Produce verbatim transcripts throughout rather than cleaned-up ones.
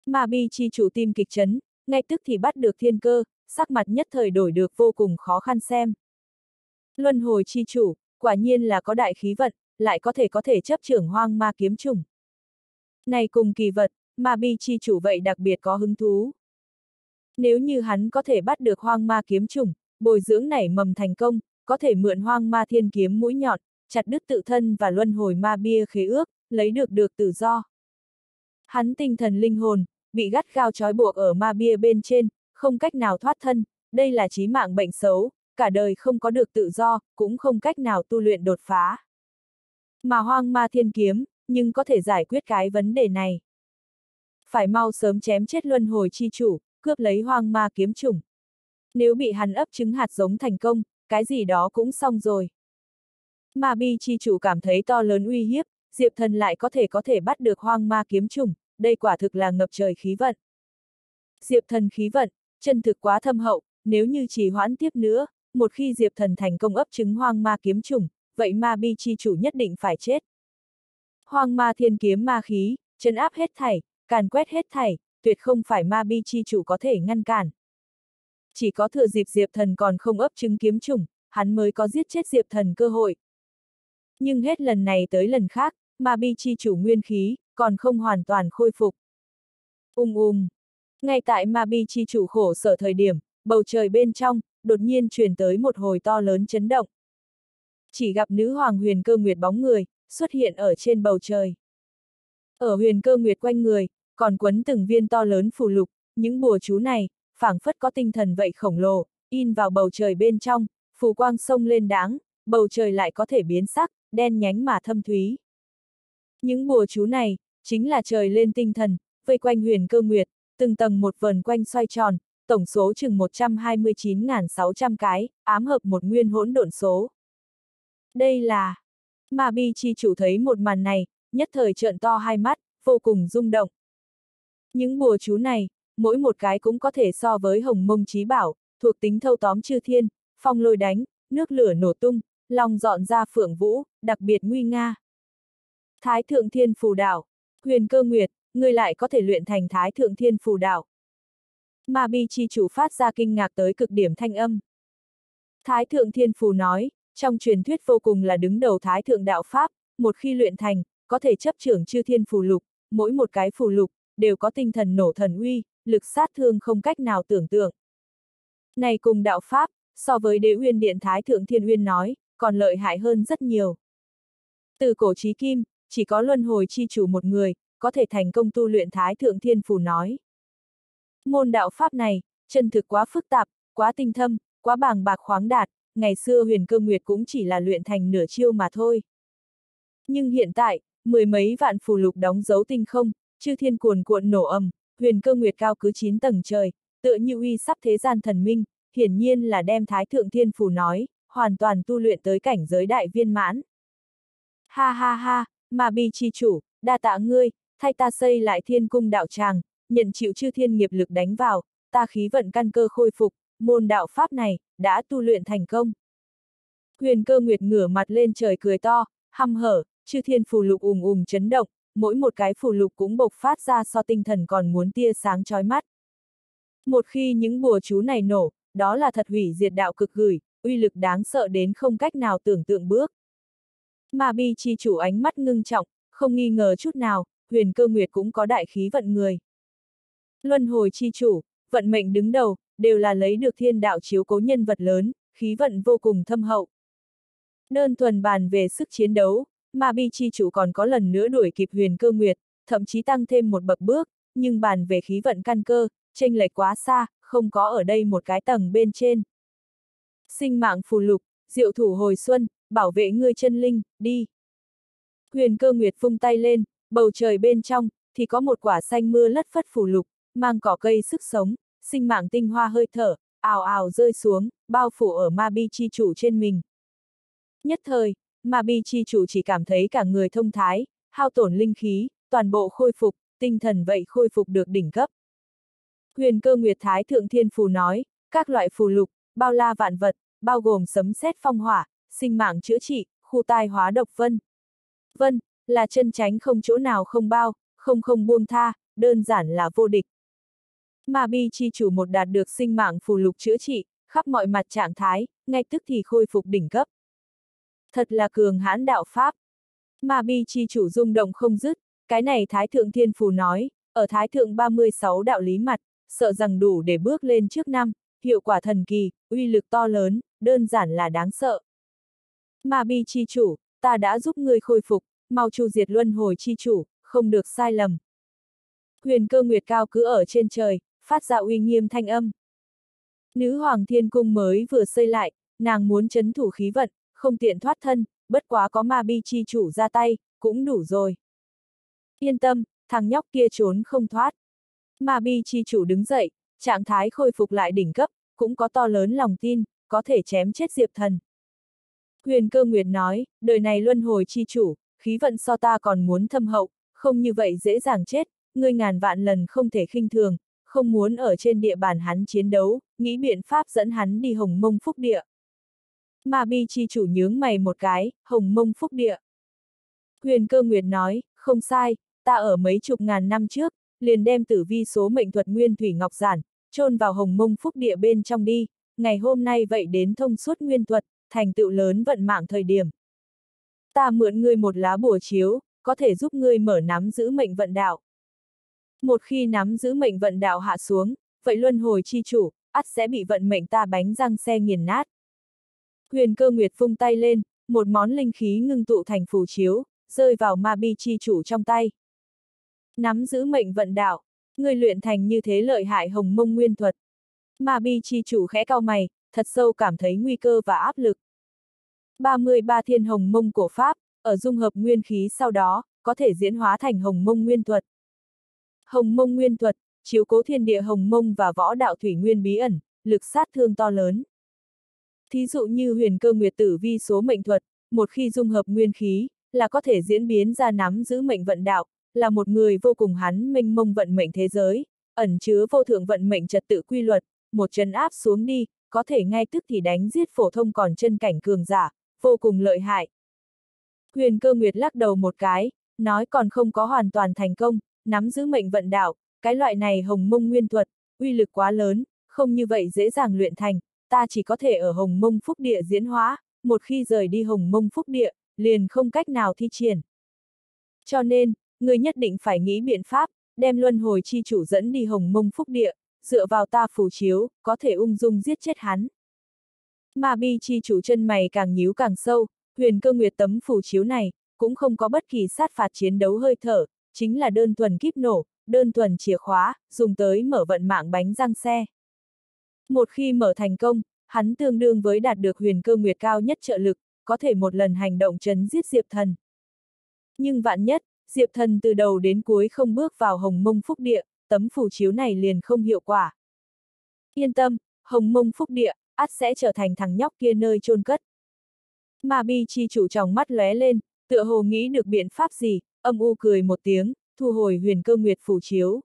Ma Bi chi chủ tim kịch chấn, ngay tức thì bắt được thiên cơ, sắc mặt nhất thời đổi được vô cùng khó khăn xem. Luân hồi chi chủ, quả nhiên là có đại khí vận, lại có thể có thể chấp trưởng hoang ma kiếm trùng. Này cùng kỳ vật, Ma Bi chi chủ vậy đặc biệt có hứng thú. Nếu như hắn có thể bắt được hoang ma kiếm trùng, bồi dưỡng nảy mầm thành công, có thể mượn hoang ma thiên kiếm mũi nhọn, chặt đứt tự thân và luân hồi ma bia khế ước, lấy được được tự do. Hắn tinh thần linh hồn, bị gắt gao trói buộc ở ma bia bên trên, không cách nào thoát thân, đây là chí mạng bệnh xấu, cả đời không có được tự do, cũng không cách nào tu luyện đột phá. Mà hoang ma thiên kiếm, nhưng có thể giải quyết cái vấn đề này. Phải mau sớm chém chết luân hồi chi chủ, cướp lấy hoang ma kiếm trùng. Nếu bị hắn ấp trứng hạt giống thành công, cái gì đó cũng xong rồi. Ma Bi chi chủ cảm thấy to lớn uy hiếp, Diệp Thần lại có thể có thể bắt được hoang ma kiếm trùng, đây quả thực là ngập trời khí vận. Diệp Thần khí vận, chân thực quá thâm hậu, nếu như trì hoãn tiếp nữa, một khi Diệp Thần thành công ấp trứng hoang ma kiếm trùng, vậy Ma Bi chi chủ nhất định phải chết. Hoang ma thiên kiếm ma khí, trấn áp hết thảy, càn quét hết thảy, tuyệt không phải Ma Bi chi chủ có thể ngăn cản. Chỉ có thừa dịp Diệp Thần còn không ấp trứng kiếm trùng, hắn mới có giết chết Diệp Thần cơ hội. Nhưng hết lần này tới lần khác, Ma Bi chi chủ nguyên khí, còn không hoàn toàn khôi phục. Ung ung. Ngay tại Ma Bi chi chủ khổ sở thời điểm, bầu trời bên trong, đột nhiên truyền tới một hồi to lớn chấn động. Chỉ gặp nữ hoàng Huyền Cơ Nguyệt bóng người, xuất hiện ở trên bầu trời. Ở Huyền Cơ Nguyệt quanh người, còn quấn từng viên to lớn phù lục, những bùa chú này, phảng phất có tinh thần vậy khổng lồ, in vào bầu trời bên trong, phù quang sông lên đáng, bầu trời lại có thể biến sắc, đen nhánh mà thâm thúy. Những bùa chú này, chính là trời lên tinh thần, vây quanh Huyền Cơ Nguyệt, từng tầng một vần quanh xoay tròn, tổng số chừng một trăm hai mươi chín nghìn sáu trăm cái, ám hợp một nguyên hỗn độn số. Đây là... Ma Bi chi chủ thấy một màn này, nhất thời trợn to hai mắt, vô cùng rung động. Những bùa chú này, mỗi một cái cũng có thể so với hồng mông chí bảo, thuộc tính thâu tóm chư thiên, phong lôi đánh, nước lửa nổ tung, long dọn ra phượng vũ, đặc biệt nguy nga. Thái thượng thiên phù đạo, Huyền Cơ Nguyệt, ngươi lại có thể luyện thành thái thượng thiên phù đạo. Ma Bi chi chủ phát ra kinh ngạc tới cực điểm thanh âm. Thái thượng thiên phù nói, trong truyền thuyết vô cùng là đứng đầu thái thượng đạo pháp, một khi luyện thành, có thể chấp trưởng chư thiên phù lục, mỗi một cái phù lục, đều có tinh thần nổ thần uy, lực sát thương không cách nào tưởng tượng. Này cùng đạo pháp, so với Đế Uyên Điện Thái Thượng Thiên Uyên nói, còn lợi hại hơn rất nhiều. Từ cổ chí kim, chỉ có luân hồi chi chủ một người, có thể thành công tu luyện Thái Thượng Thiên Phù nói. Môn đạo pháp này, chân thực quá phức tạp, quá tinh thâm, quá bàng bạc khoáng đạt, ngày xưa Huyền Cơ Nguyệt cũng chỉ là luyện thành nửa chiêu mà thôi. Nhưng hiện tại, mười mấy vạn phù lục đóng dấu tinh không, chư thiên cuồn cuộn nổ ầm, Huyền Cơ Nguyệt cao cứ chín tầng trời, tựa như uy sắp thế gian thần minh, hiển nhiên là đem Thái Thượng Thiên Phù nói, hoàn toàn tu luyện tới cảnh giới đại viên mãn. Ha ha ha, Ma Bi chi chủ, đa tạ ngươi, thay ta xây lại thiên cung đạo tràng, nhận chịu chư thiên nghiệp lực đánh vào, ta khí vận căn cơ khôi phục, môn đạo pháp này, đã tu luyện thành công. Huyền Cơ Nguyệt ngửa mặt lên trời cười to, hăm hở, chư thiên phù lục ùm ùm chấn động, mỗi một cái phù lục cũng bộc phát ra so tinh thần còn muốn tia sáng chói mắt. Một khi những bùa chú này nổ, đó là thật hủy diệt đạo cực gửi, uy lực đáng sợ đến không cách nào tưởng tượng bước. Ma Bi chi chủ ánh mắt ngưng trọng, không nghi ngờ chút nào, Huyền Cơ Nguyệt cũng có đại khí vận người. Luân hồi chi chủ, vận mệnh đứng đầu, đều là lấy được thiên đạo chiếu cố nhân vật lớn, khí vận vô cùng thâm hậu. Đơn thuần bàn về sức chiến đấu, Ma Bi chi chủ còn có lần nữa đuổi kịp Huyền Cơ Nguyệt, thậm chí tăng thêm một bậc bước, nhưng bàn về khí vận căn cơ, chênh lệch quá xa, không có ở đây một cái tầng bên trên. Sinh mạng phù lục, diệu thủ hồi xuân, bảo vệ ngươi chân linh, đi. Huyền Cơ Nguyệt vung tay lên, bầu trời bên trong, thì có một quả xanh mưa lất phất phù lục, mang cỏ cây sức sống, sinh mạng tinh hoa hơi thở, ào ào rơi xuống, bao phủ ở Ma Bi chi chủ trên mình. Nhất thời, Ma Bi chi chủ chỉ cảm thấy cả người thông thái, hao tổn linh khí, toàn bộ khôi phục, tinh thần vậy khôi phục được đỉnh cấp. Huyền Cơ Nguyệt Thái Thượng Thiên Phù nói, các loại phù lục, bao la vạn vật, bao gồm sấm sét phong hỏa, sinh mạng chữa trị, khu tai hóa độc vân. Vân, là chân chánh không chỗ nào không bao, không không buông tha, đơn giản là vô địch. Ma bi chi chủ một đạt được sinh mạng phù lục chữa trị, khắp mọi mặt trạng thái, ngay tức thì khôi phục đỉnh cấp. Thật là cường hãn đạo pháp. Ma bi chi chủ rung động không dứt, cái này Thái Thượng Thiên Phù nói, ở Thái Thượng ba mươi sáu đạo lý mặt, sợ rằng đủ để bước lên trước năm, hiệu quả thần kỳ, uy lực to lớn, đơn giản là đáng sợ. Ma bi chi chủ, ta đã giúp ngươi khôi phục, mau chu diệt luân hồi chi chủ, không được sai lầm. Huyền Cơ Nguyệt cao cứ ở trên trời, phát ra uy nghiêm thanh âm. Nữ Hoàng Thiên Cung mới vừa xây lại, nàng muốn trấn thủ khí vận, không tiện thoát thân, bất quá có ma bi chi chủ ra tay, cũng đủ rồi. Yên tâm, thằng nhóc kia trốn không thoát. Ma bi chi chủ đứng dậy, trạng thái khôi phục lại đỉnh cấp, cũng có to lớn lòng tin, có thể chém chết Diệp Thần. Huyền Cơ Nguyệt nói, đời này luân hồi chi chủ, khí vận so ta còn muốn thâm hậu, không như vậy dễ dàng chết, ngươi ngàn vạn lần không thể khinh thường, không muốn ở trên địa bàn hắn chiến đấu, nghĩ biện pháp dẫn hắn đi Hồng Mông Phúc Địa. Ma bi chi chủ nhướng mày một cái, Hồng Mông Phúc Địa. Huyền Cơ Nguyệt nói, không sai, ta ở mấy chục ngàn năm trước, liền đem tử vi số mệnh thuật Nguyên Thủy Ngọc Giản, chôn vào Hồng Mông Phúc Địa bên trong đi, ngày hôm nay vậy đến thông suốt nguyên thuật, thành tựu lớn vận mạng thời điểm. Ta mượn ngươi một lá bùa chiếu, có thể giúp ngươi mở nắm giữ mệnh vận đạo. Một khi nắm giữ mệnh vận đạo hạ xuống, vậy luân hồi chi chủ, ắt sẽ bị vận mệnh ta bánh răng xe nghiền nát. Huyền Cơ Nguyệt vung tay lên, một món linh khí ngưng tụ thành phù chiếu, rơi vào ma bi chi chủ trong tay. Nắm giữ mệnh vận đạo, ngươi luyện thành như thế lợi hại Hồng Mông nguyên thuật. Ma bi chi chủ khẽ cau mày, thật sâu cảm thấy nguy cơ và áp lực. ba mươi ba thiên Hồng Mông cổ pháp, ở dung hợp nguyên khí sau đó, có thể diễn hóa thành Hồng Mông nguyên thuật. Hồng Mông nguyên thuật, chiếu cố thiên địa Hồng Mông và võ đạo thủy nguyên bí ẩn, lực sát thương to lớn. Thí dụ như Huyền Cơ Nguyệt tử vi số mệnh thuật, một khi dung hợp nguyên khí, là có thể diễn biến ra nắm giữ mệnh vận đạo, là một người vô cùng hắn mênh mông vận mệnh thế giới, ẩn chứa vô thượng vận mệnh trật tự quy luật, một chân áp xuống đi, có thể ngay tức thì đánh giết phổ thông còn chân cảnh cường giả, vô cùng lợi hại. Huyền Cơ Nguyệt lắc đầu một cái, nói còn không có hoàn toàn thành công, nắm giữ mệnh vận đạo, cái loại này Hồng Mông nguyên thuật, uy lực quá lớn, không như vậy dễ dàng luyện thành, ta chỉ có thể ở Hồng Mông Phúc Địa diễn hóa, một khi rời đi Hồng Mông Phúc Địa, liền không cách nào thi triển. Cho nên, người nhất định phải nghĩ biện pháp, đem luân hồi chi chủ dẫn đi Hồng Mông Phúc Địa, dựa vào ta phù chiếu, có thể ung dung giết chết hắn. Ma bi chi chủ chân mày càng nhíu càng sâu, Huyền Cơ Nguyệt tấm phù chiếu này, cũng không có bất kỳ sát phạt chiến đấu hơi thở, chính là đơn thuần kíp nổ, đơn thuần chìa khóa, dùng tới mở vận mạng bánh răng xe. Một khi mở thành công, hắn tương đương với đạt được Huyền Cơ Nguyệt cao nhất trợ lực, có thể một lần hành động trấn giết Diệp Thần. Nhưng vạn nhất, Diệp Thần từ đầu đến cuối không bước vào Hồng Mông Phúc Địa, tấm phù chiếu này liền không hiệu quả. Yên tâm, Hồng Mông Phúc Địa, ắt sẽ trở thành thằng nhóc kia nơi chôn cất. Ma bi chi chủ trong mắt lóe lên, tựa hồ nghĩ được biện pháp gì, âm u cười một tiếng, thu hồi Huyền Cơ Nguyệt phù chiếu.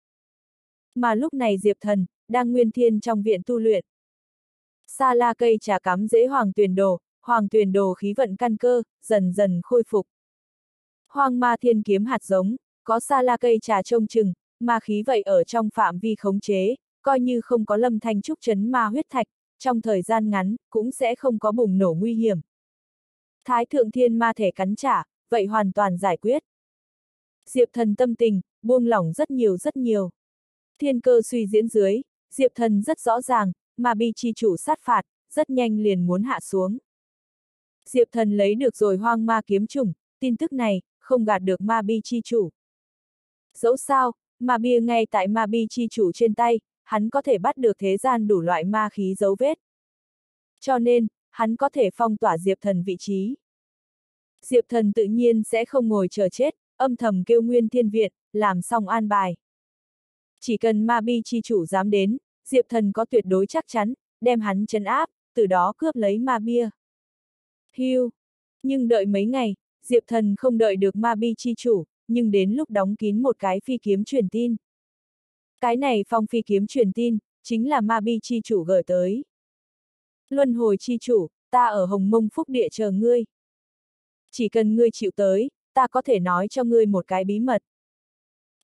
Mà lúc này Diệp Thần, đang nguyên thiên trong viện tu luyện. Sa la cây trà cắm rễ hoàng tuyền đồ, hoàng tuyền đồ khí vận căn cơ, dần dần khôi phục. Hoang ma thiên kiếm hạt giống, có sa la cây trà trông chừng, ma khí vậy ở trong phạm vi khống chế, coi như không có lâm thanh trúc chấn ma huyết thạch, trong thời gian ngắn, cũng sẽ không có bùng nổ nguy hiểm. Thái thượng thiên ma thể cắn trả, vậy hoàn toàn giải quyết. Diệp Thần tâm tình, buông lỏng rất nhiều rất nhiều. Thiên cơ suy diễn dưới, Diệp Thần rất rõ ràng, ma bi chi chủ sát phạt, rất nhanh liền muốn hạ xuống. Diệp Thần lấy được rồi hoang ma kiếm chủng, tin tức này, không gạt được ma bi chi chủ. Dẫu sao, ma bia ngay tại ma bi chi chủ trên tay, hắn có thể bắt được thế gian đủ loại ma khí dấu vết. Cho nên, hắn có thể phong tỏa Diệp Thần vị trí. Diệp Thần tự nhiên sẽ không ngồi chờ chết, âm thầm kêu Nguyên Thiên Viện, làm xong an bài. Chỉ cần ma bi chi chủ dám đến, Diệp Thần có tuyệt đối chắc chắn, đem hắn trấn áp, từ đó cướp lấy ma bia. Hiu! Nhưng đợi mấy ngày, Diệp Thần không đợi được ma bi chi chủ, nhưng đến lúc đóng kín một cái phi kiếm truyền tin. Cái này phong phi kiếm truyền tin, chính là ma bi chi chủ gửi tới. Luân hồi chi chủ, ta ở Hồng Mông Phúc Địa chờ ngươi. Chỉ cần ngươi chịu tới, ta có thể nói cho ngươi một cái bí mật.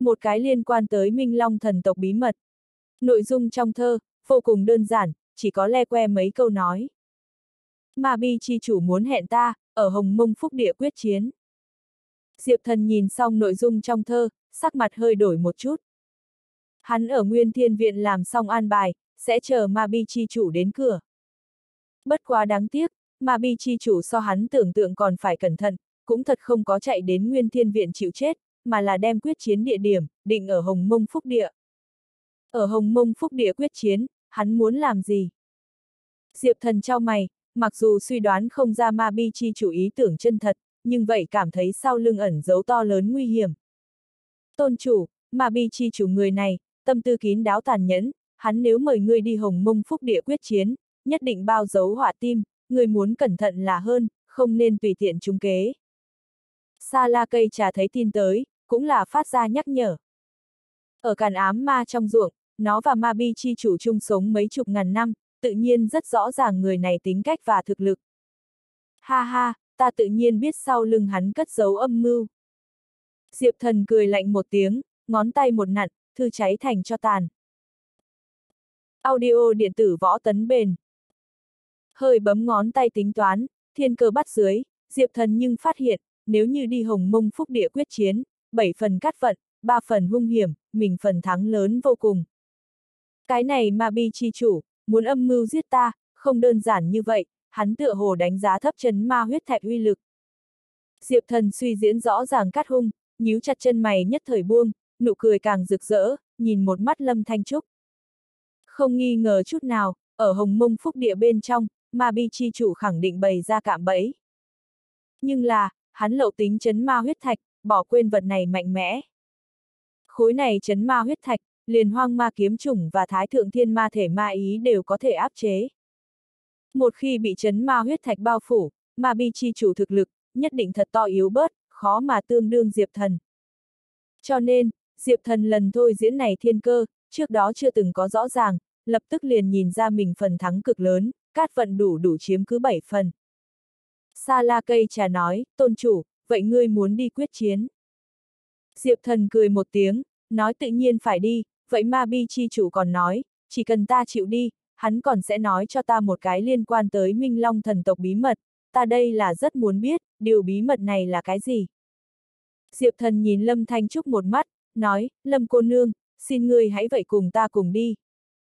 Một cái liên quan tới Minh Long thần tộc bí mật. Nội dung trong thơ, vô cùng đơn giản, chỉ có le que mấy câu nói. Ma Bi chi chủ muốn hẹn ta, ở Hồng Mông Phúc Địa quyết chiến. Diệp Thần nhìn xong nội dung trong thơ, sắc mặt hơi đổi một chút. Hắn ở Nguyên Thiên Viện làm xong an bài, sẽ chờ Ma Bi chi chủ đến cửa. Bất quá đáng tiếc, Ma Bi chi chủ so hắn tưởng tượng còn phải cẩn thận, cũng thật không có chạy đến Nguyên Thiên Viện chịu chết, mà là đem quyết chiến địa điểm, định ở Hồng Mông Phúc Địa. Ở Hồng Mông Phúc Địa quyết chiến, hắn muốn làm gì? Diệp Thần chau mày, mặc dù suy đoán không ra Ma Bi chi chủ ý tưởng chân thật, nhưng vậy cảm thấy sau lưng ẩn giấu to lớn nguy hiểm. Tôn chủ, Ma Bi chi chủ người này, tâm tư kín đáo tàn nhẫn, hắn nếu mời ngươi đi Hồng Mông Phúc Địa quyết chiến, nhất định bao giấu họa tim, ngươi muốn cẩn thận là hơn, không nên tùy tiện trúng kế. Sa La cây trà thấy tin tới, cũng là phát ra nhắc nhở. Ở Càn Ám Ma trong ruộng, nó và Ma Bi chi chủ chung sống mấy chục ngàn năm, tự nhiên rất rõ ràng người này tính cách và thực lực. Ha ha, ta tự nhiên biết sau lưng hắn cất giấu âm mưu. Diệp Thần cười lạnh một tiếng, ngón tay một nặn, thư cháy thành cho tàn. Audio điện tử võ tấn bền. Hơi bấm ngón tay tính toán, thiên cơ bắt dưới, Diệp Thần nhưng phát hiện, nếu như đi Hồng Mông Phúc Địa quyết chiến, bảy phần cát vận, ba phần hung hiểm, mình phần thắng lớn vô cùng. Cái này Ma Bi chi chủ, muốn âm mưu giết ta, không đơn giản như vậy, hắn tựa hồ đánh giá thấp chấn ma huyết thạch uy lực. Diệp Thần suy diễn rõ ràng cát hung, nhíu chặt chân mày nhất thời buông, nụ cười càng rực rỡ, nhìn một mắt Lâm Thanh Trúc. Không nghi ngờ chút nào, ở Hồng Mông Phúc Địa bên trong, Ma Bi chi chủ khẳng định bày ra cạm bẫy. Nhưng là, hắn lậu tính chấn ma huyết thạch, bỏ quên vật này mạnh mẽ. Khối này chấn ma huyết thạch, liền hoang ma kiếm chủng và thái thượng thiên ma thể ma ý đều có thể áp chế. Một khi bị chấn ma huyết thạch bao phủ, Ma Bi chi chủ thực lực, nhất định thật to yếu bớt, khó mà tương đương Diệp Thần. Cho nên, Diệp Thần lần thôi diễn này thiên cơ, trước đó chưa từng có rõ ràng, lập tức liền nhìn ra mình phần thắng cực lớn, cát vận đủ đủ chiếm cứ bảy phần. Sa La cây trà nói, tôn chủ, vậy ngươi muốn đi quyết chiến. Diệp Thần cười một tiếng, nói tự nhiên phải đi, vậy Ma Bi chi chủ còn nói, chỉ cần ta chịu đi, hắn còn sẽ nói cho ta một cái liên quan tới Minh Long thần tộc bí mật, ta đây là rất muốn biết, điều bí mật này là cái gì. Diệp Thần nhìn Lâm Thanh Trúc một mắt, nói, Lâm cô nương, xin ngươi hãy vậy cùng ta cùng đi.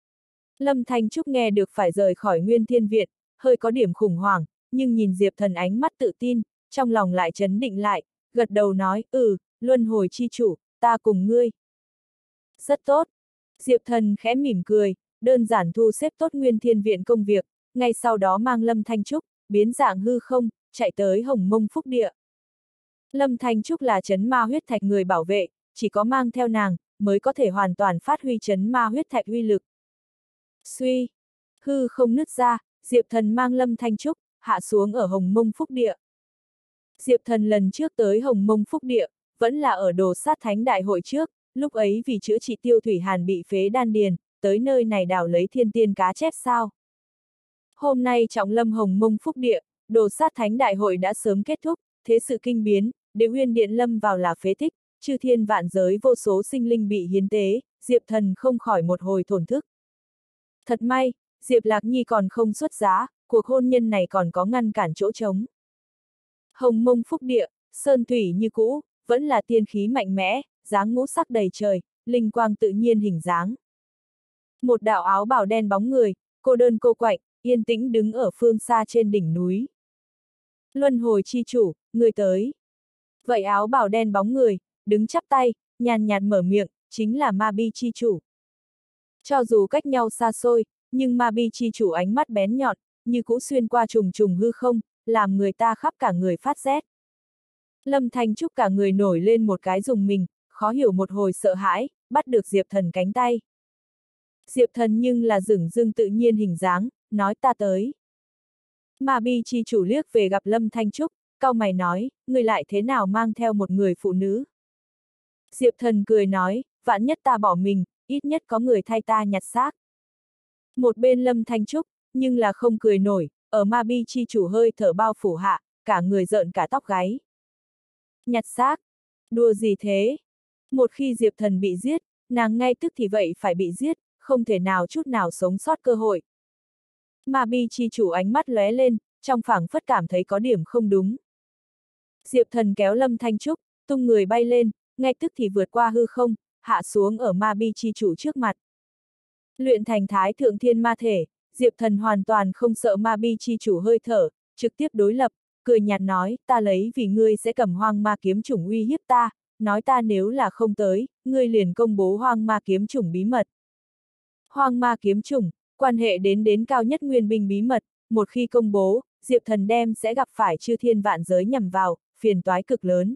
Lâm Thanh Trúc nghe được phải rời khỏi Nguyên Thiên Viện, hơi có điểm khủng hoảng, nhưng nhìn Diệp Thần ánh mắt tự tin, trong lòng lại trấn định lại, gật đầu nói, ừ, luân hồi chi chủ, ta cùng ngươi. Rất tốt. Diệp Thần khẽ mỉm cười, đơn giản thu xếp tốt Nguyên Thiên Viện công việc, ngay sau đó mang Lâm Thanh Trúc, biến dạng hư không, chạy tới Hồng Mông Phúc Địa. Lâm Thanh Trúc là chấn ma huyết thạch người bảo vệ, chỉ có mang theo nàng, mới có thể hoàn toàn phát huy chấn ma huyết thạch uy lực. Suy, hư không nứt ra, Diệp Thần mang Lâm Thanh Trúc, hạ xuống ở Hồng Mông Phúc Địa. Diệp Thần lần trước tới Hồng Mông Phúc Địa, vẫn là ở Đồ Sát Thánh Đại hội trước, lúc ấy vì chữa trị Tiêu Thủy Hàn bị phế đan điền, tới nơi này đào lấy thiên tiên cá chép sao. Hôm nay trọng lâm Hồng Mông Phúc Địa, Đồ Sát Thánh Đại hội đã sớm kết thúc, thế sự kinh biến, Đế Uyên Điện lâm vào là phế tích, chư thiên vạn giới vô số sinh linh bị hiến tế, Diệp Thần không khỏi một hồi thổn thức. Thật may, Diệp Lạc Nhi còn không xuất giá, cuộc hôn nhân này còn có ngăn cản chỗ trống. Hồng Mông Phúc Địa, sơn thủy như cũ, vẫn là tiên khí mạnh mẽ, dáng ngũ sắc đầy trời, linh quang tự nhiên hình dáng. Một đạo áo bào đen bóng người, cô đơn cô quạnh, yên tĩnh đứng ở phương xa trên đỉnh núi. Luân hồi chi chủ, người tới. Vậy áo bào đen bóng người, đứng chắp tay, nhàn nhạt mở miệng, chính là Ma Bi chi chủ. Cho dù cách nhau xa xôi, nhưng Ma Bi chi chủ ánh mắt bén nhọn, như cũ xuyên qua trùng trùng hư không, làm người ta khắp cả người phát rét. Lâm Thanh Trúc cả người nổi lên một cái rùng mình, khó hiểu một hồi sợ hãi, bắt được Diệp Thần cánh tay. Diệp Thần nhưng là dửng dưng tự nhiên hình dáng, nói ta tới. Ma Bi chi chủ liếc về gặp Lâm Thanh Trúc, cau mày nói, người lại thế nào mang theo một người phụ nữ. Diệp Thần cười nói, vạn nhất ta bỏ mình, ít nhất có người thay ta nhặt xác. Một bên Lâm Thanh Trúc, nhưng là không cười nổi, ở Ma Bi chi chủ hơi thở bao phủ hạ, cả người rợn cả tóc gáy. Nhặt xác? Đùa gì thế? Một khi Diệp Thần bị giết, nàng ngay tức thì vậy phải bị giết, không thể nào chút nào sống sót cơ hội. Ma Bi chi chủ ánh mắt lóe lên, trong phảng phất cảm thấy có điểm không đúng. Diệp Thần kéo Lâm Thanh Trúc, tung người bay lên, ngay tức thì vượt qua hư không, hạ xuống ở Ma Bi chi chủ trước mặt. Luyện thành Thái Thượng Thiên Ma Thể, Diệp Thần hoàn toàn không sợ Ma Bi chi chủ hơi thở, trực tiếp đối lập, cười nhạt nói, ta lấy vì ngươi sẽ cầm Hoang Ma kiếm chủng uy hiếp ta, nói ta nếu là không tới, ngươi liền công bố Hoang Ma kiếm chủng bí mật. Hoang Ma kiếm chủng, quan hệ đến đến cao nhất nguyên binh bí mật, một khi công bố, Diệp Thần đem sẽ gặp phải chư thiên vạn giới nhằm vào, phiền toái cực lớn.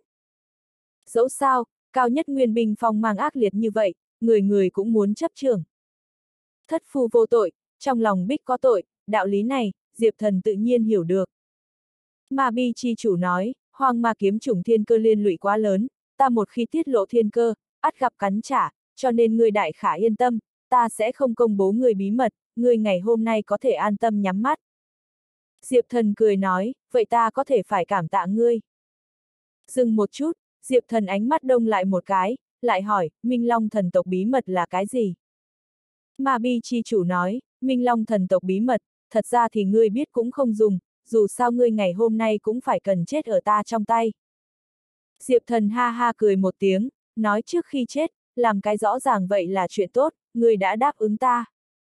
Dẫu sao, cao nhất nguyên binh phong mang ác liệt như vậy, người người cũng muốn chấp trường. Thất phu vô tội, trong lòng bích có tội, đạo lý này, Diệp Thần tự nhiên hiểu được. Ma Bi chi chủ nói, Hoang Ma kiếm chủng thiên cơ liên lụy quá lớn, ta một khi tiết lộ thiên cơ, ắt gặp cắn trả, cho nên ngươi đại khả yên tâm, ta sẽ không công bố người bí mật, ngươi ngày hôm nay có thể an tâm nhắm mắt. Diệp Thần cười nói, vậy ta có thể phải cảm tạ ngươi. Dừng một chút, Diệp Thần ánh mắt đông lại một cái, lại hỏi, Minh Long thần tộc bí mật là cái gì? Ma Bi chi chủ nói, Minh Long thần tộc bí mật, thật ra thì ngươi biết cũng không dùng, dù sao ngươi ngày hôm nay cũng phải cần chết ở ta trong tay. Diệp Thần ha ha cười một tiếng, nói trước khi chết, làm cái rõ ràng vậy là chuyện tốt, ngươi đã đáp ứng ta.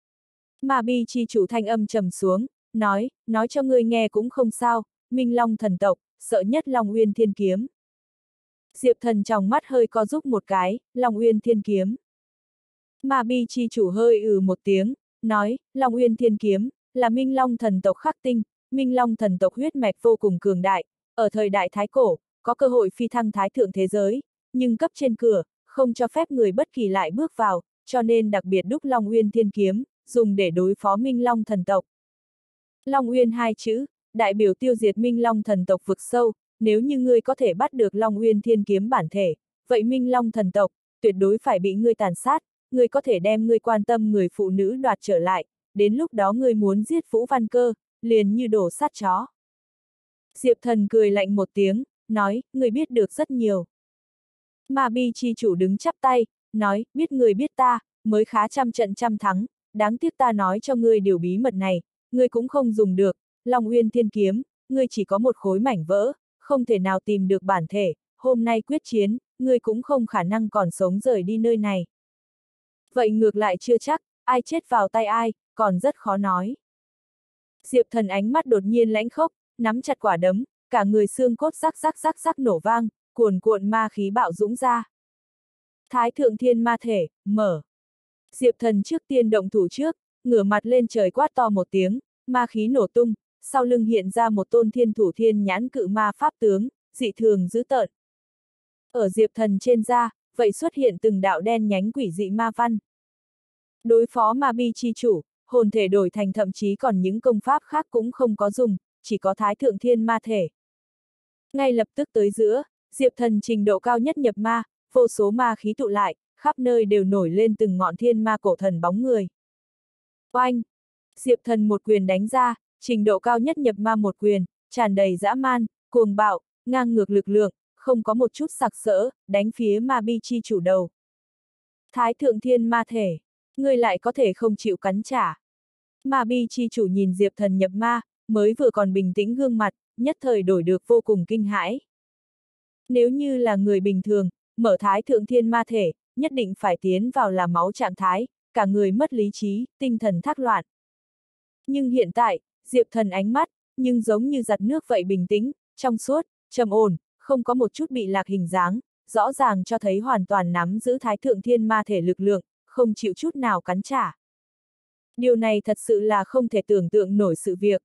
Ma Bi chi chủ thanh âm trầm xuống, nói, nói cho ngươi nghe cũng không sao, Minh Long thần tộc, sợ nhất Long Uyên Thiên Kiếm. Diệp Thần trong mắt hơi co rúm một cái, Long Uyên Thiên Kiếm. Ma Bi chi chủ hơi ừ một tiếng, nói, Long Uyên Thiên Kiếm, là Minh Long thần tộc khắc tinh, Minh Long thần tộc huyết mạch vô cùng cường đại, ở thời đại Thái Cổ, có cơ hội phi thăng Thái Thượng thế giới, nhưng cấp trên cửa, không cho phép người bất kỳ lại bước vào, cho nên đặc biệt đúc Long Uyên Thiên Kiếm, dùng để đối phó Minh Long thần tộc. Long Uyên hai chữ, đại biểu tiêu diệt Minh Long thần tộc vực sâu, nếu như ngươi có thể bắt được Long Uyên Thiên Kiếm bản thể, vậy Minh Long thần tộc, tuyệt đối phải bị ngươi tàn sát, ngươi có thể đem ngươi quan tâm người phụ nữ đoạt trở lại, đến lúc đó ngươi muốn giết Vũ Văn Cơ, liền như đổ sát chó. Diệp Thần cười lạnh một tiếng, nói, ngươi biết được rất nhiều. Ma Bi chi chủ đứng chắp tay, nói, biết người biết ta, mới khá trăm trận trăm thắng, đáng tiếc ta nói cho ngươi điều bí mật này, ngươi cũng không dùng được, Long Uyên Thiên Kiếm, ngươi chỉ có một khối mảnh vỡ, không thể nào tìm được bản thể, hôm nay quyết chiến, ngươi cũng không khả năng còn sống rời đi nơi này. Vậy ngược lại chưa chắc, ai chết vào tay ai, còn rất khó nói. Diệp Thần ánh mắt đột nhiên lãnh khốc, nắm chặt quả đấm, cả người xương cốt rắc rắc rắc rắc nổ vang, cuồn cuộn ma khí bạo dũng ra. Thái Thượng Thiên Ma Thể, mở. Diệp Thần trước tiên động thủ trước, ngửa mặt lên trời quát to một tiếng, ma khí nổ tung, sau lưng hiện ra một tôn thiên thủ thiên nhãn cự ma pháp tướng, dị thường dữ tợn. Ở Diệp Thần trên da, vậy xuất hiện từng đạo đen nhánh quỷ dị ma văn. Đối phó Ma Bi chi chủ, hồn thể đổi thành thậm chí còn những công pháp khác cũng không có dùng, chỉ có Thái Thượng Thiên Ma Thể. Ngay lập tức tới giữa, Diệp Thần trình độ cao nhất nhập ma, vô số ma khí tụ lại, khắp nơi đều nổi lên từng ngọn thiên ma cổ thần bóng người. Oanh! Diệp Thần một quyền đánh ra, trình độ cao nhất nhập ma một quyền, tràn đầy dã man, cuồng bạo, ngang ngược lực lượng, không có một chút sặc sỡ, đánh phía Ma Bi chi chủ đầu. Thái Thượng Thiên Ma Thể, ngươi lại có thể không chịu cắn trả. Ma Bi chi chủ nhìn Diệp Thần nhập ma, mới vừa còn bình tĩnh gương mặt, nhất thời đổi được vô cùng kinh hãi. Nếu như là người bình thường, mở Thái Thượng Thiên Ma Thể, nhất định phải tiến vào làm máu trạng thái, cả người mất lý trí, tinh thần thác loạn. Nhưng hiện tại, Diệp Thần ánh mắt, nhưng giống như giặt nước vậy bình tĩnh, trong suốt, trầm ổn, không có một chút bị lạc hình dáng, rõ ràng cho thấy hoàn toàn nắm giữ Thái Thượng Thiên Ma Thể lực lượng, không chịu chút nào cắn trả. Điều này thật sự là không thể tưởng tượng nổi sự việc.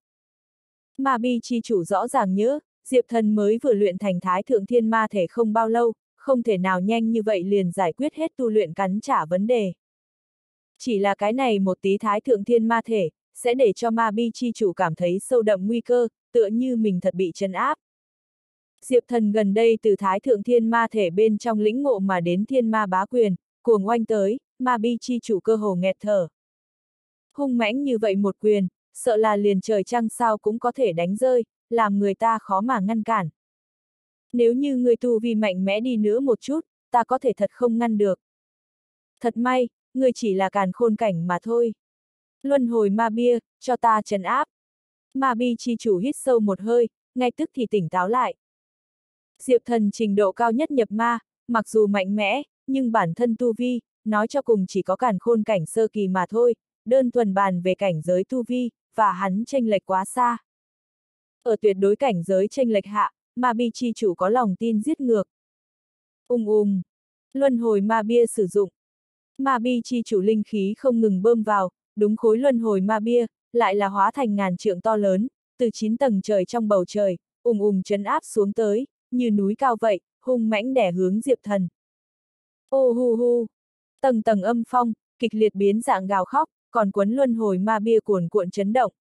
Ma Bi chi chủ rõ ràng nhớ, Diệp Thần mới vừa luyện thành Thái Thượng Thiên Ma Thể không bao lâu, không thể nào nhanh như vậy liền giải quyết hết tu luyện cắn trả vấn đề. Chỉ là cái này một tí Thái Thượng Thiên Ma Thể, sẽ để cho Ma Bi chi chủ cảm thấy sâu đậm nguy cơ, tựa như mình thật bị trấn áp. Diệp Thần gần đây từ Thái Thượng Thiên Ma Thể bên trong lĩnh ngộ mà đến Thiên Ma Bá Quyền, cuồng oanh tới, Ma Bi chi chủ cơ hồ nghẹt thở. Hung mãnh như vậy một quyền, sợ là liền trời trăng sao cũng có thể đánh rơi, làm người ta khó mà ngăn cản. Nếu như người tu vi mạnh mẽ đi nữa một chút, ta có thể thật không ngăn được. Thật may, ngươi chỉ là càn khôn cảnh mà thôi. Luân hồi ma bia, cho ta trấn áp. Ma bi chi chủ hít sâu một hơi, ngay tức thì tỉnh táo lại. Diệp Thần trình độ cao nhất nhập ma, mặc dù mạnh mẽ, nhưng bản thân tu vi, nói cho cùng chỉ có càn khôn cảnh sơ kỳ mà thôi, đơn thuần bàn về cảnh giới tu vi, và hắn chênh lệch quá xa. Ở tuyệt đối cảnh giới chênh lệch hạ, ma bi chi chủ có lòng tin giết ngược. Ung ung, luân hồi ma bia sử dụng. Ma bi chi chủ linh khí không ngừng bơm vào, đúng khối luân hồi ma bia, lại là hóa thành ngàn trượng to lớn, từ chín tầng trời trong bầu trời, ùng ùng trấn áp xuống tới, như núi cao vậy, hung mãnh đè hướng Diệp Thần. Ô hu hu, tầng tầng âm phong, kịch liệt biến dạng gào khóc, còn cuốn luân hồi ma bia cuồn cuộn chấn động.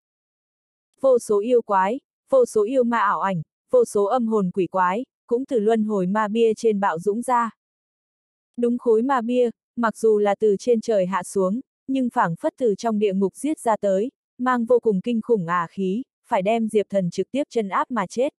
Vô số yêu quái, vô số yêu ma ảo ảnh, vô số âm hồn quỷ quái, cũng từ luân hồi ma bia trên bạo dũng ra. Đúng khối ma bia, mặc dù là từ trên trời hạ xuống, nhưng phảng phất từ trong địa ngục giết ra tới, mang vô cùng kinh khủng ả khí, phải đem Diệp Thần trực tiếp chân áp mà chết.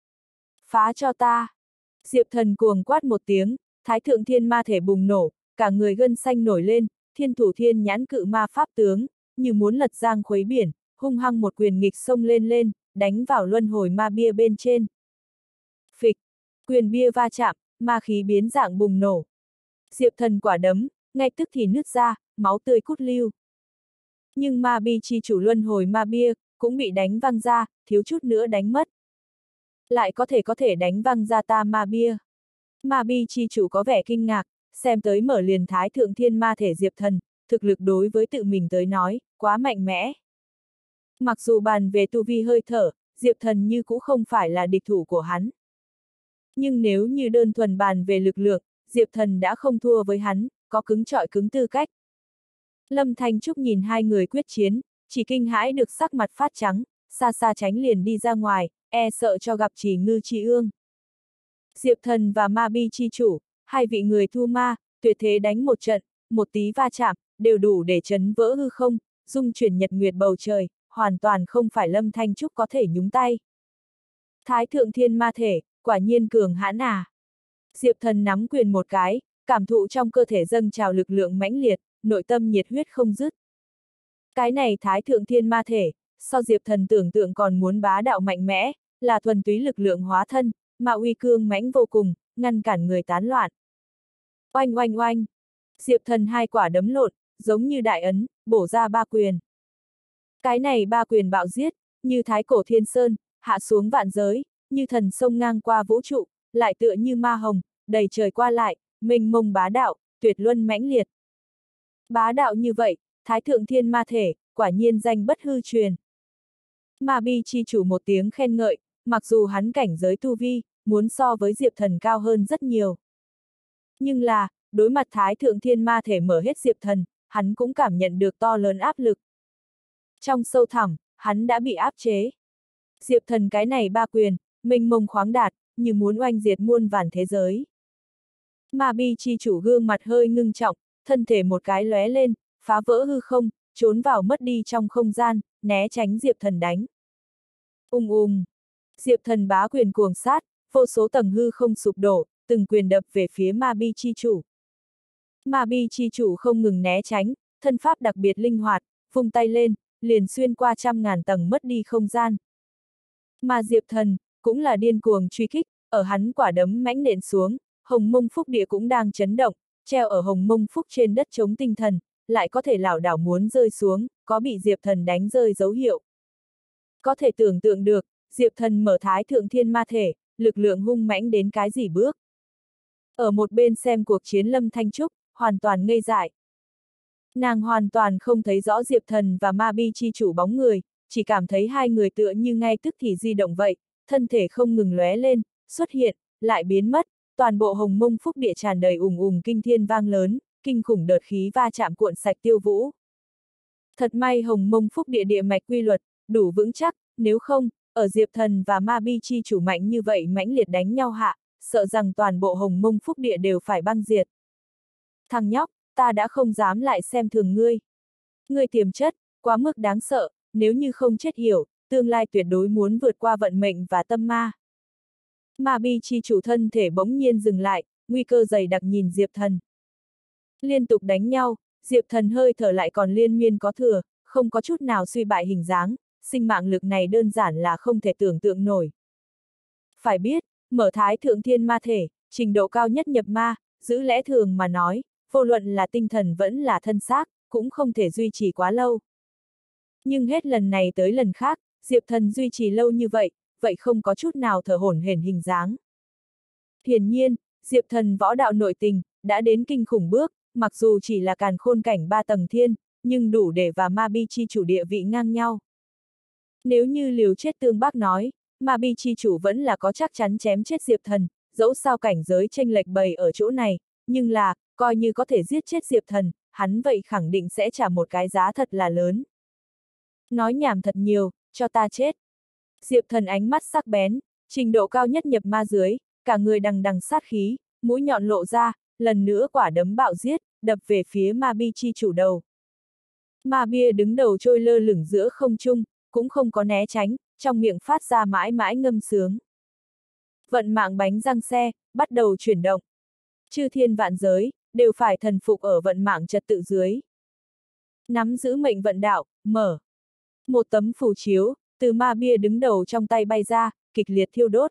Phá cho ta! Diệp Thần cuồng quát một tiếng, thái thượng thiên ma thể bùng nổ, cả người gân xanh nổi lên, thiên thủ thiên nhãn cự ma pháp tướng, như muốn lật giang khuấy biển, hung hăng một quyền nghịch xông lên lên, đánh vào luân hồi ma bia bên trên. Phịch! Quyền bia va chạm, ma khí biến dạng bùng nổ. Diệp Thần quả đấm, ngay tức thì nứt ra, máu tươi cút lưu. Nhưng ma bi chi chủ luân hồi ma bia, cũng bị đánh văng ra, thiếu chút nữa đánh mất. Lại có thể có thể đánh văng ra ta ma bia. Ma bi chi chủ có vẻ kinh ngạc, xem tới mở liền thái thượng thiên ma thể Diệp Thần, thực lực đối với tự mình tới nói, quá mạnh mẽ. Mặc dù bàn về tu vi hơi thở, Diệp Thần như cũng không phải là địch thủ của hắn. Nhưng nếu như đơn thuần bàn về lực lượng, Diệp Thần đã không thua với hắn, có cứng trọi cứng tư cách. Lâm Thanh Trúc nhìn hai người quyết chiến, chỉ kinh hãi được sắc mặt phát trắng, xa xa tránh liền đi ra ngoài, e sợ cho gặp Chỉ Ngư Chi Ương. Diệp Thần và Ma Bi chi chủ, hai vị người thu ma, tuyệt thế đánh một trận, một tí va chạm, đều đủ để chấn vỡ hư không, dung chuyển nhật nguyệt bầu trời, hoàn toàn không phải Lâm Thanh Trúc có thể nhúng tay. Thái thượng thiên ma thể, quả nhiên cường hãn à. Diệp Thần nắm quyền một cái, cảm thụ trong cơ thể dâng trào lực lượng mãnh liệt, nội tâm nhiệt huyết không dứt. Cái này thái thượng thiên ma thể, so Diệp Thần tưởng tượng còn muốn bá đạo mạnh mẽ, là thuần túy lực lượng hóa thân, mà uy cương mãnh vô cùng, ngăn cản người tán loạn. Oanh oanh oanh! Diệp Thần hai quả đấm lộn, giống như đại ấn, bổ ra ba quyền. Cái này ba quyền bạo giết, như thái cổ thiên sơn, hạ xuống vạn giới, như thần sông ngang qua vũ trụ, lại tựa như ma hồng, đầy trời qua lại, mênh mông bá đạo, tuyệt luân mãnh liệt. Bá đạo như vậy, thái thượng thiên ma thể, quả nhiên danh bất hư truyền. Ma Bi chi chủ một tiếng khen ngợi, mặc dù hắn cảnh giới tu vi, muốn so với Diệp Thần cao hơn rất nhiều. Nhưng là, đối mặt thái thượng thiên ma thể mở hết Diệp Thần, hắn cũng cảm nhận được to lớn áp lực. Trong sâu thẳm, hắn đã bị áp chế. Diệp Thần cái này ba quyền, mênh mông khoáng đạt, như muốn oanh diệt muôn vàn thế giới. Ma Bi chi chủ gương mặt hơi ngưng trọng, thân thể một cái lóe lên, phá vỡ hư không, trốn vào mất đi trong không gian, né tránh Diệp Thần đánh. Ung ung, Diệp Thần bá quyền cuồng sát, vô số tầng hư không sụp đổ, từng quyền đập về phía Ma Bi chi chủ. Ma Bi chi chủ không ngừng né tránh, thân pháp đặc biệt linh hoạt, vung tay lên, liền xuyên qua trăm ngàn tầng mất đi không gian. Mà Diệp Thần, cũng là điên cuồng truy kích, ở hắn quả đấm mãnh nện xuống, Hồng Mông Phúc Địa cũng đang chấn động, treo ở Hồng Mông Phúc trên đất chống tinh thần, lại có thể lảo đảo muốn rơi xuống, có bị Diệp Thần đánh rơi dấu hiệu. Có thể tưởng tượng được, Diệp Thần mở thái thượng thiên ma thể, lực lượng hung mãnh đến cái gì bước. Ở một bên xem cuộc chiến Lâm Thanh Trúc, hoàn toàn ngây dại. Nàng hoàn toàn không thấy rõ Diệp Thần và Ma Bi chi chủ bóng người, chỉ cảm thấy hai người tựa như ngay tức thì di động vậy, thân thể không ngừng lóe lên, xuất hiện, lại biến mất, toàn bộ Hồng Mông Phúc Địa tràn đầy ùng ùng kinh thiên vang lớn, kinh khủng đợt khí va chạm cuộn sạch tiêu vũ. Thật may Hồng Mông Phúc Địa địa mạch quy luật, đủ vững chắc, nếu không, ở Diệp Thần và Ma Bi chi chủ mạnh như vậy mãnh liệt đánh nhau hạ, sợ rằng toàn bộ Hồng Mông Phúc Địa đều phải băng diệt. Thằng nhóc, ta đã không dám lại xem thường ngươi. Ngươi tiềm chất, quá mức đáng sợ, nếu như không chết hiểu, tương lai tuyệt đối muốn vượt qua vận mệnh và tâm ma. Ma Bi chi chủ thân thể bỗng nhiên dừng lại, nguy cơ dày đặc nhìn Diệp Thần. Liên tục đánh nhau, Diệp Thần hơi thở lại còn liên miên có thừa, không có chút nào suy bại hình dáng, sinh mạng lực này đơn giản là không thể tưởng tượng nổi. Phải biết, mở thái thượng thiên ma thể, trình độ cao nhất nhập ma, giữ lẽ thường mà nói, vô luận là tinh thần vẫn là thân xác, cũng không thể duy trì quá lâu. Nhưng hết lần này tới lần khác, Diệp Thần duy trì lâu như vậy, vậy không có chút nào thở hổn hển hình dáng. Hiển nhiên, Diệp Thần võ đạo nội tình, đã đến kinh khủng bước, mặc dù chỉ là càn khôn cảnh ba tầng thiên, nhưng đủ để và ma bi chi chủ địa vị ngang nhau. Nếu như liều chết tương bác nói, ma bi chi chủ vẫn là có chắc chắn chém chết Diệp Thần, dẫu sao cảnh giới chênh lệch bày ở chỗ này, nhưng là, coi như có thể giết chết Diệp Thần, hắn vậy khẳng định sẽ trả một cái giá thật là lớn. Nói nhảm thật nhiều, cho ta chết. Diệp Thần ánh mắt sắc bén, trình độ cao nhất nhập ma dưới, cả người đằng đằng sát khí, mũi nhọn lộ ra, lần nữa quả đấm bạo giết, đập về phía ma bi chi chủ đầu. Ma bia đứng đầu trôi lơ lửng giữa không trung, cũng không có né tránh, trong miệng phát ra mãi mãi ngâm sướng. Vận mạng bánh răng xe, bắt đầu chuyển động. Chư thiên vạn giới, đều phải thần phục ở vận mạng trật tự dưới. Nắm giữ mệnh vận đạo, mở. Một tấm phù chiếu, từ ma bia đứng đầu trong tay bay ra, kịch liệt thiêu đốt.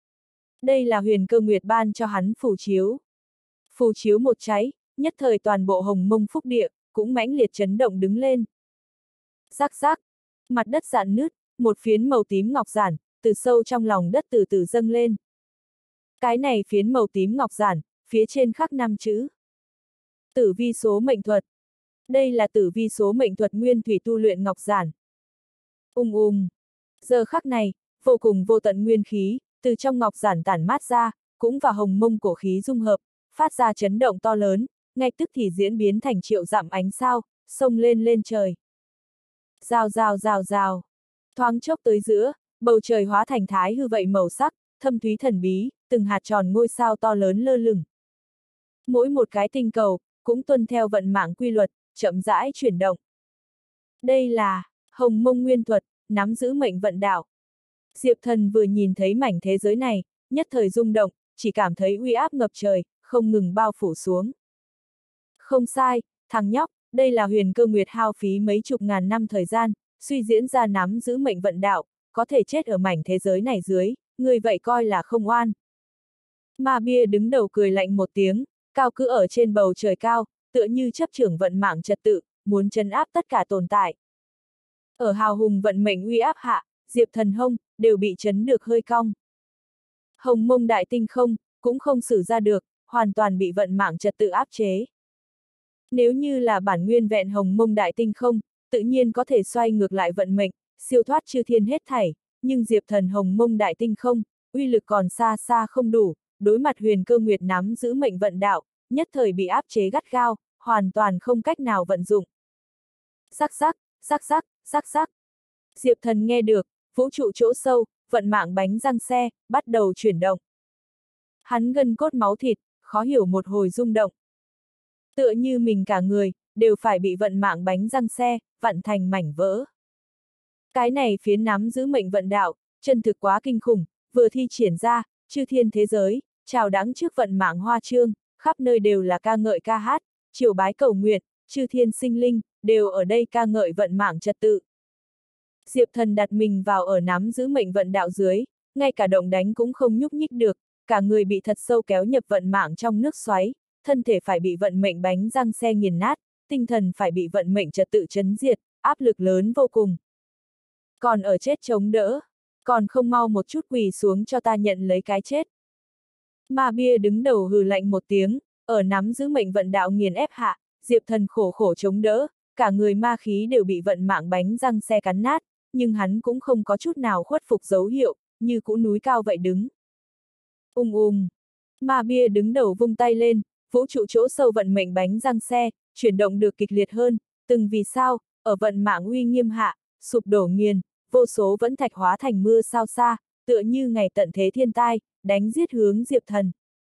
Đây là Huyền Cơ Nguyệt ban cho hắn phù chiếu. Phù chiếu một cháy, nhất thời toàn bộ Hồng Mông Phúc Địa, cũng mãnh liệt chấn động đứng lên. Rắc rắc, mặt đất rạn nứt, một phiến màu tím ngọc giản, từ sâu trong lòng đất từ từ dâng lên. Cái này phiến màu tím ngọc giản, phía trên khắc năm chữ. Tử vi số mệnh thuật. Đây là tử vi số mệnh thuật nguyên thủy tu luyện ngọc giản. Ung ung. Giờ khắc này, vô cùng vô tận nguyên khí, từ trong ngọc giản tản mát ra, cũng vào Hồng Mông cổ khí dung hợp, phát ra chấn động to lớn, ngay tức thì diễn biến thành triệu dặm ánh sao, xông lên lên trời. Rào rào rào rào. Thoáng chốc tới giữa, bầu trời hóa thành thái hư vậy màu sắc, thâm thúy thần bí, từng hạt tròn ngôi sao to lớn lơ lửng. Mỗi một cái tinh cầu, cũng tuân theo vận mạng quy luật, chậm rãi chuyển động. Đây là Hồng Mông Nguyên Thuật, nắm giữ mệnh vận đạo. Diệp Thần vừa nhìn thấy mảnh thế giới này, nhất thời rung động, chỉ cảm thấy uy áp ngập trời, không ngừng bao phủ xuống. Không sai, thằng nhóc, đây là Huyền Cơ Nguyệt hao phí mấy chục ngàn năm thời gian, suy diễn ra nắm giữ mệnh vận đạo, có thể chết ở mảnh thế giới này dưới, người vậy coi là không oan. Ma bia đứng đầu cười lạnh một tiếng, cao cứ ở trên bầu trời cao, tựa như chấp trưởng vận mạng trật tự, muốn trấn áp tất cả tồn tại. Ở hào hùng vận mệnh uy áp hạ, Diệp Thần hông, đều bị chấn được hơi cong. Hồng Mông đại tinh không, cũng không xử ra được, hoàn toàn bị vận mạng trật tự áp chế. Nếu như là bản nguyên vẹn Hồng Mông đại tinh không, tự nhiên có thể xoay ngược lại vận mệnh, siêu thoát chư thiên hết thảy, nhưng Diệp Thần Hồng Mông đại tinh không, uy lực còn xa xa không đủ, đối mặt Huyền Cơ Nguyệt nắm giữ mệnh vận đạo, nhất thời bị áp chế gắt gao, hoàn toàn không cách nào vận dụng. Sắc sắc, sắc sắc, sắc sắc. Diệp Thần nghe được, vũ trụ chỗ sâu, vận mạng bánh răng xe, bắt đầu chuyển động. Hắn gân cốt máu thịt, khó hiểu một hồi rung động. Tựa như mình cả người, đều phải bị vận mạng bánh răng xe, vặn thành mảnh vỡ. Cái này phiến nắm giữ mệnh vận đạo, chân thực quá kinh khủng, vừa thi triển ra, chư thiên thế giới, chào đắng trước vận mạng hoa trương, khắp nơi đều là ca ngợi ca hát, triều bái cầu nguyện, chư thiên sinh linh, đều ở đây ca ngợi vận mạng trật tự. Diệp Thần đặt mình vào ở nắm giữ mệnh vận đạo dưới, ngay cả động đánh cũng không nhúc nhích được, cả người bị thật sâu kéo nhập vận mạng trong nước xoáy, thân thể phải bị vận mệnh bánh răng xe nghiền nát, tinh thần phải bị vận mệnh trật tự chấn diệt, áp lực lớn vô cùng. Còn ở chết chống đỡ, còn không mau một chút quỳ xuống cho ta nhận lấy cái chết. Ma bia đứng đầu hừ lạnh một tiếng, ở nắm giữ mệnh vận đạo nghiền ép hạ, Diệp Thần khổ khổ chống đỡ, cả người ma khí đều bị vận mạng bánh răng xe cắn nát, nhưng hắn cũng không có chút nào khuất phục dấu hiệu, như cũ núi cao vậy đứng. Ung ung, ma bia đứng đầu vung tay lên, vũ trụ chỗ sâu vận mệnh bánh răng xe, chuyển động được kịch liệt hơn, từng vì sao, ở vận mạng uy nghiêm hạ, sụp đổ nghiền, vô số vẫn thạch hóa thành mưa sao xa, tựa như ngày tận thế thiên tai, đánh giết hướng Diệp Thần.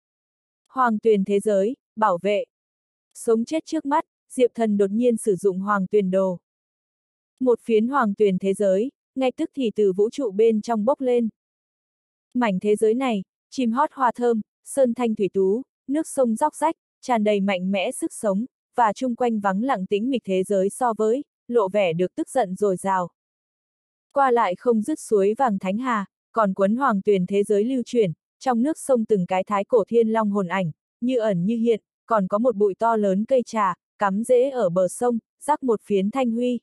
Hoàng tuyền thế giới, bảo vệ. Sống chết trước mắt, Diệp Thần đột nhiên sử dụng hoàng tuyền đồ. Một phiến hoàng tuyền thế giới, ngay tức thì từ vũ trụ bên trong bốc lên. Mảnh thế giới này, chim hót hoa thơm, sơn thanh thủy tú, nước sông róc rách, tràn đầy mạnh mẽ sức sống, và chung quanh vắng lặng tĩnh mịch thế giới so với, lộ vẻ được tức giận dồi dào. Qua lại không dứt suối vàng Thánh Hà, còn quấn hoàng tuyền thế giới lưu chuyển, trong nước sông từng cái thái cổ thiên long hồn ảnh, như ẩn như hiện, còn có một bụi to lớn cây trà, cắm rễ ở bờ sông, rắc một phiến thanh huy.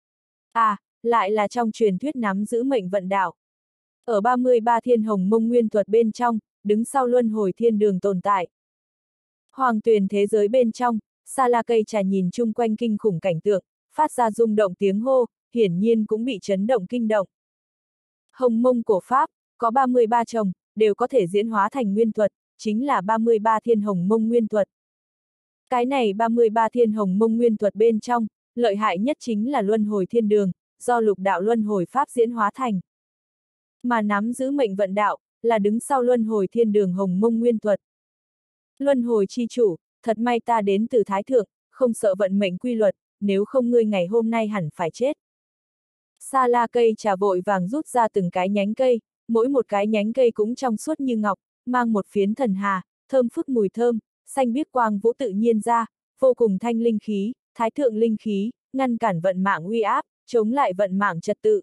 À, lại là trong truyền thuyết nắm giữ mệnh vận đạo. Ở ba mươi ba thiên hồng mông nguyên thuật bên trong, đứng sau luân hồi thiên đường tồn tại. Hoàng tuyền thế giới bên trong, Sa La cây trà nhìn chung quanh kinh khủng cảnh tượng, phát ra rung động tiếng hô, hiển nhiên cũng bị chấn động kinh động. Hồng mông cổ pháp, có ba mươi ba chồng, đều có thể diễn hóa thành nguyên thuật, chính là ba mươi ba thiên hồng mông nguyên thuật. Cái này ba mươi ba thiên hồng mông nguyên thuật bên trong, lợi hại nhất chính là luân hồi thiên đường, do lục đạo luân hồi pháp diễn hóa thành. Mà nắm giữ mệnh vận đạo, là đứng sau luân hồi thiên đường hồng mông nguyên thuật. Luân hồi chi chủ, thật may ta đến từ Thái Thượng, không sợ vận mệnh quy luật, nếu không ngươi ngày hôm nay hẳn phải chết. Sa La cây trà vội vàng rút ra từng cái nhánh cây, mỗi một cái nhánh cây cũng trong suốt như ngọc, mang một phiến thần hà, thơm phức mùi thơm, xanh biếc quang vũ tự nhiên ra, vô cùng thanh linh khí, thái thượng linh khí, ngăn cản vận mạng uy áp, chống lại vận mạng trật tự.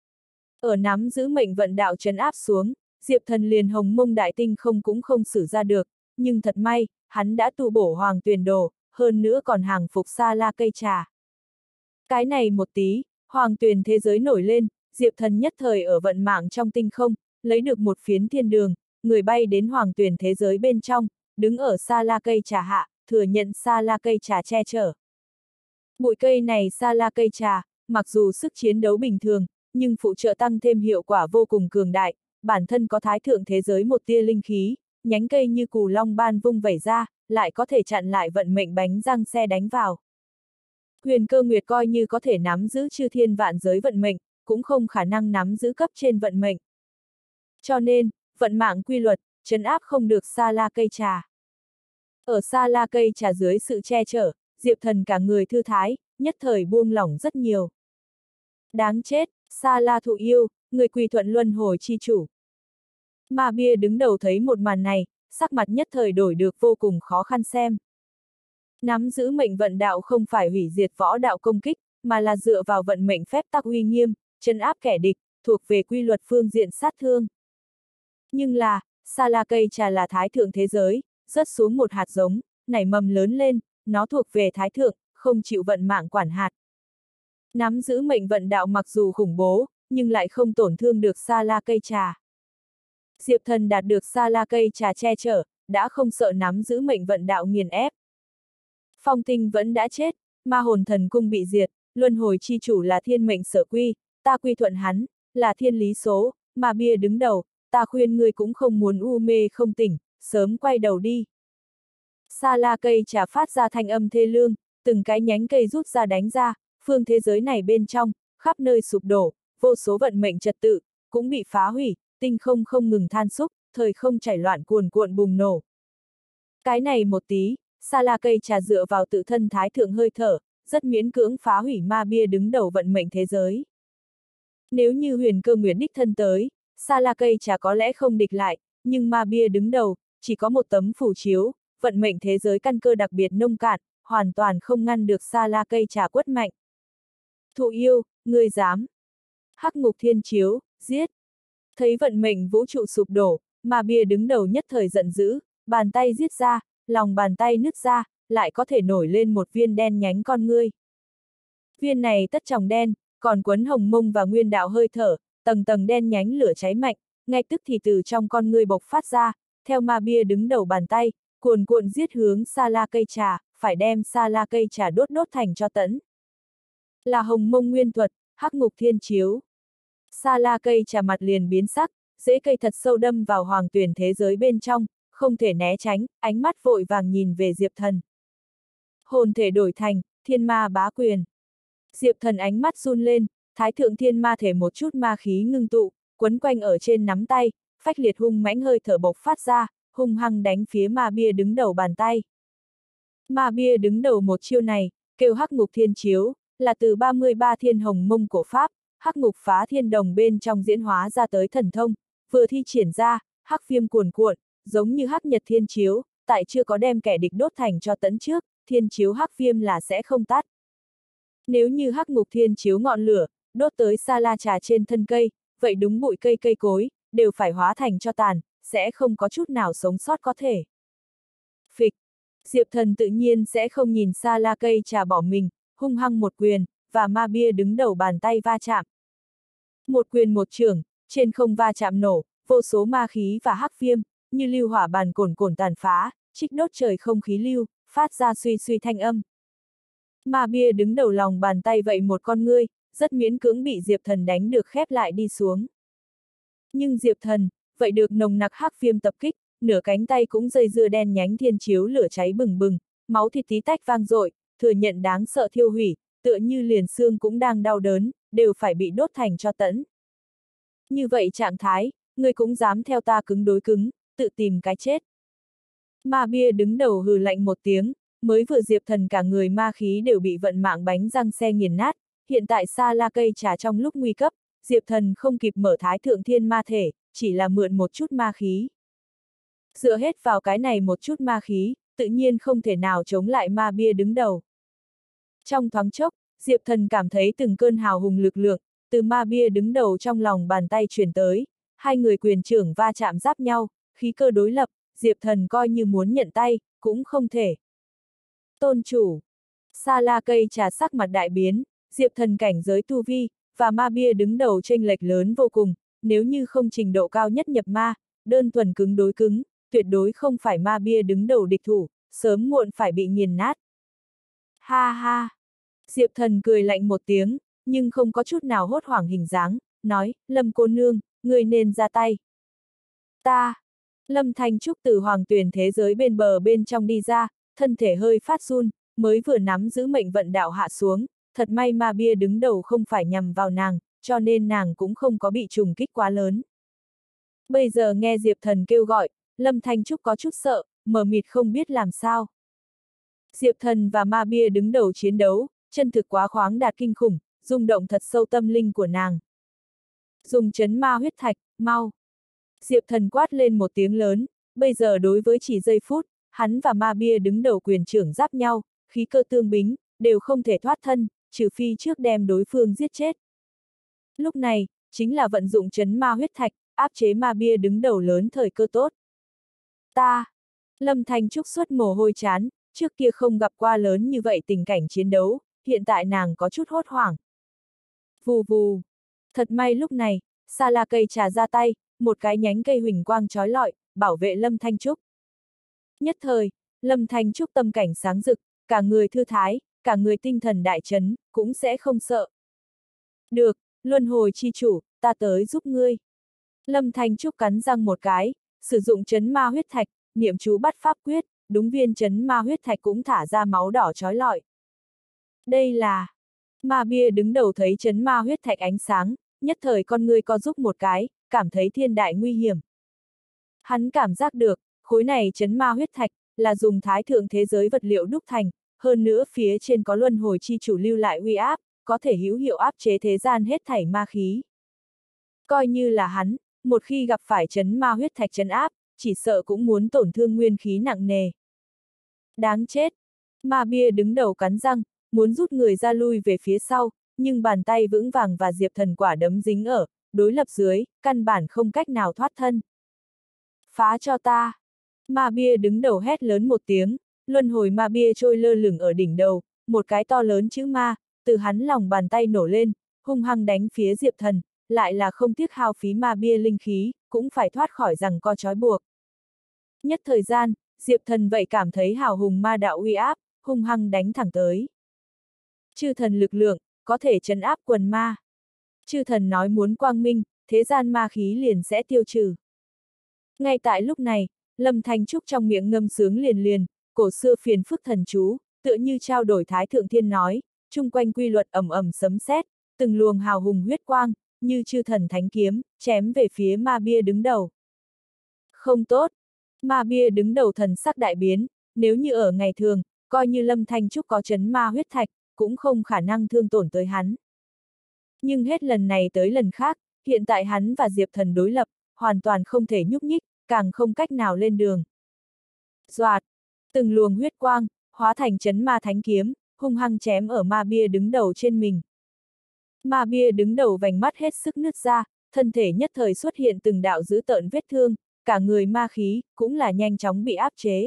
Ở nắm giữ mệnh vận đạo trấn áp xuống, Diệp Thần liền hồng mông đại tinh không cũng không xử ra được, nhưng thật may, hắn đã tu bổ hoàng tuyền đồ, hơn nữa còn hàng phục Sa La cây trà. Cái này một tí, hoàng tuyền thế giới nổi lên, Diệp Thần nhất thời ở vận mạng trong tinh không, lấy được một phiến thiên đường, người bay đến hoàng tuyền thế giới bên trong, đứng ở Sa La cây trà hạ, thừa nhận Sa La cây trà che chở. Bụi cây này Sa La cây trà, mặc dù sức chiến đấu bình thường, nhưng phụ trợ tăng thêm hiệu quả vô cùng cường đại, bản thân có thái thượng thế giới một tia linh khí, nhánh cây như cù long ban vung vẩy ra, lại có thể chặn lại vận mệnh bánh răng xe đánh vào. Huyền Cơ Nguyệt coi như có thể nắm giữ chư thiên vạn giới vận mệnh, cũng không khả năng nắm giữ cấp trên vận mệnh. Cho nên, vận mạng quy luật, trấn áp không được Sa La cây trà. Ở Sa La cây trà dưới sự che chở, Diệp Thần cả người thư thái, nhất thời buông lỏng rất nhiều. Đáng chết, Sa La thụ yêu, người quỳ thuận luân hồi chi chủ. Ma Bia đứng đầu thấy một màn này, sắc mặt nhất thời đổi được vô cùng khó khăn xem. Nắm giữ mệnh vận đạo không phải hủy diệt võ đạo công kích, mà là dựa vào vận mệnh phép tắc uy nghiêm, trấn áp kẻ địch, thuộc về quy luật phương diện sát thương. Nhưng là, Sa La cây trà là thái thượng thế giới, rớt xuống một hạt giống, nảy mầm lớn lên, nó thuộc về thái thượng, không chịu vận mạng quản hạt. Nắm giữ mệnh vận đạo mặc dù khủng bố, nhưng lại không tổn thương được Sa La cây trà. Diệp Thần đạt được Sa La cây trà che chở, đã không sợ nắm giữ mệnh vận đạo nghiền ép. Phong Tinh vẫn đã chết, ma hồn thần cung bị diệt, luân hồi chi chủ là thiên mệnh sở quy, ta quy thuận hắn, là thiên lý số, mà Bia đứng đầu, ta khuyên ngươi cũng không muốn u mê không tỉnh, sớm quay đầu đi. Sa La cây trà phát ra thanh âm thê lương, từng cái nhánh cây rút ra đánh ra, phương thế giới này bên trong, khắp nơi sụp đổ, vô số vận mệnh trật tự, cũng bị phá hủy, tinh không không ngừng than xúc, thời không chảy loạn cuồn cuộn bùng nổ. Cái này một tí, Sa La cây trà dựa vào tự thân thái thượng hơi thở, rất miễn cưỡng phá hủy Ma Bia đứng đầu vận mệnh thế giới. Nếu như Huyền Cơ Nguyệt đích thân tới, Sa La cây trà có lẽ không địch lại, nhưng Ma Bia đứng đầu, chỉ có một tấm phù chiếu, vận mệnh thế giới căn cơ đặc biệt nông cạn, hoàn toàn không ngăn được Sa La cây trà quất mạnh. Thụ yêu, ngươi dám. Hắc ngục thiên chiếu, giết. Thấy vận mệnh vũ trụ sụp đổ, Ma Bia đứng đầu nhất thời giận dữ, bàn tay giết ra, lòng bàn tay nứt ra, lại có thể nổi lên một viên đen nhánh con ngươi. Viên này tất tròng đen, còn quấn hồng mông và nguyên đạo hơi thở, tầng tầng đen nhánh lửa cháy mạnh, ngay tức thì từ trong con ngươi bộc phát ra, theo Ma Bia đứng đầu bàn tay, cuồn cuộn giết hướng Sa La cây trà, phải đem Sa La cây trà đốt đốt thành cho tẫn. Là hồng mông nguyên thuật, hắc ngục thiên chiếu. Sa La cây trà mặt liền biến sắc, rễ cây thật sâu đâm vào hoàng tuyển thế giới bên trong, không thể né tránh, ánh mắt vội vàng nhìn về Diệp Thần. Hồn thể đổi thành, thiên ma bá quyền. Diệp Thần ánh mắt run lên, thái thượng thiên ma thể một chút ma khí ngưng tụ, quấn quanh ở trên nắm tay, phách liệt hung mãnh hơi thở bộc phát ra, hung hăng đánh phía Ma Bia đứng đầu bàn tay. Ma Bia đứng đầu một chiêu này, kêu hắc ngục thiên chiếu, là từ ba mươi ba thiên hồng mông cổ pháp, hắc ngục phá thiên đồng bên trong diễn hóa ra tới thần thông, vừa thi triển ra, hắc viêm cuồn cuộn, giống như hắc nhật thiên chiếu, tại chưa có đem kẻ địch đốt thành cho tẫn trước, thiên chiếu hắc viêm là sẽ không tắt. Nếu như hắc ngục thiên chiếu ngọn lửa, đốt tới sa la trà trên thân cây, vậy đúng bụi cây cây cối, đều phải hóa thành cho tàn, sẽ không có chút nào sống sót có thể. Phịch, Diệp Thần tự nhiên sẽ không nhìn sa la cây trà bỏ mình, hung hăng một quyền, và ma bia đứng đầu bàn tay va chạm. Một quyền một chưởng, trên không va chạm nổ, vô số ma khí và hắc viêm, như lưu hỏa bàn cồn cồn tàn phá, trích đốt trời không khí lưu, phát ra suy suy thanh âm. Ma bia đứng đầu lòng bàn tay vậy một con ngươi, rất miễn cưỡng bị Diệp Thần đánh được khép lại đi xuống. Nhưng Diệp Thần, vậy được nồng nặc hắc viêm tập kích, nửa cánh tay cũng dây dưa đen nhánh thiên chiếu lửa cháy bừng bừng, máu thịt tí tách vang dội, thừa nhận đáng sợ thiêu hủy, tựa như liền xương cũng đang đau đớn, đều phải bị đốt thành cho tẫn. Như vậy trạng thái, ngươi cũng dám theo ta cứng đối cứng, tự tìm cái chết. Ma bia đứng đầu hừ lạnh một tiếng, mới vừa Diệp Thần cả người ma khí đều bị vận mạng bánh răng xe nghiền nát, hiện tại sa la cây trà trong lúc nguy cấp, Diệp Thần không kịp mở thái thượng thiên ma thể, chỉ là mượn một chút ma khí. Dựa hết vào cái này một chút ma khí, tự nhiên không thể nào chống lại ma bia đứng đầu. Trong thoáng chốc, Diệp Thần cảm thấy từng cơn hào hùng lực lượng, từ ma bia đứng đầu trong lòng bàn tay truyền tới, hai người quyền trưởng va chạm giáp nhau, khí cơ đối lập, Diệp Thần coi như muốn nhận tay, cũng không thể. Tôn chủ, sa la cây trà sắc mặt đại biến, Diệp Thần cảnh giới tu vi, và ma bia đứng đầu chênh lệch lớn vô cùng, nếu như không trình độ cao nhất nhập ma, đơn thuần cứng đối cứng, tuyệt đối không phải ma bia đứng đầu địch thủ, sớm muộn phải bị nghiền nát. Ha ha! Diệp Thần cười lạnh một tiếng, nhưng không có chút nào hốt hoảng hình dáng, nói, Lâm cô nương, người nên ra tay. Ta! Lâm Thanh Trúc từ hoàng tuyển thế giới bên bờ bên trong đi ra, thân thể hơi phát run, mới vừa nắm giữ mệnh vận đạo hạ xuống, thật may ma bia đứng đầu không phải nhằm vào nàng, cho nên nàng cũng không có bị trùng kích quá lớn. Bây giờ nghe Diệp Thần kêu gọi, Lâm Thanh Trúc có chút sợ, mờ mịt không biết làm sao. Diệp Thần và ma bia đứng đầu chiến đấu, chân thực quá khoáng đạt kinh khủng, rung động thật sâu tâm linh của nàng. Dùng chấn ma huyết thạch, mau! Diệp Thần quát lên một tiếng lớn, bây giờ đối với chỉ giây phút, hắn và ma bia đứng đầu quyền trưởng giáp nhau, khí cơ tương bính, đều không thể thoát thân, trừ phi trước đem đối phương giết chết. Lúc này, chính là vận dụng chấn ma huyết thạch, áp chế ma bia đứng đầu lớn thời cơ tốt. Ta! Lâm Thanh Trúc xuất mồ hôi chán, trước kia không gặp qua lớn như vậy tình cảnh chiến đấu, hiện tại nàng có chút hốt hoảng. Vù vù! Thật may lúc này, sa la cây trà ra tay, một cái nhánh cây huỳnh quang trói lọi, bảo vệ Lâm Thanh Trúc. Nhất thời, Lâm Thanh Trúc tâm cảnh sáng rực, cả người thư thái, cả người tinh thần đại chấn, cũng sẽ không sợ. Được, luân hồi chi chủ, ta tới giúp ngươi. Lâm Thanh Trúc cắn răng một cái, sử dụng chấn ma huyết thạch, niệm chú bắt pháp quyết, đúng viên chấn ma huyết thạch cũng thả ra máu đỏ trói lọi. Đây là... Ma bia đứng đầu thấy chấn ma huyết thạch ánh sáng, nhất thời con ngươi co giúp một cái, cảm thấy thiên đại nguy hiểm. Hắn cảm giác được, khối này chấn ma huyết thạch, là dùng thái thượng thế giới vật liệu đúc thành, hơn nữa phía trên có luân hồi chi chủ lưu lại uy áp, có thể hữu hiệu áp chế thế gian hết thảy ma khí. Coi như là hắn, một khi gặp phải chấn ma huyết thạch chấn áp, chỉ sợ cũng muốn tổn thương nguyên khí nặng nề. Đáng chết! Ma bia đứng đầu cắn răng, muốn rút người ra lui về phía sau, nhưng bàn tay vững vàng và Diệp Thần quả đấm dính ở, đối lập dưới, căn bản không cách nào thoát thân. Phá cho ta! Ma bia đứng đầu hét lớn một tiếng, luân hồi ma bia trôi lơ lửng ở đỉnh đầu, một cái to lớn chữ ma, từ hắn lòng bàn tay nổ lên, hung hăng đánh phía Diệp Thần, lại là không tiếc hao phí ma bia linh khí, cũng phải thoát khỏi rằng co trói buộc. Nhất thời gian, Diệp Thần vậy cảm thấy hào hùng ma đạo uy áp, hung hăng đánh thẳng tới. Chư thần lực lượng, có thể trấn áp quần ma. Chư thần nói muốn quang minh, thế gian ma khí liền sẽ tiêu trừ. Ngay tại lúc này, Lâm Thanh Trúc trong miệng ngâm sướng liền liền, cổ xưa phiền phức thần chú, tựa như trao đổi Thái Thượng Thiên nói, chung quanh quy luật ầm ầm sấm sét, từng luồng hào hùng huyết quang, như chư thần thánh kiếm, chém về phía ma bia đứng đầu. Không tốt! Ma bia đứng đầu thần sắc đại biến, nếu như ở ngày thường, coi như Lâm Thanh Trúc có chấn ma huyết thạch, cũng không khả năng thương tổn tới hắn. Nhưng hết lần này tới lần khác, hiện tại hắn và Diệp Thần đối lập, hoàn toàn không thể nhúc nhích, càng không cách nào lên đường. Doạt, từng luồng huyết quang, hóa thành chấn ma thánh kiếm, hung hăng chém ở ma bia đứng đầu trên mình. Ma bia đứng đầu vành mắt hết sức nứt ra, thân thể nhất thời xuất hiện từng đạo dữ tợn vết thương, cả người ma khí, cũng là nhanh chóng bị áp chế.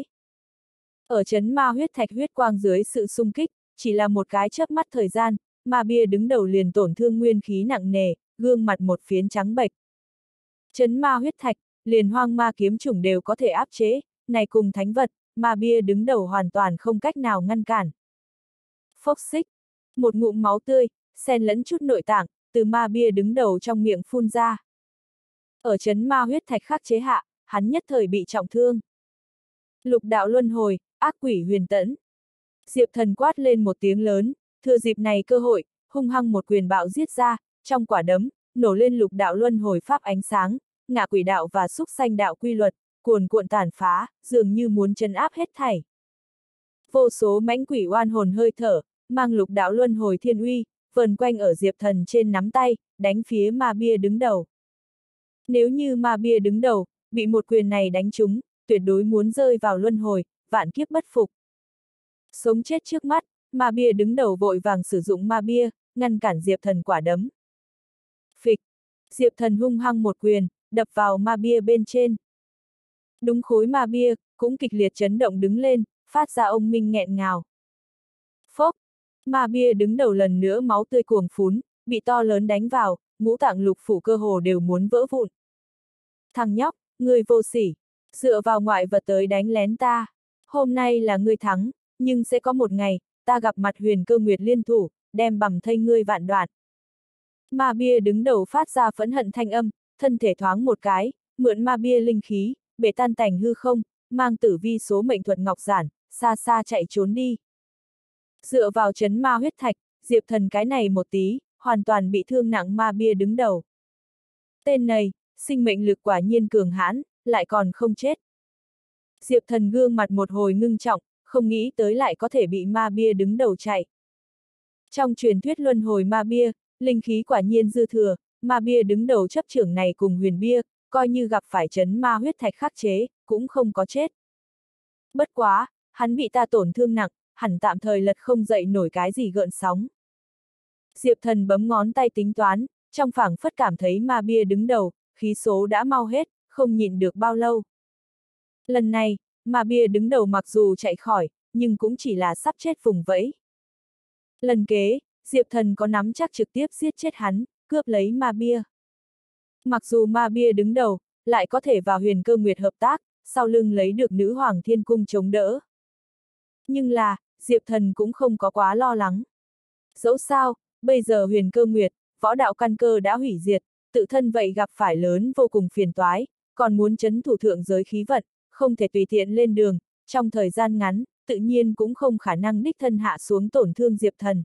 Ở chấn ma huyết thạch huyết quang dưới sự xung kích, chỉ là một cái chớp mắt thời gian, ma bia đứng đầu liền tổn thương nguyên khí nặng nề, gương mặt một phiến trắng bệch. Chấn ma huyết thạch, liền hoang ma kiếm chủng đều có thể áp chế, này cùng thánh vật, ma bia đứng đầu hoàn toàn không cách nào ngăn cản. Phốc xích, một ngụm máu tươi, xen lẫn chút nội tạng, từ ma bia đứng đầu trong miệng phun ra. Ở chấn ma huyết thạch khắc chế hạ, hắn nhất thời bị trọng thương. Lục đạo luân hồi, ác quỷ huyền tẫn. Diệp Thần quát lên một tiếng lớn, thừa dịp này cơ hội, hung hăng một quyền bạo giết ra, trong quả đấm, nổ lên lục đạo luân hồi pháp ánh sáng, ngạ quỷ đạo và xúc sanh đạo quy luật, cuồn cuộn tàn phá, dường như muốn trấn áp hết thảy. Vô số mãnh quỷ oan hồn hơi thở, mang lục đạo luân hồi thiên uy, vần quanh ở Diệp Thần trên nắm tay, đánh phía ma bia đứng đầu. Nếu như ma bia đứng đầu, bị một quyền này đánh trúng, tuyệt đối muốn rơi vào luân hồi, vạn kiếp bất phục. Sống chết trước mắt, ma bia đứng đầu vội vàng sử dụng ma bia, ngăn cản Diệp Thần quả đấm. Phịch, Diệp Thần hung hăng một quyền, đập vào ma bia bên trên. Đúng khối ma bia, cũng kịch liệt chấn động đứng lên, phát ra ông minh nghẹn ngào. Phốc, ma bia đứng đầu lần nữa máu tươi cuồng phún, bị to lớn đánh vào, ngũ tạng lục phủ cơ hồ đều muốn vỡ vụn. Thằng nhóc, ngươi vô sỉ, dựa vào ngoại vật tới đánh lén ta. Hôm nay là ngươi thắng, nhưng sẽ có một ngày, ta gặp mặt Huyền Cơ Nguyệt liên thủ, đem bằm thây ngươi vạn đoạn. Ma bia đứng đầu phát ra phẫn hận thanh âm, thân thể thoáng một cái, mượn ma bia linh khí, bể tan tành hư không, mang tử vi số mệnh thuật ngọc giản, xa xa chạy trốn đi. Dựa vào chấn ma huyết thạch, Diệp Thần cái này một tí, hoàn toàn bị thương nặng ma bia đứng đầu. Tên này, sinh mệnh lực quả nhiên cường hãn, lại còn không chết. Diệp Thần gương mặt một hồi ngưng trọng, không nghĩ tới lại có thể bị ma bia đứng đầu chạy. Trong truyền thuyết luân hồi ma bia, linh khí quả nhiên dư thừa, ma bia đứng đầu chấp trưởng này cùng huyền bia, coi như gặp phải chấn ma huyết thạch khắc chế, cũng không có chết. Bất quá, hắn bị ta tổn thương nặng, hẳn tạm thời lật không dậy nổi cái gì gợn sóng. Diệp Thần bấm ngón tay tính toán, trong phảng phất cảm thấy ma bia đứng đầu, khí số đã mau hết, không nhịn được bao lâu. Lần này, ma bia đứng đầu mặc dù chạy khỏi, nhưng cũng chỉ là sắp chết vùng vẫy. Lần kế, Diệp Thần có nắm chắc trực tiếp giết chết hắn, cướp lấy ma bia. Mặc dù ma bia đứng đầu, lại có thể vào Huyền Cơ Nguyệt hợp tác, sau lưng lấy được nữ hoàng thiên cung chống đỡ. Nhưng là, Diệp Thần cũng không có quá lo lắng. Dẫu sao, bây giờ Huyền Cơ Nguyệt, võ đạo căn cơ đã hủy diệt, tự thân vậy gặp phải lớn vô cùng phiền toái, còn muốn trấn thủ thượng giới khí vận, không thể tùy tiện lên đường, trong thời gian ngắn, tự nhiên cũng không khả năng đích thân hạ xuống tổn thương Diệp Thần.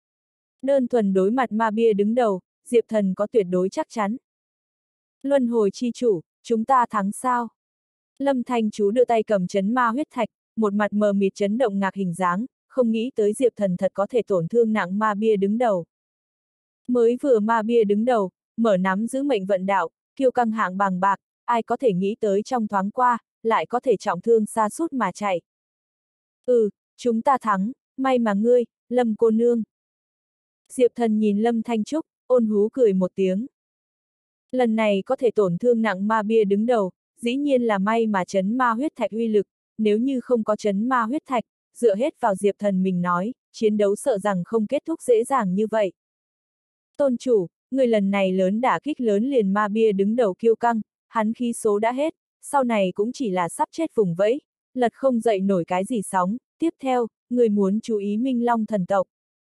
Đơn thuần đối mặt ma bia đứng đầu, Diệp Thần có tuyệt đối chắc chắn. Luân hồi chi chủ, chúng ta thắng sao? Lâm Thanh chú đưa tay cầm chấn ma huyết thạch, một mặt mờ mịt chấn động ngạc hình dáng, không nghĩ tới Diệp Thần thật có thể tổn thương nặng ma bia đứng đầu. Mới vừa ma bia đứng đầu, mở nắm giữ mệnh vận đạo, kiêu căng hạng bằng bạc, ai có thể nghĩ tới trong thoáng qua, lại có thể trọng thương xa sút mà chạy. Ừ, chúng ta thắng, may mà ngươi, Lâm cô nương. Diệp Thần nhìn Lâm Thanh Trúc, ôn hú cười một tiếng. Lần này có thể tổn thương nặng ma bia đứng đầu, dĩ nhiên là may mà chấn ma huyết thạch uy lực, nếu như không có chấn ma huyết thạch, dựa hết vào Diệp Thần mình nói, chiến đấu sợ rằng không kết thúc dễ dàng như vậy. Tôn chủ, người lần này lớn đả kích lớn liền ma bia đứng đầu kiêu căng, hắn khí số đã hết, sau này cũng chỉ là sắp chết vùng vẫy, lật không dậy nổi cái gì sóng, tiếp theo, người muốn chú ý Minh Long thần tộc.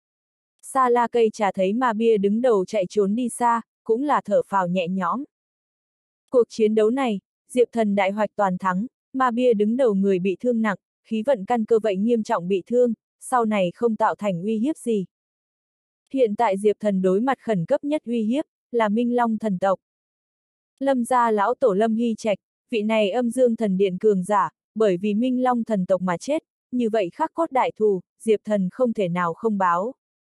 Sa La Cây Trà thấy ma bia đứng đầu chạy trốn đi xa, cũng là thở phào nhẹ nhõm. Cuộc chiến đấu này, Diệp Thần đại hoạch toàn thắng, ma bia đứng đầu người bị thương nặng, khí vận căn cơ vậy nghiêm trọng bị thương, sau này không tạo thành uy hiếp gì. Hiện tại Diệp Thần đối mặt khẩn cấp nhất uy hiếp, là Minh Long thần tộc. Lâm gia lão tổ Lâm Hy Trạch, vị này âm dương thần điện cường giả, bởi vì Minh Long thần tộc mà chết, như vậy khắc cốt đại thù, Diệp Thần không thể nào không báo.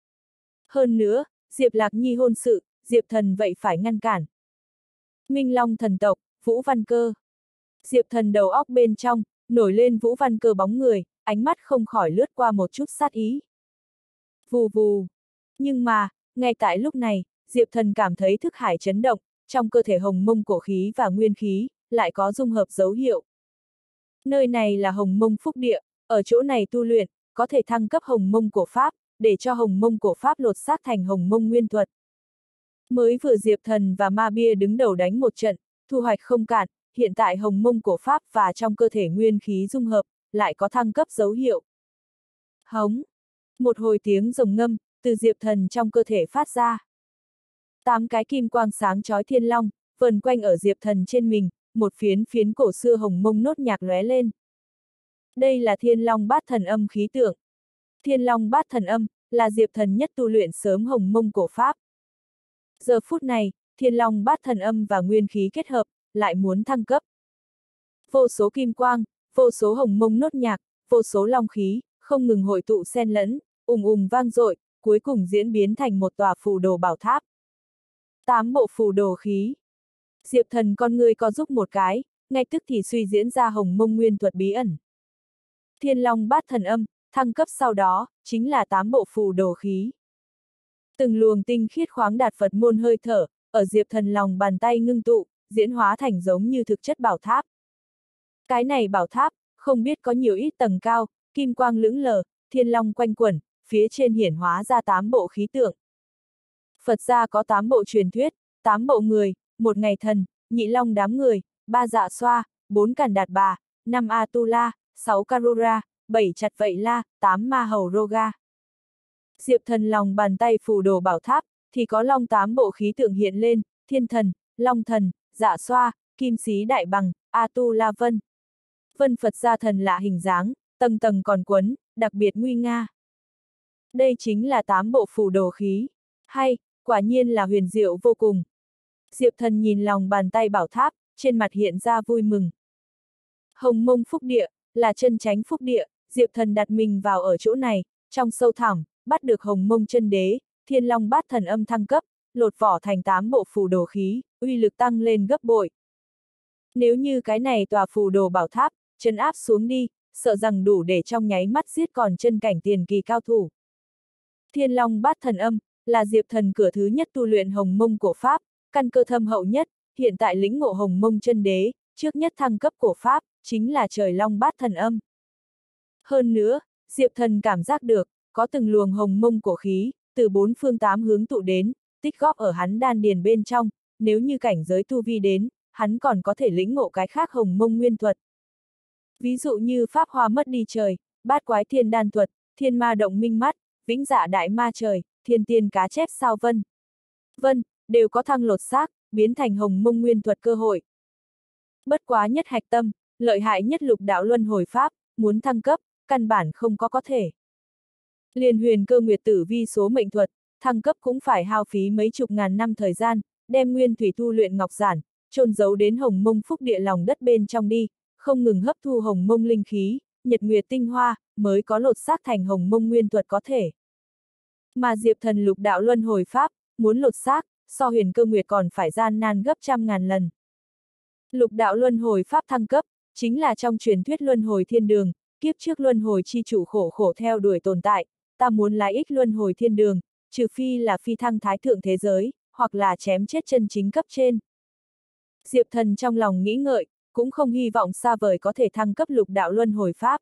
Hơn nữa, Diệp Lạc Nhi hôn sự, Diệp Thần vậy phải ngăn cản. Minh Long thần tộc, Vũ Văn Cơ. Diệp Thần đầu óc bên trong, nổi lên Vũ Văn Cơ bóng người, ánh mắt không khỏi lướt qua một chút sát ý. Vù vù. Nhưng mà, ngay tại lúc này, Diệp Thần cảm thấy thức hải chấn động, trong cơ thể hồng mông cổ khí và nguyên khí, lại có dung hợp dấu hiệu. Nơi này là hồng mông phúc địa, ở chỗ này tu luyện, có thể thăng cấp hồng mông cổ pháp, để cho hồng mông cổ pháp lột xác thành hồng mông nguyên thuật. Mới vừa Diệp Thần và Ma Bia đứng đầu đánh một trận, thu hoạch không cạn, hiện tại hồng mông cổ pháp và trong cơ thể nguyên khí dung hợp, lại có thăng cấp dấu hiệu. Hống! Một hồi tiếng rồng ngâm, từ Diệp Thần trong cơ thể phát ra. Tám cái kim quang sáng chói thiên long, vần quanh ở Diệp Thần trên mình, một phiến phiến cổ xưa hồng mông nốt nhạc lóe lên. Đây là Thiên Long Bát Thần Âm khí tượng. Thiên Long Bát Thần Âm, là Diệp Thần nhất tu luyện sớm hồng mông cổ pháp. Giờ phút này, Thiên Long Bát Thần Âm và nguyên khí kết hợp, lại muốn thăng cấp. Vô số kim quang, vô số hồng mông nốt nhạc, vô số long khí, không ngừng hội tụ xen lẫn, ùng ùng vang dội, cuối cùng diễn biến thành một tòa phù đồ bảo tháp. Tám bộ phù đồ khí. Diệp Thần con người co giúp một cái, ngay tức thì suy diễn ra hồng mông nguyên thuật bí ẩn. Thiên Long Bát Thần Âm, thăng cấp sau đó, chính là tám bộ phù đồ khí. Từng luồng tinh khiết khoáng đạt Phật môn hơi thở, ở Diệp Thần lòng bàn tay ngưng tụ, diễn hóa thành giống như thực chất bảo tháp. Cái này bảo tháp, không biết có nhiều ít tầng cao, kim quang lững lờ, thiên long quanh quẩn, phía trên hiển hóa ra tám bộ khí tượng. Phật gia có tám bộ truyền thuyết, tám bộ người, một ngày thần, nhị long đám người, ba dạ xoa, bốn càn đạt bà, năm Atula, sáu Karura, bảy chặt vậy la, tám ma hầu Roga. Diệp Thần lòng bàn tay phù đồ bảo tháp, thì có long tám bộ khí tượng hiện lên, thiên thần, long thần, dạ xoa, kim sĩ đại bằng, Atula vân. Vân Phật gia thần lạ hình dáng, tầng tầng còn quấn, đặc biệt nguy nga. Đây chính là tám bộ phù đồ khí. Hay, quả nhiên là huyền diệu vô cùng. Diệp Thần nhìn lòng bàn tay bảo tháp, trên mặt hiện ra vui mừng. Hồng mông phúc địa, là chân chánh phúc địa, Diệp Thần đặt mình vào ở chỗ này, trong sâu thẳm, bắt được hồng mông chân đế, thiên long bát thần âm thăng cấp, lột vỏ thành tám bộ phù đồ khí, uy lực tăng lên gấp bội. Nếu như cái này tòa phù đồ bảo tháp, chân áp xuống đi, sợ rằng đủ để trong nháy mắt giết còn chân cảnh tiền kỳ cao thủ. Thiên long bát thần âm, là Diệp Thần cửa thứ nhất tu luyện hồng mông cổ pháp, căn cơ thâm hậu nhất, hiện tại lĩnh ngộ hồng mông chân đế, trước nhất thăng cấp cổ pháp, chính là trời long bát thần âm. Hơn nữa, Diệp Thần cảm giác được, có từng luồng hồng mông cổ khí, từ bốn phương tám hướng tụ đến, tích góp ở hắn đan điền bên trong, nếu như cảnh giới tu vi đến, hắn còn có thể lĩnh ngộ cái khác hồng mông nguyên thuật. Ví dụ như pháp hoa mất đi trời, bát quái thiên đan thuật, thiên ma động minh mắt, vĩnh dạ đại ma trời, thiên tiên cá chép sao vân. Vân, đều có thăng lột xác, biến thành hồng mông nguyên thuật cơ hội. Bất quá nhất hạch tâm, lợi hại nhất lục đạo luân hồi pháp, muốn thăng cấp, căn bản không có có thể. Liền huyền cơ nguyệt tử vi số mệnh thuật, thăng cấp cũng phải hao phí mấy chục ngàn năm thời gian, đem nguyên thủy tu luyện ngọc giản, chôn giấu đến hồng mông phúc địa lòng đất bên trong đi, không ngừng hấp thu hồng mông linh khí, nhật nguyệt tinh hoa, mới có lột xác thành hồng mông nguyên thuật có thể. Mà Diệp Thần lục đạo luân hồi pháp, muốn lột xác, so huyền cơ nguyệt còn phải gian nan gấp trăm ngàn lần. Lục đạo luân hồi pháp thăng cấp, chính là trong truyền thuyết luân hồi thiên đường, kiếp trước luân hồi chi chủ khổ khổ theo đuổi tồn tại, ta muốn lái ích luân hồi thiên đường, trừ phi là phi thăng thái thượng thế giới, hoặc là chém chết chân chính cấp trên. Diệp Thần trong lòng nghĩ ngợi, cũng không hy vọng xa vời có thể thăng cấp lục đạo luân hồi pháp.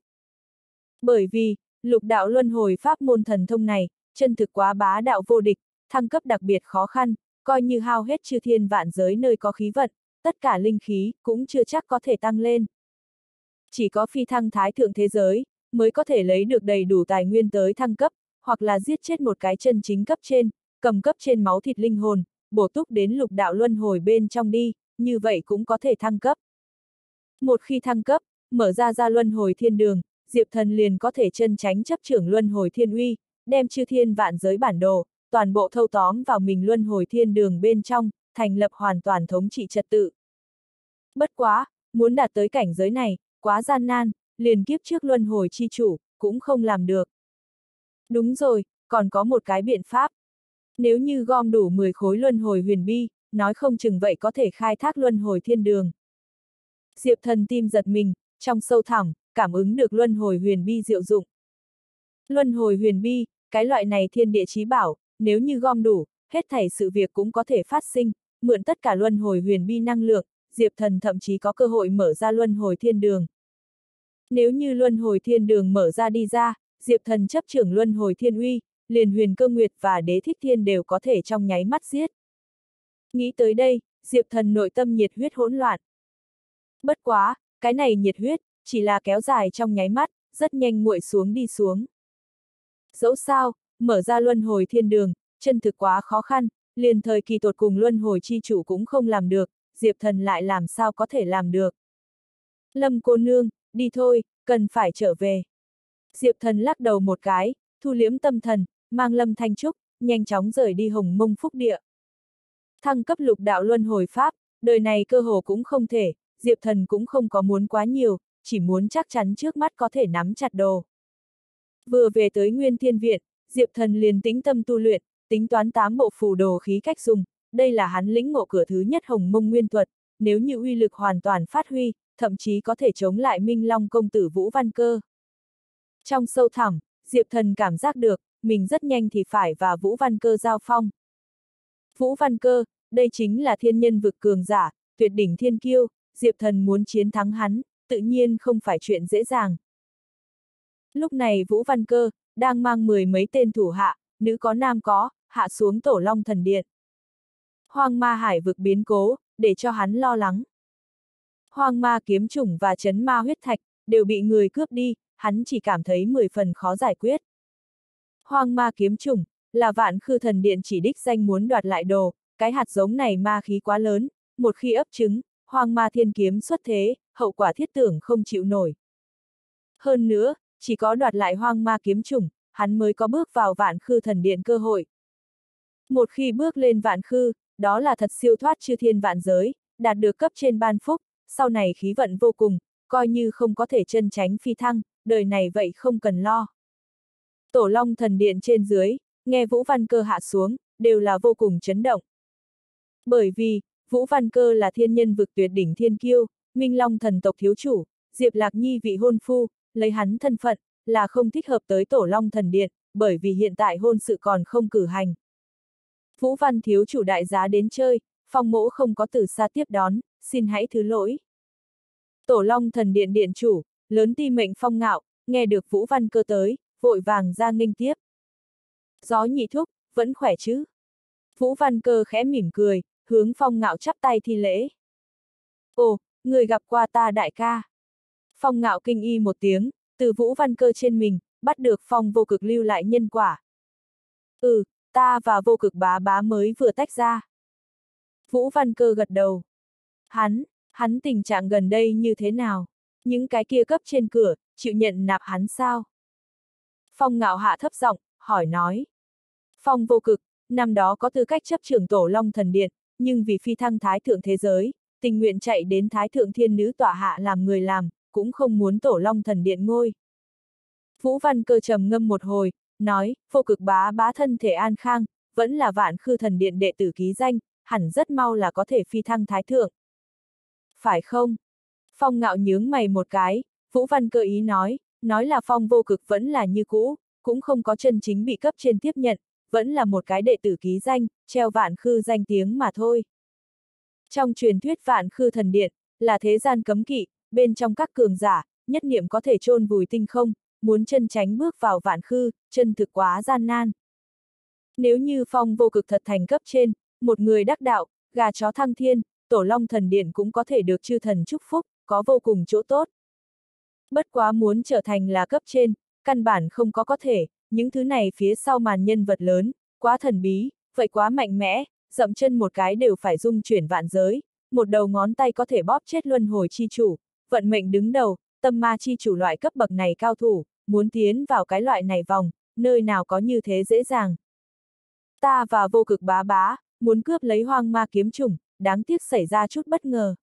Bởi vì, lục đạo luân hồi pháp môn thần thông này, chân thực quá bá đạo vô địch, thăng cấp đặc biệt khó khăn, coi như hao hết chư thiên vạn giới nơi có khí vận, tất cả linh khí, cũng chưa chắc có thể tăng lên. Chỉ có phi thăng thái thượng thế giới, mới có thể lấy được đầy đủ tài nguyên tới thăng cấp, hoặc là giết chết một cái chân chính cấp trên, cầm cấp trên máu thịt linh hồn, bổ túc đến lục đạo luân hồi bên trong đi, như vậy cũng có thể thăng cấp. Một khi thăng cấp, mở ra ra luân hồi thiên đường, Diệp Thần liền có thể chân tránh chấp trưởng luân hồi thiên uy, đem chư thiên vạn giới bản đồ, toàn bộ thâu tóm vào mình luân hồi thiên đường bên trong, thành lập hoàn toàn thống trị trật tự. Bất quá, muốn đạt tới cảnh giới này, quá gian nan, liền kiếp trước luân hồi chi chủ, cũng không làm được. Đúng rồi, còn có một cái biện pháp. Nếu như gom đủ mười khối luân hồi huyền bi, nói không chừng vậy có thể khai thác luân hồi thiên đường. Diệp Thần tim giật mình, trong sâu thẳm, cảm ứng được luân hồi huyền bi diệu dụng. Luân hồi huyền bi, cái loại này thiên địa chí bảo, nếu như gom đủ, hết thảy sự việc cũng có thể phát sinh, mượn tất cả luân hồi huyền bi năng lượng, Diệp Thần thậm chí có cơ hội mở ra luân hồi thiên đường. Nếu như luân hồi thiên đường mở ra đi ra, Diệp Thần chấp trưởng luân hồi thiên uy, liền Huyền Cơ Nguyệt và Đế Thích Thiên đều có thể trong nháy mắt giết. Nghĩ tới đây, Diệp Thần nội tâm nhiệt huyết hỗn loạn. Bất quá, cái này nhiệt huyết, chỉ là kéo dài trong nháy mắt, rất nhanh nguội xuống đi xuống. Dẫu sao, mở ra luân hồi thiên đường, chân thực quá khó khăn, liền thời kỳ tột cùng luân hồi chi chủ cũng không làm được, Diệp Thần lại làm sao có thể làm được. Lâm cô nương, đi thôi, cần phải trở về. Diệp Thần lắc đầu một cái, thu liễm tâm thần, mang Lâm Thanh Trúc, nhanh chóng rời đi Hồng Mông Phúc Địa. Thăng cấp lục đạo luân hồi pháp, đời này cơ hồ cũng không thể, Diệp Thần cũng không có muốn quá nhiều, chỉ muốn chắc chắn trước mắt có thể nắm chặt đồ. Vừa về tới Nguyên Thiên Viện, Diệp Thần liền tĩnh tâm tu luyện, tính toán tám bộ phù đồ khí cách dùng, đây là hắn lĩnh ngộ cửa thứ nhất Hồng Mông Nguyên Thuật, nếu như uy lực hoàn toàn phát huy, thậm chí có thể chống lại Minh Long công tử Vũ Văn Cơ. Trong sâu thẳm, Diệp Thần cảm giác được, mình rất nhanh thì phải và Vũ Văn Cơ giao phong. Vũ Văn Cơ, đây chính là thiên nhân vực cường giả, tuyệt đỉnh thiên kiêu, Diệp Thần muốn chiến thắng hắn, tự nhiên không phải chuyện dễ dàng. Lúc này Vũ Văn Cơ, đang mang mười mấy tên thủ hạ, nữ có nam có, hạ xuống Tổ Long Thần Điện. Hoang Ma Hải vực biến cố, để cho hắn lo lắng. Hoang Ma kiếm chủng và chấn ma huyết thạch, đều bị người cướp đi, hắn chỉ cảm thấy mười phần khó giải quyết. Hoang Ma kiếm chủng, là Vạn Khư Thần Điện chỉ đích danh muốn đoạt lại đồ, cái hạt giống này ma khí quá lớn, một khi ấp trứng, Hoang Ma thiên kiếm xuất thế, hậu quả thiết tưởng không chịu nổi. Hơn nữa, chỉ có đoạt lại Hoang Ma kiếm chủng, hắn mới có bước vào Vạn Khư Thần Điện cơ hội. Một khi bước lên Vạn Khư, đó là thật siêu thoát chư thiên vạn giới, đạt được cấp trên ban phúc, sau này khí vận vô cùng, coi như không có thể chân tránh phi thăng, đời này vậy không cần lo. Tổ Long Thần Điện trên dưới, nghe Vũ Văn Cơ hạ xuống, đều là vô cùng chấn động. Bởi vì, Vũ Văn Cơ là thiên nhân vực tuyệt đỉnh thiên kiêu, Minh Long thần tộc thiếu chủ, Diệp Lạc Nhi vị hôn phu, lấy hắn thân phận, là không thích hợp tới Tổ Long Thần Điện, bởi vì hiện tại hôn sự còn không cử hành. Vũ Văn thiếu chủ đại giá đến chơi, Phong mỗ không có từ xa tiếp đón, xin hãy thứ lỗi. Tổ Long Thần Điện điện chủ, lớn ti mệnh Phong Ngạo, nghe được Vũ Văn Cơ tới, vội vàng ra nghênh tiếp. Gió nhị thúc, vẫn khỏe chứ? Vũ Văn Cơ khẽ mỉm cười, hướng Phong Ngạo chắp tay thi lễ. Ồ, người gặp qua ta đại ca. Phong Ngạo kinh y một tiếng, từ Vũ Văn Cơ trên mình, bắt được Phong Vô Cực lưu lại nhân quả. Ừ, ta và Vô Cực bá bá mới vừa tách ra. Vũ Văn Cơ gật đầu. Hắn, hắn tình trạng gần đây như thế nào? Những cái kia cấp trên cửa, chịu nhận nạp hắn sao? Phong Ngạo hạ thấp giọng, hỏi nói. Phong Vô Cực, năm đó có tư cách chấp trưởng Tổ Long Thần Điện, nhưng vì phi thăng Thái Thượng thế giới, tình nguyện chạy đến Thái Thượng Thiên Nữ tọa hạ làm người làm, cũng không muốn Tổ Long Thần Điện ngôi. Vũ Văn Cơ trầm ngâm một hồi, nói, Vô Cực bá bá thân thể an khang, vẫn là Vạn Khư Thần Điện đệ tử ký danh, hẳn rất mau là có thể phi thăng Thái Thượng. Phải không? Phong Ngạo nhướng mày một cái, Vũ Văn Cơ ý nói, nói là Phong Vô Cực vẫn là như cũ, cũng không có chân chính bị cấp trên tiếp nhận, vẫn là một cái đệ tử ký danh, treo Vạn Khư danh tiếng mà thôi. Trong truyền thuyết Vạn Khư Thần Điện, là thế gian cấm kỵ, bên trong các cường giả, nhất niệm có thể chôn vùi tinh không, muốn chân tránh bước vào Vạn Khư, chân thực quá gian nan. Nếu như Phong Vô Cực thật thành cấp trên, một người đắc đạo, gà chó thăng thiên, Tổ Long Thần Điện cũng có thể được chư thần chúc phúc, có vô cùng chỗ tốt. Bất quá muốn trở thành là cấp trên, căn bản không có có thể, những thứ này phía sau màn nhân vật lớn, quá thần bí, vậy quá mạnh mẽ, dậm chân một cái đều phải dung chuyển vạn giới, một đầu ngón tay có thể bóp chết luân hồi chi chủ, vận mệnh đứng đầu, tâm ma chi chủ loại cấp bậc này cao thủ, muốn tiến vào cái loại này vòng, nơi nào có như thế dễ dàng. Ta và Vô Cực bá bá, muốn cướp lấy Hoang Ma kiếm chủng, đáng tiếc xảy ra chút bất ngờ.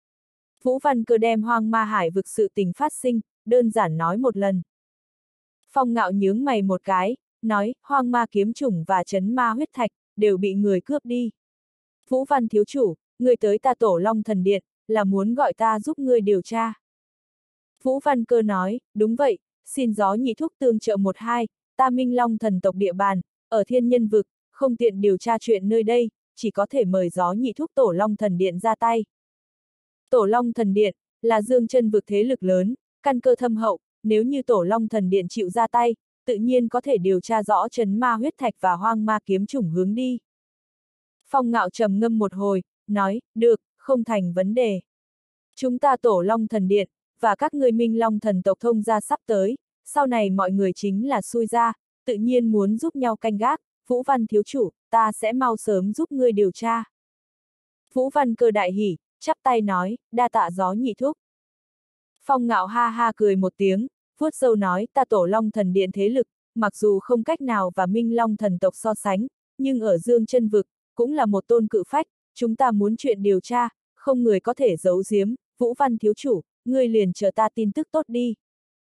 Vũ Văn Cơ đem Hoang Ma Hải vực sự tình phát sinh, đơn giản nói một lần. Phong Ngạo nhướng mày một cái, nói, Hoang Ma kiếm chủng và chấn ma huyết thạch, đều bị người cướp đi. Vũ Văn thiếu chủ, người tới ta Tổ Long Thần Điện, là muốn gọi ta giúp ngươi điều tra. Vũ Văn Cơ nói, đúng vậy, xin gió nhị thúc tương trợ một hai, ta Minh Long thần tộc địa bàn, ở thiên nhân vực, không tiện điều tra chuyện nơi đây, chỉ có thể mời gió nhị thúc Tổ Long thần điện ra tay. Tổ Long thần điện, là dương chân vực thế lực lớn, căn cơ thâm hậu, nếu như Tổ Long thần điện chịu ra tay, tự nhiên có thể điều tra rõ trấn ma huyết thạch và hoang ma kiếm chủng hướng đi. Phong Ngạo trầm ngâm một hồi, nói, được, không thành vấn đề. Chúng ta Tổ Long thần điện, và các người Minh Long thần tộc thông gia sắp tới, sau này mọi người chính là xui ra, tự nhiên muốn giúp nhau canh gác, Vũ Văn thiếu chủ, ta sẽ mau sớm giúp ngươi điều tra. Vũ Văn Cơ đại hỉ, chắp tay nói, đa tạ gió nhị thúc. Phong Ngạo ha ha cười một tiếng, vuốt râu nói, ta Tổ Long thần điện thế lực, mặc dù không cách nào và Minh Long thần tộc so sánh, nhưng ở dương chân vực, cũng là một tôn cự phách, chúng ta muốn chuyện điều tra, không người có thể giấu giếm, Vũ Văn thiếu chủ, ngươi liền chờ ta tin tức tốt đi.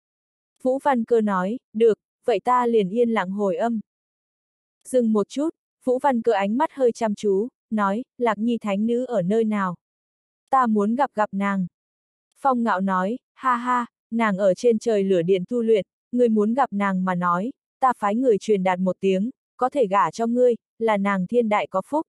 Vũ Văn Cơ nói, được, vậy ta liền yên lặng hồi âm. Dừng một chút, Vũ Văn Cơ ánh mắt hơi chăm chú, nói, Lạc Nhi thánh nữ ở nơi nào? Ta muốn gặp gặp nàng. Phong Ngạo nói, ha ha, nàng ở trên trời lửa điện tu luyện, ngươi muốn gặp nàng mà nói, ta phái người truyền đạt một tiếng, có thể gả cho ngươi, là nàng thiên đại có phúc.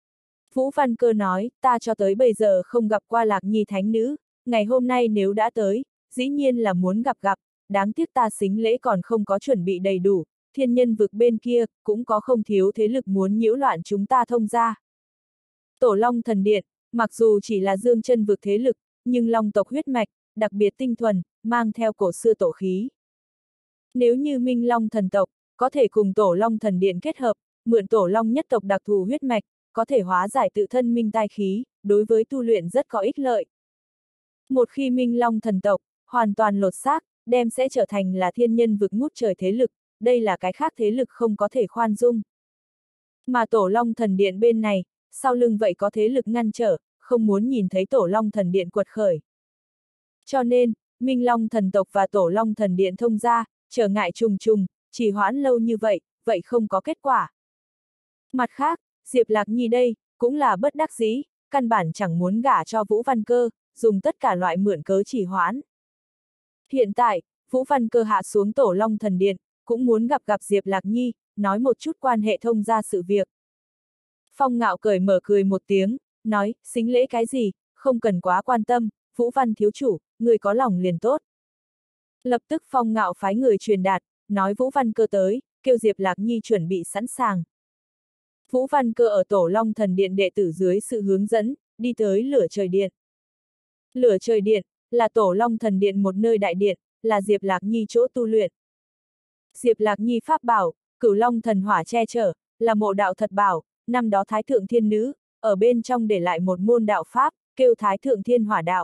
Vũ Văn Cơ nói, ta cho tới bây giờ không gặp qua Lạc Nhi thánh nữ, ngày hôm nay nếu đã tới, dĩ nhiên là muốn gặp gặp, đáng tiếc ta sính lễ còn không có chuẩn bị đầy đủ, thiên nhân vực bên kia, cũng có không thiếu thế lực muốn nhiễu loạn chúng ta thông ra. Tổ Long thần điện, mặc dù chỉ là dương chân vực thế lực, nhưng long tộc huyết mạch, đặc biệt tinh thuần, mang theo cổ xưa tổ khí. Nếu như Minh Long thần tộc, có thể cùng Tổ Long thần điện kết hợp, mượn Tổ Long nhất tộc đặc thù huyết mạch, có thể hóa giải tự thân minh tai khí, đối với tu luyện rất có ích lợi. Một khi Minh Long thần tộc, hoàn toàn lột xác, đem sẽ trở thành là thiên nhân vực ngút trời thế lực, đây là cái khác thế lực không có thể khoan dung. Mà Tổ Long thần điện bên này, sau lưng vậy có thế lực ngăn trở, không muốn nhìn thấy Tổ Long thần điện quật khởi. Cho nên, Minh Long thần tộc và Tổ Long thần điện thông ra, trở ngại trùng trùng, trì hoãn lâu như vậy, vậy không có kết quả. Mặt khác, Diệp Lạc Nhi đây, cũng là bất đắc dĩ, căn bản chẳng muốn gả cho Vũ Văn Cơ, dùng tất cả loại mượn cớ trì hoãn. Hiện tại, Vũ Văn Cơ hạ xuống Tổ Long thần điện, cũng muốn gặp gặp Diệp Lạc Nhi, nói một chút quan hệ thông ra sự việc. Phong Ngạo cởi mở cười một tiếng, nói, sính lễ cái gì, không cần quá quan tâm, Vũ Văn thiếu chủ, người có lòng liền tốt. Lập tức Phong Ngạo phái người truyền đạt, nói Vũ Văn Cơ tới, kêu Diệp Lạc Nhi chuẩn bị sẵn sàng. Vũ Văn Cơ ở Tổ Long thần điện đệ tử dưới sự hướng dẫn, đi tới lửa trời điện. Lửa trời điện, là Tổ Long thần điện một nơi đại điện, là Diệp Lạc Nhi chỗ tu luyện. Diệp Lạc Nhi pháp bảo, Cửu Long thần hỏa che chở, là mộ đạo thật bảo, năm đó Thái Thượng Thiên Nữ, ở bên trong để lại một môn đạo pháp, kêu Thái Thượng Thiên Hỏa đạo.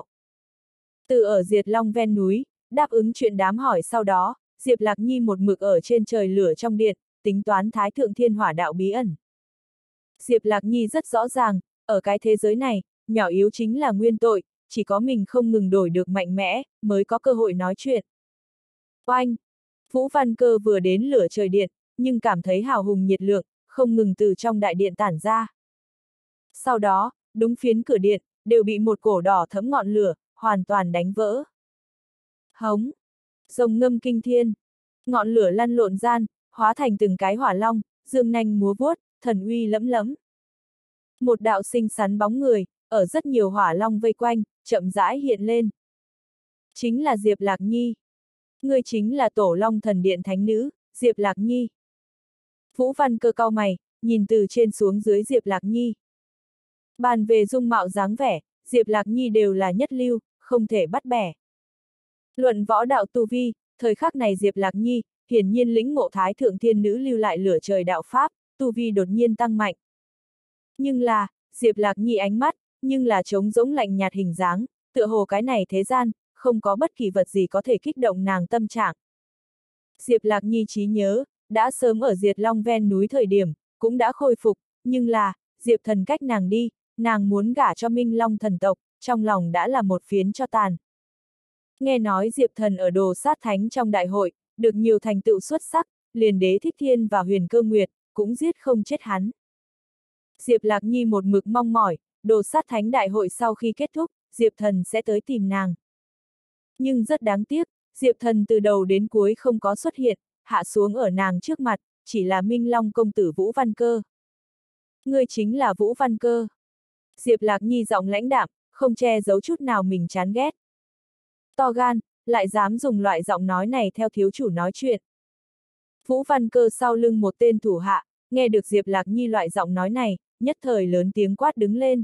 Từ ở Diệt Long ven núi, đáp ứng chuyện đám hỏi sau đó, Diệp Lạc Nhi một mực ở trên trời lửa trong điện, tính toán Thái Thượng Thiên Hỏa đạo bí ẩn. Diệp Lạc Nhi rất rõ ràng, ở cái thế giới này, nhỏ yếu chính là nguyên tội, chỉ có mình không ngừng đổi được mạnh mẽ, mới có cơ hội nói chuyện. Oanh! Vũ Văn Cơ vừa đến lửa trời điện, nhưng cảm thấy hào hùng nhiệt lượng, không ngừng từ trong đại điện tản ra. Sau đó, đúng phiến cửa điện, đều bị một cổ đỏ thẫm ngọn lửa, hoàn toàn đánh vỡ. Hống! Rồng ngâm kinh thiên. Ngọn lửa lăn lộn gian, hóa thành từng cái hỏa long, dương nanh múa vuốt, thần uy lẫm lẫm. Một đạo xinh xắn bóng người, ở rất nhiều hỏa long vây quanh, chậm rãi hiện lên. Chính là Diệp Lạc Nhi. Ngươi chính là Tổ Long thần điện thánh nữ, Diệp Lạc Nhi. Vũ Văn Cơ cau mày, nhìn từ trên xuống dưới Diệp Lạc Nhi. Bàn về dung mạo dáng vẻ, Diệp Lạc Nhi đều là nhất lưu, không thể bắt bẻ. Luận võ đạo tu vi, thời khắc này Diệp Lạc Nhi, hiển nhiên lĩnh ngộ Thái Thượng Thiên Nữ lưu lại lửa trời đạo pháp, tu vi đột nhiên tăng mạnh. Nhưng là, Diệp Lạc Nhi ánh mắt, nhưng là trống rỗng lạnh nhạt hình dáng, tựa hồ cái này thế gian, không có bất kỳ vật gì có thể kích động nàng tâm trạng. Diệp Lạc Nhi trí nhớ, đã sớm ở Diệt Long ven núi thời điểm, cũng đã khôi phục, nhưng là, Diệp thần cách nàng đi, nàng muốn gả cho Minh Long thần tộc, trong lòng đã là một phiến cho tàn. Nghe nói Diệp thần ở Đồ Sát Thánh trong đại hội, được nhiều thành tựu xuất sắc, liền đế Thích Thiên và Huyền Cơ Nguyệt, cũng giết không chết hắn. Diệp Lạc Nhi một mực mong mỏi, Đồ Sát Thánh đại hội sau khi kết thúc, Diệp thần sẽ tới tìm nàng. Nhưng rất đáng tiếc, Diệp Thần từ đầu đến cuối không có xuất hiện, hạ xuống ở nàng trước mặt, chỉ là Minh Long công tử Vũ Văn Cơ. Ngươi chính là Vũ Văn Cơ. Diệp Lạc Nhi giọng lãnh đạm, không che giấu chút nào mình chán ghét. To gan, lại dám dùng loại giọng nói này theo thiếu chủ nói chuyện. Vũ Văn Cơ sau lưng một tên thủ hạ, nghe được Diệp Lạc Nhi loại giọng nói này, nhất thời lớn tiếng quát đứng lên.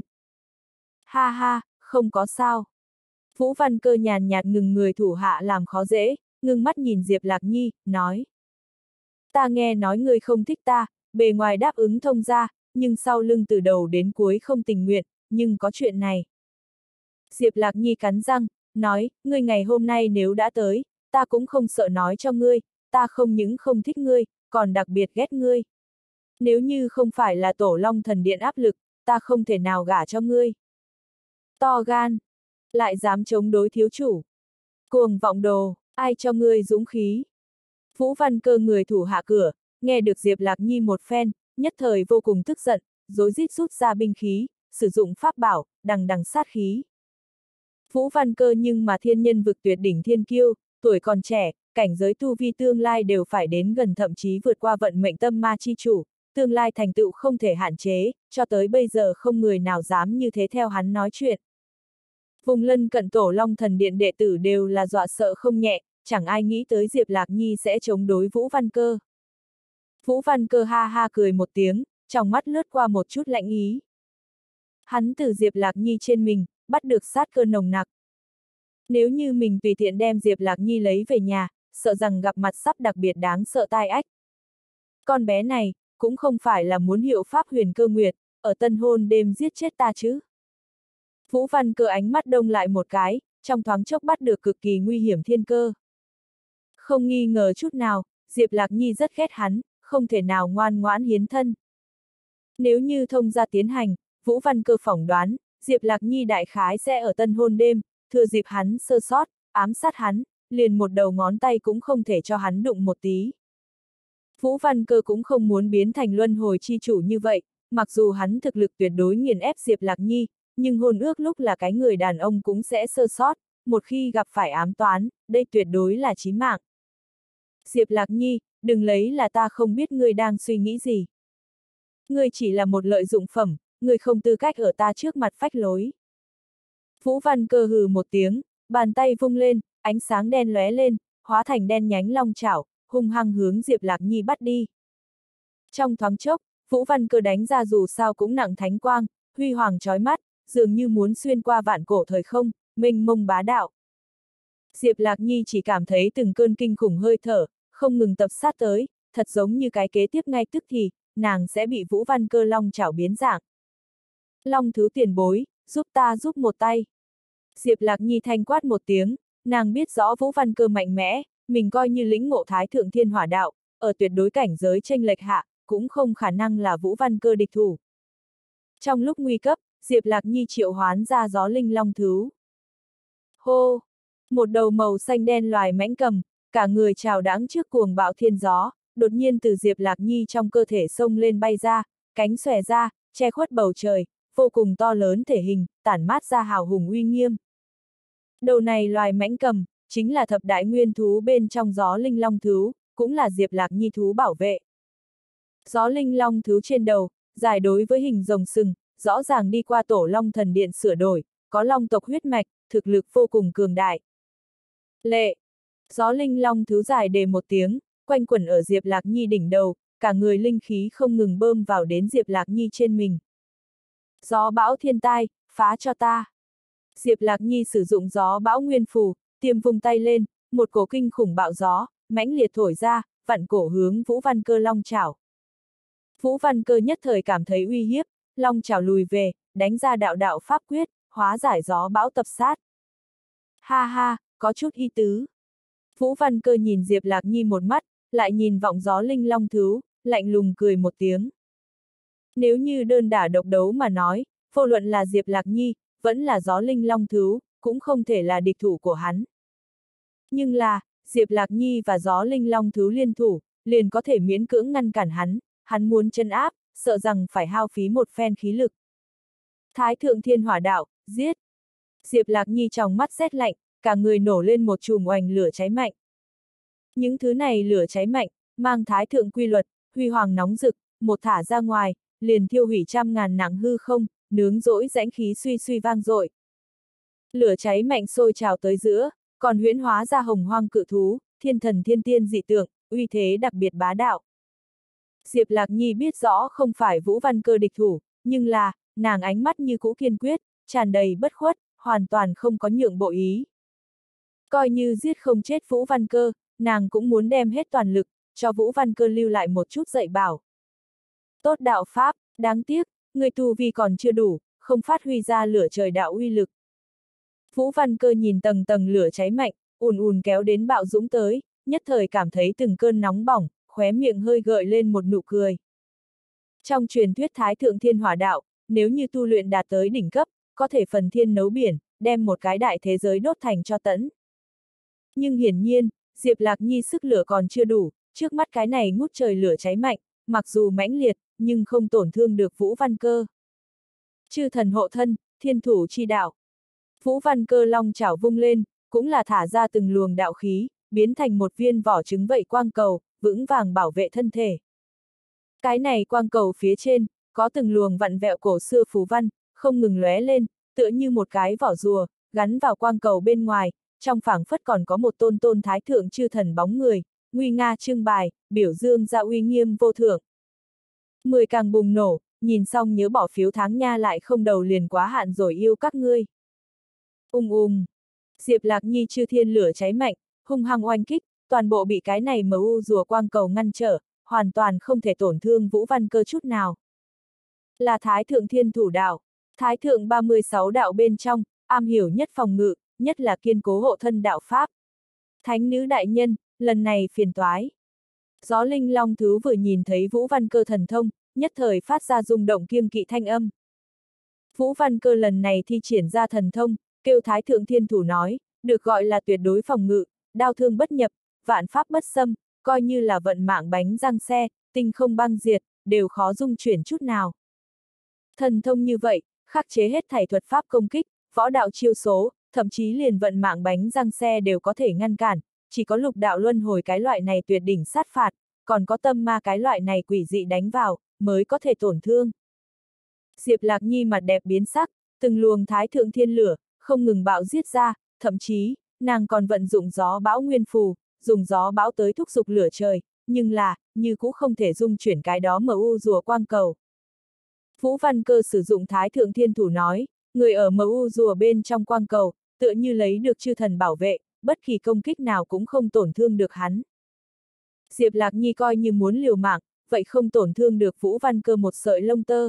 Ha ha, không có sao. Vũ Văn Cơ nhàn nhạt ngừng người thủ hạ làm khó dễ, ngưng mắt nhìn Diệp Lạc Nhi, nói. Ta nghe nói ngươi không thích ta, bề ngoài đáp ứng thông gia, nhưng sau lưng từ đầu đến cuối không tình nguyện, nhưng có chuyện này. Diệp Lạc Nhi cắn răng, nói, ngươi ngày hôm nay nếu đã tới, ta cũng không sợ nói cho ngươi, ta không những không thích ngươi, còn đặc biệt ghét ngươi. Nếu như không phải là Tổ Long Thần Điện áp lực, ta không thể nào gả cho ngươi. To gan, lại dám chống đối thiếu chủ. Cuồng vọng đồ, ai cho ngươi dũng khí. Vũ Văn Cơ người thủ hạ cửa, nghe được Diệp Lạc Nhi một phen, nhất thời vô cùng tức giận, rối rít rút ra binh khí, sử dụng pháp bảo, đằng đằng sát khí. Vũ Văn Cơ nhưng mà thiên nhân vực tuyệt đỉnh thiên kiêu, tuổi còn trẻ, cảnh giới tu vi tương lai đều phải đến gần thậm chí vượt qua vận mệnh tâm ma chi chủ, tương lai thành tựu không thể hạn chế, cho tới bây giờ không người nào dám như thế theo hắn nói chuyện. Vùng lân cận Tổ Long Thần Điện đệ tử đều là dọa sợ không nhẹ, chẳng ai nghĩ tới Diệp Lạc Nhi sẽ chống đối Vũ Văn Cơ. Vũ Văn Cơ ha ha cười một tiếng, trong mắt lướt qua một chút lạnh ý. Hắn từ Diệp Lạc Nhi trên mình, bắt được sát cơ nồng nặc. Nếu như mình tùy tiện đem Diệp Lạc Nhi lấy về nhà, sợ rằng gặp mặt sắp đặc biệt đáng sợ tai ách. Con bé này, cũng không phải là muốn hiệu pháp huyền cơ nguyệt, ở tân hôn đêm giết chết ta chứ. Vũ Văn Cơ ánh mắt đông lại một cái, trong thoáng chốc bắt được cực kỳ nguy hiểm thiên cơ. Không nghi ngờ chút nào, Diệp Lạc Nhi rất ghét hắn, không thể nào ngoan ngoãn hiến thân. Nếu như thông gia tiến hành, Vũ Văn Cơ phỏng đoán, Diệp Lạc Nhi đại khái sẽ ở tân hôn đêm, thừa dịp hắn sơ sót, ám sát hắn, liền một đầu ngón tay cũng không thể cho hắn đụng một tí. Vũ Văn Cơ cũng không muốn biến thành luân hồi chi chủ như vậy, mặc dù hắn thực lực tuyệt đối nghiền ép Diệp Lạc Nhi, nhưng hôn ước lúc là cái người đàn ông cũng sẽ sơ sót, một khi gặp phải ám toán, đây tuyệt đối là chí mạng. Diệp Lạc Nhi, đừng lấy là ta không biết ngươi đang suy nghĩ gì. Ngươi chỉ là một lợi dụng phẩm, ngươi không tư cách ở ta trước mặt phách lối. Vũ Văn Cơ hừ một tiếng, bàn tay vung lên, ánh sáng đen lóe lên, hóa thành đen nhánh long chảo, hung hăng hướng Diệp Lạc Nhi bắt đi. Trong thoáng chốc, Vũ Văn Cơ đánh ra dù sao cũng nặng thánh quang, huy hoàng chói mắt, dường như muốn xuyên qua vạn cổ thời không, mênh mông bá đạo. Diệp Lạc Nhi chỉ cảm thấy từng cơn kinh khủng hơi thở, không ngừng tập sát tới, thật giống như cái kế tiếp ngay tức thì, nàng sẽ bị Vũ Văn Cơ long chảo biến dạng. Long thứ tiền bối, giúp ta giúp một tay. Diệp Lạc Nhi thanh quát một tiếng, nàng biết rõ Vũ Văn Cơ mạnh mẽ, mình coi như lĩnh ngộ Thái Thượng Thiên Hỏa Đạo, ở tuyệt đối cảnh giới chênh lệch hạ, cũng không khả năng là Vũ Văn Cơ địch thủ. Trong lúc nguy cấp, Diệp Lạc Nhi triệu hoán ra gió linh long thứu. Hô! Một đầu màu xanh đen loài mãnh cầm, cả người trào đãng trước cuồng bạo thiên gió, đột nhiên từ Diệp Lạc Nhi trong cơ thể xông lên bay ra, cánh xòe ra, che khuất bầu trời, vô cùng to lớn thể hình, tản mát ra hào hùng uy nghiêm. Đầu này loài mãnh cầm, chính là thập đại nguyên thú bên trong gió linh long thứu, cũng là Diệp Lạc Nhi thú bảo vệ. Gió linh long thứu trên đầu, dài đối với hình rồng sừng, rõ ràng đi qua Tổ Long Thần Điện sửa đổi, có long tộc huyết mạch, thực lực vô cùng cường đại. Lệ! Gió linh long thứu dài đề một tiếng, quanh quẩn ở Diệp Lạc Nhi đỉnh đầu, cả người linh khí không ngừng bơm vào đến Diệp Lạc Nhi trên mình. Gió bão thiên tai, phá cho ta! Diệp Lạc Nhi sử dụng gió bão nguyên phù, tiêm vung tay lên, một cổ kinh khủng bạo gió, mãnh liệt thổi ra, vặn cổ hướng Vũ Văn Cơ long chảo. Vũ Văn Cơ nhất thời cảm thấy uy hiếp, long chảo lùi về, đánh ra đạo đạo pháp quyết, hóa giải gió bão tập sát. Ha ha, có chút ý tứ. Vũ Văn Cơ nhìn Diệp Lạc Nhi một mắt, lại nhìn vọng gió linh long thứu, lạnh lùng cười một tiếng. Nếu như đơn đả độc đấu mà nói, vô luận là Diệp Lạc Nhi, vẫn là gió linh long thứu, cũng không thể là địch thủ của hắn. Nhưng là, Diệp Lạc Nhi và gió linh long thứu liên thủ, liền có thể miễn cưỡng ngăn cản hắn, hắn muốn chân áp, sợ rằng phải hao phí một phen khí lực. Thái Thượng Thiên Hỏa Đạo, giết! Diệp Lạc Nhi trong mắt rét lạnh, cả người nổ lên một chùm oanh lửa cháy mạnh. Những thứ này lửa cháy mạnh, mang thái thượng quy luật, huy hoàng nóng rực, một thả ra ngoài, liền thiêu hủy trăm ngàn nặng hư không, nướng rỗi rãnh khí suy suy vang dội. Lửa cháy mạnh sôi trào tới giữa, còn huyễn hóa ra hồng hoang cự thú, thiên thần thiên tiên dị tượng, uy thế đặc biệt bá đạo. Diệp Lạc Nhi biết rõ không phải Vũ Văn Cơ địch thủ, nhưng là, nàng ánh mắt như cũ kiên quyết, tràn đầy bất khuất, hoàn toàn không có nhượng bộ ý. Coi như giết không chết Vũ Văn Cơ, nàng cũng muốn đem hết toàn lực, cho Vũ Văn Cơ lưu lại một chút dạy bảo. Tốt đạo pháp, đáng tiếc, người tu vi còn chưa đủ, không phát huy ra lửa trời đạo uy lực. Vũ Văn Cơ nhìn tầng tầng lửa cháy mạnh, ùn ùn kéo đến bạo dũng tới, nhất thời cảm thấy từng cơn nóng bỏng, khóe miệng hơi gợi lên một nụ cười. Trong truyền thuyết Thái Thượng Thiên Hỏa Đạo, nếu như tu luyện đạt tới đỉnh cấp, có thể phần thiên nấu biển, đem một cái đại thế giới đốt thành cho tẫn. Nhưng hiển nhiên, Diệp Lạc Nhi sức lửa còn chưa đủ, trước mắt cái này ngút trời lửa cháy mạnh, mặc dù mãnh liệt, nhưng không tổn thương được Vũ Văn Cơ. Chư thần hộ thân, thiên thủ chi đạo. Vũ Văn Cơ long chảo vung lên, cũng là thả ra từng luồng đạo khí, biến thành một viên vỏ trứng vậy quang cầu, vững vàng bảo vệ thân thể. Cái này quang cầu phía trên, có từng luồng vặn vẹo cổ xưa phù văn, không ngừng lóe lên, tựa như một cái vỏ rùa, gắn vào quang cầu bên ngoài, trong phảng phất còn có một tôn tôn thái thượng chư thần bóng người, nguy nga trưng bày, biểu dương ra uy nghiêm vô thượng. Mười càng bùng nổ, nhìn xong nhớ bỏ phiếu tháng nha lại không đầu liền quá hạn rồi yêu các ngươi. Ung ung. Diệp Lạc Nhi chư thiên lửa cháy mạnh, hung hăng oanh kích, toàn bộ bị cái này mờ u rùa quang cầu ngăn trở, hoàn toàn không thể tổn thương Vũ Văn Cơ chút nào. Là Thái Thượng Thiên Thủ Đạo, Thái Thượng ba mươi sáu đạo bên trong, am hiểu nhất phòng ngự, nhất là kiên cố hộ thân đạo pháp. Thánh nữ đại nhân, lần này phiền toái. Gió Linh Long Thứ vừa nhìn thấy Vũ Văn Cơ thần thông, nhất thời phát ra rung động kiêng kỵ thanh âm. Vũ Văn Cơ lần này thi triển ra thần thông, kêu Thái Thượng Thiên Thủ nói, được gọi là tuyệt đối phòng ngự, đao thương bất nhập, vạn pháp bất xâm, coi như là vận mạng bánh răng xe, tinh không băng diệt, đều khó dung chuyển chút nào. Thần thông như vậy, khắc chế hết thảy thuật pháp công kích, võ đạo chiêu số, thậm chí liền vận mạng bánh răng xe đều có thể ngăn cản, chỉ có lục đạo luân hồi cái loại này tuyệt đỉnh sát phạt, còn có tâm ma cái loại này quỷ dị đánh vào, mới có thể tổn thương. Diệp Lạc Nhi mặt đẹp biến sắc, từng luồng Thái Thượng Thiên lửa, không ngừng bạo giết ra, thậm chí, nàng còn vận dụng gió bão nguyên phù, dùng gió bão tới thúc giục lửa trời, nhưng là, như cũ không thể dung chuyển cái đó mờ u rùa quang cầu. Vũ Văn Cơ sử dụng Thái Thượng Thiên Thủ nói, người ở mờ u rùa bên trong quang cầu, tựa như lấy được chư thần bảo vệ, bất kỳ công kích nào cũng không tổn thương được hắn. Diệp Lạc Nhi coi như muốn liều mạng, vậy không tổn thương được Vũ Văn Cơ một sợi lông tơ.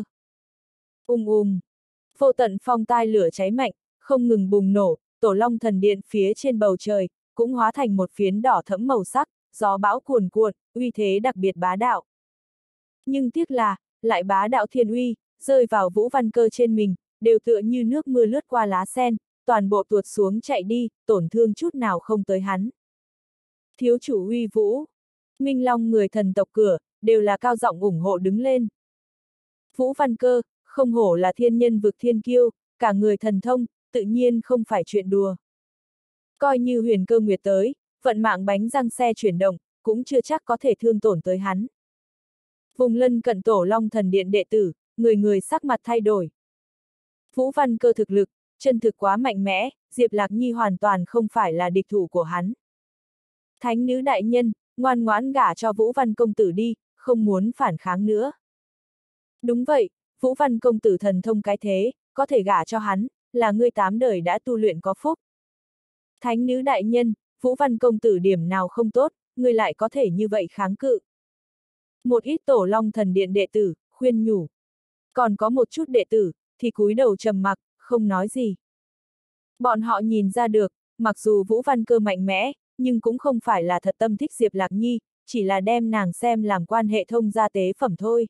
Ung ung. Vô tận phong tai lửa cháy mạnh, không ngừng bùng nổ, Tổ Long Thần Điện phía trên bầu trời, cũng hóa thành một phiến đỏ thẫm màu sắc, gió bão cuồn cuộn, uy thế đặc biệt bá đạo. Nhưng tiếc là, lại bá đạo thiên uy, rơi vào Vũ Văn Cơ trên mình, đều tựa như nước mưa lướt qua lá sen, toàn bộ tuột xuống chạy đi, tổn thương chút nào không tới hắn. Thiếu chủ uy vũ, Minh Long người thần tộc cửa, đều là cao giọng ủng hộ đứng lên. Vũ Văn Cơ, không hổ là thiên nhân vực thiên kiêu, cả người thần thông, tự nhiên không phải chuyện đùa. Coi như Huyền Cơ Nguyệt tới, vận mạng bánh răng xe chuyển động, cũng chưa chắc có thể thương tổn tới hắn. Vùng lân cận Tổ Long Thần Điện đệ tử, người người sắc mặt thay đổi. Vũ Văn Cơ thực lực, chân thực quá mạnh mẽ, Diệp Lạc Nhi hoàn toàn không phải là địch thủ của hắn. Thánh nữ đại nhân, ngoan ngoãn gả cho Vũ Văn công tử đi, không muốn phản kháng nữa. Đúng vậy, Vũ Văn công tử thần thông cái thế, có thể gả cho hắn, là ngươi tám đời đã tu luyện có phúc. Thánh nữ đại nhân, Vũ Văn công tử điểm nào không tốt, ngươi lại có thể như vậy kháng cự. Một ít Tổ Long Thần Điện đệ tử, khuyên nhủ. Còn có một chút đệ tử, thì cúi đầu trầm mặc, không nói gì. Bọn họ nhìn ra được, mặc dù Vũ Văn Cơ mạnh mẽ, nhưng cũng không phải là thật tâm thích Diệp Lạc Nhi, chỉ là đem nàng xem làm quan hệ thông gia tế phẩm thôi.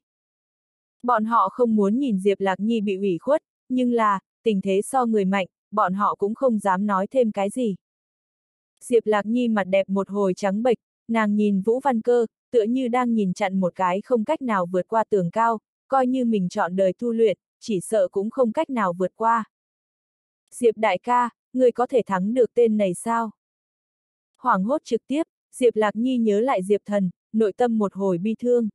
Bọn họ không muốn nhìn Diệp Lạc Nhi bị ủy khuất, nhưng là, tình thế so người mạnh, bọn họ cũng không dám nói thêm cái gì. Diệp Lạc Nhi mặt đẹp một hồi trắng bệch, nàng nhìn Vũ Văn Cơ, tựa như đang nhìn chặn một cái không cách nào vượt qua tường cao, coi như mình chọn đời tu luyện, chỉ sợ cũng không cách nào vượt qua. Diệp đại ca, người có thể thắng được tên này sao? Hoảng hốt trực tiếp, Diệp Lạc Nhi nhớ lại Diệp Thần, nội tâm một hồi bi thương.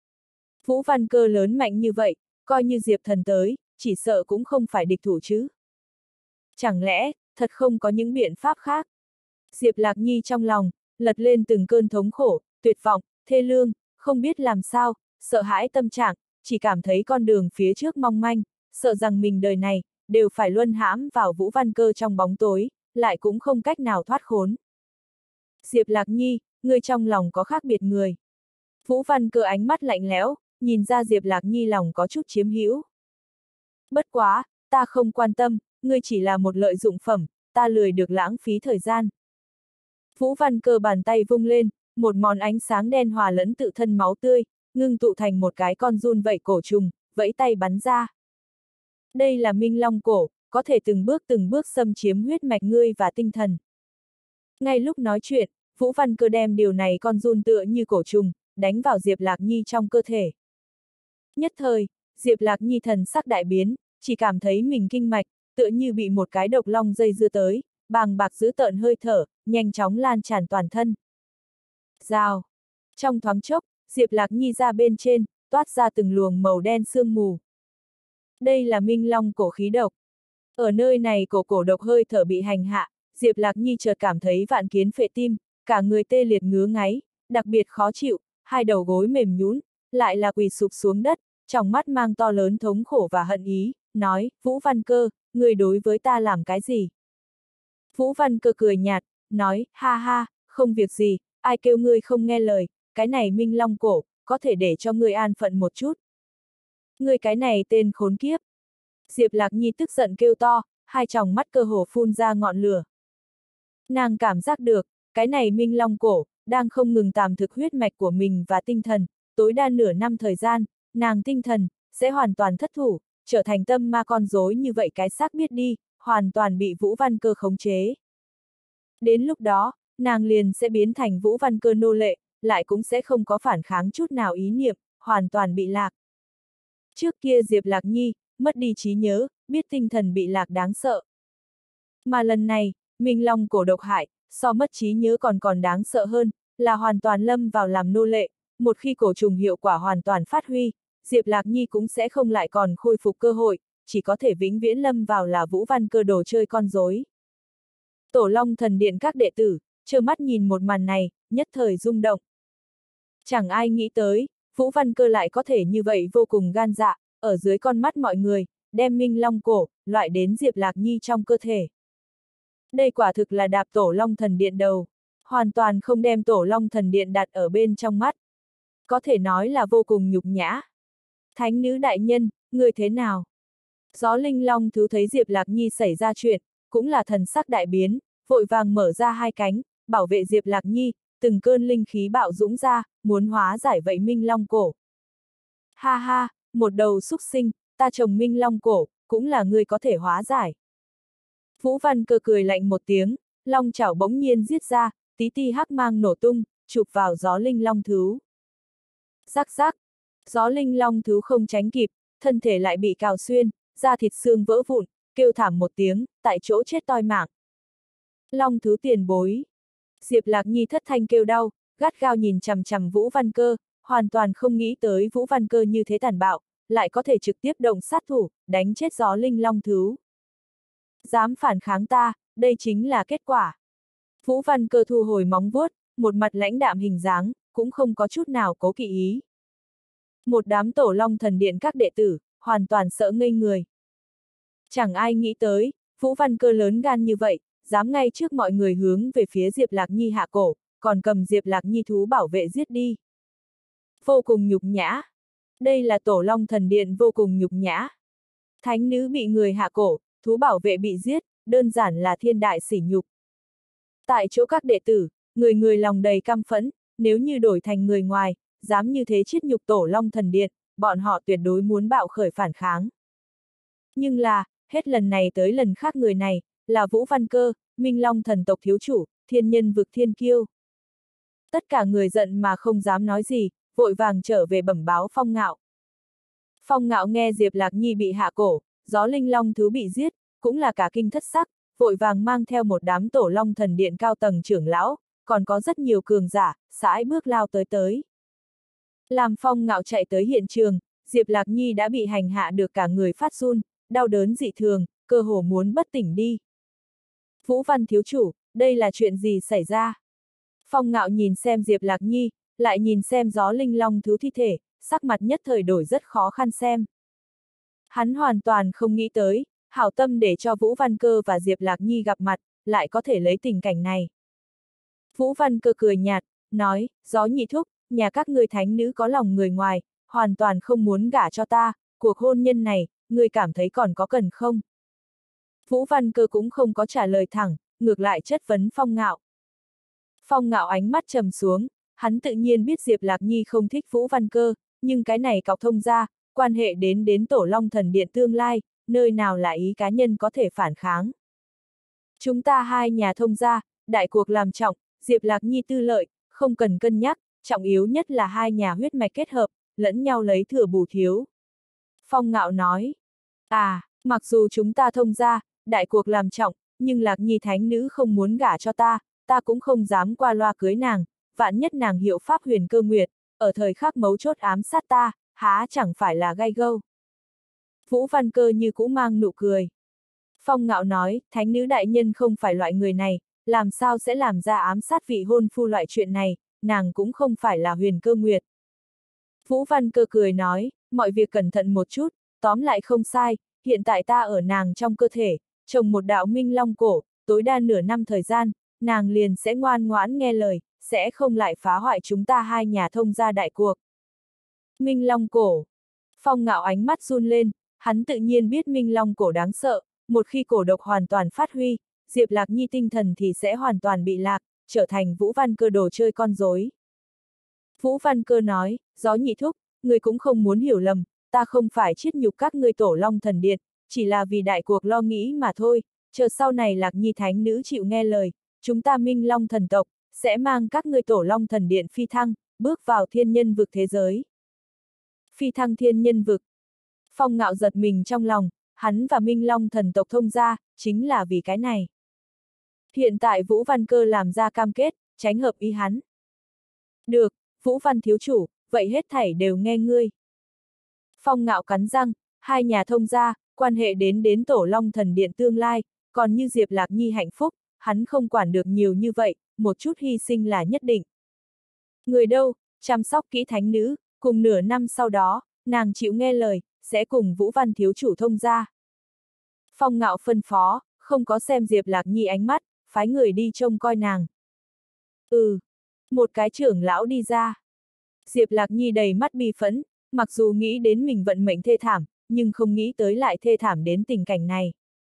Vũ Văn Cơ lớn mạnh như vậy, coi như Diệp Thần tới, chỉ sợ cũng không phải địch thủ chứ. Chẳng lẽ, thật không có những biện pháp khác? Diệp Lạc Nhi trong lòng, lật lên từng cơn thống khổ, tuyệt vọng, thê lương, không biết làm sao, sợ hãi tâm trạng, chỉ cảm thấy con đường phía trước mong manh, sợ rằng mình đời này, đều phải luân hãm vào Vũ Văn Cơ trong bóng tối, lại cũng không cách nào thoát khốn. Diệp Lạc Nhi, ngươi trong lòng có khác biệt người. Vũ Văn Cơ ánh mắt lạnh lẽo, nhìn ra Diệp Lạc Nhi lòng có chút chiếm hữu. Bất quá, ta không quan tâm, ngươi chỉ là một lợi dụng phẩm, ta lười được lãng phí thời gian. Vũ Văn Cơ bàn tay vung lên, một món ánh sáng đen hòa lẫn tự thân máu tươi, ngưng tụ thành một cái con giun vẫy cổ trùng, vẫy tay bắn ra. Đây là Minh Long cổ, có thể từng bước từng bước xâm chiếm huyết mạch ngươi và tinh thần. Ngay lúc nói chuyện, Vũ Văn Cơ đem điều này con giun tựa như cổ trùng, đánh vào Diệp Lạc Nhi trong cơ thể. Nhất thời, Diệp Lạc Nhi thần sắc đại biến, chỉ cảm thấy mình kinh mạch, tựa như bị một cái độc long dây dưa tới, bàng bạc dữ tợn hơi thở, nhanh chóng lan tràn toàn thân. Rào! Trong thoáng chốc, Diệp Lạc Nhi ra bên trên, toát ra từng luồng màu đen sương mù. Đây là Minh Long cổ khí độc. Ở nơi này cổ cổ độc hơi thở bị hành hạ, Diệp Lạc Nhi chợt cảm thấy vạn kiến phệ tim, cả người tê liệt ngứa ngáy, đặc biệt khó chịu, hai đầu gối mềm nhũn, lại là quỳ sụp xuống đất, trong mắt mang to lớn thống khổ và hận ý, nói, Vũ Văn Cơ, ngươi đối với ta làm cái gì? Vũ Văn Cơ cười nhạt, nói, ha ha, không việc gì, ai kêu ngươi không nghe lời, cái này Minh Long cổ, có thể để cho ngươi an phận một chút. Ngươi cái này tên khốn kiếp. Diệp Lạc Nhi tức giận kêu to, hai tròng mắt cơ hồ phun ra ngọn lửa. Nàng cảm giác được, cái này Minh Long cổ, đang không ngừng tàm thực huyết mạch của mình và tinh thần, tối đa nửa năm thời gian, nàng tinh thần, sẽ hoàn toàn thất thủ, trở thành tâm ma con rối như vậy cái xác biết đi, hoàn toàn bị Vũ Văn Cơ khống chế. Đến lúc đó, nàng liền sẽ biến thành Vũ Văn Cơ nô lệ, lại cũng sẽ không có phản kháng chút nào ý niệm, hoàn toàn bị lạc. Trước kia Diệp Lạc Nhi, mất đi trí nhớ, biết tinh thần bị lạc đáng sợ. Mà lần này, Minh Long cổ độc hại, so mất trí nhớ còn còn đáng sợ hơn, là hoàn toàn lâm vào làm nô lệ, một khi cổ trùng hiệu quả hoàn toàn phát huy, Diệp Lạc Nhi cũng sẽ không lại còn khôi phục cơ hội, chỉ có thể vĩnh viễn lâm vào là Vũ Văn Cơ đồ chơi con rối. Tổ Long Thần Điện các đệ tử, trơ mắt nhìn một màn này, nhất thời rung động. Chẳng ai nghĩ tới, Vũ Văn Cơ lại có thể như vậy vô cùng gan dạ, ở dưới con mắt mọi người, đem Minh Long cổ, loại đến Diệp Lạc Nhi trong cơ thể. Đây quả thực là đạp Tổ Long Thần Điện đầu, hoàn toàn không đem Tổ Long Thần Điện đặt ở bên trong mắt. Có thể nói là vô cùng nhục nhã. Thánh nữ đại nhân, người thế nào? Gió Linh Long thú thấy Diệp Lạc Nhi xảy ra chuyện, cũng là thần sắc đại biến, vội vàng mở ra hai cánh, bảo vệ Diệp Lạc Nhi, từng cơn linh khí bạo dũng ra, muốn hóa giải vậy Minh Long cổ. Ha ha, một đầu xúc sinh, ta trồng Minh Long cổ, cũng là người có thể hóa giải. Vũ Văn Cơ cười lạnh một tiếng, long chảo bỗng nhiên giết ra, tí ti hắc mang nổ tung, chụp vào gió Linh Long thú. Rắc rắc, gió Linh Long thú không tránh kịp, thân thể lại bị cào xuyên, da thịt xương vỡ vụn, kêu thảm một tiếng, tại chỗ chết toi mạng. Long thú tiền bối. Diệp Lạc Nhi thất thanh kêu đau, gắt gao nhìn chằm chằm Vũ Văn Cơ, hoàn toàn không nghĩ tới Vũ Văn Cơ như thế tàn bạo, lại có thể trực tiếp động sát thủ, đánh chết gió Linh Long thú. Dám phản kháng ta, đây chính là kết quả. Vũ Văn Cơ thu hồi móng vuốt, một mặt lãnh đạm hình dáng, cũng không có chút nào cố kỵ ý. Một đám Tổ Long Thần Điện các đệ tử, hoàn toàn sợ ngây người. Chẳng ai nghĩ tới, Vũ Văn Cơ lớn gan như vậy, dám ngay trước mọi người hướng về phía Diệp Lạc Nhi hạ cổ, còn cầm Diệp Lạc Nhi thú bảo vệ giết đi. Vô cùng nhục nhã. Đây là Tổ Long Thần Điện vô cùng nhục nhã. Thánh nữ bị người hạ cổ, thú bảo vệ bị giết, đơn giản là thiên đại sỉ nhục. Tại chỗ các đệ tử, người người lòng đầy căm phẫn, nếu như đổi thành người ngoài, dám như thế chiết nhục Tổ Long Thần Điện, bọn họ tuyệt đối muốn bạo khởi phản kháng. Nhưng là, hết lần này tới lần khác người này, là Vũ Văn Cơ, Minh Long thần tộc thiếu chủ, thiên nhân vực thiên kiêu. Tất cả người giận mà không dám nói gì, vội vàng trở về bẩm báo Phong Ngạo. Phong Ngạo nghe Diệp Lạc Nhi bị hạ cổ, gió Linh Long thú bị giết, cũng là cả kinh thất sắc, vội vàng mang theo một đám tổ long thần điện cao tầng trưởng lão, còn có rất nhiều cường giả, sải bước lao tới tới. Làm Phong Ngạo chạy tới hiện trường, Diệp Lạc Nhi đã bị hành hạ được cả người phát run, đau đớn dị thường, cơ hồ muốn bất tỉnh đi. Vũ Văn thiếu chủ, đây là chuyện gì xảy ra? Phong Ngạo nhìn xem Diệp Lạc Nhi, lại nhìn xem Gió Linh Long thú thi thể, sắc mặt nhất thời đổi rất khó khăn xem. Hắn hoàn toàn không nghĩ tới, hảo tâm để cho Vũ Văn Cơ và Diệp Lạc Nhi gặp mặt, lại có thể lấy tình cảnh này. Vũ Văn Cơ cười nhạt, nói, Gió nhị thúc, nhà các ngươi thánh nữ có lòng người ngoài, hoàn toàn không muốn gả cho ta, cuộc hôn nhân này, ngươi cảm thấy còn có cần không? Vũ Văn Cơ cũng không có trả lời thẳng, ngược lại chất vấn Phong Ngạo. Phong Ngạo ánh mắt trầm xuống, hắn tự nhiên biết Diệp Lạc Nhi không thích Vũ Văn Cơ, nhưng cái này cọc thông ra, quan hệ đến đến Tổ Long Thần Điện tương lai, nơi nào là ý cá nhân có thể phản kháng. Chúng ta hai nhà thông gia, đại cuộc làm trọng, Diệp Lạc Nhi tư lợi, không cần cân nhắc, trọng yếu nhất là hai nhà huyết mạch kết hợp, lẫn nhau lấy thừa bù thiếu. Phong Ngạo nói, à, mặc dù chúng ta thông gia, đại cuộc làm trọng, nhưng Lạc Nhi thánh nữ không muốn gả cho ta, ta cũng không dám qua loa cưới nàng, vạn nhất nàng hiệu pháp Huyền Cơ Nguyệt, ở thời khắc mấu chốt ám sát ta, há chẳng phải là gai gâu. Vũ Văn Cơ như cũng mang nụ cười. Phong Ngạo nói, thánh nữ đại nhân không phải loại người này, làm sao sẽ làm ra ám sát vị hôn phu loại chuyện này, nàng cũng không phải là Huyền Cơ Nguyệt. Vũ Văn Cơ cười nói, mọi việc cẩn thận một chút, tóm lại không sai, hiện tại ta ở nàng trong cơ thể, trồng một đạo minh long cổ, tối đa nửa năm thời gian, nàng liền sẽ ngoan ngoãn nghe lời, sẽ không lại phá hoại chúng ta hai nhà thông gia đại cuộc. Minh long cổ. Phong Ngạo ánh mắt run lên, hắn tự nhiên biết minh long cổ đáng sợ, một khi cổ độc hoàn toàn phát huy, Diệp Lạc Nhi tinh thần thì sẽ hoàn toàn bị lạc, trở thành Vũ Văn Cơ đồ chơi con rối. Vũ Văn Cơ nói, Gió nhị thúc, người cũng không muốn hiểu lầm, ta không phải chiết nhục các ngươi Tổ Long Thần Điện, chỉ là vì đại cuộc lo nghĩ mà thôi, chờ sau này Lạc Nhi thánh nữ chịu nghe lời, chúng ta Minh Long thần tộc, sẽ mang các ngươi Tổ Long Thần Điện phi thăng, bước vào thiên nhân vực thế giới. Phi thăng thiên nhân vực. Phong Ngạo giật mình trong lòng, hắn và Minh Long thần tộc thông gia, chính là vì cái này. Hiện tại Vũ Văn Cơ làm ra cam kết, tránh hợp ý hắn. Được, Vũ Văn thiếu chủ, vậy hết thảy đều nghe ngươi. Phong Ngạo cắn răng, hai nhà thông gia, quan hệ đến đến Tổ Long Thần Điện tương lai, còn như Diệp Lạc Nhi hạnh phúc, hắn không quản được nhiều như vậy, một chút hy sinh là nhất định. Người đâu, chăm sóc kỹ thánh nữ, cùng nửa năm sau đó, nàng chịu nghe lời, sẽ cùng Vũ Văn thiếu chủ thông gia. Phong Ngạo phân phó, không có xem Diệp Lạc Nhi ánh mắt, phái người đi trông coi nàng. Ừ, một cái trưởng lão đi ra. Diệp Lạc Nhi đầy mắt bi phẫn, mặc dù nghĩ đến mình vận mệnh thê thảm, nhưng không nghĩ tới lại thê thảm đến tình cảnh này.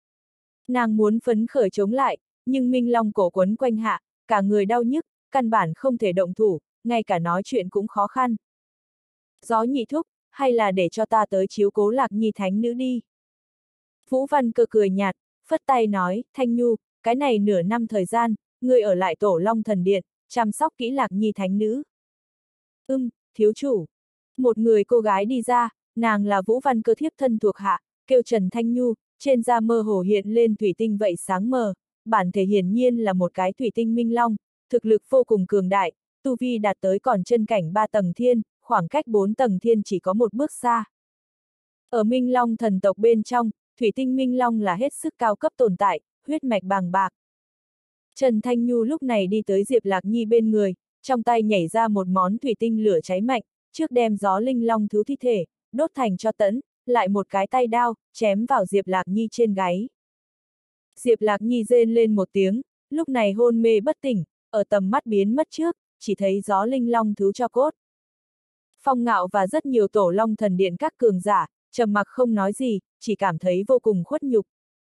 Nàng muốn phấn khởi chống lại, nhưng Minh Long cổ quấn quanh hạ, cả người đau nhức, căn bản không thể động thủ, ngay cả nói chuyện cũng khó khăn. Gió nhị thúc, hay là để cho ta tới chiếu cố Lạc Nhi thánh nữ đi. Vũ Văn Cơ cười nhạt, phất tay nói, Thanh Nhu, cái này nửa năm thời gian, ngươi ở lại Tổ Long Thần Điện, chăm sóc kỹ Lạc Nhi thánh nữ. Ừm, thiếu chủ. Một người cô gái đi ra, nàng là Vũ Văn Cơ thiếp thân thuộc hạ, kêu Trần Thanh Nhu, trên da mơ hồ hiện lên thủy tinh vậy sáng mờ, bản thể hiển nhiên là một cái thủy tinh minh long, thực lực vô cùng cường đại, tu vi đạt tới còn chân cảnh ba tầng thiên, khoảng cách bốn tầng thiên chỉ có một bước xa. Ở Minh Long thần tộc bên trong, thủy tinh minh long là hết sức cao cấp tồn tại, huyết mạch bàng bạc. Trần Thanh Nhu lúc này đi tới Diệp Lạc Nhi bên người, trong tay nhảy ra một món thủy tinh lửa cháy mạnh, trước đem Gió Linh Long thú thi thể, đốt thành cho tẫn, lại một cái tay đao, chém vào Diệp Lạc Nhi trên gáy. Diệp Lạc Nhi rên lên một tiếng, lúc này hôn mê bất tỉnh, ở tầm mắt biến mất trước, chỉ thấy Gió Linh Long thú cho cốt. Phong Ngạo và rất nhiều Tổ Long Thần Điện các cường giả, trầm mặc không nói gì, chỉ cảm thấy vô cùng khuất nhục.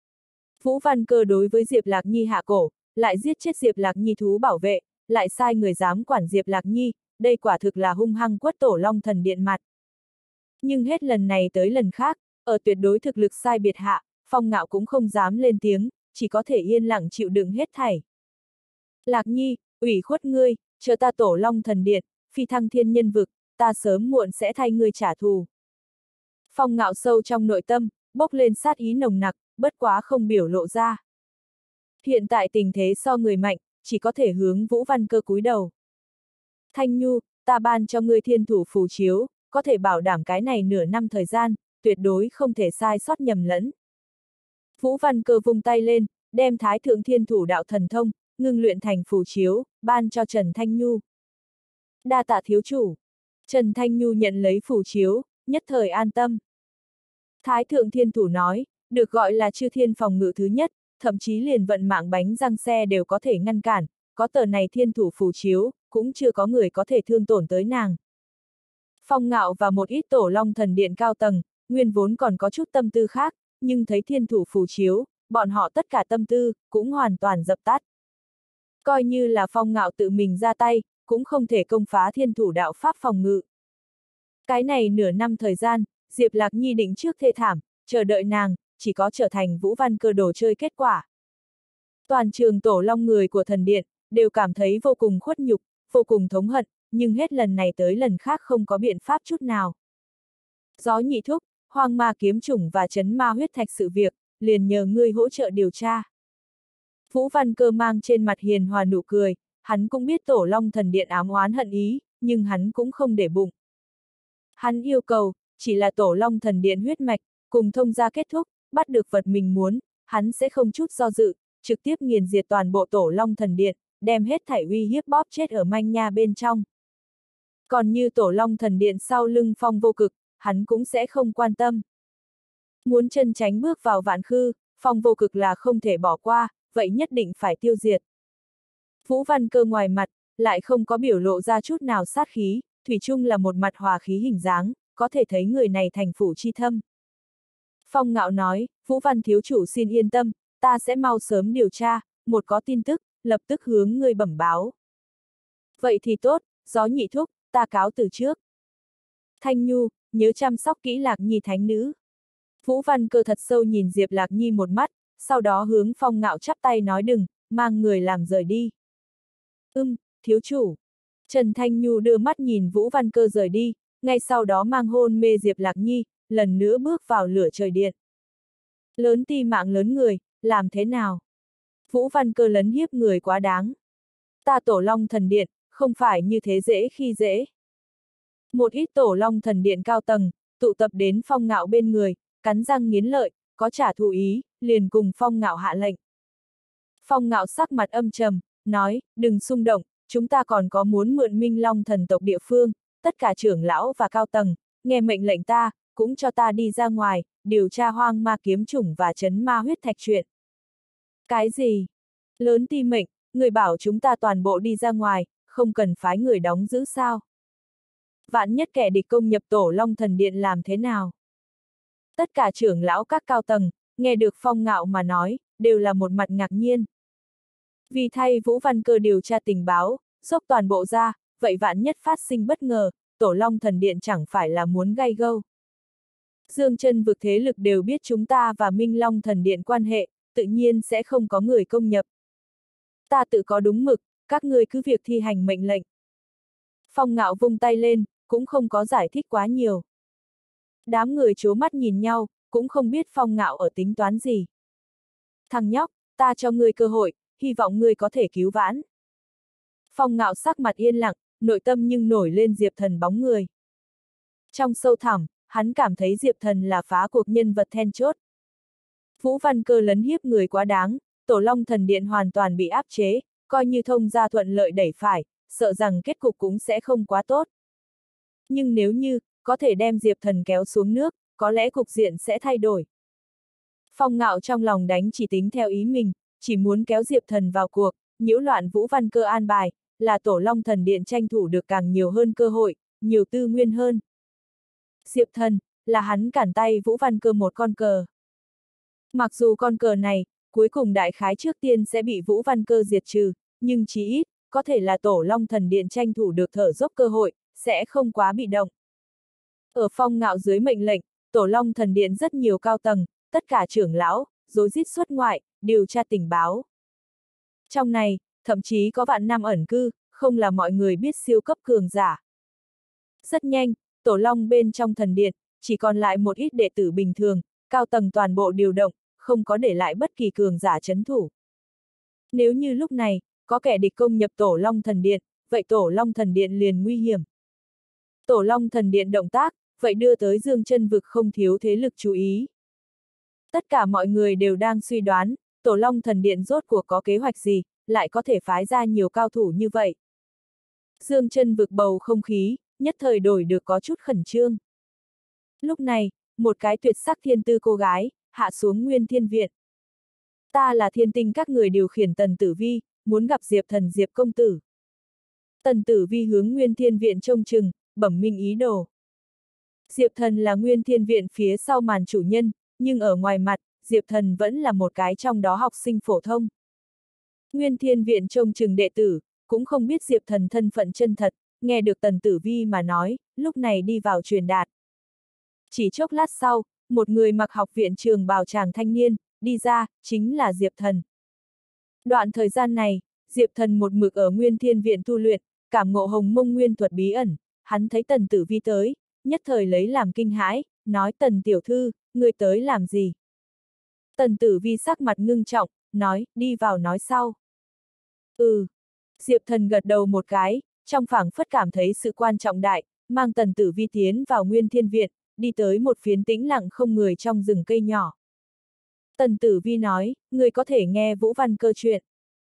Vũ Văn Cơ đối với Diệp Lạc Nhi hạ cổ, lại giết chết Diệp Lạc Nhi thú bảo vệ, lại sai người dám quản Diệp Lạc Nhi, đây quả thực là hung hăng quất Tổ Long Thần Điện mặt. Nhưng hết lần này tới lần khác, ở tuyệt đối thực lực sai biệt hạ, Phong Ngạo cũng không dám lên tiếng, chỉ có thể yên lặng chịu đựng hết thảy. Lạc Nhi, ủy khuất ngươi, chờ ta Tổ Long Thần Điện, phi thăng thiên nhân vực, ta sớm muộn sẽ thay ngươi trả thù. Phong Ngạo sâu trong nội tâm, bốc lên sát ý nồng nặc, bất quá không biểu lộ ra. Hiện tại tình thế so người mạnh, chỉ có thể hướng Vũ Văn Cơ cúi đầu. Thanh Nhu, ta ban cho ngươi thiên thủ phù chiếu, có thể bảo đảm cái này nửa năm thời gian, tuyệt đối không thể sai sót nhầm lẫn. Vũ Văn Cơ vung tay lên, đem Thái Thượng Thiên Thủ Đạo Thần Thông, ngưng luyện thành phù chiếu, ban cho Trần Thanh Nhu. Đa tạ thiếu chủ. Trần Thanh Nhu nhận lấy phù chiếu, nhất thời an tâm. Thái Thượng Thiên Thủ nói, được gọi là chư thiên phòng ngự thứ nhất, thậm chí liền vận mạng bánh răng xe đều có thể ngăn cản, có tờ này thiên thủ phù chiếu, cũng chưa có người có thể thương tổn tới nàng. Phong Ngạo và một ít tổ long thần điện cao tầng, nguyên vốn còn có chút tâm tư khác, nhưng thấy thiên thủ phù chiếu, bọn họ tất cả tâm tư, cũng hoàn toàn dập tắt. Coi như là Phong Ngạo tự mình ra tay, cũng không thể công phá thiên thủ đạo pháp phòng ngự. Cái này nửa năm thời gian, Diệp Lạc Nhi định trước thê thảm, chờ đợi nàng, chỉ có trở thành Vũ Văn Cơ đồ chơi kết quả. Toàn trường tổ long người của thần điện, đều cảm thấy vô cùng khuất nhục, vô cùng thống hận, nhưng hết lần này tới lần khác không có biện pháp chút nào. Gió nhị thúc, hoang ma kiếm chủng và chấn ma huyết thạch sự việc, liền nhờ ngươi hỗ trợ điều tra. Vũ Văn Cơ mang trên mặt hiền hòa nụ cười, hắn cũng biết tổ long thần điện ám oán hận ý, nhưng hắn cũng không để bụng. Hắn yêu cầu, chỉ là tổ long thần điện huyết mạch, cùng thông gia kết thúc, bắt được vật mình muốn, hắn sẽ không chút do dự, trực tiếp nghiền diệt toàn bộ tổ long thần điện, đem hết thảy uy hiếp bóp chết ở manh nha bên trong. Còn như tổ long thần điện sau lưng Phong Vô Cực, hắn cũng sẽ không quan tâm. Muốn chân tránh bước vào vạn khư, Phong Vô Cực là không thể bỏ qua, vậy nhất định phải tiêu diệt. Vũ Văn Cơ ngoài mặt, lại không có biểu lộ ra chút nào sát khí, thủy chung là một mặt hòa khí hình dáng, có thể thấy người này thành phủ chi thâm. Phong Ngạo nói, Vũ Văn thiếu chủ xin yên tâm, ta sẽ mau sớm điều tra, một có tin tức, lập tức hướng ngươi bẩm báo. Vậy thì tốt, Gió nhị thúc, ta cáo từ trước. Thanh Nhu, nhớ chăm sóc kỹ Lạc Nhi thánh nữ. Vũ Văn Cơ thật sâu nhìn Diệp Lạc Nhi một mắt, sau đó hướng Phong Ngạo chắp tay nói đừng, mang người làm rời đi. Ưm, thiếu chủ. Trần Thanh Nhu đưa mắt nhìn Vũ Văn Cơ rời đi, ngay sau đó mang hôn mê Diệp Lạc Nhi, lần nữa bước vào lửa trời điện. Lớn ti mạng lớn người, làm thế nào? Vũ Văn Cơ lấn hiếp người quá đáng. Ta tổ long thần điện, không phải như thế dễ khi dễ. Một ít tổ long thần điện cao tầng, tụ tập đến Phong Ngạo bên người, cắn răng nghiến lợi, có trả thù ý, liền cùng Phong Ngạo hạ lệnh. Phong Ngạo sắc mặt âm trầm, nói, đừng xung động, chúng ta còn có muốn mượn Minh Long thần tộc địa phương, tất cả trưởng lão và cao tầng, nghe mệnh lệnh ta, cũng cho ta đi ra ngoài, điều tra hoang ma kiếm chủng và chấn ma huyết thạch chuyện. Cái gì? Lớn ti mệnh, người bảo chúng ta toàn bộ đi ra ngoài, không cần phái người đóng giữ sao? Vạn nhất kẻ địch công nhập tổ long thần điện làm thế nào? Tất cả trưởng lão các cao tầng, nghe được Phong Ngạo mà nói, đều là một mặt ngạc nhiên. Vì thay Vũ Văn Cơ điều tra tình báo, dốc toàn bộ ra, vậy vạn nhất phát sinh bất ngờ, tổ long thần điện chẳng phải là muốn gay gâu. Dương chân vực thế lực đều biết chúng ta và Minh Long thần điện quan hệ, tự nhiên sẽ không có người công nhập. Ta tự có đúng mực, các ngươi cứ việc thi hành mệnh lệnh. Phong Ngạo vung tay lên, cũng không có giải thích quá nhiều. Đám người trố mắt nhìn nhau, cũng không biết Phong Ngạo ở tính toán gì. Thằng nhóc, ta cho ngươi cơ hội, hy vọng ngươi có thể cứu vãn. Phong Ngạo sắc mặt yên lặng, nội tâm nhưng nổi lên Diệp Thần bóng người. Trong sâu thẳm, hắn cảm thấy Diệp Thần là phá cuộc nhân vật then chốt. Vũ Văn Cơ lấn hiếp người quá đáng, tổ long thần điện hoàn toàn bị áp chế, coi như thông gia thuận lợi đẩy phải, sợ rằng kết cục cũng sẽ không quá tốt. Nhưng nếu như, có thể đem Diệp Thần kéo xuống nước, có lẽ cục diện sẽ thay đổi. Phong Ngạo trong lòng đánh chỉ tính theo ý mình, chỉ muốn kéo Diệp Thần vào cuộc, nhiễu loạn Vũ Văn Cơ an bài, là tổ long thần điện tranh thủ được càng nhiều hơn cơ hội, nhiều tư nguyên hơn. Diệp Thần, là hắn cản tay Vũ Văn Cơ một con cờ. Mặc dù con cờ này, cuối cùng đại khái trước tiên sẽ bị Vũ Văn Cơ diệt trừ, nhưng chí ít, có thể là tổ long thần điện tranh thủ được thở dốc cơ hội, sẽ không quá bị động. Ở Phong Ngạo dưới mệnh lệnh, tổ long thần điện rất nhiều cao tầng, tất cả trưởng lão, rối rít xuất ngoại, điều tra tình báo. Trong này, thậm chí có vạn năm ẩn cư, không là mọi người biết siêu cấp cường giả. Rất nhanh, tổ long bên trong thần điện, chỉ còn lại một ít đệ tử bình thường, cao tầng toàn bộ điều động, không có để lại bất kỳ cường giả trấn thủ. Nếu như lúc này, có kẻ địch công nhập Tổ Long Thần Điện, vậy Tổ Long Thần Điện liền nguy hiểm. Tổ Long Thần Điện động tác, vậy đưa tới Dương Chân Vực không thiếu thế lực chú ý. Tất cả mọi người đều đang suy đoán, Tổ Long Thần Điện rốt cuộc có kế hoạch gì, lại có thể phái ra nhiều cao thủ như vậy. Dương Chân Vực bầu không khí, nhất thời đổi được có chút khẩn trương. Lúc này, một cái tuyệt sắc thiên tư cô gái, hạ xuống Nguyên Thiên Viện. Ta là thiên tinh các người điều khiển Tần Tử Vi, muốn gặp Diệp Thần Diệp công tử. Tần Tử Vi hướng Nguyên Thiên Viện trông chừng, bẩm minh ý đồ. Diệp Thần là Nguyên Thiên Viện phía sau màn chủ nhân, nhưng ở ngoài mặt, Diệp Thần vẫn là một cái trong đó học sinh phổ thông. Nguyên Thiên Viện trông chừng đệ tử, cũng không biết Diệp Thần thân phận chân thật, nghe được Tần Tử Vi mà nói, lúc này đi vào truyền đạt. Chỉ chốc lát sau, một người mặc học viện trường bào chàng thanh niên, đi ra, chính là Diệp Thần. Đoạn thời gian này, Diệp Thần một mực ở Nguyên Thiên Viện tu luyện, cảm ngộ hồng mông nguyên thuật bí ẩn, hắn thấy Tần Tử Vi tới, nhất thời lấy làm kinh hãi, nói Tần tiểu thư, ngươi tới làm gì? Tần Tử Vi sắc mặt ngưng trọng, nói, đi vào nói sau. Ừ. Diệp Thần gật đầu một cái, trong phảng phất cảm thấy sự quan trọng đại, mang Tần Tử Vi tiến vào Nguyên Thiên Viện, đi tới một phiến tĩnh lặng không người trong rừng cây nhỏ. Tần Tử Vi nói, người có thể nghe Vũ Văn Cơ chuyện.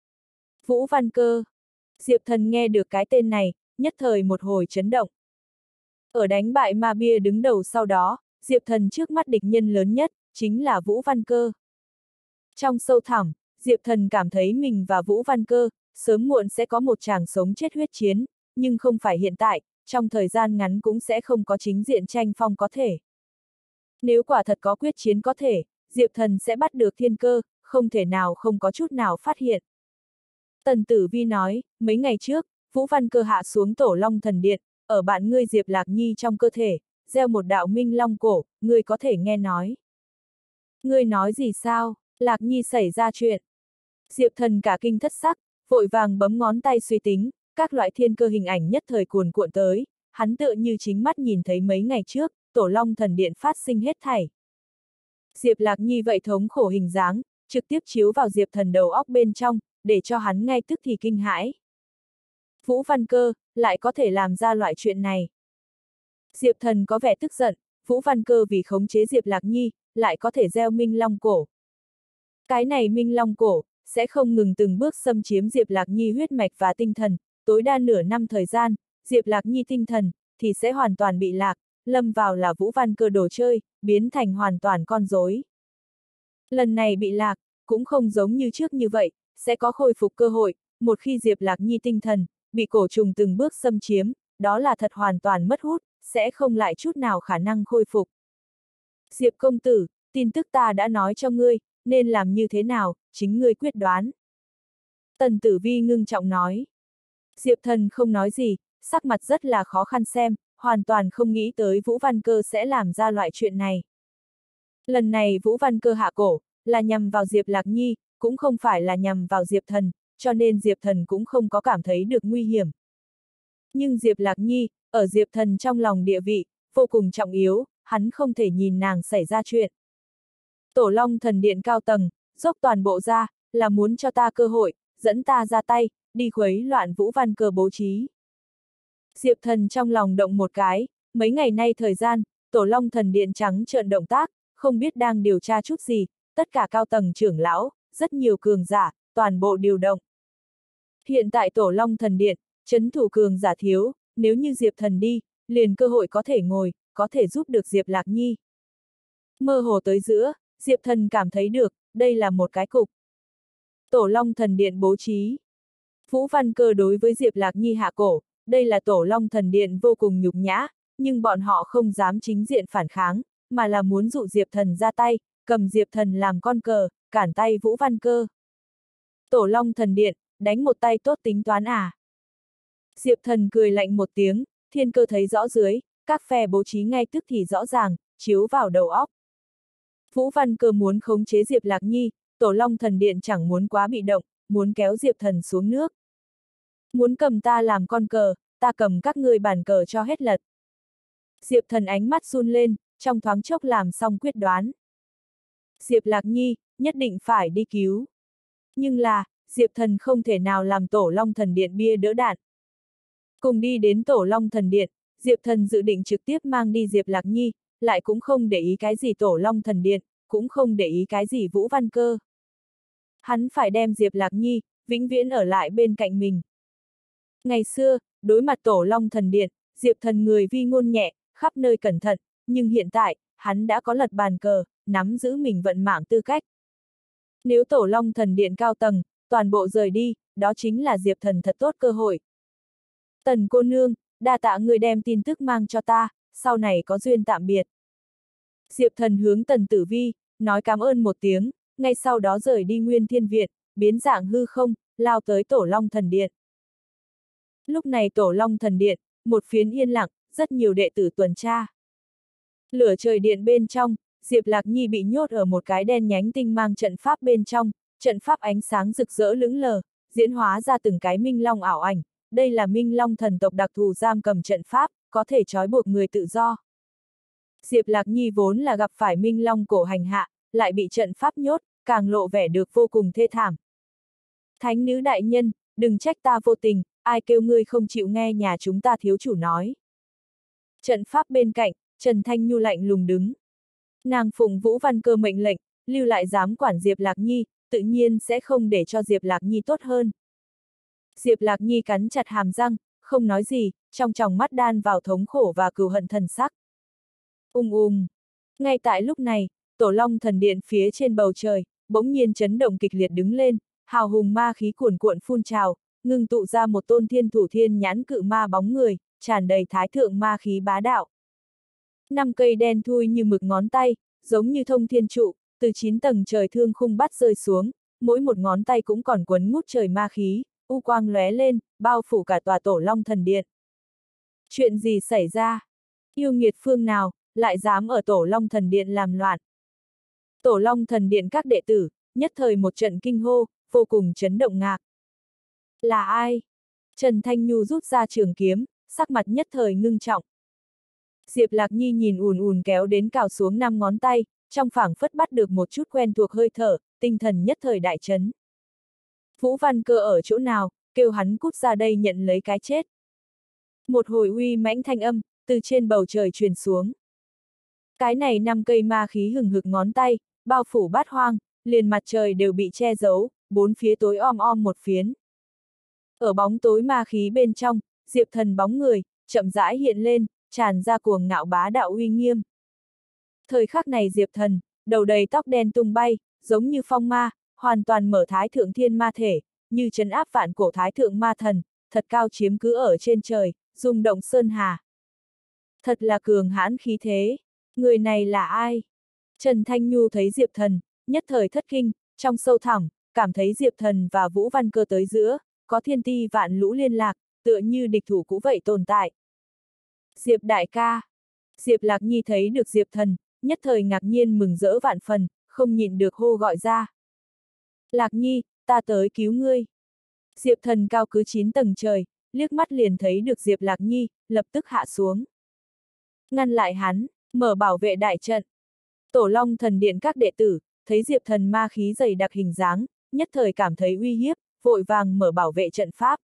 Vũ Văn Cơ. Diệp Thần nghe được cái tên này, nhất thời một hồi chấn động. Ở đánh bại ma bia đứng đầu sau đó, Diệp Thần trước mắt địch nhân lớn nhất, chính là Vũ Văn Cơ. Trong sâu thẳm, Diệp Thần cảm thấy mình và Vũ Văn Cơ, sớm muộn sẽ có một tràng sống chết huyết chiến, nhưng không phải hiện tại, trong thời gian ngắn cũng sẽ không có chính diện tranh phong có thể. Nếu quả thật có quyết chiến có thể, Diệp Thần sẽ bắt được thiên cơ, không thể nào không có chút nào phát hiện. Tần Tử Vi nói, mấy ngày trước, Vũ Văn Cơ hạ xuống Tổ Long Thần Điện, ở bạn ngươi Diệp Lạc Nhi trong cơ thể, gieo một đạo minh long cổ, ngươi có thể nghe nói. Ngươi nói gì sao, Lạc Nhi xảy ra chuyện. Diệp Thần cả kinh thất sắc, vội vàng bấm ngón tay suy tính, các loại thiên cơ hình ảnh nhất thời cuồn cuộn tới, hắn tựa như chính mắt nhìn thấy mấy ngày trước, Tổ Long Thần Điện phát sinh hết thảy. Diệp Lạc Nhi vậy thống khổ hình dáng, trực tiếp chiếu vào Diệp Thần đầu óc bên trong, để cho hắn ngay tức thì kinh hãi. Vũ Văn Cơ, lại có thể làm ra loại chuyện này. Diệp Thần có vẻ tức giận, Vũ Văn Cơ vì khống chế Diệp Lạc Nhi, lại có thể gieo minh long cổ. Cái này minh long cổ, sẽ không ngừng từng bước xâm chiếm Diệp Lạc Nhi huyết mạch và tinh thần, tối đa nửa năm thời gian, Diệp Lạc Nhi tinh thần, thì sẽ hoàn toàn bị lạc, lâm vào là Vũ Văn Cơ đồ chơi, biến thành hoàn toàn con rối. Lần này bị lạc, cũng không giống như trước như vậy, sẽ có khôi phục cơ hội, một khi Diệp Lạc Nhi tinh thần, bị cổ trùng từng bước xâm chiếm, đó là thật hoàn toàn mất hút, sẽ không lại chút nào khả năng khôi phục. Diệp công tử, tin tức ta đã nói cho ngươi, nên làm như thế nào, chính ngươi quyết đoán. Tần Tử Vi ngưng trọng nói. Diệp Thần không nói gì, sắc mặt rất là khó khăn xem, hoàn toàn không nghĩ tới Vũ Văn Cơ sẽ làm ra loại chuyện này. Lần này Vũ Văn Cơ hạ cổ, là nhằm vào Diệp Lạc Nhi, cũng không phải là nhằm vào Diệp Thần, cho nên Diệp Thần cũng không có cảm thấy được nguy hiểm. Nhưng Diệp Lạc Nhi, ở Diệp Thần trong lòng địa vị, vô cùng trọng yếu, hắn không thể nhìn nàng xảy ra chuyện. Tổ Long Thần Điện cao tầng, dốc toàn bộ ra, là muốn cho ta cơ hội, dẫn ta ra tay, đi khuấy loạn Vũ Văn Cơ bố trí. Diệp Thần trong lòng động một cái, mấy ngày nay thời gian, Tổ Long Thần Điện trắng trợn động tác, không biết đang điều tra chút gì, tất cả cao tầng trưởng lão, rất nhiều cường giả, toàn bộ điều động. Hiện tại Tổ Long Thần Điện, trấn thủ cường giả thiếu, nếu như Diệp Thần đi, liền cơ hội có thể ngồi, có thể giúp được Diệp Lạc Nhi. Mơ hồ tới giữa, Diệp Thần cảm thấy được, đây là một cái cục. Tổ Long Thần Điện bố trí. Vũ Văn Cơ đối với Diệp Lạc Nhi hạ cổ, đây là Tổ Long Thần Điện vô cùng nhục nhã, nhưng bọn họ không dám chính diện phản kháng, mà là muốn dụ Diệp Thần ra tay, cầm Diệp Thần làm con cờ, cản tay Vũ Văn Cơ. Tổ Long Thần Điện, đánh một tay tốt tính toán à? Diệp Thần cười lạnh một tiếng, thiên cơ thấy rõ dưới, các phe bố trí ngay tức thì rõ ràng, chiếu vào đầu óc. Vũ Văn Cơ muốn khống chế Diệp Lạc Nhi, Tổ Long Thần Điện chẳng muốn quá bị động, muốn kéo Diệp Thần xuống nước. Muốn cầm ta làm con cờ, ta cầm các ngươi bàn cờ cho hết lật. Diệp Thần ánh mắt run lên, trong thoáng chốc làm xong quyết đoán. Diệp Lạc Nhi, nhất định phải đi cứu. Nhưng là, Diệp Thần không thể nào làm Tổ Long Thần Điện bia đỡ đạn. Cùng đi đến Tổ Long Thần Điện, Diệp Thần dự định trực tiếp mang đi Diệp Lạc Nhi, lại cũng không để ý cái gì Tổ Long Thần Điện, cũng không để ý cái gì Vũ Văn Cơ. Hắn phải đem Diệp Lạc Nhi, vĩnh viễn ở lại bên cạnh mình. Ngày xưa, đối mặt Tổ Long Thần Điện, Diệp Thần người vi ngôn nhẹ, khắp nơi cẩn thận, nhưng hiện tại, hắn đã có lật bàn cờ, nắm giữ mình vận mạng tư cách. Nếu Tổ Long Thần Điện cao tầng, toàn bộ rời đi, đó chính là Diệp Thần thật tốt cơ hội. Tần cô nương, đa tạ người đem tin tức mang cho ta, sau này có duyên tạm biệt. Diệp Thần hướng Tần Tử Vi, nói cảm ơn một tiếng, ngay sau đó rời đi Nguyên Thiên Viện, biến dạng hư không, lao tới Tổ Long Thần Điện. Lúc này Tổ Long Thần Điện, một phiến yên lặng, rất nhiều đệ tử tuần tra. Lửa trời điện bên trong, Diệp Lạc Nhi bị nhốt ở một cái đen nhánh tinh mang trận pháp bên trong, trận pháp ánh sáng rực rỡ lững lờ, diễn hóa ra từng cái minh long ảo ảnh, đây là minh long thần tộc đặc thù giam cầm trận pháp, có thể trói buộc người tự do. Diệp Lạc Nhi vốn là gặp phải minh long cổ hành hạ, lại bị trận pháp nhốt, càng lộ vẻ được vô cùng thê thảm. Thánh nữ đại nhân, đừng trách ta vô tình, ai kêu ngươi không chịu nghe nhà chúng ta thiếu chủ nói. Trận pháp bên cạnh, Trần Thanh Nhu lạnh lùng đứng. Nàng phụng Vũ Văn Cơ mệnh lệnh, lưu lại giám quản Diệp Lạc Nhi, tự nhiên sẽ không để cho Diệp Lạc Nhi tốt hơn. Diệp Lạc Nhi cắn chặt hàm răng, không nói gì, trong tròng mắt đan vào thống khổ và cừu hận thần sắc. Ung ung. Ngay tại lúc này, Tổ Long Thần Điện phía trên bầu trời, bỗng nhiên chấn động kịch liệt đứng lên, hào hùng ma khí cuồn cuộn phun trào, ngưng tụ ra một tôn thiên thủ thiên nhãn cự ma bóng người, tràn đầy thái thượng ma khí bá đạo. Năm cây đen thui như mực ngón tay, giống như thông thiên trụ, từ chín tầng trời thương khung bắt rơi xuống, mỗi một ngón tay cũng còn quấn ngút trời ma khí, u quang lóe lên, bao phủ cả tòa Tổ Long Thần Điện. Chuyện gì xảy ra? Yêu nghiệt phương nào, lại dám ở Tổ Long Thần Điện làm loạn? Tổ Long Thần Điện các đệ tử, nhất thời một trận kinh hô, vô cùng chấn động ngạc. Là ai? Trần Thanh Nhu rút ra trường kiếm, sắc mặt nhất thời ngưng trọng. Diệp Lạc Nhi nhìn ùn ùn kéo đến cào xuống năm ngón tay, trong phảng phất bắt được một chút quen thuộc hơi thở, tinh thần nhất thời đại chấn. Vũ Văn Cơ ở chỗ nào, kêu hắn cút ra đây nhận lấy cái chết. Một hồi uy mãnh thanh âm, từ trên bầu trời truyền xuống. Cái này năm cây ma khí hừng hực ngón tay, bao phủ bát hoang, liền mặt trời đều bị che giấu, bốn phía tối om om một phiến. Ở bóng tối ma khí bên trong, Diệp Thần bóng người, chậm rãi hiện lên, tràn ra cuồng ngạo bá đạo uy nghiêm. Thời khắc này Diệp Thần, đầu đầy tóc đen tung bay, giống như phong ma, hoàn toàn mở thái thượng thiên ma thể, như trấn áp vạn cổ thái thượng ma thần, thật cao chiếm cứ ở trên trời, rung động sơn hà. Thật là cường hãn khí thế, người này là ai? Trần Thanh Nhu thấy Diệp Thần, nhất thời thất kinh, trong sâu thẳm, cảm thấy Diệp Thần và Vũ Văn Cơ tới giữa, có thiên ti vạn lũ liên lạc, tựa như địch thủ cũ vậy tồn tại. Diệp đại ca. Diệp Lạc Nhi thấy được Diệp Thần, nhất thời ngạc nhiên mừng rỡ vạn phần, không nhịn được hô gọi ra. Lạc Nhi, ta tới cứu ngươi. Diệp Thần cao cứ chín tầng trời, liếc mắt liền thấy được Diệp Lạc Nhi, lập tức hạ xuống. Ngăn lại hắn, mở bảo vệ đại trận. Tổ Long Thần Điện các đệ tử, thấy Diệp Thần ma khí dày đặc hình dáng, nhất thời cảm thấy uy hiếp, vội vàng mở bảo vệ trận pháp.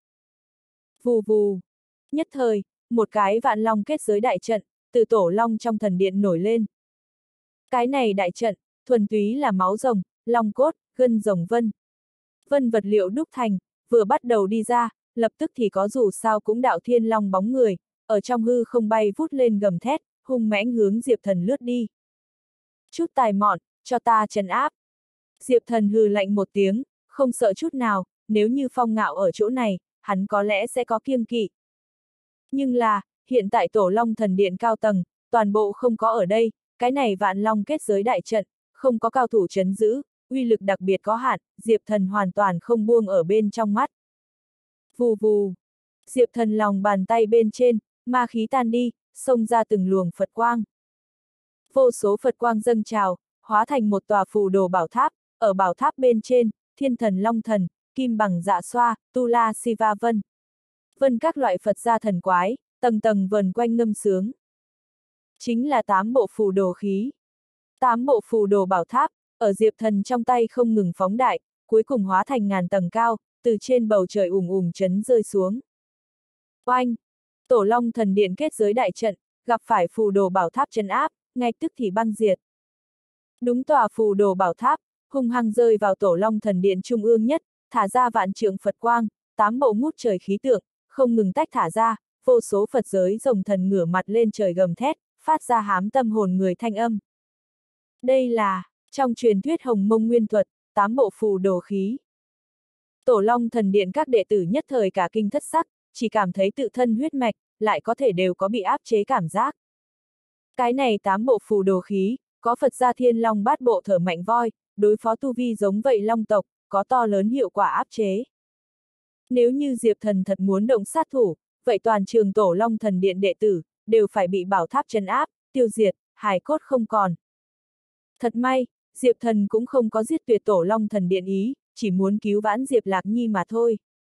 Vù vù. Nhất thời, một cái vạn long kết giới đại trận, từ Tổ Long trong thần điện nổi lên. Cái này đại trận, thuần túy là máu rồng, long cốt, gân rồng vân. Vân vật liệu đúc thành, vừa bắt đầu đi ra, lập tức thì có dù sao cũng đạo thiên long bóng người, ở trong hư không bay vút lên gầm thét, hung mãnh hướng Diệp Thần lướt đi. Chút tài mọn, cho ta trấn áp. Diệp Thần hừ lạnh một tiếng, không sợ chút nào, nếu như phong ngạo ở chỗ này, hắn có lẽ sẽ có kiêng kỵ. Nhưng là, hiện tại Tổ Long Thần Điện cao tầng, toàn bộ không có ở đây, cái này vạn long kết giới đại trận, không có cao thủ trấn giữ, uy lực đặc biệt có hạn, Diệp Thần hoàn toàn không buông ở bên trong mắt. Vù vù. Diệp Thần lòng bàn tay bên trên, ma khí tan đi, xông ra từng luồng Phật quang. Vô số Phật quang dâng trào, hóa thành một tòa phù đồ bảo tháp, ở bảo tháp bên trên, thiên thần long thần, kim bằng dạ xoa, tu la siva vân. Vân các loại Phật gia thần quái, tầng tầng vần quanh ngâm sướng. Chính là tám bộ phù đồ khí. Tám bộ phù đồ bảo tháp, ở Diệp Thần trong tay không ngừng phóng đại, cuối cùng hóa thành ngàn tầng cao, từ trên bầu trời ùng ùng chấn rơi xuống. Oanh! Tổ Long Thần Điện kết giới đại trận, gặp phải phù đồ bảo tháp trấn áp, ngay tức thì băng diệt. Đúng tòa phù đồ bảo tháp, hung hăng rơi vào Tổ Long Thần Điện trung ương nhất, thả ra vạn trượng Phật quang, tám bộ ngút trời khí tượng, không ngừng tách thả ra, vô số Phật giới rồng thần ngửa mặt lên trời gầm thét, phát ra hám tâm hồn người thanh âm. Đây là, trong truyền thuyết Hồng Mông Nguyên Thuật, tám bộ phù đồ khí. Tổ Long Thần Điện các đệ tử nhất thời cả kinh thất sắc, chỉ cảm thấy tự thân huyết mạch, lại có thể đều có bị áp chế cảm giác. Cái này tám bộ phù đồ khí, có Phật gia Thiên Long bát bộ thở mạnh voi, đối phó tu vi giống vậy Long tộc, có to lớn hiệu quả áp chế. Nếu như Diệp Thần thật muốn động sát thủ, vậy toàn trường Tổ Long Thần Điện đệ tử, đều phải bị bảo tháp trấn áp, tiêu diệt, hài cốt không còn. Thật may, Diệp Thần cũng không có giết tuyệt Tổ Long Thần Điện ý, chỉ muốn cứu vãn Diệp Lạc Nhi mà thôi.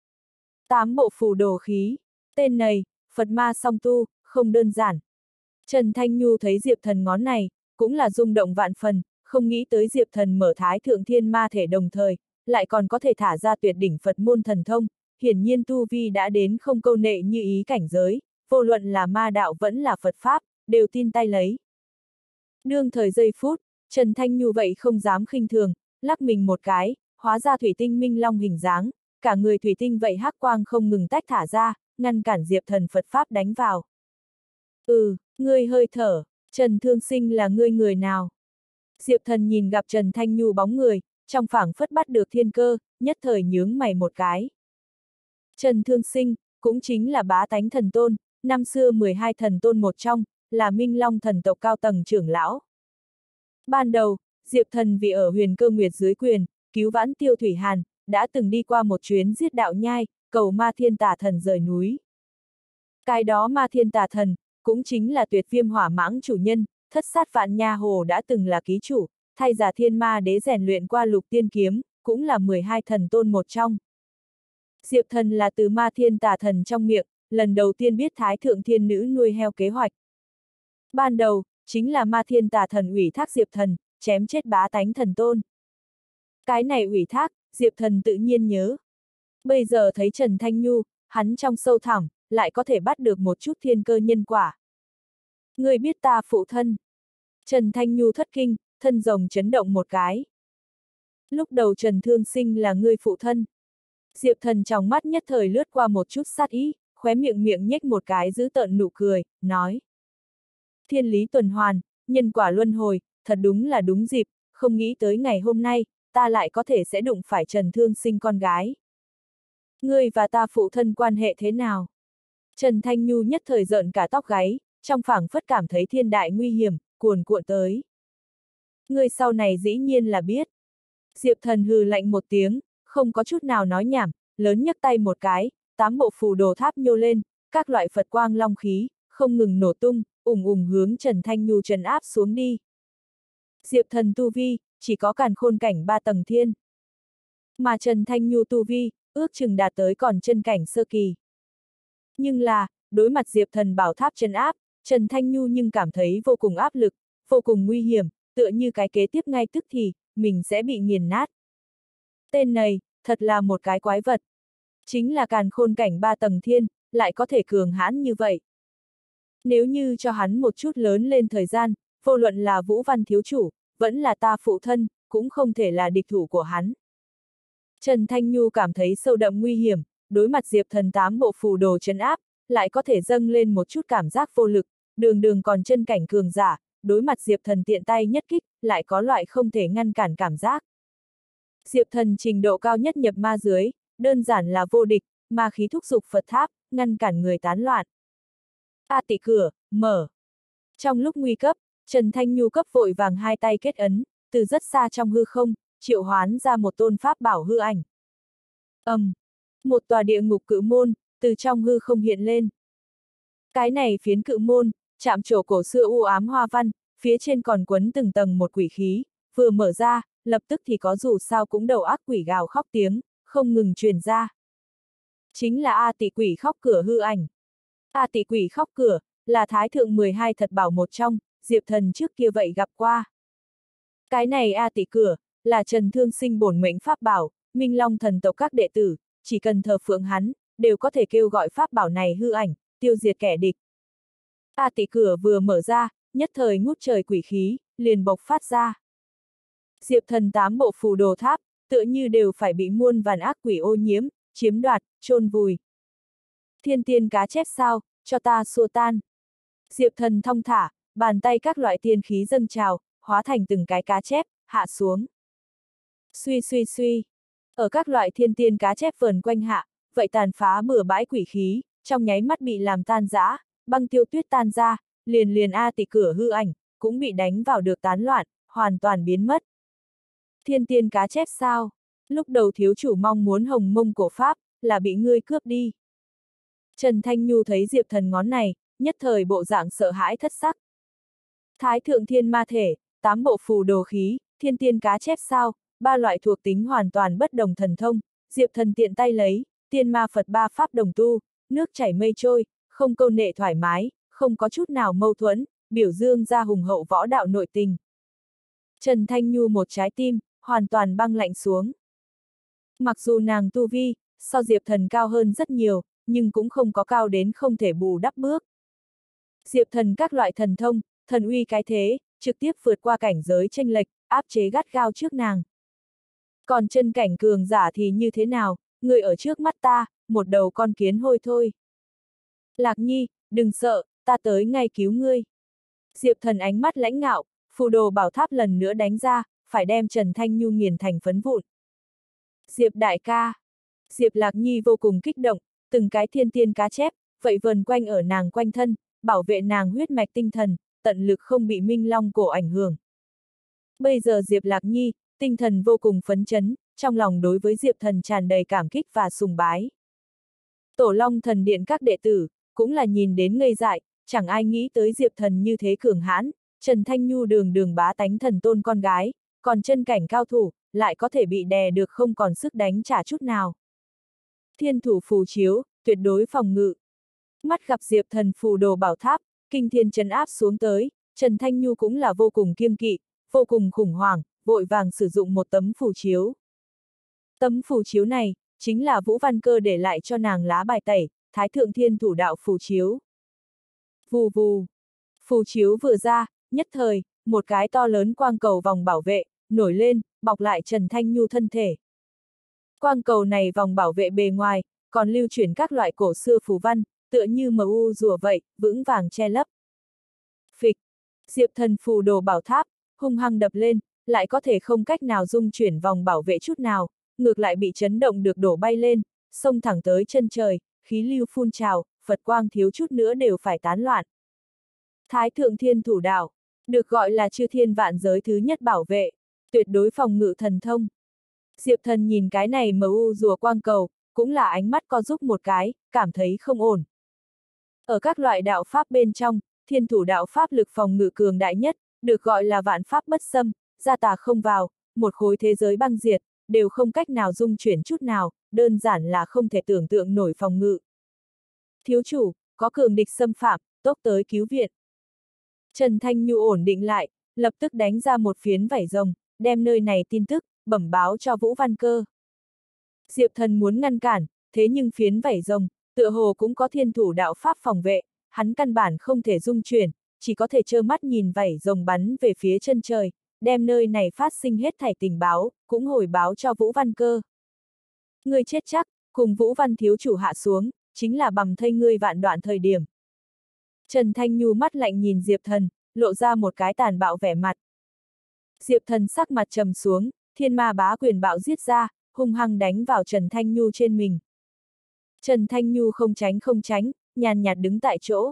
Tám bộ phù đồ khí, tên này, Phật ma song tu, không đơn giản. Trần Thanh Nhu thấy Diệp Thần ngón này, cũng là rung động vạn phần, không nghĩ tới Diệp Thần mở thái thượng thiên ma thể đồng thời, lại còn có thể thả ra tuyệt đỉnh Phật môn thần thông, hiển nhiên tu vi đã đến không câu nệ như ý cảnh giới, vô luận là ma đạo vẫn là Phật Pháp, đều tin tay lấy. Đương thời giây phút, Trần Thanh Nhu vậy không dám khinh thường, lắc mình một cái, hóa ra thủy tinh minh long hình dáng, cả người thủy tinh vậy hắc quang không ngừng tách thả ra, ngăn cản Diệp Thần Phật Pháp đánh vào. Ừ, ngươi hơi thở, Trần Thương Sinh là ngươi người nào? Diệp Thần nhìn gặp Trần Thanh Nhu bóng người, trong phảng phất bắt được thiên cơ, nhất thời nhướng mày một cái. Trần Thương Sinh, cũng chính là bá tánh thần tôn, năm xưa mười hai thần tôn một trong, là Minh Long thần tộc cao tầng trưởng lão. Ban đầu, Diệp Thần vì ở Huyền Cơ Nguyệt dưới quyền, cứu vãn Tiêu Thủy Hàn, đã từng đi qua một chuyến giết đạo nhai, cầu Ma Thiên Tà Thần rời núi. Cái đó Ma Thiên Tà Thần, cũng chính là Tuyệt Viêm Hỏa Mãng chủ nhân, Thất Sát Vạn Nha Hồ đã từng là ký chủ, thay giả Thiên Ma Đế rèn luyện qua Lục Tiên Kiếm, cũng là mười hai thần tôn một trong. Diệp Thần là từ Ma Thiên Tà Thần trong miệng, lần đầu tiên biết Thái Thượng Thiên Nữ nuôi heo kế hoạch. Ban đầu, chính là Ma Thiên Tà Thần ủy thác Diệp Thần, chém chết bá tánh thần tôn. Cái này ủy thác, Diệp Thần tự nhiên nhớ. Bây giờ thấy Trần Thanh Nhu, hắn trong sâu thẳm, lại có thể bắt được một chút thiên cơ nhân quả. Ngươi biết ta phụ thân. Trần Thanh Nhu thất kinh, thân rồng chấn động một cái. Lúc đầu Trần Thương Sinh là ngươi phụ thân. Diệp Thần trong mắt nhất thời lướt qua một chút sát ý, khóe miệng miệng nhếch một cái giữ tợn nụ cười, nói. Thiên lý tuần hoàn, nhân quả luân hồi, thật đúng là đúng dịp, không nghĩ tới ngày hôm nay, ta lại có thể sẽ đụng phải Trần Thương Sinh con gái. Ngươi và ta phụ thân quan hệ thế nào? Trần Thanh Nhu nhất thời rợn cả tóc gáy, trong phảng phất cảm thấy thiên đại nguy hiểm, cuồn cuộn tới. Ngươi sau này dĩ nhiên là biết. Diệp Thần hừ lạnh một tiếng, không có chút nào nói nhảm, lớn nhấc tay một cái, tám bộ phù đồ tháp nhô lên, các loại Phật quang long khí, không ngừng nổ tung, ùng ùng hướng Trần Thanh Nhu trấn áp xuống đi. Diệp Thần tu vi, chỉ có càn khôn cảnh ba tầng thiên. Mà Trần Thanh Nhu tu vi, ước chừng đạt tới còn chân cảnh sơ kỳ. Nhưng là, đối mặt Diệp Thần bảo tháp trấn áp, Trần Thanh Nhu nhưng cảm thấy vô cùng áp lực, vô cùng nguy hiểm, tựa như cái kế tiếp ngay tức thì, mình sẽ bị nghiền nát. Tên này, thật là một cái quái vật. Chính là càn khôn cảnh ba tầng thiên, lại có thể cường hãn như vậy. Nếu như cho hắn một chút lớn lên thời gian, vô luận là Vũ Văn thiếu chủ, vẫn là ta phụ thân, cũng không thể là địch thủ của hắn. Trần Thanh Nhu cảm thấy sâu đậm nguy hiểm, đối mặt Diệp Thần tám bộ phù đồ trấn áp, lại có thể dâng lên một chút cảm giác vô lực, đường đường còn chân cảnh cường giả, đối mặt Diệp Thần tiện tay nhất kích, lại có loại không thể ngăn cản cảm giác. Diệp Thần trình độ cao nhất nhập ma dưới, đơn giản là vô địch, ma khí thúc dục Phật tháp, ngăn cản người tán loạn. A tị cửa, mở. Trong lúc nguy cấp, Trần Thanh Nhu cấp vội vàng hai tay kết ấn, từ rất xa trong hư không, triệu hoán ra một tôn pháp bảo hư ảnh. Ầm, um, một tòa địa ngục cự môn, từ trong hư không hiện lên. Cái này phiến cự môn, chạm trổ cổ xưa u ám hoa văn, phía trên còn quấn từng tầng một quỷ khí, vừa mở ra, lập tức thì có dù sao cũng đầu ác quỷ gào khóc tiếng, không ngừng truyền ra. Chính là A tị quỷ khóc cửa hư ảnh. A tị quỷ khóc cửa, là thái thượng mười hai thật bảo một trong, Diệp Thần trước kia vậy gặp qua. Cái này A tị cửa, là Trần Thương Sinh bổn mệnh pháp bảo, Minh Long thần tộc các đệ tử, chỉ cần thờ phượng hắn, đều có thể kêu gọi pháp bảo này hư ảnh, tiêu diệt kẻ địch. A Tỳ cửa vừa mở ra, nhất thời ngút trời quỷ khí, liền bộc phát ra. Diệp Thần tám bộ phù đồ tháp, tựa như đều phải bị muôn vàn ác quỷ ô nhiễm, chiếm đoạt, chôn vùi. Thiên tiên cá chép sao, cho ta xua tan. Diệp Thần thong thả, bàn tay các loại tiên khí dâng trào, hóa thành từng cái cá chép, hạ xuống. Suy suy suy. Ở các loại thiên tiên cá chép vờn quanh hạ, vậy tàn phá bừa bãi quỷ khí, trong nháy mắt bị làm tan rã, băng tiêu tuyết tan ra, liền liền A Tỳ cửa hư ảnh, cũng bị đánh vào được tán loạn, hoàn toàn biến mất. Thiên tiên cá chép sao? Lúc đầu thiếu chủ mong muốn hồng mông cổ pháp, là bị ngươi cướp đi. Trần Thanh Nhu thấy Diệp Thần ngón này, nhất thời bộ dạng sợ hãi thất sắc. Thái thượng thiên ma thể, tám bộ phù đồ khí, thiên tiên cá chép sao, ba loại thuộc tính hoàn toàn bất đồng thần thông, Diệp Thần tiện tay lấy, tiên ma Phật ba pháp đồng tu, nước chảy mây trôi, không câu nệ thoải mái, không có chút nào mâu thuẫn, biểu dương ra hùng hậu võ đạo nội tình. Trần Thanh Nhu một trái tim, hoàn toàn băng lạnh xuống. Mặc dù nàng tu vi, so Diệp Thần cao hơn rất nhiều, nhưng cũng không có cao đến không thể bù đắp bước. Diệp Thần các loại thần thông, thần uy cái thế, trực tiếp vượt qua cảnh giới chênh lệch, áp chế gắt gao trước nàng. Còn chân cảnh cường giả thì như thế nào, người ở trước mắt ta, một đầu con kiến hôi thôi. Lạc Nhi, đừng sợ, ta tới ngay cứu ngươi. Diệp Thần ánh mắt lãnh ngạo, phù đồ bảo tháp lần nữa đánh ra, phải đem Trần Thanh Nhu nghiền thành phấn vụn. Diệp đại ca. Diệp Lạc Nhi vô cùng kích động, từng cái thiên tiên cá chép, vậy vần quanh ở nàng quanh thân, bảo vệ nàng huyết mạch tinh thần, tận lực không bị Minh Long cổ ảnh hưởng. Bây giờ Diệp Lạc Nhi, tinh thần vô cùng phấn chấn, trong lòng đối với Diệp Thần tràn đầy cảm kích và sùng bái. Tổ Long thần điện các đệ tử, cũng là nhìn đến ngây dại, chẳng ai nghĩ tới Diệp Thần như thế cường hãn, Trần Thanh Nhu đường đường bá tánh thần tôn con gái, còn chân cảnh cao thủ, lại có thể bị đè được không còn sức đánh trả chút nào. Thiên thủ phù chiếu, tuyệt đối phòng ngự. Mắt gặp Diệp Thần phù đồ bảo tháp, kinh thiên trấn áp xuống tới, Trần Thanh Nhu cũng là vô cùng kiêng kỵ, vô cùng khủng hoảng, vội vàng sử dụng một tấm phù chiếu. Tấm phù chiếu này, chính là Vũ Văn Cơ để lại cho nàng lá bài tẩy, Thái Thượng Thiên Thủ Đạo phù chiếu. Vù vù. Phù chiếu vừa ra, nhất thời, một cái to lớn quang cầu vòng bảo vệ, nổi lên, bọc lại Trần Thanh Nhu thân thể. Quang cầu này vòng bảo vệ bề ngoài, còn lưu chuyển các loại cổ xưa phù văn, tựa như mờ u rùa vậy, vững vàng che lấp. Phịch. Diệp Thần phù đồ bảo tháp, hung hăng đập lên, lại có thể không cách nào dung chuyển vòng bảo vệ chút nào, ngược lại bị chấn động được đổ bay lên, xông thẳng tới chân trời, khí lưu phun trào, Phật quang thiếu chút nữa đều phải tán loạn. Thái Thượng Thiên Thủ Đạo, được gọi là chư thiên vạn giới thứ nhất bảo vệ, tuyệt đối phòng ngự thần thông. Diệp Thần nhìn cái này mờ u rùa quang cầu, cũng là ánh mắt co rúm một cái, cảm thấy không ổn. Ở các loại đạo pháp bên trong, thiên thủ đạo pháp lực phòng ngự cường đại nhất, được gọi là vạn pháp bất xâm, gia tà không vào, một khối thế giới băng diệt, đều không cách nào dung chuyển chút nào, đơn giản là không thể tưởng tượng nổi phòng ngự. Thiếu chủ, có cường địch xâm phạm, tốc tới cứu viện. Trần Thanh Nhu ổn định lại, lập tức đánh ra một phiến vảy rồng, đem nơi này tin tức, bẩm báo cho Vũ Văn Cơ. Diệp Thần muốn ngăn cản, thế nhưng phiến vảy rồng, tựa hồ cũng có thiên thủ đạo pháp phòng vệ, hắn căn bản không thể dung chuyển, chỉ có thể trơ mắt nhìn vảy rồng bắn về phía chân trời, đem nơi này phát sinh hết thảy tình báo, cũng hồi báo cho Vũ Văn Cơ. Ngươi chết chắc, cùng Vũ Văn thiếu chủ hạ xuống, chính là bầm thây ngươi vạn đoạn thời điểm. Trần Thanh Nhu mắt lạnh nhìn Diệp Thần, lộ ra một cái tàn bạo vẻ mặt. Diệp Thần sắc mặt trầm xuống, thiên ma bá quyền bạo giết ra, hung hăng đánh vào Trần Thanh Nhu trên mình. Trần Thanh Nhu không tránh không tránh, nhàn nhạt đứng tại chỗ.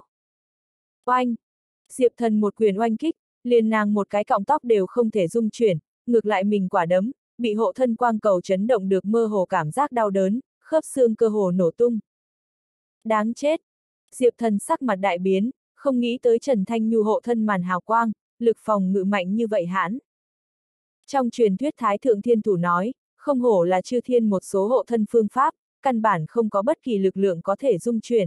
Oanh! Diệp Thần một quyền oanh kích, liền nàng một cái cọng tóc đều không thể dung chuyển, ngược lại mình quả đấm, bị hộ thân quang cầu chấn động được mơ hồ cảm giác đau đớn, khớp xương cơ hồ nổ tung. Đáng chết! Diệp Thần sắc mặt đại biến, không nghĩ tới Trần Thanh Nhu hộ thân màn hào quang, lực phòng ngự mạnh như vậy hãn. Trong truyền thuyết Thái Thượng Thiên Thủ nói, không hổ là chư thiên một số hộ thân phương pháp, căn bản không có bất kỳ lực lượng có thể dung chuyển.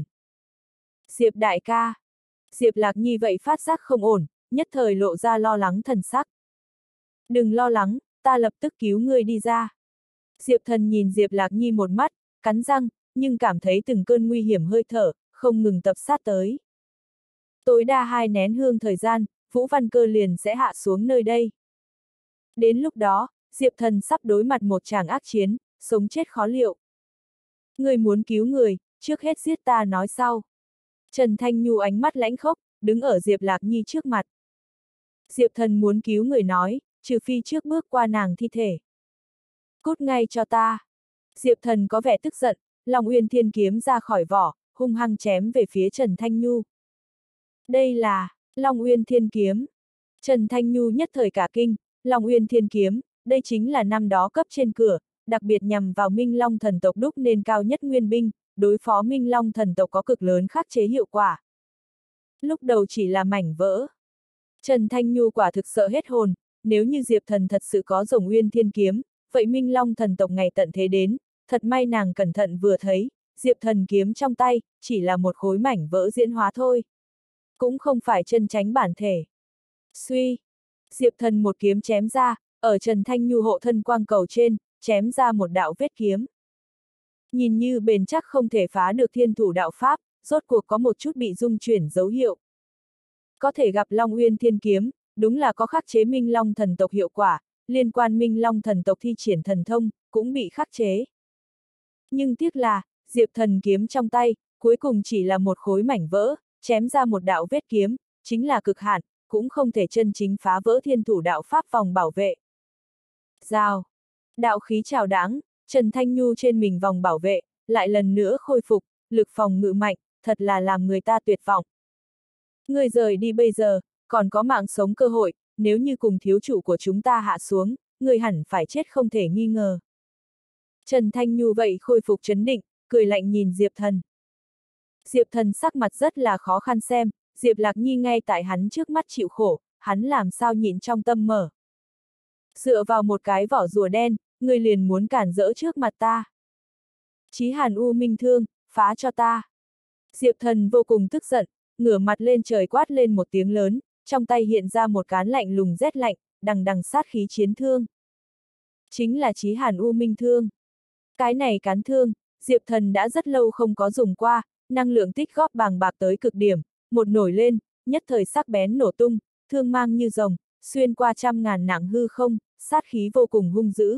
Diệp đại ca. Diệp Lạc Nhi vậy phát giác không ổn, nhất thời lộ ra lo lắng thần sắc. Đừng lo lắng, ta lập tức cứu ngươi đi ra. Diệp Thần nhìn Diệp Lạc Nhi một mắt, cắn răng, nhưng cảm thấy từng cơn nguy hiểm hơi thở, không ngừng tập sát tới. Tối đa hai nén hương thời gian, Vũ Văn Cơ liền sẽ hạ xuống nơi đây. Đến lúc đó, Diệp Thần sắp đối mặt một tràng ác chiến, sống chết khó liệu. Người muốn cứu người, trước hết giết ta nói sau. Trần Thanh Nhu ánh mắt lãnh khốc, đứng ở Diệp Lạc Nhi trước mặt. Diệp Thần muốn cứu người nói, trừ phi trước bước qua nàng thi thể. Cút ngay cho ta. Diệp Thần có vẻ tức giận, Long Uyên Thiên kiếm ra khỏi vỏ, hung hăng chém về phía Trần Thanh Nhu. Đây là Long Uyên Thiên kiếm. Trần Thanh Nhu nhất thời cả kinh, Long Uyên Thiên kiếm, đây chính là năm đó cấp trên cửa, đặc biệt nhằm vào Minh Long thần tộc đúc nên cao nhất nguyên binh, đối phó Minh Long thần tộc có cực lớn khắc chế hiệu quả. Lúc đầu chỉ là mảnh vỡ. Trần Thanh Nhu quả thực sợ hết hồn, nếu như Diệp Thần thật sự có Rồng Uyên Thiên kiếm, vậy Minh Long thần tộc ngày tận thế đến, thật may nàng cẩn thận vừa thấy, Diệp Thần kiếm trong tay, chỉ là một khối mảnh vỡ diễn hóa thôi. Cũng không phải chân chánh bản thể. Suy! Diệp Thần một kiếm chém ra, ở Trần Thanh Nhu hộ thân quang cầu trên, chém ra một đạo vết kiếm. Nhìn như bền chắc không thể phá được thiên thủ đạo pháp, rốt cuộc có một chút bị rung chuyển dấu hiệu. Có thể gặp Long Uyên Thiên kiếm, đúng là có khắc chế Minh Long thần tộc hiệu quả, liên quan Minh Long thần tộc thi triển thần thông, cũng bị khắc chế. Nhưng tiếc là, Diệp Thần kiếm trong tay, cuối cùng chỉ là một khối mảnh vỡ, chém ra một đạo vết kiếm, chính là cực hạn, cũng không thể chân chính phá vỡ thiên thủ đạo pháp vòng bảo vệ. Rào! Đạo khí trào đãng, Trần Thanh Nhu trên mình vòng bảo vệ, lại lần nữa khôi phục, lực phòng ngự mạnh, thật là làm người ta tuyệt vọng. Người rời đi bây giờ, còn có mạng sống cơ hội, nếu như cùng thiếu chủ của chúng ta hạ xuống, người hẳn phải chết không thể nghi ngờ. Trần Thanh Nhu vậy khôi phục trấn định, cười lạnh nhìn Diệp Thần. Diệp Thần sắc mặt rất là khó khăn xem, Diệp Lạc Nhi ngay tại hắn trước mắt chịu khổ, hắn làm sao nhịn trong tâm mở. Dựa vào một cái vỏ rùa đen, người liền muốn cản rỡ trước mặt ta. Chí Hàn U Minh Thương, phá cho ta. Diệp Thần vô cùng tức giận, ngửa mặt lên trời quát lên một tiếng lớn, trong tay hiện ra một cán lạnh lùng rét lạnh, đằng đằng sát khí chiến thương. Chính là Chí Hàn U Minh Thương. Cái này cán thương, Diệp Thần đã rất lâu không có dùng qua, năng lượng tích góp bàng bạc tới cực điểm, một nổi lên, nhất thời sắc bén nổ tung, thương mang như rồng, xuyên qua trăm ngàn nặng hư không, sát khí vô cùng hung dữ.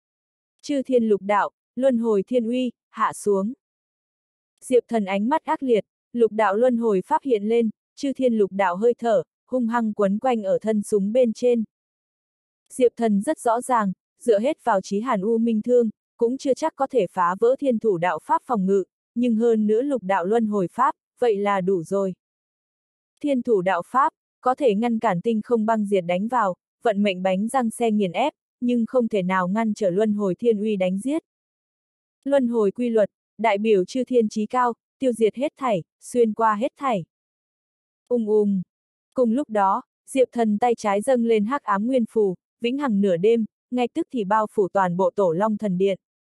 Chư thiên lục đạo, luân hồi thiên uy, hạ xuống. Diệp Thần ánh mắt ác liệt, lục đạo luân hồi pháp hiện lên, chư thiên lục đạo hơi thở, hung hăng quấn quanh ở thân súng bên trên. Diệp Thần rất rõ ràng, dựa hết vào Chí Hàn U Minh Thương, cũng chưa chắc có thể phá vỡ thiên thủ đạo pháp phòng ngự, nhưng hơn nữa lục đạo luân hồi pháp, vậy là đủ rồi. Thiên thủ đạo pháp, có thể ngăn cản tinh không băng diệt đánh vào, vận mệnh bánh răng xe nghiền ép, nhưng không thể nào ngăn trở luân hồi thiên uy đánh giết. Luân hồi quy luật, đại biểu chư thiên chí cao, tiêu diệt hết thảy, xuyên qua hết thảy. Ung ung. Cùng lúc đó, Diệp Thần tay trái dâng lên hắc ám nguyên phù, vĩnh hằng nửa đêm, ngay tức thì bao phủ toàn bộ Tổ Long Thần Điện.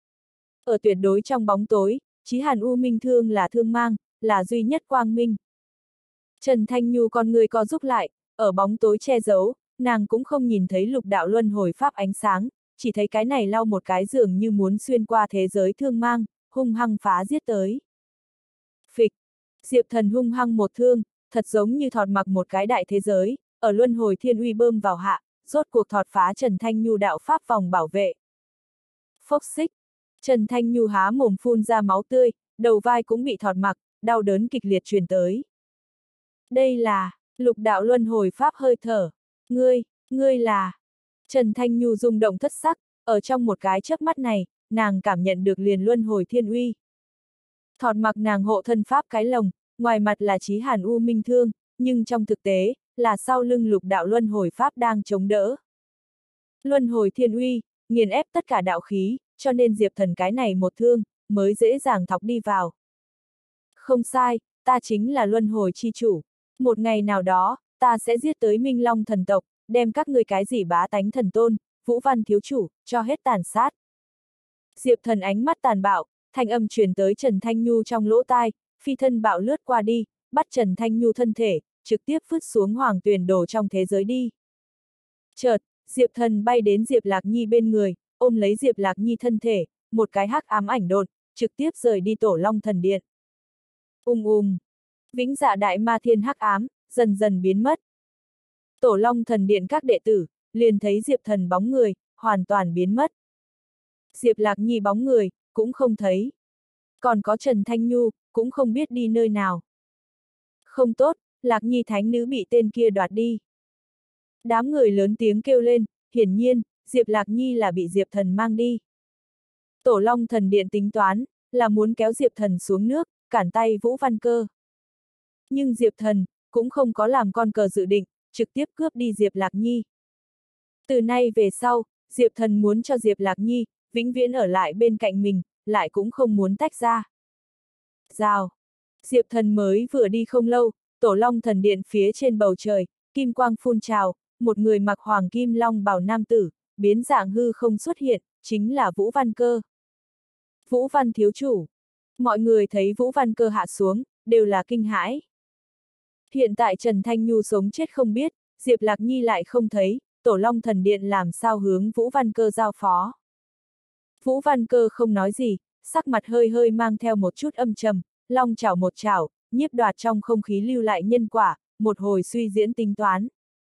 Ở tuyệt đối trong bóng tối, Chí Hàn U Minh Thương là thương mang, là duy nhất quang minh. Trần Thanh Nhu con người co rút lại, ở bóng tối che giấu, nàng cũng không nhìn thấy lục đạo luân hồi pháp ánh sáng, chỉ thấy cái này lau một cái dường như muốn xuyên qua thế giới thương mang, hung hăng phá giết tới. Phịch! Diệp Thần hung hăng một thương, thật giống như thọt mặc một cái đại thế giới, ở luân hồi thiên uy bơm vào hạ, rốt cuộc thọt phá Trần Thanh Nhu đạo pháp vòng bảo vệ. Phốc xích! Trần Thanh Nhu há mồm phun ra máu tươi, đầu vai cũng bị thọt mặc, đau đớn kịch liệt truyền tới. Đây là lục đạo luân hồi pháp hơi thở. Ngươi, ngươi là... Trần Thanh Nhu rung động thất sắc, ở trong một cái chớp mắt này, nàng cảm nhận được liền luân hồi thiên uy. Thọt mặc nàng hộ thân pháp cái lồng, ngoài mặt là Chí Hàn U Minh Thương, nhưng trong thực tế, là sau lưng lục đạo luân hồi pháp đang chống đỡ. Luân hồi thiên uy, nghiền ép tất cả đạo khí, cho nên Diệp Thần cái này một thương, mới dễ dàng thọc đi vào. Không sai, ta chính là luân hồi chi chủ. Một ngày nào đó, ta sẽ giết tới Minh Long thần tộc, đem các ngươi cái gì bá tánh thần tôn, Vũ Văn thiếu chủ, cho hết tàn sát. Diệp Thần ánh mắt tàn bạo, thanh âm truyền tới Trần Thanh Nhu trong lỗ tai, phi thân bạo lướt qua đi, bắt Trần Thanh Nhu thân thể, trực tiếp vứt xuống hoàng tuyền đồ trong thế giới đi. Chợt, Diệp Thần bay đến Diệp Lạc Nhi bên người, ôm lấy Diệp Lạc Nhi thân thể, một cái hắc ám ảnh độn, trực tiếp rời đi Tổ Long Thần Điện. Ung ung, vĩnh dạ đại ma thiên hắc ám, dần dần biến mất. Tổ Long Thần Điện các đệ tử, liền thấy Diệp Thần bóng người, hoàn toàn biến mất. Diệp Lạc Nhi bóng người, cũng không thấy. Còn có Trần Thanh Nhu, cũng không biết đi nơi nào. Không tốt, Lạc Nhi thánh nữ bị tên kia đoạt đi. Đám người lớn tiếng kêu lên, hiển nhiên, Diệp Lạc Nhi là bị Diệp Thần mang đi. Tổ Long Thần Điện tính toán, là muốn kéo Diệp Thần xuống nước, cản tay Vũ Văn Cơ. Nhưng Diệp Thần, cũng không có làm con cờ dự định, trực tiếp cướp đi Diệp Lạc Nhi. Từ nay về sau, Diệp Thần muốn cho Diệp Lạc Nhi, vĩnh viễn ở lại bên cạnh mình, lại cũng không muốn tách ra. Rào! Diệp Thần mới vừa đi không lâu, Tổ Long Thần Điện phía trên bầu trời, kim quang phun trào, một người mặc hoàng kim long bào nam tử, biến dạng hư không xuất hiện, chính là Vũ Văn Cơ. Vũ Văn thiếu chủ. Mọi người thấy Vũ Văn Cơ hạ xuống, đều là kinh hãi. Hiện tại Trần Thanh Nhu sống chết không biết, Diệp Lạc Nhi lại không thấy, Tổ Long Thần Điện làm sao hướng Vũ Văn Cơ giao phó. Vũ Văn Cơ không nói gì, sắc mặt hơi hơi mang theo một chút âm trầm, long chảo một chảo, nhiếp đoạt trong không khí lưu lại nhân quả, một hồi suy diễn tính toán.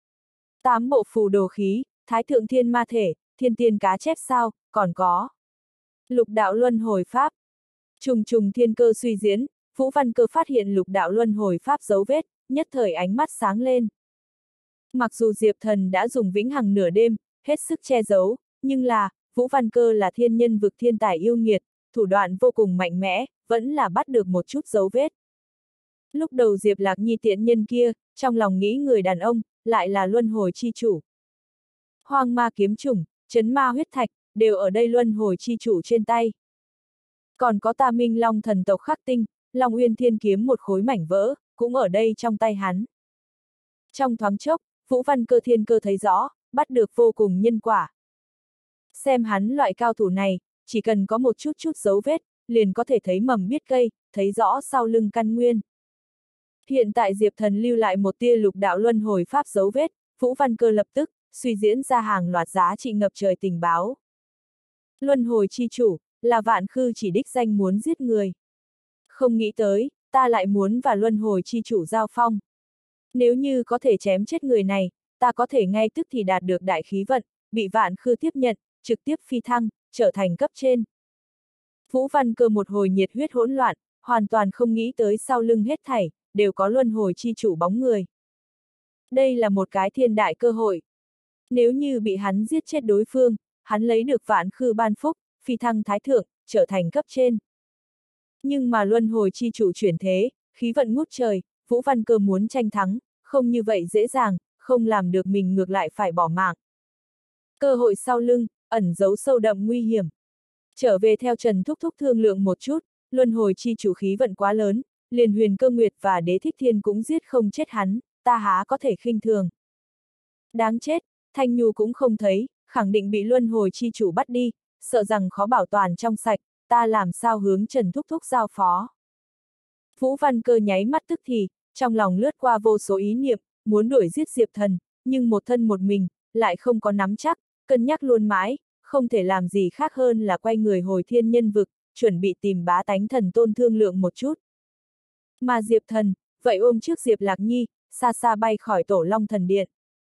Tám bộ phù đồ khí, thái thượng thiên ma thể, thiên tiên cá chép sao, còn có lục đạo luân hồi pháp. Trùng trùng thiên cơ suy diễn, Vũ Văn Cơ phát hiện lục đạo luân hồi pháp dấu vết, nhất thời ánh mắt sáng lên. Mặc dù Diệp Thần đã dùng vĩnh hằng nửa đêm, hết sức che giấu, nhưng là, Vũ Văn Cơ là thiên nhân vực thiên tài yêu nghiệt, thủ đoạn vô cùng mạnh mẽ, vẫn là bắt được một chút dấu vết. Lúc đầu Diệp Lạc Nhi tiện nhân kia, trong lòng nghĩ người đàn ông, lại là luân hồi chi chủ. Hoang ma kiếm chủng, chấn ma huyết thạch, đều ở đây luân hồi chi chủ trên tay. Còn có Ta Minh Long thần tộc khắc tinh, Long Uyên Thiên kiếm một khối mảnh vỡ, cũng ở đây trong tay hắn. Trong thoáng chốc, Vũ Văn Cơ thiên cơ thấy rõ, bắt được vô cùng nhân quả. Xem hắn loại cao thủ này, chỉ cần có một chút chút dấu vết, liền có thể thấy mầm biết cây, thấy rõ sau lưng căn nguyên. Hiện tại Diệp Thần lưu lại một tia lục đạo luân hồi pháp dấu vết, Vũ Văn Cơ lập tức, suy diễn ra hàng loạt giá trị ngập trời tình báo. Luân hồi chi chủ, là vạn khư chỉ đích danh muốn giết người. Không nghĩ tới, ta lại muốn và luân hồi chi chủ giao phong. Nếu như có thể chém chết người này, ta có thể ngay tức thì đạt được đại khí vận, bị vạn khư tiếp nhận, trực tiếp phi thăng, trở thành cấp trên. Vũ Văn Cơ một hồi nhiệt huyết hỗn loạn, hoàn toàn không nghĩ tới sau lưng hết thảy, đều có luân hồi chi chủ bóng người. Đây là một cái thiên đại cơ hội. Nếu như bị hắn giết chết đối phương, hắn lấy được vạn khư ban phúc, phi thăng thái thượng, trở thành cấp trên. Nhưng mà luân hồi chi chủ chuyển thế, khí vận ngút trời, Vũ Văn Cơ muốn tranh thắng, không như vậy dễ dàng, không làm được mình ngược lại phải bỏ mạng. Cơ hội sau lưng, ẩn giấu sâu đậm nguy hiểm. Trở về theo Trần Thúc Thúc thương lượng một chút, luân hồi chi chủ khí vận quá lớn, liền Huyền Cơ Nguyệt và Đế Thích Thiên cũng giết không chết hắn, ta há có thể khinh thường. Đáng chết, Thanh Nhu cũng không thấy, khẳng định bị luân hồi chi chủ bắt đi, sợ rằng khó bảo toàn trong sạch, ta làm sao hướng Trần Thúc Thúc giao phó. Vũ Văn Cơ nháy mắt tức thì, trong lòng lướt qua vô số ý niệm, muốn đuổi giết Diệp Thần, nhưng một thân một mình, lại không có nắm chắc, cân nhắc luôn mãi, không thể làm gì khác hơn là quay người hồi thiên nhân vực, chuẩn bị tìm bá tánh thần tôn thương lượng một chút. Mà Diệp Thần, vậy ôm trước Diệp Lạc Nhi, xa xa bay khỏi Tổ Long Thần Điện.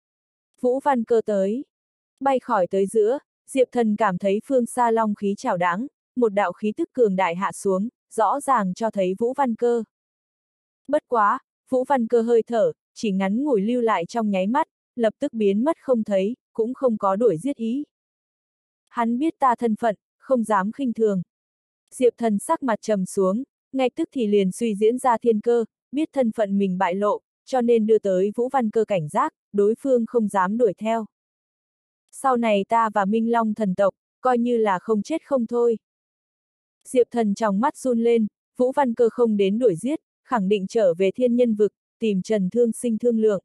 Vũ Văn Cơ tới. Bay khỏi tới giữa, Diệp Thần cảm thấy phương xa long khí trào đãng, một đạo khí tức cường đại hạ xuống, rõ ràng cho thấy Vũ Văn Cơ. Bất quá, Vũ Văn Cơ hơi thở, chỉ ngắn ngủi lưu lại trong nháy mắt, lập tức biến mất không thấy, cũng không có đuổi giết ý. Hắn biết ta thân phận, không dám khinh thường. Diệp Thần sắc mặt trầm xuống, ngay tức thì liền suy diễn ra thiên cơ, biết thân phận mình bại lộ, cho nên đưa tới Vũ Văn Cơ cảnh giác, đối phương không dám đuổi theo. Sau này ta và Minh Long thần tộc, coi như là không chết không thôi. Diệp Thần trong mắt run lên, Vũ Văn Cơ không đến đuổi giết, khẳng định trở về thiên nhân vực, tìm Trần Thương Sinh thương lượng.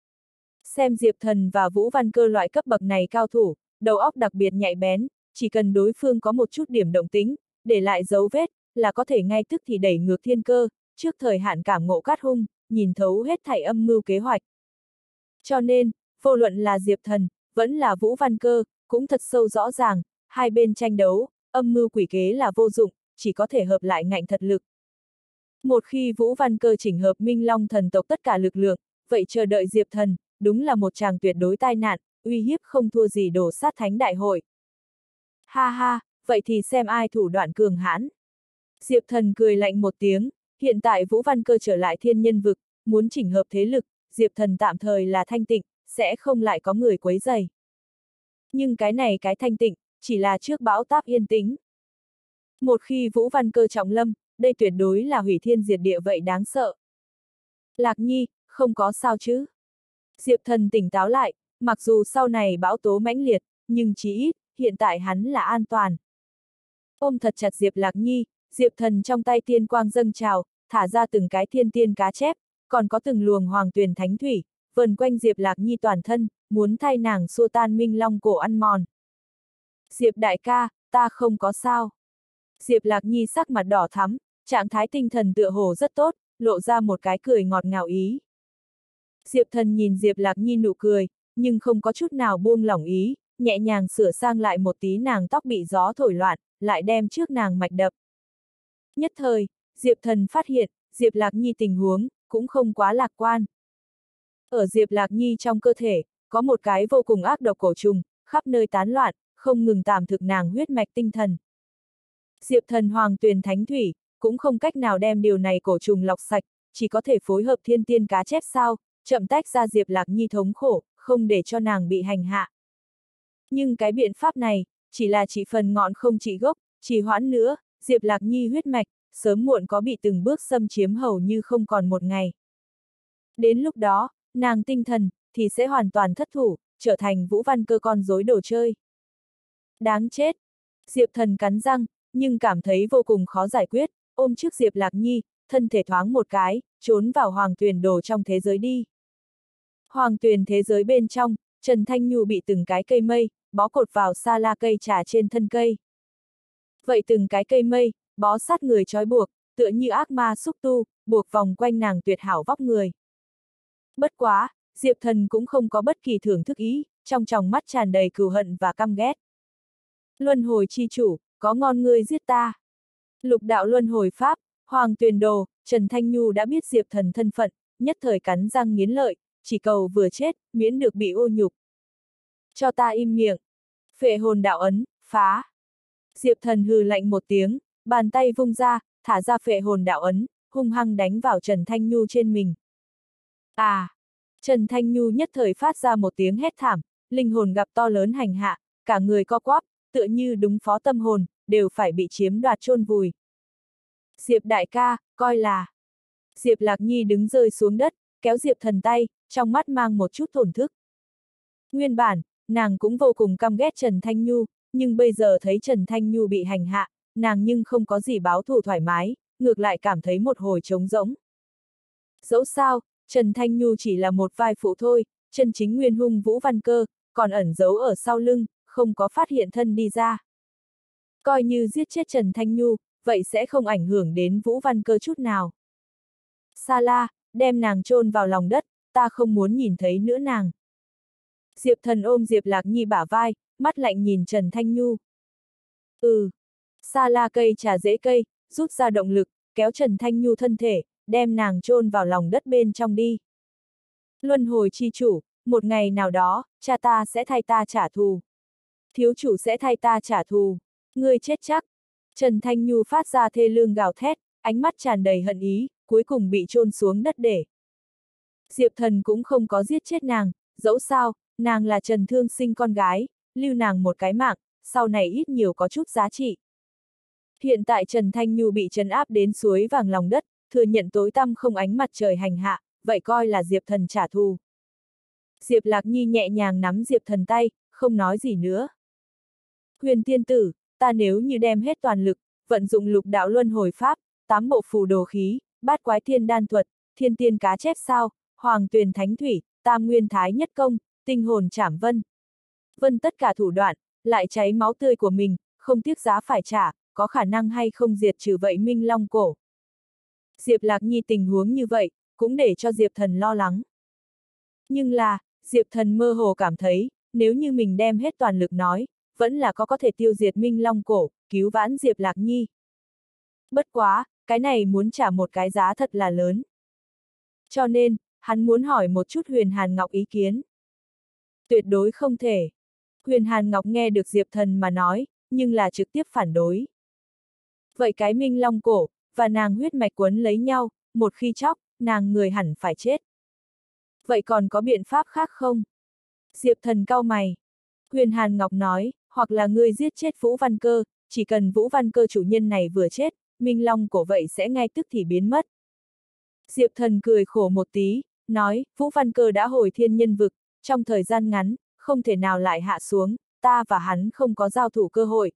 Xem Diệp Thần và Vũ Văn Cơ loại cấp bậc này cao thủ, đầu óc đặc biệt nhạy bén, chỉ cần đối phương có một chút điểm động tính, để lại dấu vết, là có thể ngay tức thì đẩy ngược thiên cơ, trước thời hạn cảm ngộ cát hung, nhìn thấu hết thảy âm mưu kế hoạch. Cho nên, vô luận là Diệp Thần, vẫn là Vũ Văn Cơ, cũng thật sâu rõ ràng, hai bên tranh đấu, âm mưu quỷ kế là vô dụng, chỉ có thể hợp lại ngạnh thật lực. Một khi Vũ Văn Cơ chỉnh hợp Minh Long thần tộc tất cả lực lượng, vậy chờ đợi Diệp Thần, đúng là một chàng tuyệt đối tai nạn, uy hiếp không thua gì đổ sát thánh đại hội. Ha ha, vậy thì xem ai thủ đoạn cường hãn. Diệp Thần cười lạnh một tiếng, hiện tại Vũ Văn Cơ trở lại thiên nhân vực, muốn chỉnh hợp thế lực, Diệp Thần tạm thời là thanh tịnh, sẽ không lại có người quấy rầy. Nhưng cái này cái thanh tịnh, chỉ là trước bão táp yên tĩnh. Một khi Vũ Văn Cơ trọng lâm, đây tuyệt đối là hủy thiên diệt địa vậy đáng sợ. Lạc Nhi, không có sao chứ? Diệp Thần tỉnh táo lại, mặc dù sau này bão tố mãnh liệt, nhưng chí ít, hiện tại hắn là an toàn. Ôm thật chặt Diệp Lạc Nhi, Diệp Thần trong tay tiên quang dâng trào, thả ra từng cái thiên tiên cá chép, còn có từng luồng hoàng tuyền thánh thủy, vần quanh Diệp Lạc Nhi toàn thân, muốn thay nàng xua tan Minh Long cổ ăn mòn. Diệp đại ca, ta không có sao. Diệp Lạc Nhi sắc mặt đỏ thắm, trạng thái tinh thần tựa hồ rất tốt, lộ ra một cái cười ngọt ngào ý. Diệp Thần nhìn Diệp Lạc Nhi nụ cười, nhưng không có chút nào buông lỏng ý, nhẹ nhàng sửa sang lại một tí nàng tóc bị gió thổi loạn, lại đem trước nàng mạch đập. Nhất thời, Diệp Thần phát hiện, Diệp Lạc Nhi tình huống, cũng không quá lạc quan. Ở Diệp Lạc Nhi trong cơ thể, có một cái vô cùng ác độc cổ trùng, khắp nơi tán loạn, không ngừng tạm thực nàng huyết mạch tinh thần. Diệp Thần hoàng tuyền thánh thủy, cũng không cách nào đem điều này cổ trùng lọc sạch, chỉ có thể phối hợp thiên tiên cá chép sao, chậm tách ra Diệp Lạc Nhi thống khổ, không để cho nàng bị hành hạ. Nhưng cái biện pháp này, chỉ là chỉ phần ngọn không chỉ gốc, chỉ hoãn nữa, Diệp Lạc Nhi huyết mạch, sớm muộn có bị từng bước xâm chiếm hầu như không còn một ngày. Đến lúc đó, nàng tinh thần, thì sẽ hoàn toàn thất thủ, trở thành Vũ Văn Cơ con rối đồ chơi. Đáng chết! Diệp Thần cắn răng, nhưng cảm thấy vô cùng khó giải quyết, ôm trước Diệp Lạc Nhi, thân thể thoáng một cái, trốn vào hoàng tuyền đồ trong thế giới đi. Hoàng tuyền thế giới bên trong, Trần Thanh Nhu bị từng cái cây mây, bó cột vào sa la cây trà trên thân cây. Vậy từng cái cây mây, bó sát người trói buộc, tựa như ác ma xúc tu, buộc vòng quanh nàng tuyệt hảo vóc người. Bất quá, Diệp Thần cũng không có bất kỳ thưởng thức ý, trong tròng mắt tràn đầy cừu hận và căm ghét. Luân hồi chi chủ, có ngon ngươi giết ta. Lục đạo luân hồi pháp, Hoàng Tuyền Đồ, Trần Thanh Nhu đã biết Diệp Thần thân phận, nhất thời cắn răng nghiến lợi, chỉ cầu vừa chết, miễn được bị ô nhục. Cho ta im miệng. Phệ hồn đạo ấn, phá. Diệp Thần hừ lạnh một tiếng, bàn tay vung ra, thả ra phệ hồn đạo ấn, hung hăng đánh vào Trần Thanh Nhu trên mình. À! Trần Thanh Nhu nhất thời phát ra một tiếng hét thảm, linh hồn gặp to lớn hành hạ, cả người co quắp, tựa như đúng phó tâm hồn, đều phải bị chiếm đoạt chôn vùi. Diệp đại ca, coi là. Diệp Lạc Nhi đứng rơi xuống đất, kéo Diệp Thần tay, trong mắt mang một chút thổn thức. Nguyên bản, nàng cũng vô cùng căm ghét Trần Thanh Nhu, nhưng bây giờ thấy Trần Thanh Nhu bị hành hạ, nàng nhưng không có gì báo thù thoải mái, ngược lại cảm thấy một hồi trống rỗng. Dẫu sao, Trần Thanh Nhu chỉ là một vai phụ thôi, chân chính nguyên hung Vũ Văn Cơ, còn ẩn giấu ở sau lưng, không có phát hiện thân đi ra. Coi như giết chết Trần Thanh Nhu, vậy sẽ không ảnh hưởng đến Vũ Văn Cơ chút nào. Sa la, đem nàng chôn vào lòng đất, ta không muốn nhìn thấy nữa nàng. Diệp Thần ôm Diệp Lạc Nhi bả vai, mắt lạnh nhìn Trần Thanh Nhu. Ừ. Sa la cây trà rễ cây, rút ra động lực, kéo Trần Thanh Nhu thân thể, đem nàng chôn vào lòng đất bên trong đi. Luân hồi chi chủ, một ngày nào đó, cha ta sẽ thay ta trả thù. Thiếu chủ sẽ thay ta trả thù. Ngươi chết chắc. Trần Thanh Nhu phát ra thê lương gào thét, ánh mắt tràn đầy hận ý, cuối cùng bị chôn xuống đất để. Diệp Thần cũng không có giết chết nàng, dẫu sao, nàng là Trần Thương Sinh con gái, lưu nàng một cái mạng, sau này ít nhiều có chút giá trị. Hiện tại Trần Thanh Nhu bị trấn áp đến suối vàng lòng đất, thừa nhận tối tăm không ánh mặt trời hành hạ, vậy coi là Diệp Thần trả thù. Diệp Lạc Nhi nhẹ nhàng nắm Diệp Thần tay, không nói gì nữa. Huyền tiên tử, ta nếu như đem hết toàn lực, vận dụng lục đạo luân hồi pháp, tám bộ phù đồ khí, bát quái thiên đan thuật, thiên tiên cá chép sao, hoàng tuyền thánh thủy, tam nguyên thái nhất công, tinh hồn trảm vân. Vân tất cả thủ đoạn, lại cháy máu tươi của mình, không tiếc giá phải trả, có khả năng hay không diệt trừ vậy Minh Long cổ. Diệp Lạc Nhi tình huống như vậy, cũng để cho Diệp Thần lo lắng. Nhưng là, Diệp Thần mơ hồ cảm thấy, nếu như mình đem hết toàn lực nói, vẫn là có có thể tiêu diệt Minh Long cổ, cứu vãn Diệp Lạc Nhi. Bất quá, cái này muốn trả một cái giá thật là lớn. Cho nên, hắn muốn hỏi một chút Huyền Hàn Ngọc ý kiến. Tuyệt đối không thể. Huyền Hàn Ngọc nghe được Diệp Thần mà nói, nhưng là trực tiếp phản đối. Vậy cái Minh Long cổ, và nàng huyết mạch quấn lấy nhau, một khi chóc, nàng người hẳn phải chết. Vậy còn có biện pháp khác không? Diệp Thần cau mày. Huyền Hàn Ngọc nói, hoặc là ngươi giết chết Vũ Văn Cơ, chỉ cần Vũ Văn Cơ chủ nhân này vừa chết, Minh Long cổ vậy sẽ ngay tức thì biến mất. Diệp Thần cười khổ một tí, nói, Vũ Văn Cơ đã hồi thiên nhân vực, trong thời gian ngắn, không thể nào lại hạ xuống, ta và hắn không có giao thủ cơ hội.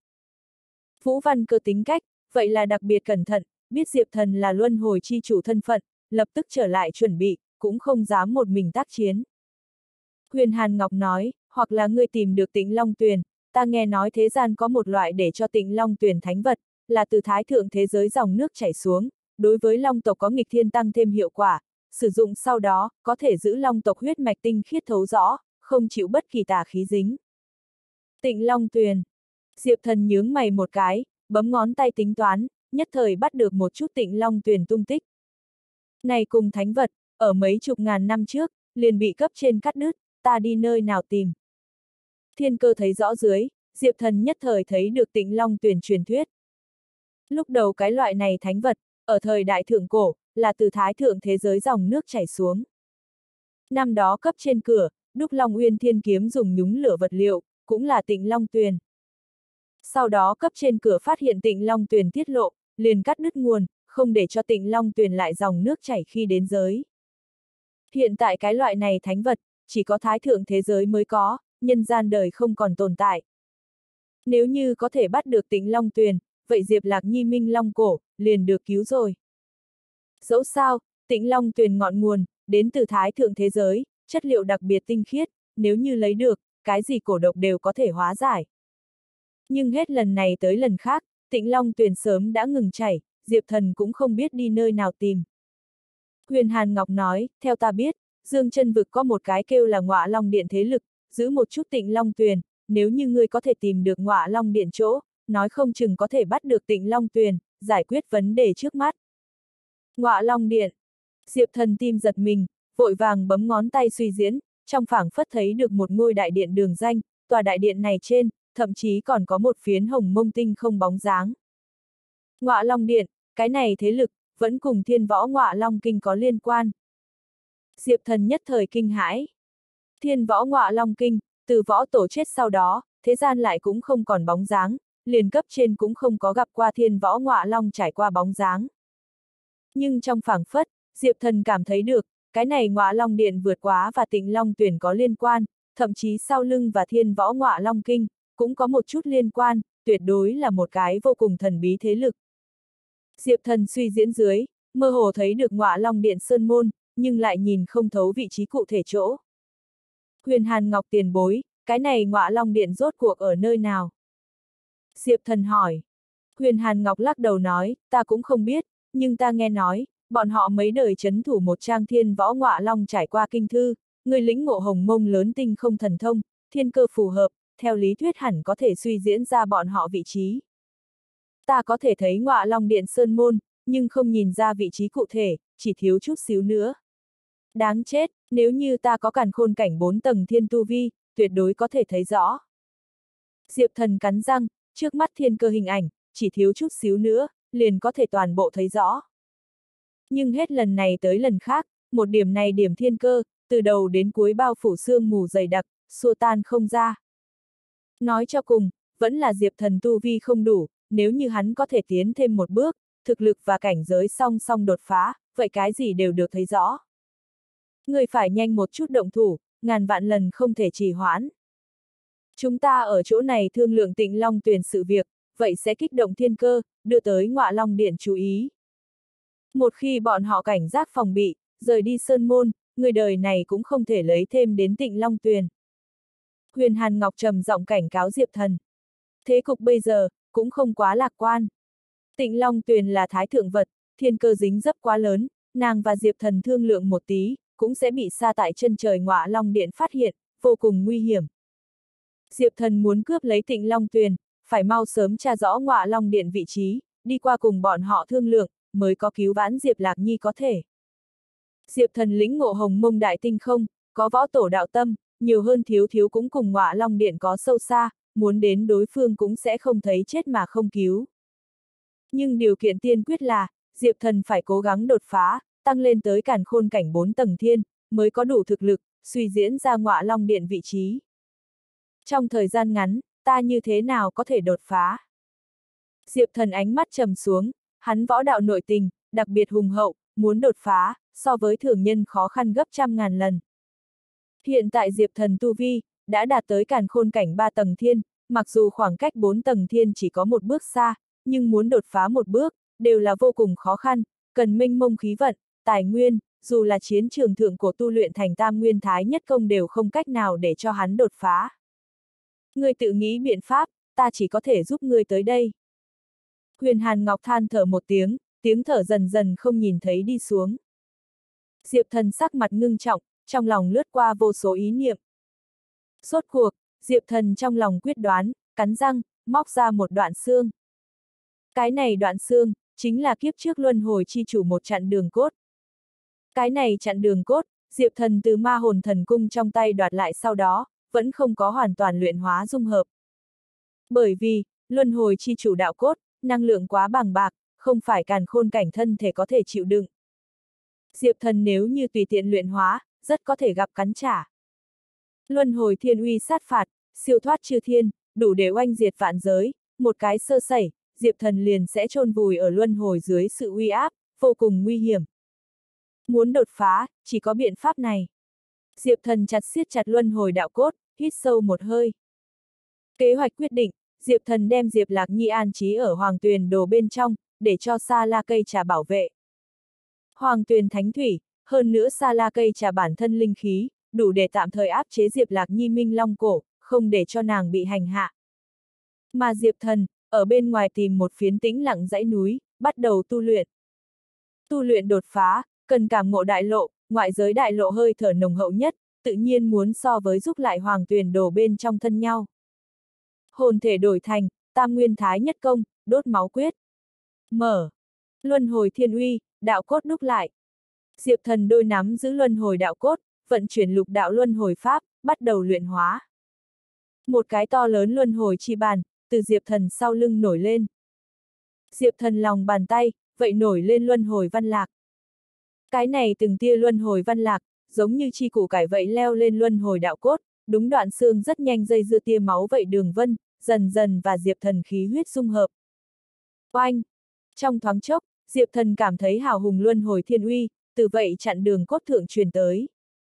Vũ Văn Cơ tính cách, vậy là đặc biệt cẩn thận, biết Diệp Thần là luân hồi chi chủ thân phận, lập tức trở lại chuẩn bị, cũng không dám một mình tác chiến. Huyền Hàn Ngọc nói, hoặc là ngươi tìm được Tịnh Long Tuyền, ta nghe nói thế gian có một loại để cho Tịnh Long Tuyền thánh vật, là từ thái thượng thế giới dòng nước chảy xuống, đối với long tộc có nghịch thiên tăng thêm hiệu quả, sử dụng sau đó, có thể giữ long tộc huyết mạch tinh khiết thấu rõ, không chịu bất kỳ tà khí dính. Tịnh Long Tuyền. Diệp Thần nhướng mày một cái, bấm ngón tay tính toán, nhất thời bắt được một chút Tịnh Long Tuyền tung tích. Này cùng thánh vật, ở mấy chục ngàn năm trước, liền bị cấp trên cắt đứt, ta đi nơi nào tìm. Thiên Cơ thấy rõ dưới, Diệp Thần nhất thời thấy được Tịnh Long Tuyền truyền thuyết. Lúc đầu cái loại này thánh vật, ở thời đại thượng cổ, là từ thái thượng thế giới dòng nước chảy xuống. Năm đó cấp trên cửa, đúc Long Uyên Thiên Kiếm dùng nhúng lửa vật liệu, cũng là Tịnh Long Tuyền. Sau đó cấp trên cửa phát hiện Tịnh Long Tuyền tiết lộ, liền cắt đứt nguồn, không để cho Tịnh Long Tuyền lại dòng nước chảy khi đến giới. Hiện tại cái loại này thánh vật, chỉ có thái thượng thế giới mới có, nhân gian đời không còn tồn tại. Nếu như có thể bắt được Tịnh Long Tuyền, vậy Diệp Lạc Nhi Minh Long cổ, liền được cứu rồi. Dẫu sao, Tịnh Long Tuyền ngọn nguồn, đến từ thái thượng thế giới, chất liệu đặc biệt tinh khiết, nếu như lấy được, cái gì cổ độc đều có thể hóa giải. Nhưng hết lần này tới lần khác, Tịnh Long Tuyền sớm đã ngừng chảy, Diệp Thần cũng không biết đi nơi nào tìm. Huyền Hàn Ngọc nói, theo ta biết, Dương Chân vực có một cái kêu là Ngọa Long Điện thế lực, giữ một chút Tịnh Long Tuyền, nếu như ngươi có thể tìm được Ngọa Long Điện chỗ, nói không chừng có thể bắt được Tịnh Long Tuyền, giải quyết vấn đề trước mắt. Ngọa Long Điện. Diệp Thần tim giật mình, vội vàng bấm ngón tay suy diễn, trong phảng phất thấy được một ngôi đại điện đường danh, tòa đại điện này trên, thậm chí còn có một phiến hồng mông tinh không bóng dáng. Ngọa Long Điện, cái này thế lực, vẫn cùng Thiên Võ Ngọa Long Kinh có liên quan. Diệp Thần nhất thời kinh hãi. Thiên Võ Ngọa Long Kinh, từ võ tổ chết sau đó, thế gian lại cũng không còn bóng dáng, liền cấp trên cũng không có gặp qua Thiên Võ Ngọa Long trải qua bóng dáng. Nhưng trong phảng phất, Diệp Thần cảm thấy được, cái này Ngọa Long Điện vượt quá và Tịnh Long Tuyền có liên quan, thậm chí sau lưng và Thiên Võ Ngọa Long Kinh, cũng có một chút liên quan, tuyệt đối là một cái vô cùng thần bí thế lực. Diệp Thần suy diễn dưới, mơ hồ thấy được Ngọa Long Điện sơn môn, nhưng lại nhìn không thấu vị trí cụ thể chỗ. Huyền Hàn Ngọc tiền bối, cái này Ngọa Long Điện rốt cuộc ở nơi nào? Diệp Thần hỏi. Huyền Hàn Ngọc lắc đầu nói, ta cũng không biết, nhưng ta nghe nói, bọn họ mấy đời chấn thủ một trang Thiên Võ Ngọa Long trải qua kinh thư, người lĩnh ngộ hồng mông lớn tinh không thần thông, thiên cơ phù hợp, theo lý thuyết hẳn có thể suy diễn ra bọn họ vị trí. Ta có thể thấy Ngọa Long Điện sơn môn, nhưng không nhìn ra vị trí cụ thể, chỉ thiếu chút xíu nữa. Đáng chết, nếu như ta có càn khôn cảnh bốn tầng thiên tu vi, tuyệt đối có thể thấy rõ. Diệp Thần cắn răng, trước mắt thiên cơ hình ảnh, chỉ thiếu chút xíu nữa, liền có thể toàn bộ thấy rõ. Nhưng hết lần này tới lần khác, một điểm này điểm thiên cơ, từ đầu đến cuối bao phủ sương mù dày đặc, xua tan không ra. Nói cho cùng, vẫn là Diệp Thần tu vi không đủ, nếu như hắn có thể tiến thêm một bước, thực lực và cảnh giới song song đột phá, vậy cái gì đều được thấy rõ. Người phải nhanh một chút động thủ, ngàn vạn lần không thể trì hoãn. Chúng ta ở chỗ này thương lượng Tịnh Long Tuyền sự việc, vậy sẽ kích động thiên cơ, đưa tới Ngọa Long Điện chú ý. Một khi bọn họ cảnh giác phòng bị, rời đi sơn môn, người đời này cũng không thể lấy thêm đến Tịnh Long Tuyền. Huyền Hàn Ngọc trầm giọng cảnh cáo Diệp Thần. Thế cục bây giờ, cũng không quá lạc quan. Tịnh Long Tuyền là thái thượng vật, thiên cơ dính dấp quá lớn, nàng và Diệp Thần thương lượng một tí, cũng sẽ bị sa tại chân trời Ngọa Long Điện phát hiện, vô cùng nguy hiểm. Diệp Thần muốn cướp lấy Tịnh Long Tuyền, phải mau sớm tra rõ Ngọa Long Điện vị trí, đi qua cùng bọn họ thương lượng, mới có cứu vãn Diệp Lạc Nhi có thể. Diệp Thần lĩnh ngộ Hồng Mông Đại Tinh không, có võ tổ đạo tâm, nhiều hơn thiếu thiếu cũng cùng Ngọa Long Điện có sâu xa, muốn đến đối phương cũng sẽ không thấy chết mà không cứu. Nhưng điều kiện tiên quyết là, Diệp Thần phải cố gắng đột phá, tăng lên tới càn khôn cảnh bốn tầng thiên, mới có đủ thực lực, suy diễn ra Ngọa Long Điện vị trí. Trong thời gian ngắn, ta như thế nào có thể đột phá? Diệp Thần ánh mắt trầm xuống, hắn võ đạo nội tình, đặc biệt hùng hậu, muốn đột phá, so với thường nhân khó khăn gấp trăm ngàn lần. Hiện tại Diệp Thần tu vi, đã đạt tới càn khôn cảnh ba tầng thiên, mặc dù khoảng cách bốn tầng thiên chỉ có một bước xa, nhưng muốn đột phá một bước, đều là vô cùng khó khăn, cần mênh mông khí vận, tài nguyên, dù là chiến trường thượng của tu luyện thành tam nguyên thái nhất công đều không cách nào để cho hắn đột phá. Ngươi tự nghĩ biện pháp, ta chỉ có thể giúp ngươi tới đây. Huyền Hàn Ngọc than thở một tiếng, tiếng thở dần dần không nhìn thấy đi xuống. Diệp Thần sắc mặt ngưng trọng, trong lòng lướt qua vô số ý niệm. Rốt cuộc, Diệp Thần trong lòng quyết đoán, cắn răng, móc ra một đoạn xương. Cái này đoạn xương, chính là kiếp trước luân hồi chi chủ một chặn đường cốt. Cái này chặn đường cốt, Diệp Thần từ ma hồn thần cung trong tay đoạt lại sau đó, vẫn không có hoàn toàn luyện hóa dung hợp. Bởi vì, luân hồi chi chủ đạo cốt, năng lượng quá bàng bạc, không phải càn khôn cảnh thân thể có thể chịu đựng. Diệp Thần nếu như tùy tiện luyện hóa, rất có thể gặp cắn trả. Luân hồi thiên uy sát phạt, siêu thoát chư thiên, đủ để oanh diệt vạn giới, một cái sơ sẩy, Diệp Thần liền sẽ chôn vùi ở luân hồi dưới sự uy áp, vô cùng nguy hiểm. Muốn đột phá, chỉ có biện pháp này. Diệp Thần chặt siết chặt luân hồi đạo cốt, hít sâu một hơi. Kế hoạch quyết định, Diệp Thần đem Diệp Lạc Nhi an trí ở Hoàng Tuyền Đồ bên trong, để cho Sa La Cây Trà bảo vệ. Hoàng Tuyền Thánh Thủy, hơn nữa Sa La Cây Trà bản thân linh khí, đủ để tạm thời áp chế Diệp Lạc Nhi Minh Long cổ, không để cho nàng bị hành hạ. Mà Diệp Thần, ở bên ngoài tìm một phiến tĩnh lặng dãy núi, bắt đầu tu luyện. Tu luyện đột phá, cần cảm ngộ đại lộ, ngoại giới đại lộ hơi thở nồng hậu nhất, tự nhiên muốn so với giúp lại Hoàng Tuyền Đồ bên trong thân nhau. Hồn thể đổi thành, tam nguyên thái nhất công, đốt máu quyết. Mở. Luân hồi thiên uy, đạo cốt đúc lại. Diệp Thần đôi nắm giữ luân hồi đạo cốt, vận chuyển lục đạo luân hồi pháp, bắt đầu luyện hóa. Một cái to lớn luân hồi chi bàn, từ Diệp Thần sau lưng nổi lên. Diệp Thần lòng bàn tay, vậy nổi lên luân hồi văn lạc. Cái này từng tia luân hồi văn lạc, giống như chi củ cải vậy leo lên luân hồi đạo cốt, đúng đoạn xương rất nhanh dây dưa tia máu vậy đường vân, dần dần và Diệp Thần khí huyết dung hợp. Oanh! Trong thoáng chốc, Diệp Thần cảm thấy hào hùng luân hồi thiên uy, từ vậy chặn đường cốt thượng truyền tới.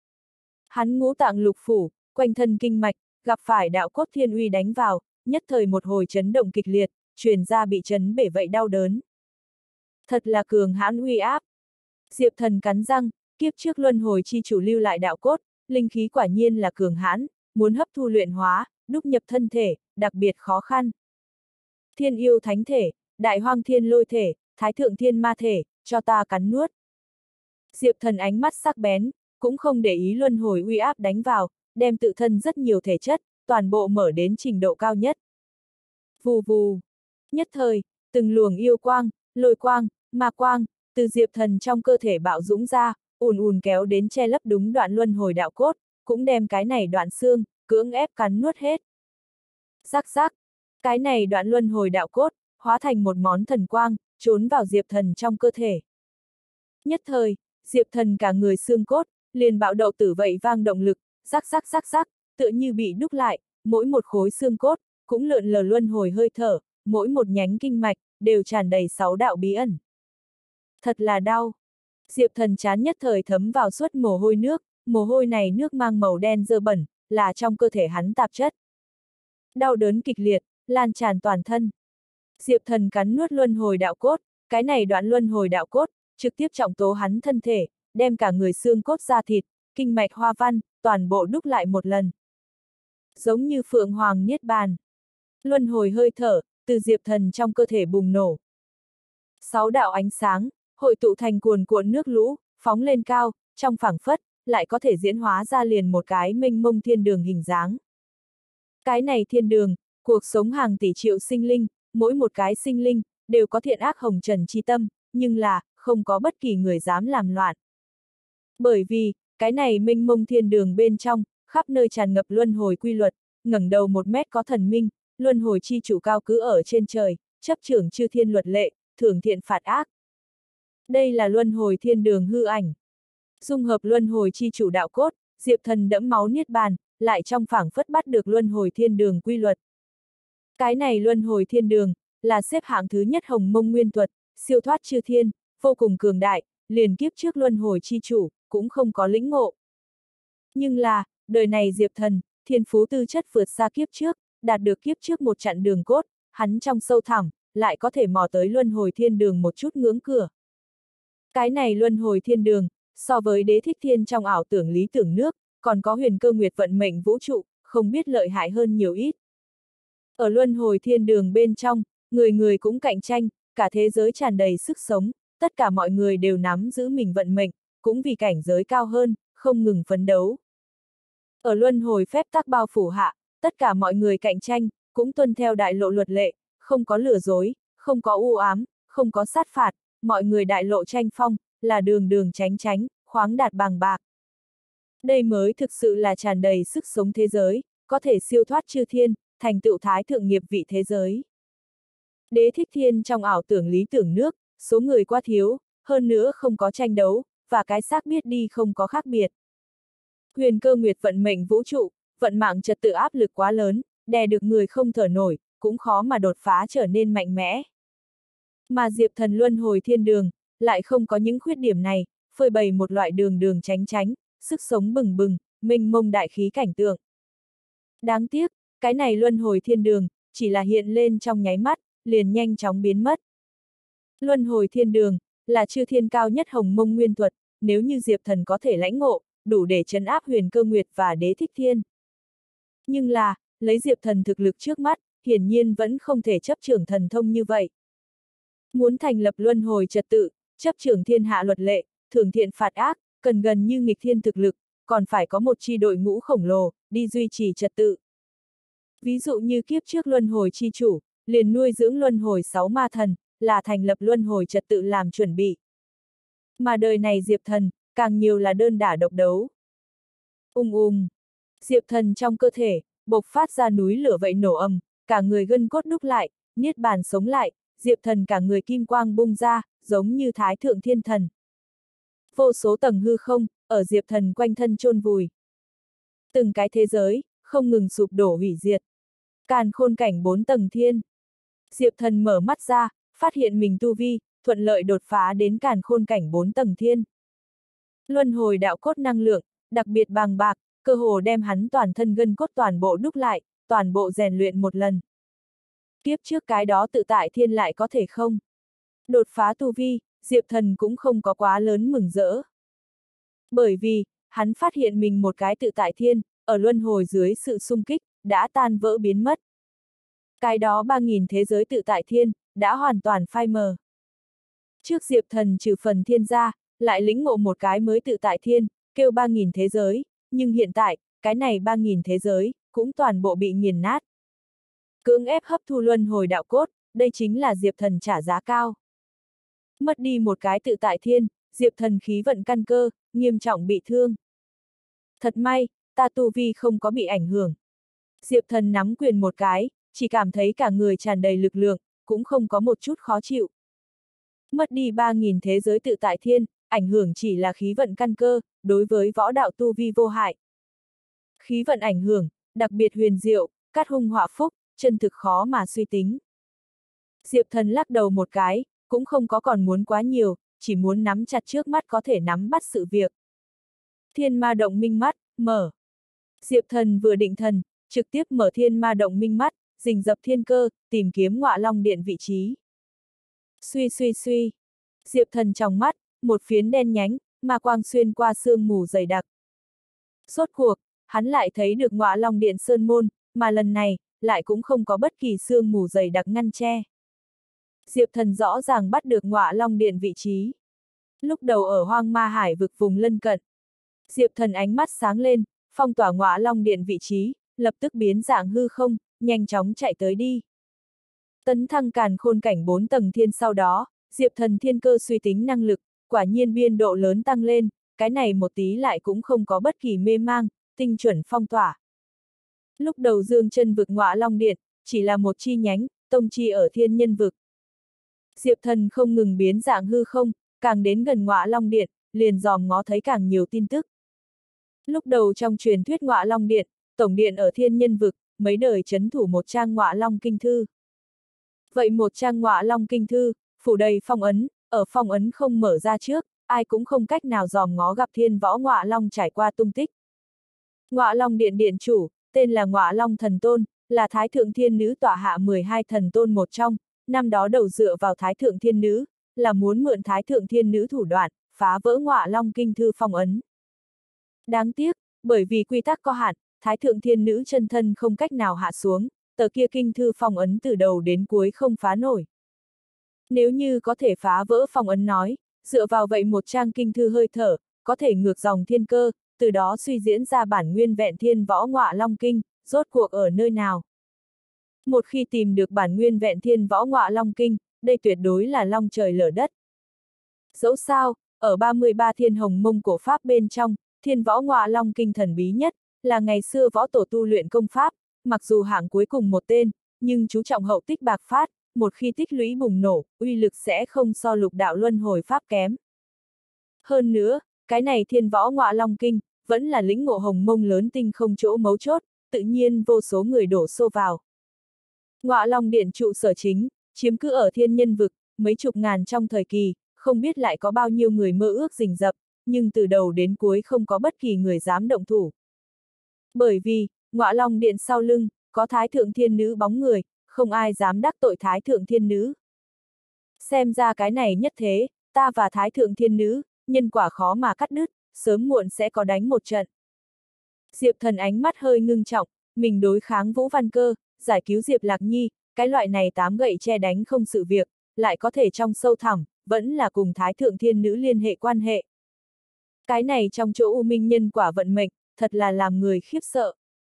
Hắn ngũ tạng lục phủ, quanh thân kinh mạch, gặp phải đạo cốt thiên uy đánh vào, nhất thời một hồi chấn động kịch liệt, truyền ra bị chấn bể vậy đau đớn. Thật là cường hãn uy áp. Diệp Thần cắn răng, kiếp trước luân hồi chi chủ lưu lại đạo cốt, linh khí quả nhiên là cường hãn, muốn hấp thu luyện hóa, đúc nhập thân thể, đặc biệt khó khăn. Thiên yêu thánh thể, đại hoang thiên lôi thể, thái thượng thiên ma thể, cho ta cắn nuốt. Diệp Thần ánh mắt sắc bén, cũng không để ý luân hồi uy áp đánh vào, đem tự thân rất nhiều thể chất, toàn bộ mở đến trình độ cao nhất. Vù vù. Nhất thời, từng luồng yêu quang, lôi quang, ma quang, từ Diệp Thần trong cơ thể bạo dũng ra, ùn ùn kéo đến che lấp đúng đoạn luân hồi đạo cốt, cũng đem cái này đoạn xương, cưỡng ép cắn nuốt hết. Rắc rắc, cái này đoạn luân hồi đạo cốt, hóa thành một món thần quang, trốn vào Diệp Thần trong cơ thể. Nhất thời, Diệp Thần cả người xương cốt, liền bạo đậu tử vậy vang động lực, rắc rắc rắc rắc, tựa như bị đúc lại, mỗi một khối xương cốt, cũng lượn lờ luân hồi hơi thở, mỗi một nhánh kinh mạch, đều tràn đầy sáu đạo bí ẩn. Thật là đau. Diệp Thần chán nhất thời thấm vào suốt mồ hôi nước, mồ hôi này nước mang màu đen dơ bẩn, là trong cơ thể hắn tạp chất. Đau đớn kịch liệt, lan tràn toàn thân. Diệp Thần cắn nuốt luân hồi đạo cốt, cái này đoạn luân hồi đạo cốt, trực tiếp trọng tố hắn thân thể, đem cả người xương cốt da thịt, kinh mạch hoa văn, toàn bộ đúc lại một lần. Giống như phượng hoàng niết bàn. Luân hồi hơi thở, từ Diệp Thần trong cơ thể bùng nổ. Sáu đạo ánh sáng, hội tụ thành cuồn cuộn nước lũ, phóng lên cao, trong phảng phất, lại có thể diễn hóa ra liền một cái mênh mông thiên đường hình dáng. Cái này thiên đường, cuộc sống hàng tỷ triệu sinh linh, mỗi một cái sinh linh, đều có thiện ác hồng trần chi tâm, nhưng là, không có bất kỳ người dám làm loạn. Bởi vì, cái này mênh mông thiên đường bên trong, khắp nơi tràn ngập luân hồi quy luật, ngẩng đầu một mét có thần minh, luân hồi chi chủ cao cứ ở trên trời, chấp trưởng chư thiên luật lệ, thưởng thiện phạt ác. Đây là luân hồi thiên đường hư ảnh. Dung hợp luân hồi chi chủ đạo cốt, Diệp Thần đẫm máu niết bàn, lại trong phảng phất bắt được luân hồi thiên đường quy luật. Cái này luân hồi thiên đường, là xếp hạng thứ nhất hồng mông nguyên thuật, siêu thoát chư thiên, vô cùng cường đại, liền kiếp trước luân hồi chi chủ, cũng không có lĩnh ngộ. Nhưng là, đời này Diệp Thần, thiên phú tư chất vượt xa kiếp trước, đạt được kiếp trước một chặng đường cốt, hắn trong sâu thẳm, lại có thể mò tới luân hồi thiên đường một chút ngưỡng cửa. Cái này luân hồi thiên đường, so với đế thích thiên trong ảo tưởng lý tưởng nước, còn có huyền cơ nguyệt vận mệnh vũ trụ, không biết lợi hại hơn nhiều ít. Ở luân hồi thiên đường bên trong, người người cũng cạnh tranh, cả thế giới tràn đầy sức sống, tất cả mọi người đều nắm giữ mình vận mệnh, cũng vì cảnh giới cao hơn, không ngừng phấn đấu. Ở luân hồi phép tắc bao phủ hạ, tất cả mọi người cạnh tranh, cũng tuân theo đại lộ luật lệ, không có lừa dối, không có u ám, không có sát phạt, mọi người đại lộ tranh phong, là đường đường tránh tránh, khoáng đạt bằng bạc. Đây mới thực sự là tràn đầy sức sống thế giới, có thể siêu thoát chư thiên, thành tựu thái thượng nghiệp vị thế giới. Đế thích thiên trong ảo tưởng lý tưởng nước, số người quá thiếu, hơn nữa không có tranh đấu, và cái xác biết đi không có khác biệt. Huyền cơ nguyệt vận mệnh vũ trụ, vận mạng trật tự áp lực quá lớn, đè được người không thở nổi, cũng khó mà đột phá trở nên mạnh mẽ. Mà Diệp Thần luân hồi thiên đường, lại không có những khuyết điểm này, phơi bày một loại đường đường tránh tránh, sức sống bừng bừng, mênh mông đại khí cảnh tượng. Đáng tiếc, cái này luân hồi thiên đường, chỉ là hiện lên trong nháy mắt, liền nhanh chóng biến mất. Luân hồi thiên đường, là chư thiên cao nhất hồng mông nguyên thuật, nếu như Diệp Thần có thể lãnh ngộ, đủ để trấn áp huyền cơ nguyệt và đế thích thiên. Nhưng là, lấy Diệp Thần thực lực trước mắt, hiển nhiên vẫn không thể chấp trưởng thần thông như vậy. Muốn thành lập luân hồi trật tự, chấp trưởng thiên hạ luật lệ, thưởng thiện phạt ác, cần gần như nghịch thiên thực lực, còn phải có một chi đội ngũ khổng lồ, đi duy trì trật tự. Ví dụ như kiếp trước luân hồi chi chủ, liền nuôi dưỡng luân hồi sáu ma thần, là thành lập luân hồi trật tự làm chuẩn bị. Mà đời này Diệp Thần, càng nhiều là đơn đả độc đấu. Ung ung. Diệp Thần trong cơ thể, bộc phát ra núi lửa vậy nổ ầm, cả người gân cốt đúc lại, niết bàn sống lại, Diệp Thần cả người kim quang bung ra, giống như thái thượng thiên thần. Vô số tầng hư không, ở Diệp Thần quanh thân chôn vùi. Từng cái thế giới, không ngừng sụp đổ hủy diệt. Càn khôn cảnh bốn tầng thiên. Diệp Thần mở mắt ra, phát hiện mình tu vi, thuận lợi đột phá đến càn khôn cảnh bốn tầng thiên. Luân hồi đạo cốt năng lượng, đặc biệt bàng bạc, cơ hồ đem hắn toàn thân gân cốt toàn bộ đúc lại, toàn bộ rèn luyện một lần. Kiếp trước cái đó tự tại thiên lại có thể không? Đột phá tu vi, Diệp Thần cũng không có quá lớn mừng rỡ. Bởi vì, hắn phát hiện mình một cái tự tại thiên, ở luân hồi dưới sự xung kích, đã tan vỡ biến mất. Cái đó ba nghìn thế giới tự tại thiên, đã hoàn toàn phai mờ. Trước Diệp Thần trừ phần thiên ra, lại lĩnh ngộ một cái mới tự tại thiên, kêu ba nghìn thế giới, nhưng hiện tại, cái này ba nghìn thế giới, cũng toàn bộ bị nghiền nát. Cưỡng ép hấp thu luân hồi đạo cốt, đây chính là Diệp Thần trả giá cao. Mất đi một cái tự tại thiên, Diệp Thần khí vận căn cơ, nghiêm trọng bị thương. Thật may, ta tu vi không có bị ảnh hưởng. Diệp Thần nắm quyền một cái, chỉ cảm thấy cả người tràn đầy lực lượng, cũng không có một chút khó chịu. Mất đi ba nghìn thế giới tự tại thiên, ảnh hưởng chỉ là khí vận căn cơ, đối với võ đạo tu vi vô hại. Khí vận ảnh hưởng, đặc biệt huyền diệu, cát hung họa phúc, chân thực khó mà suy tính. Diệp Thần lắc đầu một cái, cũng không có còn muốn quá nhiều, chỉ muốn nắm chặt trước mắt có thể nắm bắt sự việc. Thiên ma động minh mắt, mở. Diệp Thần vừa định thần, trực tiếp mở thiên ma động minh mắt, rình rập thiên cơ, tìm kiếm Ngọa Long Điện vị trí. Suy suy suy. Diệp Thần trong mắt, một phiến đen nhánh, ma quang xuyên qua sương mù dày đặc. Rốt cuộc, hắn lại thấy được Ngọa Long Điện sơn môn, mà lần này, lại cũng không có bất kỳ sương mù dày đặc ngăn che. Diệp Thần rõ ràng bắt được Ngọa Long Điện vị trí. Lúc đầu ở Hoang Ma Hải vực vùng lân cận. Diệp Thần ánh mắt sáng lên, phong tỏa Ngọa Long Điện vị trí, lập tức biến dạng hư không, nhanh chóng chạy tới đi. Tấn thăng càn khôn cảnh bốn tầng thiên sau đó, Diệp Thần thiên cơ suy tính năng lực, quả nhiên biên độ lớn tăng lên, cái này một tí lại cũng không có bất kỳ mê mang, tinh chuẩn phong tỏa. Lúc đầu Dương Chân vực Ngọa Long Điện, chỉ là một chi nhánh, tông chi ở thiên nhân vực. Diệp Thần không ngừng biến dạng hư không, càng đến gần Ngọa Long Điện, liền dòm ngó thấy càng nhiều tin tức. Lúc đầu trong truyền thuyết Ngọa Long Điện, tổng điện ở thiên nhân vực, mấy đời chấn thủ một trang Ngọa Long Kinh Thư. Vậy một trang Ngọa Long Kinh Thư, phủ đầy phong ấn, ở phong ấn không mở ra trước, ai cũng không cách nào dòm ngó gặp thiên võ Ngọa Long trải qua tung tích. Ngọa Long Điện điện chủ, tên là Ngọa Long Thần Tôn, là Thái Thượng Thiên Nữ tọa hạ mười hai thần tôn một trong, năm đó đầu dựa vào Thái Thượng Thiên Nữ, là muốn mượn Thái Thượng Thiên Nữ thủ đoạn, phá vỡ Ngọa Long Kinh Thư phong ấn. Đáng tiếc, bởi vì quy tắc có hạn, Thái Thượng Thiên Nữ chân thân không cách nào hạ xuống, tờ kia kinh thư phong ấn từ đầu đến cuối không phá nổi. Nếu như có thể phá vỡ phong ấn nói, dựa vào vậy một trang kinh thư hơi thở, có thể ngược dòng thiên cơ, từ đó suy diễn ra bản nguyên vẹn thiên võ Ngọa Long Kinh, rốt cuộc ở nơi nào. Một khi tìm được bản nguyên vẹn thiên võ Ngọa Long Kinh, đây tuyệt đối là long trời lở đất. Dẫu sao, ở ba mươi ba thiên hồng mông cổ pháp bên trong, thiên võ Ngọa Long Kinh thần bí nhất, là ngày xưa võ tổ tu luyện công pháp, mặc dù hạng cuối cùng một tên, nhưng chú trọng hậu tích bạc phát, một khi tích lũy bùng nổ, uy lực sẽ không so lục đạo luân hồi pháp kém. Hơn nữa, cái này thiên võ Ngọa Long Kinh, vẫn là lĩnh ngộ hồng mông lớn tinh không chỗ mấu chốt, tự nhiên vô số người đổ xô vào. Ngọa Long Điện trụ sở chính, chiếm cứ ở thiên nhân vực, mấy chục ngàn trong thời kỳ, không biết lại có bao nhiêu người mơ ước rình rập, nhưng từ đầu đến cuối không có bất kỳ người dám động thủ. Bởi vì, Ngọa Long Điện sau lưng, có Thái Thượng Thiên Nữ bóng người, không ai dám đắc tội Thái Thượng Thiên Nữ. Xem ra cái này nhất thế, ta và Thái Thượng Thiên Nữ, nhân quả khó mà cắt đứt, sớm muộn sẽ có đánh một trận. Diệp Thần ánh mắt hơi ngưng trọng, mình đối kháng Vũ Văn Cơ, giải cứu Diệp Lạc Nhi, cái loại này tám gậy che đánh không sự việc, lại có thể trong sâu thẳm, vẫn là cùng Thái Thượng Thiên Nữ liên hệ quan hệ. Cái này trong chỗ u minh nhân quả vận mệnh, thật là làm người khiếp sợ.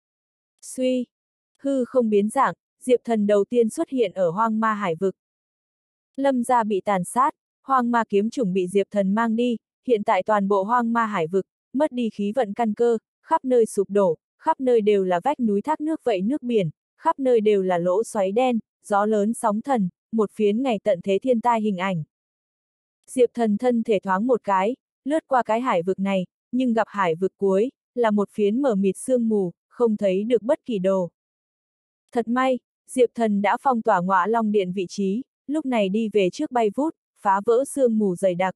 Suy, hư không biến dạng, Diệp Thần đầu tiên xuất hiện ở hoang ma hải vực. Lâm gia bị tàn sát, hoang ma kiếm chủng bị Diệp Thần mang đi, hiện tại toàn bộ hoang ma hải vực, mất đi khí vận căn cơ, khắp nơi sụp đổ, khắp nơi đều là vách núi thác nước vậy nước biển, khắp nơi đều là lỗ xoáy đen, gió lớn sóng thần, một phiến ngày tận thế thiên tai hình ảnh. Diệp Thần thân thể thoáng một cái, lướt qua cái hải vực này, nhưng gặp hải vực cuối, là một phiến mờ mịt sương mù, không thấy được bất kỳ đồ. Thật may, Diệp Thần đã phong tỏa Ngọa Long Điện vị trí, lúc này đi về trước bay vút, phá vỡ sương mù dày đặc.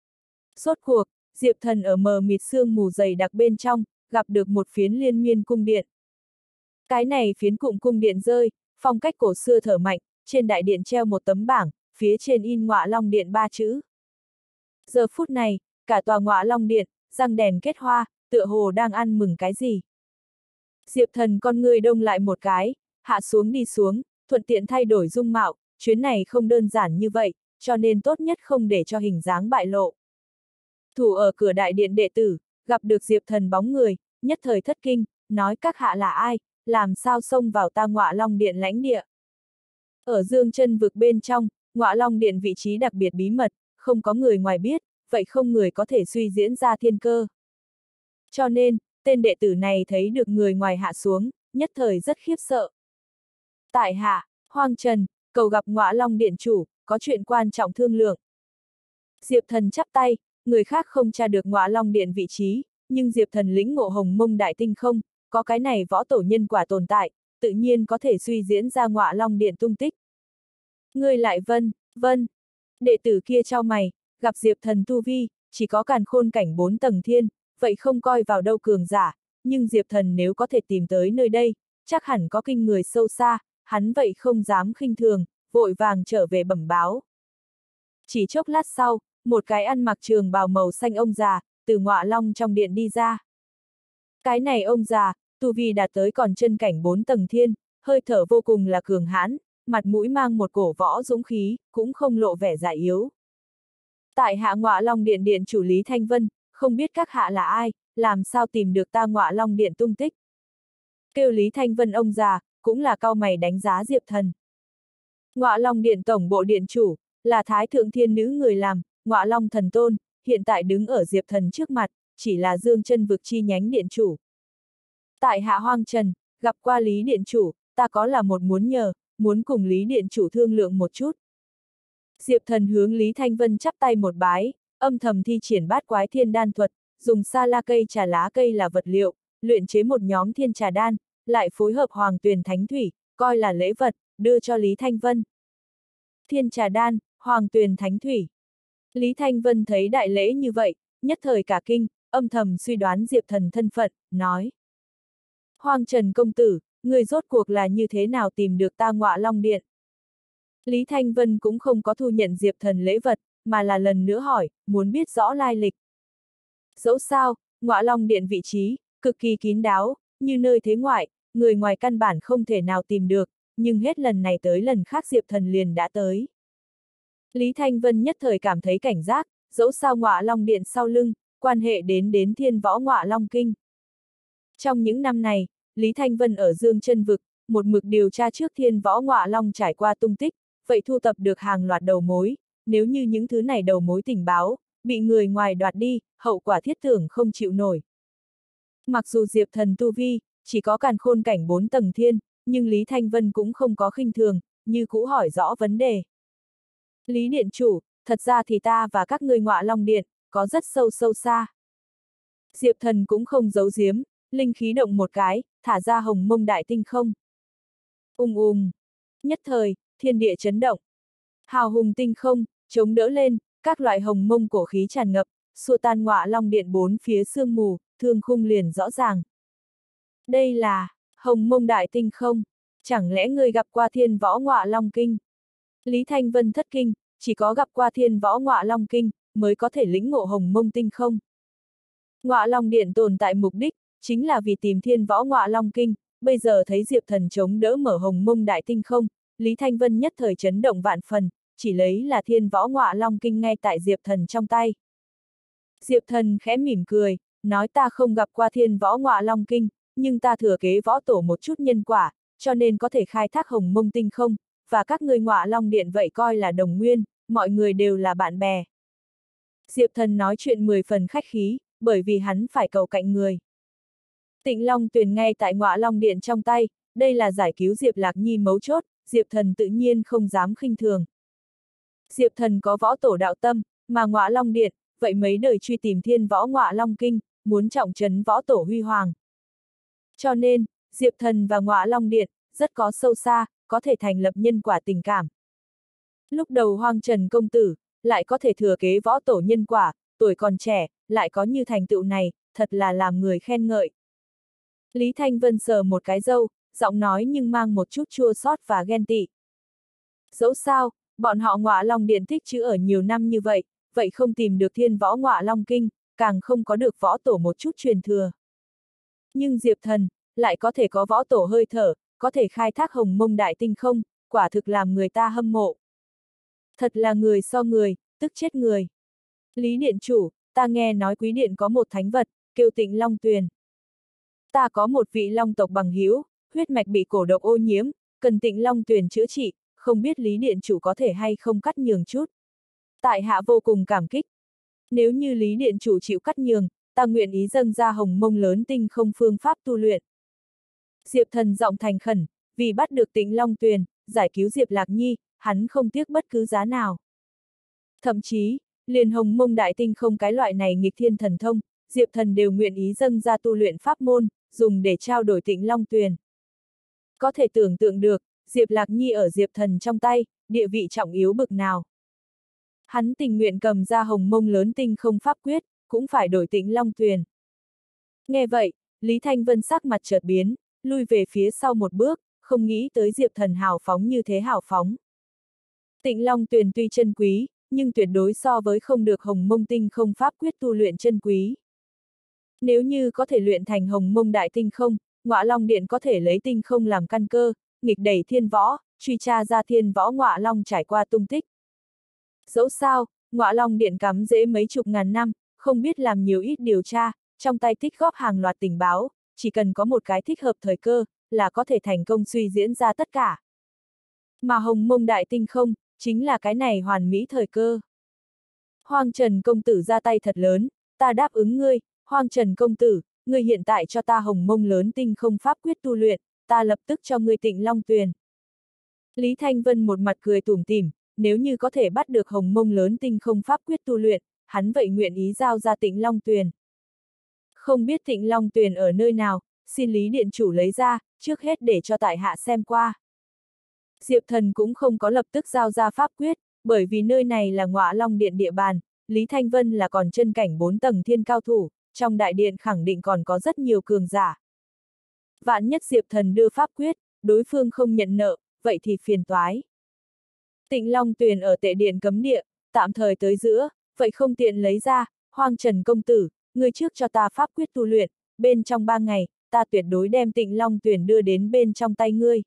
Rốt cuộc, Diệp Thần ở mờ mịt sương mù dày đặc bên trong, gặp được một phiến liên miên cung điện. Cái này phiến cụm cung điện rơi, phong cách cổ xưa thở mạnh, trên đại điện treo một tấm bảng, phía trên in Ngọa Long Điện ba chữ. Giờ phút này, cả tòa Ngọa Long Điện, răng đèn kết hoa, tựa hồ đang ăn mừng cái gì. Diệp Thần con người đông lại một cái, hạ xuống đi xuống, thuận tiện thay đổi dung mạo, chuyến này không đơn giản như vậy, cho nên tốt nhất không để cho hình dáng bại lộ. Thủ ở cửa đại điện đệ tử, gặp được Diệp Thần bóng người, nhất thời thất kinh, nói các hạ là ai, làm sao xông vào ta Ngọa Long Điện lãnh địa. Ở Dương Chân vực bên trong, Ngọa Long Điện vị trí đặc biệt bí mật, không có người ngoài biết, vậy không người có thể suy diễn ra thiên cơ. Cho nên, tên đệ tử này thấy được người ngoài hạ xuống, nhất thời rất khiếp sợ. Tại hạ, Hoang Trần, cầu gặp Ngọa Long Điện chủ, có chuyện quan trọng thương lượng. Diệp Thần chắp tay, người khác không tra được Ngọa Long Điện vị trí, nhưng Diệp Thần lĩnh ngộ hồng mông đại tinh không, có cái này võ tổ nhân quả tồn tại, tự nhiên có thể suy diễn ra Ngọa Long Điện tung tích. Ngươi lại vân, vân. Đệ tử kia trao mày, gặp Diệp Thần tu vi, chỉ có càn khôn cảnh bốn tầng thiên, vậy không coi vào đâu cường giả, nhưng Diệp Thần nếu có thể tìm tới nơi đây, chắc hẳn có kinh người sâu xa, hắn vậy không dám khinh thường, vội vàng trở về bẩm báo. Chỉ chốc lát sau, một cái ăn mặc trường bào màu xanh ông già, từ Ngọa Long trong điện đi ra. Cái này ông già, tu vi đạt tới còn chân cảnh bốn tầng thiên, hơi thở vô cùng là cường hãn, mặt mũi mang một cổ võ dũng khí, cũng không lộ vẻ già yếu. Tại hạ Ngọa Long Điện điện chủ Lý Thanh Vân, không biết các hạ là ai, làm sao tìm được ta Ngọa Long Điện tung tích. kêu Lý Thanh Vân ông già, cũng là cau mày đánh giá Diệp Thần. Ngọa Long Điện tổng bộ điện chủ, là Thái Thượng Thiên Nữ người làm, Ngọa Long Thần Tôn, hiện tại đứng ở Diệp Thần trước mặt, chỉ là Dương Chân Vực chi nhánh điện chủ. Tại hạ Hoang Trần, gặp qua Lý điện chủ, ta có là một muốn nhờ, muốn cùng Lý điện chủ thương lượng một chút. Diệp Thần hướng Lý Thanh Vân chắp tay một bái, âm thầm thi triển bát quái thiên đan thuật, dùng sa la cây trà lá cây là vật liệu, luyện chế một nhóm thiên trà đan, lại phối hợp hoàng tuyền thánh thủy, coi là lễ vật, đưa cho Lý Thanh Vân. Thiên trà đan, hoàng tuyền thánh thủy. Lý Thanh Vân thấy đại lễ như vậy, nhất thời cả kinh, âm thầm suy đoán Diệp Thần thân phận, nói. Hoang Trần công tử, người rốt cuộc là như thế nào tìm được ta Ngọa Long Điện? Lý Thanh Vân cũng không có thu nhận Diệp Thần lễ vật, mà là lần nữa hỏi, muốn biết rõ lai lịch. Dẫu sao, Ngọa Long Điện vị trí, cực kỳ kín đáo, như nơi thế ngoại, người ngoài căn bản không thể nào tìm được, nhưng hết lần này tới lần khác Diệp Thần liền đã tới. Lý Thanh Vân nhất thời cảm thấy cảnh giác, dẫu sao Ngọa Long Điện sau lưng, quan hệ đến đến Thiên Võ Ngọa Long Kinh. Trong những năm này, Lý Thanh Vân ở Dương Chân Vực, một mực điều tra trước Thiên Võ Ngọa Long trải qua tung tích, vậy thu tập được hàng loạt đầu mối, nếu như những thứ này đầu mối tình báo, bị người ngoài đoạt đi, hậu quả thiết tưởng không chịu nổi. Mặc dù Diệp Thần tu vi, chỉ có càn khôn cảnh bốn tầng thiên, nhưng Lý Thanh Vân cũng không có khinh thường, như cũ hỏi rõ vấn đề. Lý Điện chủ, thật ra thì ta và các ngươi Ngọa Long Điện, có rất sâu sâu xa. Diệp Thần cũng không giấu giếm, linh khí động một cái, thả ra hồng mông đại tinh không. Ung ung. Nhất thời, thiên địa chấn động. Hào hùng tinh không, chống đỡ lên, các loại hồng mông cổ khí tràn ngập, xua tan Ngọa Long Điện bốn phía sương mù, thương khung liền rõ ràng. Đây là hồng mông đại tinh không, chẳng lẽ người gặp qua Thiên Võ Ngọa Long Kinh? Lý Thanh Vân thất kinh, chỉ có gặp qua Thiên Võ Ngọa Long Kinh, mới có thể lĩnh ngộ hồng mông tinh không. Ngọa Long Điện tồn tại mục đích, chính là vì tìm Thiên Võ Ngọa Long Kinh, bây giờ thấy Diệp Thần chống đỡ mở hồng mông đại tinh không, Lý Thanh Vân nhất thời chấn động vạn phần, chỉ lấy là Thiên Võ Ngọa Long Kinh ngay tại Diệp Thần trong tay. Diệp Thần khẽ mỉm cười, nói ta không gặp qua Thiên Võ Ngọa Long Kinh, nhưng ta thừa kế võ tổ một chút nhân quả, cho nên có thể khai thác hồng mông tinh không, và các người Ngọa Long Điện vậy coi là đồng nguyên, mọi người đều là bạn bè. Diệp Thần nói chuyện mười phần khách khí, bởi vì hắn phải cầu cạnh người. Tịnh Long Tuyền ngay tại Ngọa Long Điện trong tay, đây là giải cứu Diệp Lạc Nhi mấu chốt, Diệp Thần tự nhiên không dám khinh thường. Diệp Thần có võ tổ đạo tâm, mà Ngọa Long Điện, vậy mấy đời truy tìm Thiên Võ Ngọa Long Kinh, muốn trọng trấn võ tổ huy hoàng. Cho nên, Diệp Thần và Ngọa Long Điện, rất có sâu xa, có thể thành lập nhân quả tình cảm. Lúc đầu Hoang Trần công tử, lại có thể thừa kế võ tổ nhân quả, tuổi còn trẻ, lại có như thành tựu này, thật là làm người khen ngợi. Lý Thanh Vân sờ một cái râu, giọng nói nhưng mang một chút chua xót và ghen tị. Dẫu sao, bọn họ Ngọa Long Điện thích chữ ở nhiều năm như vậy, vậy không tìm được Thiên Võ Ngọa Long Kinh, càng không có được võ tổ một chút truyền thừa. Nhưng Diệp Thần, lại có thể có võ tổ hơi thở, có thể khai thác hồng mông đại tinh không, quả thực làm người ta hâm mộ. Thật là người so người, tức chết người. Lý Điện chủ, ta nghe nói Quý Điện có một thánh vật, kêu Tịnh Long Tuyền. Ta có một vị long tộc bằng hữu, huyết mạch bị cổ độc ô nhiễm, cần Tịnh Long Tuyền chữa trị, không biết Lý Điện chủ có thể hay không cắt nhường chút. Tại hạ vô cùng cảm kích. Nếu như Lý Điện chủ chịu cắt nhường, ta nguyện ý dâng ra hồng mông lớn tinh không phương pháp tu luyện. Diệp Thần giọng thành khẩn, vì bắt được Tịnh Long Tuyền, giải cứu Diệp Lạc Nhi, hắn không tiếc bất cứ giá nào. Thậm chí, liền hồng mông đại tinh không cái loại này nghịch thiên thần thông, Diệp Thần đều nguyện ý dâng ra tu luyện pháp môn, dùng để trao đổi Tịnh Long Tuyền. Có thể tưởng tượng được, Diệp Lạc Nhi ở Diệp Thần trong tay, địa vị trọng yếu bực nào. Hắn tình nguyện cầm ra hồng mông lớn tinh không pháp quyết, cũng phải đổi Tịnh Long Tuyền. Nghe vậy, Lý Thanh Vân sắc mặt chợt biến, lui về phía sau một bước, không nghĩ tới Diệp Thần hào phóng như thế hào phóng. Tịnh Long Tuyền tuy chân quý, nhưng tuyệt đối so với không được hồng mông tinh không pháp quyết tu luyện chân quý. Nếu như có thể luyện thành hồng mông đại tinh không, Ngọa Long Điện có thể lấy tinh không làm căn cơ, nghịch đẩy thiên võ, truy tra ra Thiên Võ Ngọa Long trải qua tung tích. Dẫu sao, Ngọa Long Điện cắm rễ mấy chục ngàn năm, không biết làm nhiều ít điều tra, trong tay tích góp hàng loạt tình báo, chỉ cần có một cái thích hợp thời cơ, là có thể thành công suy diễn ra tất cả. Mà Hồng Mông Đại Tinh Không, chính là cái này hoàn mỹ thời cơ. Hoang Trần công tử ra tay thật lớn, ta đáp ứng ngươi, Hoang Trần công tử, ngươi hiện tại cho ta Hồng Mông lớn tinh không pháp quyết tu luyện, ta lập tức cho ngươi Tịnh Long Tuyền. Lý Thanh Vân một mặt cười tủm tỉm, nếu như có thể bắt được Hồng Mông lớn tinh không pháp quyết tu luyện, hắn vậy nguyện ý giao ra Tịnh Long Tuyền. Không biết Tịnh Long Tuyền ở nơi nào, xin Lý Điện Chủ lấy ra, trước hết để cho tại hạ xem qua. Diệp Thần cũng không có lập tức giao ra pháp quyết, bởi vì nơi này là Ngọa Long Điện địa bàn, Lý Thanh Vân là còn chân cảnh bốn tầng thiên cao thủ, trong đại điện khẳng định còn có rất nhiều cường giả. Vạn nhất Diệp Thần đưa pháp quyết, đối phương không nhận nợ, vậy thì phiền toái. Tịnh Long Tuyền ở tệ điện cấm địa, tạm thời tới giữa, vậy không tiện lấy ra, Hoang Trần công tử, ngươi trước cho ta pháp quyết tu luyện, bên trong ba ngày, ta tuyệt đối đem Tịnh Long Tuyền đưa đến bên trong tay ngươi.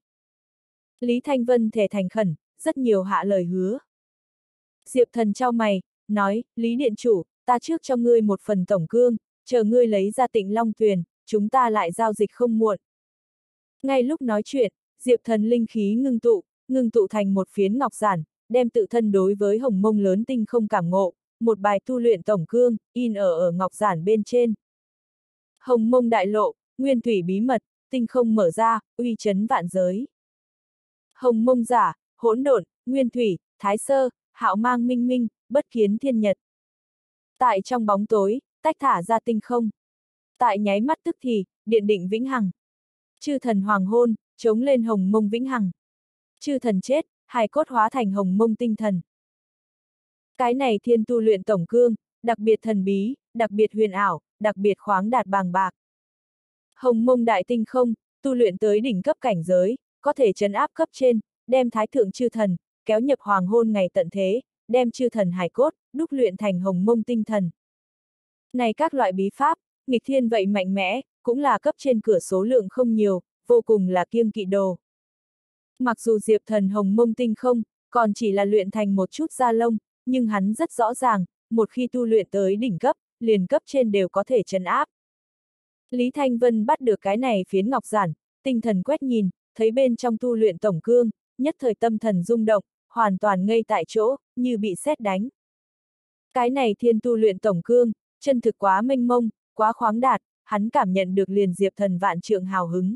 Lý Thanh Vân thề thành khẩn, rất nhiều hạ lời hứa. Diệp Thần trao mày, nói, Lý Điện Chủ, ta trước cho ngươi một phần tổng cương, chờ ngươi lấy ra Tịnh Long Tuyền, chúng ta lại giao dịch không muộn. Ngay lúc nói chuyện, Diệp Thần linh khí ngưng tụ, ngưng tụ thành một phiến ngọc giản, đem tự thân đối với Hồng Mông lớn tinh không cảm ngộ, một bài tu luyện tổng cương, in ở ở ngọc giản bên trên. Hồng Mông đại lộ, nguyên thủy bí mật, tinh không mở ra, uy chấn vạn giới. Hồng Mông giả, hỗn độn, nguyên thủy, thái sơ, hạo mang minh minh, bất kiến thiên nhật. Tại trong bóng tối, tách thả ra tinh không. Tại nháy mắt tức thì, điện định vĩnh hằng. Chư thần hoàng hôn, chống lên Hồng Mông vĩnh hằng. Chư thần chết, hài cốt hóa thành Hồng Mông tinh thần. Cái này thiên tu luyện tổng cương, đặc biệt thần bí, đặc biệt huyền ảo, đặc biệt khoáng đạt bàng bạc. Hồng Mông đại tinh không, tu luyện tới đỉnh cấp cảnh giới, có thể trấn áp cấp trên, đem thái thượng chư thần, kéo nhập hoàng hôn ngày tận thế, đem chư thần hài cốt, đúc luyện thành Hồng Mông tinh thần. Này các loại bí pháp, nghịch thiên vậy mạnh mẽ, cũng là cấp trên cửa số lượng không nhiều, vô cùng là kiêng kỵ đồ. Mặc dù Diệp Thần Hồng Mông tinh không, còn chỉ là luyện thành một chút da lông, nhưng hắn rất rõ ràng, một khi tu luyện tới đỉnh cấp, liền cấp trên đều có thể trấn áp. Lý Thanh Vân bắt được cái này phiến ngọc giản, tinh thần quét nhìn, thấy bên trong tu luyện tổng cương, nhất thời tâm thần rung động, hoàn toàn ngây tại chỗ, như bị sét đánh. Cái này thiên tu luyện tổng cương, chân thực quá mênh mông, quá khoáng đạt, hắn cảm nhận được liền Diệp Thần vạn trượng hào hứng.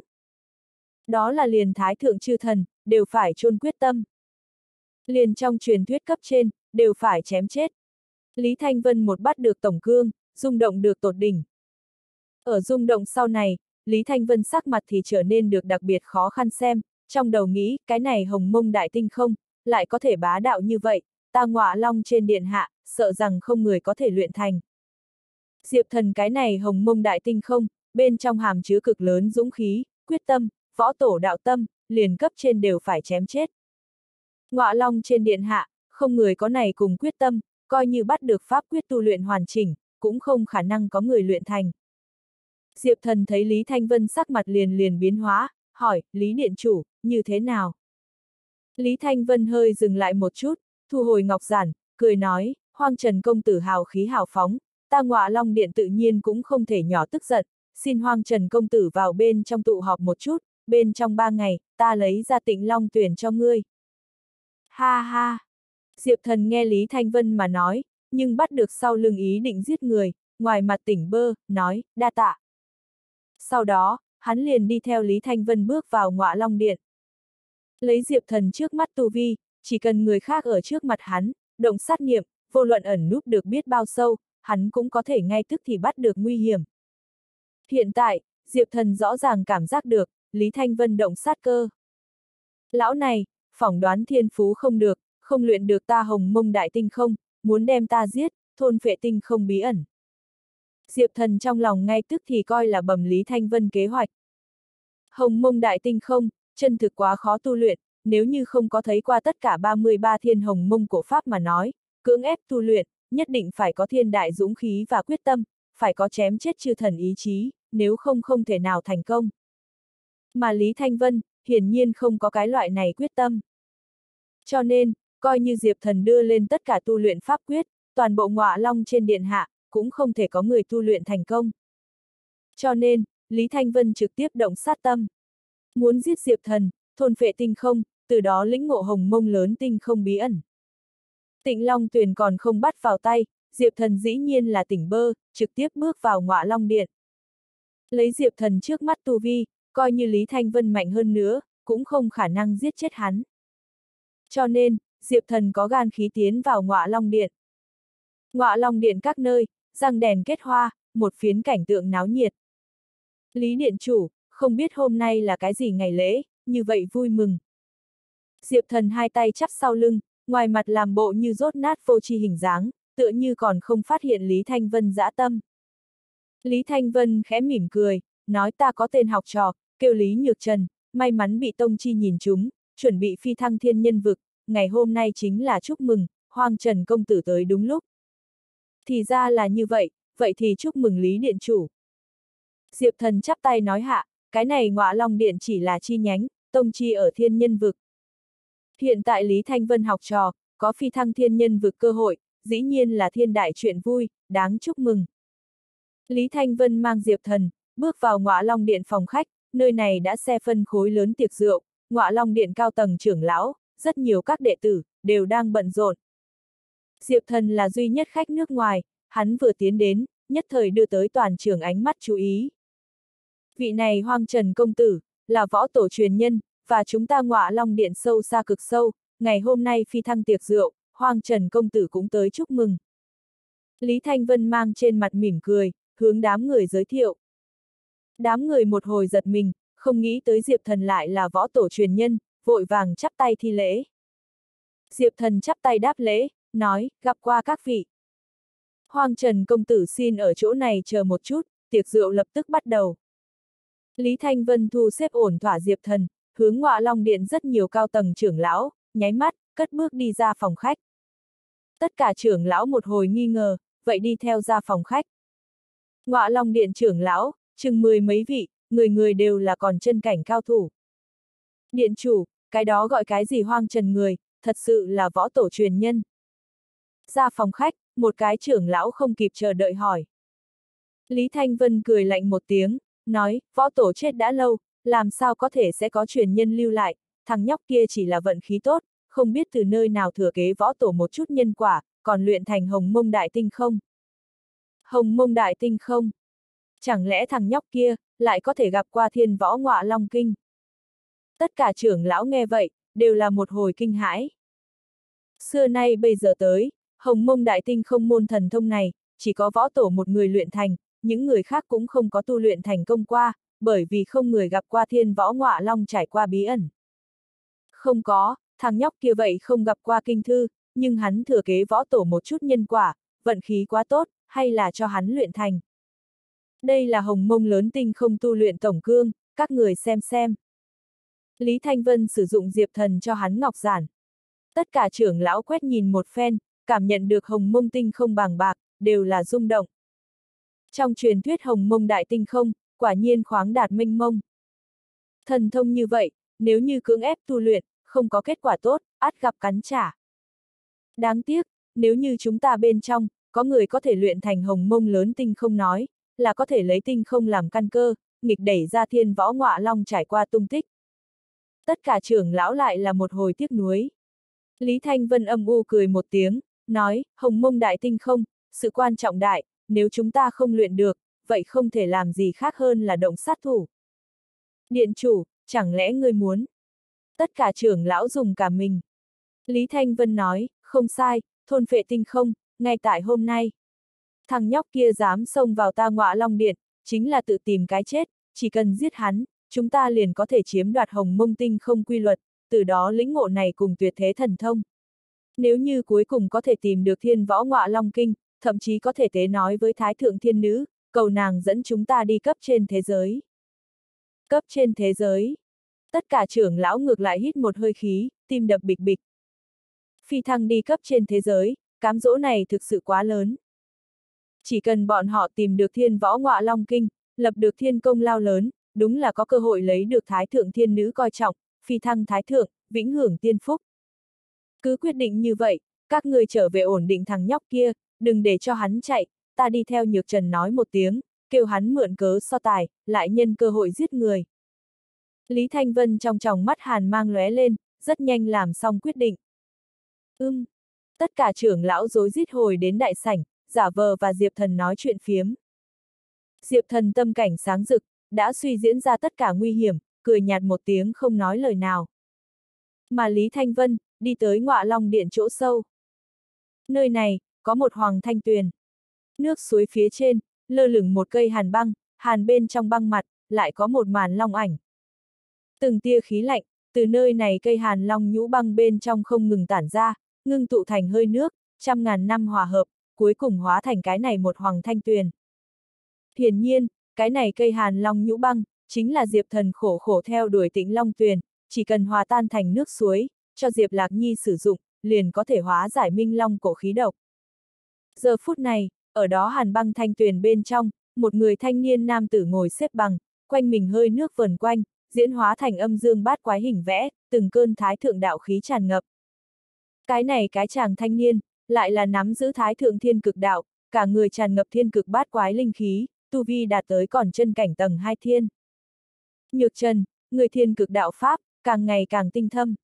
Đó là liền thái thượng chư thần, đều phải chôn quyết tâm. Liền trong truyền thuyết cấp trên, đều phải chém chết. Lý Thanh Vân một bắt được tổng cương, rung động được tột đỉnh. Ở rung động sau này, Lý Thanh Vân sắc mặt thì trở nên được đặc biệt khó khăn xem, trong đầu nghĩ, cái này Hồng Mông đại tinh không, lại có thể bá đạo như vậy, ta Ngọa Long trên điện hạ, sợ rằng không người có thể luyện thành. Diệp Thần cái này Hồng Mông đại tinh không, bên trong hàm chứa cực lớn dũng khí, quyết tâm, võ tổ đạo tâm, liền cấp trên đều phải chém chết. Ngọa Long trên điện hạ, không người có này cùng quyết tâm, coi như bắt được pháp quyết tu luyện hoàn chỉnh, cũng không khả năng có người luyện thành. Diệp Thần thấy Lý Thanh Vân sắc mặt liền liền biến hóa, hỏi, Lý Điện Chủ, như thế nào? Lý Thanh Vân hơi dừng lại một chút, thu hồi ngọc giản, cười nói, Hoang Trần công tử hào khí hào phóng, ta Ngọa Long điện tự nhiên cũng không thể nhỏ tức giận, xin Hoang Trần công tử vào bên trong tụ họp một chút, bên trong ba ngày, ta lấy ra Tịnh Long Tuyền cho ngươi. Ha ha! Diệp Thần nghe Lý Thanh Vân mà nói, nhưng bắt được sau lưng ý định giết người, ngoài mặt tỉnh bơ, nói, đa tạ. Sau đó, hắn liền đi theo Lý Thanh Vân bước vào Ngọa Long điện. Lấy Diệp Thần trước mắt tu vi, chỉ cần người khác ở trước mặt hắn, động sát niệm, vô luận ẩn núp được biết bao sâu, hắn cũng có thể ngay tức thì bắt được nguy hiểm. Hiện tại, Diệp Thần rõ ràng cảm giác được, Lý Thanh Vân động sát cơ. Lão này, phỏng đoán thiên phú không được, không luyện được ta Hồng Mông đại tinh không, muốn đem ta giết, thôn phệ tinh không bí ẩn. Diệp Thần trong lòng ngay tức thì coi là bầm Lý Thanh Vân kế hoạch. Hồng Mông đại tinh không, chân thực quá khó tu luyện, nếu như không có thấy qua tất cả ba mươi ba thiên Hồng Mông cổ pháp mà nói, cưỡng ép tu luyện, nhất định phải có thiên đại dũng khí và quyết tâm, phải có chém chết chư thần ý chí, nếu không không thể nào thành công. Mà Lý Thanh Vân, hiển nhiên không có cái loại này quyết tâm. Cho nên, coi như Diệp Thần đưa lên tất cả tu luyện pháp quyết, toàn bộ Ngọa Long trên điện hạ, cũng không thể có người tu luyện thành công. Cho nên, Lý Thanh Vân trực tiếp động sát tâm. Muốn giết Diệp Thần, thôn phệ tinh không, từ đó lĩnh ngộ hồng mông lớn tinh không bí ẩn. Tịnh Long Tuyền còn không bắt vào tay, Diệp Thần dĩ nhiên là tỉnh bơ, trực tiếp bước vào Ngọa Long Điện. Lấy Diệp Thần trước mắt tu vi, coi như Lý Thanh Vân mạnh hơn nữa, cũng không khả năng giết chết hắn. Cho nên, Diệp Thần có gan khí tiến vào Ngọa Long Điện. Ngọa Long Điện các nơi, răng đèn kết hoa, một phiến cảnh tượng náo nhiệt. Lý Điện Chủ, không biết hôm nay là cái gì ngày lễ, như vậy vui mừng. Diệp Thần hai tay chắp sau lưng, ngoài mặt làm bộ như rốt nát vô tri hình dáng, tựa như còn không phát hiện Lý Thanh Vân dã tâm. Lý Thanh Vân khẽ mỉm cười, nói ta có tên học trò, kêu Lý Nhược Trần, may mắn bị Tông Chi nhìn trúng, chuẩn bị phi thăng thiên nhân vực, ngày hôm nay chính là chúc mừng, Hoang Trần công tử tới đúng lúc. Thì ra là như vậy, vậy thì chúc mừng Lý Điện Chủ. Diệp Thần chắp tay nói hạ, cái này Ngọa Long Điện chỉ là chi nhánh, Tông Chi ở thiên nhân vực. Hiện tại Lý Thanh Vân học trò, có phi thăng thiên nhân vực cơ hội, dĩ nhiên là thiên đại chuyện vui, đáng chúc mừng. Lý Thanh Vân mang Diệp Thần, bước vào Ngọa Long Điện phòng khách, nơi này đã xe phân khối lớn tiệc rượu, Ngọa Long Điện cao tầng trưởng lão, rất nhiều các đệ tử, đều đang bận rộn. Diệp Thần là duy nhất khách nước ngoài, hắn vừa tiến đến, nhất thời đưa tới toàn trường ánh mắt chú ý. Vị này Hoang Trần công tử, là võ tổ truyền nhân, và chúng ta Ngọa Long Điện sâu xa cực sâu, ngày hôm nay phi thăng tiệc rượu, Hoang Trần công tử cũng tới chúc mừng. Lý Thanh Vân mang trên mặt mỉm cười, hướng đám người giới thiệu. Đám người một hồi giật mình, không nghĩ tới Diệp Thần lại là võ tổ truyền nhân, vội vàng chắp tay thi lễ. Diệp Thần chắp tay đáp lễ, nói, gặp qua các vị. Hoang Trần công tử xin ở chỗ này chờ một chút, tiệc rượu lập tức bắt đầu. Lý Thanh Vân thu xếp ổn thỏa Diệp Thần, hướng Ngọa Long Điện rất nhiều cao tầng trưởng lão, nháy mắt, cất bước đi ra phòng khách. Tất cả trưởng lão một hồi nghi ngờ, vậy đi theo ra phòng khách. Ngọa Long Điện trưởng lão, chừng mười mấy vị, người người đều là còn chân cảnh cao thủ. Điện chủ, cái đó gọi cái gì Hoang Trần người, thật sự là võ tổ truyền nhân. Ra phòng khách, một cái trưởng lão không kịp chờ đợi hỏi. Lý Thanh Vân cười lạnh một tiếng, nói, võ tổ chết đã lâu, làm sao có thể sẽ có truyền nhân lưu lại, thằng nhóc kia chỉ là vận khí tốt, không biết từ nơi nào thừa kế võ tổ một chút nhân quả, còn luyện thành hồng mông đại tinh không. Hồng mông đại tinh không? Chẳng lẽ thằng nhóc kia, lại có thể gặp qua thiên võ Ngọa Long Kinh? Tất cả trưởng lão nghe vậy, đều là một hồi kinh hãi. Xưa nay bây giờ tới, hồng mông đại tinh không môn thần thông này, chỉ có võ tổ một người luyện thành, những người khác cũng không có tu luyện thành công qua, bởi vì không người gặp qua thiên võ Ngọa Long trải qua bí ẩn. Không có, thằng nhóc kia vậy không gặp qua kinh thư, nhưng hắn thừa kế võ tổ một chút nhân quả, vận khí quá tốt, hay là cho hắn luyện thành. Đây là hồng mông lớn tinh không tu luyện tổng cương, các người xem xem. Lý Thanh Vân sử dụng Diệp Thần cho hắn ngọc giản. Tất cả trưởng lão quét nhìn một phen, cảm nhận được hồng mông tinh không bàng bạc, đều là rung động. Trong truyền thuyết hồng mông đại tinh không, quả nhiên khoáng đạt mênh mông. Thần thông như vậy, nếu như cưỡng ép tu luyện, không có kết quả tốt, ắt gặp cắn trả. Đáng tiếc, nếu như chúng ta bên trong, có người có thể luyện thành hồng mông lớn tinh không nói, là có thể lấy tinh không làm căn cơ, nghịch đẩy ra thiên võ Ngọa Long trải qua tung tích. Tất cả trưởng lão lại là một hồi tiếc nuối. Lý Thanh Vân âm u cười một tiếng, nói, hồng mông đại tinh không, sự quan trọng đại, nếu chúng ta không luyện được, vậy không thể làm gì khác hơn là động sát thủ. Điện chủ, chẳng lẽ ngươi muốn? Tất cả trưởng lão dùng cả mình. Lý Thanh Vân nói, không sai, thôn phệ tinh không, ngay tại hôm nay. Thằng nhóc kia dám xông vào ta Ngọa Long Điện, chính là tự tìm cái chết, chỉ cần giết hắn, chúng ta liền có thể chiếm đoạt hồng mông tinh không quy luật, từ đó lĩnh ngộ này cùng tuyệt thế thần thông. Nếu như cuối cùng có thể tìm được thiên võ Ngọa Long Kinh, thậm chí có thể tế nói với Thái Thượng Thiên Nữ, cầu nàng dẫn chúng ta đi cấp trên thế giới. Cấp trên thế giới. Tất cả trưởng lão ngược lại hít một hơi khí, tim đập bịch bịch. Phi thăng đi cấp trên thế giới, cám dỗ này thực sự quá lớn. Chỉ cần bọn họ tìm được thiên võ Ngọa Long Kinh, lập được thiên công lao lớn, đúng là có cơ hội lấy được Thái Thượng Thiên Nữ coi trọng, phi thăng Thái Thượng, vĩnh hưởng tiên phúc. Cứ quyết định như vậy, các người trở về ổn định thằng nhóc kia, đừng để cho hắn chạy, ta đi theo Nhược Trần nói một tiếng, kêu hắn mượn cớ so tài, lại nhân cơ hội giết người. Lý Thanh Vân trong tròng mắt hàn mang lóe lên, rất nhanh làm xong quyết định. Ưm. Tất cả trưởng lão rối rít hồi đến đại sảnh, giả vờ và Diệp Thần nói chuyện phiếm. Diệp Thần tâm cảnh sáng rực, đã suy diễn ra tất cả nguy hiểm, cười nhạt một tiếng không nói lời nào. Mà Lý Thanh Vân, đi tới Ngọa Long Điện chỗ sâu. Nơi này, có một hoàng thanh tuyền. Nước suối phía trên, lơ lửng một cây hàn băng, hàn bên trong băng mặt, lại có một màn long ảnh. Từng tia khí lạnh, từ nơi này cây hàn long nhũ băng bên trong không ngừng tản ra, ngưng tụ thành hơi nước, trăm ngàn năm hòa hợp, cuối cùng hóa thành cái này một hoàng thanh tuyền. Hiển nhiên, cái này cây hàn long nhũ băng, chính là Diệp Thần khổ khổ theo đuổi Tĩnh Long Tuyền, chỉ cần hòa tan thành nước suối, cho Diệp Lạc Nhi sử dụng, liền có thể hóa giải minh long cổ khí độc. Giờ phút này, ở đó hàn băng thanh tuyền bên trong, một người thanh niên nam tử ngồi xếp bằng, quanh mình hơi nước vần quanh, diễn hóa thành âm dương bát quái hình vẽ, từng cơn thái thượng đạo khí tràn ngập. Cái này cái chàng thanh niên, lại là nắm giữ thái thượng thiên cực đạo, cả người tràn ngập thiên cực bát quái linh khí, tu vi đạt tới còn chân cảnh tầng hai thiên. Nhược Trần, người thiên cực đạo pháp, càng ngày càng tinh thâm.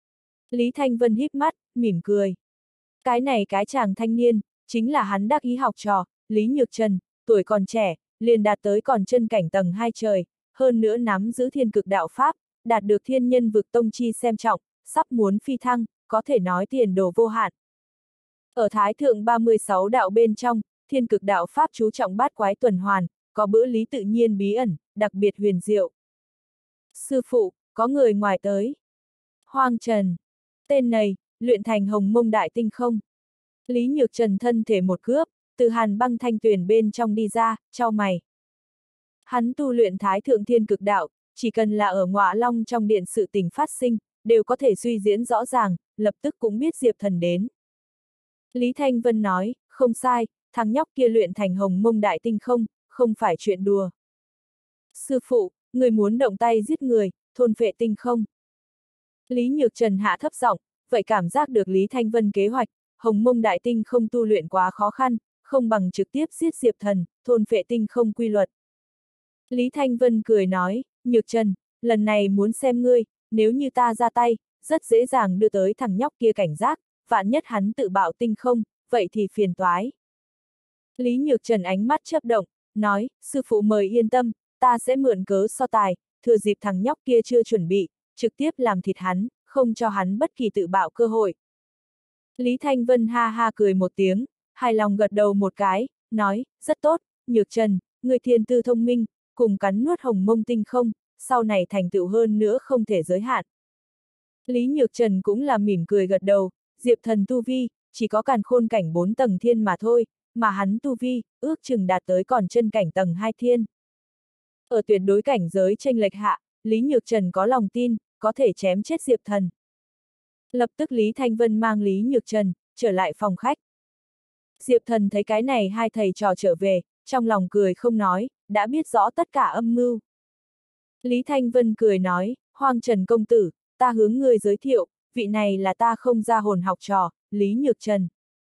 Lý Thanh Vân híp mắt, mỉm cười. Cái này cái chàng thanh niên, chính là hắn đắc ý học trò, Lý Nhược Trần, tuổi còn trẻ, liền đạt tới còn chân cảnh tầng hai trời, hơn nữa nắm giữ thiên cực đạo pháp, đạt được thiên nhân vực tông chi xem trọng, sắp muốn phi thăng, có thể nói tiền đồ vô hạn. Ở Thái Thượng ba mươi sáu đạo bên trong, thiên cực đạo pháp chú trọng bát quái tuần hoàn, có bữa lý tự nhiên bí ẩn, đặc biệt huyền diệu. Sư phụ, có người ngoài tới. Hoang Trần. Tên này, luyện thành hồng mông đại tinh không. Lý Nhược Trần thân thể một cướp, từ hàn băng thanh tuyền bên trong đi ra, chau mày. Hắn tu luyện thái thượng thiên cực đạo, chỉ cần là ở Ngọa Long trong điện sự tình phát sinh, đều có thể suy diễn rõ ràng, lập tức cũng biết Diệp Thần đến. Lý Thanh Vân nói, không sai, thằng nhóc kia luyện thành hồng mông đại tinh không, không phải chuyện đùa. Sư phụ, người muốn động tay giết người, thôn phệ tinh không. Lý Nhược Trần hạ thấp giọng, vậy cảm giác được Lý Thanh Vân kế hoạch, hồng mông đại tinh không tu luyện quá khó khăn, không bằng trực tiếp giết Diệp Thần, thôn phệ tinh không quy luật. Lý Thanh Vân cười nói, Nhược Trần, lần này muốn xem ngươi, nếu như ta ra tay, rất dễ dàng đưa tới thằng nhóc kia cảnh giác, vạn nhất hắn tự bạo tinh không, vậy thì phiền toái. Lý Nhược Trần ánh mắt chớp động, nói, sư phụ mời yên tâm, ta sẽ mượn cớ so tài, thừa dịp thằng nhóc kia chưa chuẩn bị, trực tiếp làm thịt hắn, không cho hắn bất kỳ tự bạo cơ hội. Lý Thanh Vân ha ha cười một tiếng, hài lòng gật đầu một cái, nói, rất tốt, Nhược Trần, người thiên tư thông minh, cùng cắn nuốt hồng mông tinh không, sau này thành tựu hơn nữa không thể giới hạn. Lý Nhược Trần cũng là mỉm cười gật đầu, Diệp Thần tu vi, chỉ có càn khôn cảnh bốn tầng thiên mà thôi, mà hắn tu vi, ước chừng đạt tới còn chân cảnh tầng hai thiên. Ở tuyệt đối cảnh giới chênh lệch hạ, Lý Nhược Trần có lòng tin, có thể chém chết Diệp Thần. Lập tức Lý Thanh Vân mang Lý Nhược Trần, trở lại phòng khách. Diệp Thần thấy cái này hai thầy trò trở về, trong lòng cười không nói, đã biết rõ tất cả âm mưu. Lý Thanh Vân cười nói, Hoang Trần công tử, ta hướng người giới thiệu, vị này là ta không ra hồn học trò, Lý Nhược Trần.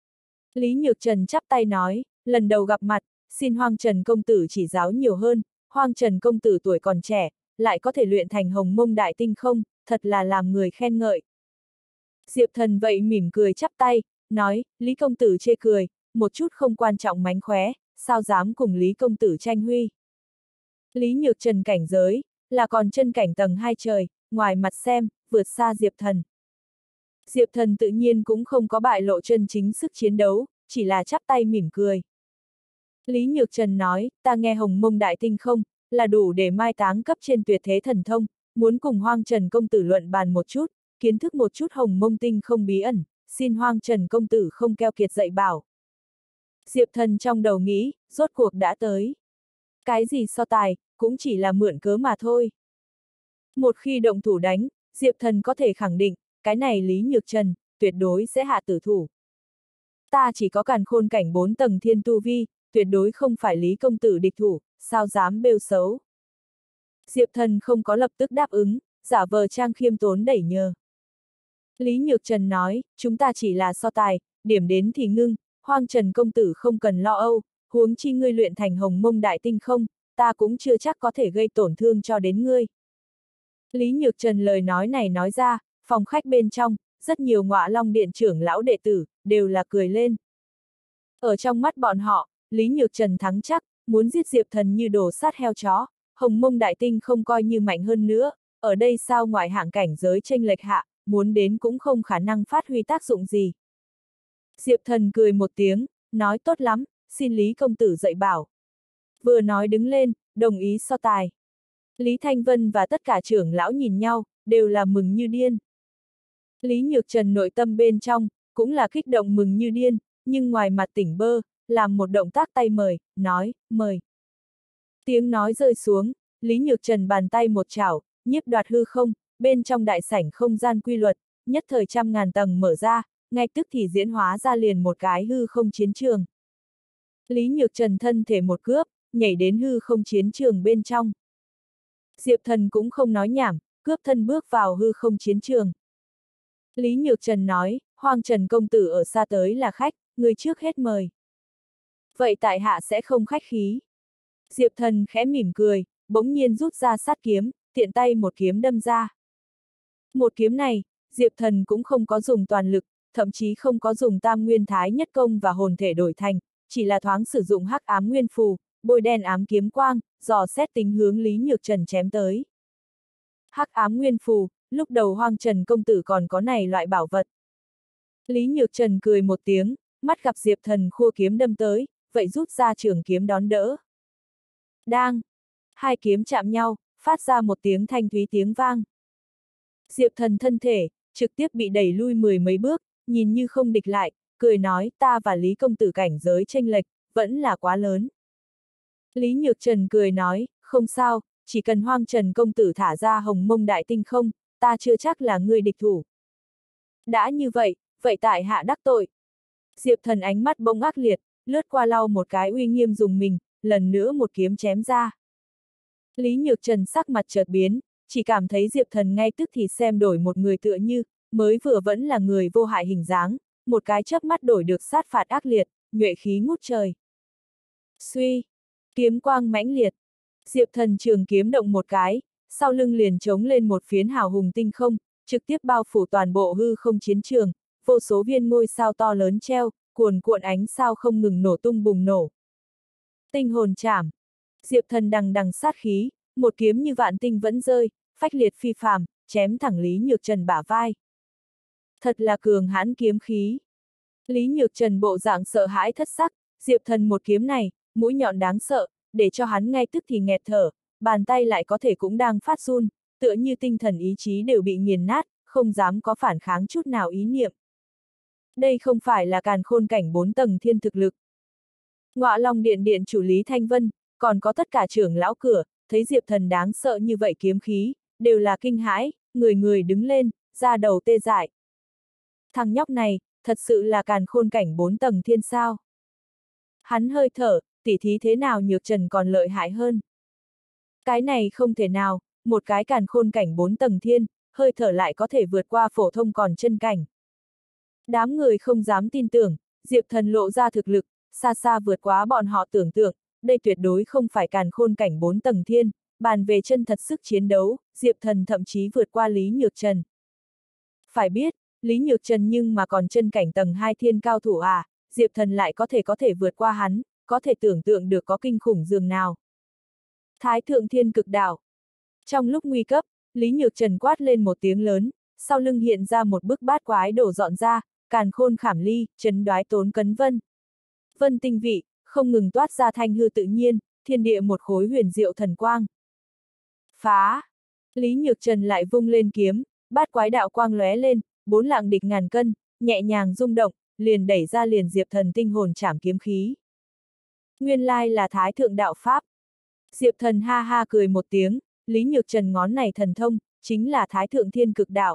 Lý Nhược Trần chắp tay nói, lần đầu gặp mặt, xin Hoang Trần công tử chỉ giáo nhiều hơn, Hoang Trần công tử tuổi còn trẻ, lại có thể luyện thành hồng mông đại tinh không, thật là làm người khen ngợi. Diệp Thần vậy mỉm cười chắp tay, nói, Lý công tử chê cười, một chút không quan trọng mánh khóe, sao dám cùng Lý công tử tranh huy. Lý Nhược Trần cảnh giới, là còn chân cảnh tầng hai trời, ngoài mặt xem, vượt xa Diệp Thần. Diệp Thần tự nhiên cũng không có bại lộ chân chính sức chiến đấu, chỉ là chắp tay mỉm cười. Lý Nhược Trần nói, ta nghe hồng mông đại tinh không, là đủ để mai táng cấp trên tuyệt thế thần thông, muốn cùng Hoang Trần công tử luận bàn một chút, kiến thức một chút hồng mông tinh không bí ẩn, xin Hoang Trần công tử không keo kiệt dạy bảo. Diệp Thần trong đầu nghĩ, rốt cuộc đã tới. Cái gì so tài, cũng chỉ là mượn cớ mà thôi. Một khi động thủ đánh, Diệp Thần có thể khẳng định, cái này Lý Nhược Trần, tuyệt đối sẽ hạ tử thủ. Ta chỉ có càn khôn cảnh bốn tầng thiên tu vi, tuyệt đối không phải Lý công tử địch thủ, sao dám bêu xấu. Diệp Thần không có lập tức đáp ứng, giả vờ trang khiêm tốn đẩy nhờ. Lý Nhược Trần nói, chúng ta chỉ là so tài, điểm đến thì ngưng, Hoang Trần công tử không cần lo âu, huống chi ngươi luyện thành hồng mông đại tinh không, ta cũng chưa chắc có thể gây tổn thương cho đến ngươi. Lý Nhược Trần lời nói này nói ra, phòng khách bên trong, rất nhiều Ngọa Long Điện trưởng lão đệ tử, đều là cười lên. Ở trong mắt bọn họ, Lý Nhược Trần thắng chắc, muốn giết Diệp Thần như đồ sát heo chó, hồng mông đại tinh không coi như mạnh hơn nữa, ở đây sao ngoại hạng cảnh giới chênh lệch hạ, muốn đến cũng không khả năng phát huy tác dụng gì. Diệp Thần cười một tiếng, nói tốt lắm, xin Lý công tử dạy bảo. Vừa nói đứng lên, đồng ý so tài. Lý Thanh Vân và tất cả trưởng lão nhìn nhau, đều là mừng như điên. Lý Nhược Trần nội tâm bên trong, cũng là kích động mừng như điên, nhưng ngoài mặt tỉnh bơ, làm một động tác tay mời, nói, mời. Tiếng nói rơi xuống, Lý Nhược Trần bàn tay một chảo, nhiếp đoạt hư không, bên trong đại sảnh không gian quy luật, nhất thời trăm ngàn tầng mở ra, ngay tức thì diễn hóa ra liền một cái hư không chiến trường. Lý Nhược Trần thân thể một cướp, nhảy đến hư không chiến trường bên trong. Diệp Thần cũng không nói nhảm, cướp thân bước vào hư không chiến trường. Lý Nhược Trần nói, Hoang Trần công tử ở xa tới là khách, người trước hết mời. Vậy tại hạ sẽ không khách khí. Diệp Thần khẽ mỉm cười, bỗng nhiên rút ra sát kiếm, tiện tay một kiếm đâm ra. Một kiếm này, Diệp Thần cũng không có dùng toàn lực, thậm chí không có dùng tam nguyên thái nhất công và hồn thể đổi thành, chỉ là thoáng sử dụng hắc ám nguyên phù, bôi đen ám kiếm quang, dò xét tính hướng Lý Nhược Trần chém tới. Hắc ám nguyên phù, lúc đầu Hoang Trần công tử còn có này loại bảo vật. Lý Nhược Trần cười một tiếng, mắt gặp Diệp Thần khua kiếm đâm tới, vậy rút ra trường kiếm đón đỡ. Đang! Hai kiếm chạm nhau, phát ra một tiếng thanh thúy tiếng vang. Diệp Thần thân thể, trực tiếp bị đẩy lui mười mấy bước, nhìn như không địch lại, cười nói ta và Lý công tử cảnh giới chênh lệch, vẫn là quá lớn. Lý Nhược Trần cười nói, không sao, chỉ cần Hoang Trần công tử thả ra hồng mông đại tinh không, ta chưa chắc là người địch thủ. Đã như vậy, vậy tại hạ đắc tội. Diệp Thần ánh mắt bỗng ác liệt, lướt qua lau một cái uy nghiêm dùng mình, lần nữa một kiếm chém ra. Lý Nhược Trần sắc mặt chợt biến, chỉ cảm thấy Diệp Thần ngay tức thì xem đổi một người tựa như, mới vừa vẫn là người vô hại hình dáng, một cái chớp mắt đổi được sát phạt ác liệt, nhuệ khí ngút trời. Suy! Kiếm quang mãnh liệt. Diệp Thần trường kiếm động một cái, sau lưng liền trống lên một phiến hào hùng tinh không, trực tiếp bao phủ toàn bộ hư không chiến trường, vô số viên ngôi sao to lớn treo, cuồn cuộn ánh sao không ngừng nổ tung bùng nổ. Tinh hồn chảm. Diệp Thần đằng đằng sát khí, một kiếm như vạn tinh vẫn rơi, phách liệt phi phàm, chém thẳng Lý Nhược Trần bả vai. Thật là cường hãn kiếm khí. Lý Nhược Trần bộ dạng sợ hãi thất sắc, Diệp Thần một kiếm này, mũi nhọn đáng sợ, để cho hắn ngay tức thì nghẹt thở, bàn tay lại có thể cũng đang phát run, tựa như tinh thần ý chí đều bị nghiền nát, không dám có phản kháng chút nào ý niệm. Đây không phải là càn khôn cảnh bốn tầng thiên thực lực. Ngọa Long Điện điện chủ Lý Thanh Vân, còn có tất cả trưởng lão cửa, thấy Diệp Thần đáng sợ như vậy kiếm khí, đều là kinh hãi, người người đứng lên, ra đầu tê dại. Thằng nhóc này, thật sự là càn khôn cảnh bốn tầng thiên sao. Hắn hơi thở, tỉ thí thế nào Nhược Trần còn lợi hại hơn. Cái này không thể nào, một cái càn khôn cảnh bốn tầng thiên, hơi thở lại có thể vượt qua phổ thông còn chân cảnh. Đám người không dám tin tưởng, Diệp Thần lộ ra thực lực, xa xa vượt quá bọn họ tưởng tượng, đây tuyệt đối không phải càn khôn cảnh bốn tầng thiên, bàn về chân thật sức chiến đấu, Diệp Thần thậm chí vượt qua Lý Nhược Trần. Phải biết, Lý Nhược Trần nhưng mà còn chân cảnh tầng hai thiên cao thủ à, Diệp Thần lại có thể có thể vượt qua hắn, có thể tưởng tượng được có kinh khủng dường nào. Thái thượng thiên cực đạo. Trong lúc nguy cấp, Lý Nhược Trần quát lên một tiếng lớn, sau lưng hiện ra một bức bát quái đổ dọn ra, càn khôn khảm ly, trấn đoái tốn cấn vân. Vân tinh vị, không ngừng toát ra thanh hư tự nhiên, thiên địa một khối huyền diệu thần quang. Phá! Lý Nhược Trần lại vung lên kiếm, bát quái đạo quang lóe lên, bốn lạng địch ngàn cân, nhẹ nhàng rung động, liền đẩy ra liền Diệp Thần tinh hồn chảm kiếm khí. Nguyên lai là Thái thượng đạo pháp. Diệp Thần ha ha cười một tiếng, Lý Nhược Trần ngón này thần thông, chính là Thái thượng thiên cực đạo.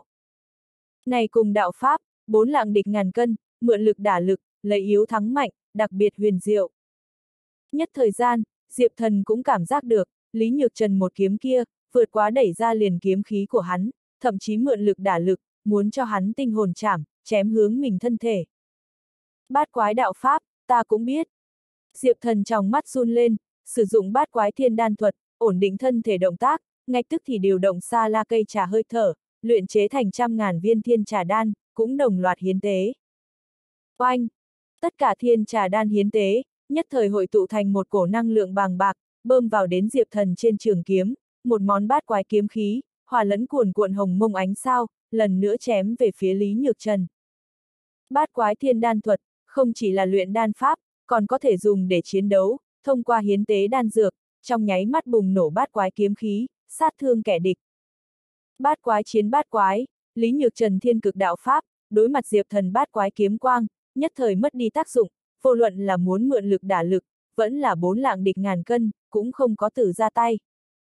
Này cùng đạo pháp, bốn lạng địch ngàn cân, mượn lực đả lực, lấy yếu thắng mạnh, đặc biệt huyền diệu. Nhất thời gian, Diệp Thần cũng cảm giác được, Lý Nhược Trần một kiếm kia, vượt quá đẩy ra liền kiếm khí của hắn, thậm chí mượn lực đả lực, muốn cho hắn tinh hồn chảm, chém hướng mình thân thể. Bát quái đạo pháp, ta cũng biết. Diệp Thần trong mắt run lên, sử dụng bát quái thiên đan thuật, ổn định thân thể động tác, ngay tức thì điều động sa la cây trà hơi thở, luyện chế thành trăm ngàn viên thiên trà đan, cũng đồng loạt hiến tế. Oanh! Tất cả thiên trà đan hiến tế, nhất thời hội tụ thành một cổ năng lượng bàng bạc, bơm vào đến Diệp Thần trên trường kiếm, một món bát quái kiếm khí, hòa lẫn cuồn cuộn hồng mông ánh sao, lần nữa chém về phía Lý Nhược Trần. Bát quái thiên đan thuật, không chỉ là luyện đan pháp, còn có thể dùng để chiến đấu, thông qua hiến tế đan dược, trong nháy mắt bùng nổ bát quái kiếm khí, sát thương kẻ địch. Bát quái chiến bát quái, Lý Nhược Trần thiên cực đạo pháp, đối mặt Diệp Thần bát quái kiếm quang, nhất thời mất đi tác dụng, vô luận là muốn mượn lực đả lực, vẫn là bốn lạng địch ngàn cân, cũng không có tử ra tay.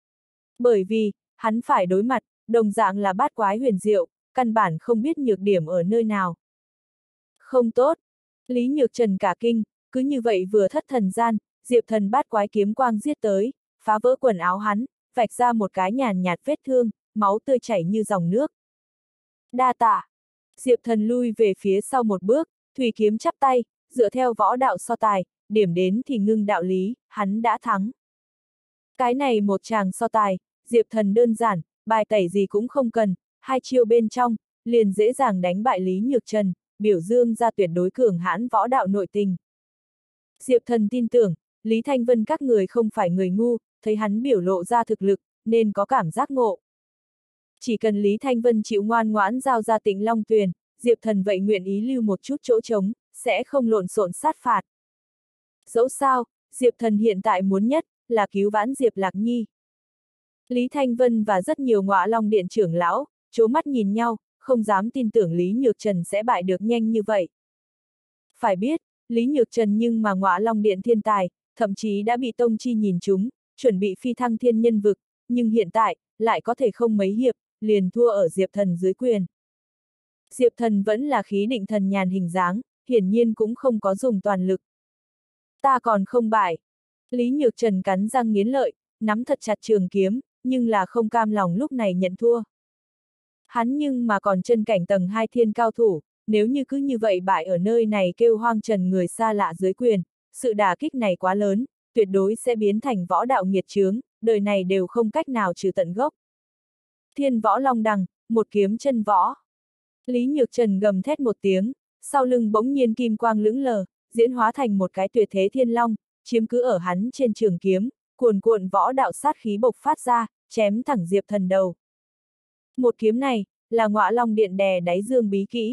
Bởi vì, hắn phải đối mặt, đồng dạng là bát quái huyền diệu, căn bản không biết nhược điểm ở nơi nào. Không tốt! Lý Nhược Trần cả kinh, cứ như vậy vừa thất thần gian, Diệp Thần bát quái kiếm quang giết tới, phá vỡ quần áo hắn, vạch ra một cái nhàn nhạt vết thương, máu tươi chảy như dòng nước. Đa tạ! Diệp Thần lui về phía sau một bước, thủy kiếm chắp tay, dựa theo võ đạo so tài, điểm đến thì ngưng đạo lý, hắn đã thắng. Cái này một tràng so tài, Diệp Thần đơn giản, bài tẩy gì cũng không cần, hai chiêu bên trong, liền dễ dàng đánh bại Lý Nhược Trần, biểu dương ra tuyệt đối cường hãn võ đạo nội tình. Diệp Thần tin tưởng, Lý Thanh Vân các người không phải người ngu, thấy hắn biểu lộ ra thực lực, nên có cảm giác ngộ. Chỉ cần Lý Thanh Vân chịu ngoan ngoãn giao ra Tịnh Long Tuyền, Diệp Thần vậy nguyện ý lưu một chút chỗ trống, sẽ không lộn xộn sát phạt. Dẫu sao, Diệp Thần hiện tại muốn nhất, là cứu vãn Diệp Lạc Nhi. Lý Thanh Vân và rất nhiều Ngọa Long Điện trưởng lão, trố mắt nhìn nhau, không dám tin tưởng Lý Nhược Trần sẽ bại được nhanh như vậy. Phải biết, Lý Nhược Trần nhưng mà Ngọa Long Điện thiên tài, thậm chí đã bị Tông Chi nhìn trúng, chuẩn bị phi thăng thiên nhân vực, nhưng hiện tại, lại có thể không mấy hiệp, liền thua ở Diệp Thần dưới quyền. Diệp Thần vẫn là khí định thần nhàn hình dáng, hiển nhiên cũng không có dùng toàn lực. Ta còn không bại. Lý Nhược Trần cắn răng nghiến lợi, nắm thật chặt trường kiếm, nhưng là không cam lòng lúc này nhận thua. Hắn nhưng mà còn chân cảnh tầng hai thiên cao thủ, nếu như cứ như vậy bại ở nơi này kêu hoang trần người xa lạ dưới quyền, sự đả kích này quá lớn, tuyệt đối sẽ biến thành võ đạo nghiệt chướng, đời này đều không cách nào trừ tận gốc. Thiên võ long đằng, một kiếm chân võ. Lý Nhược Trần gầm thét một tiếng, sau lưng bỗng nhiên kim quang lững lờ, diễn hóa thành một cái tuyệt thế thiên long, chiếm cứ ở hắn trên trường kiếm, cuồn cuộn võ đạo sát khí bộc phát ra, chém thẳng Diệp Thần đầu. Một kiếm này, là Ngọa Long Điện đè đáy dương bí kỹ.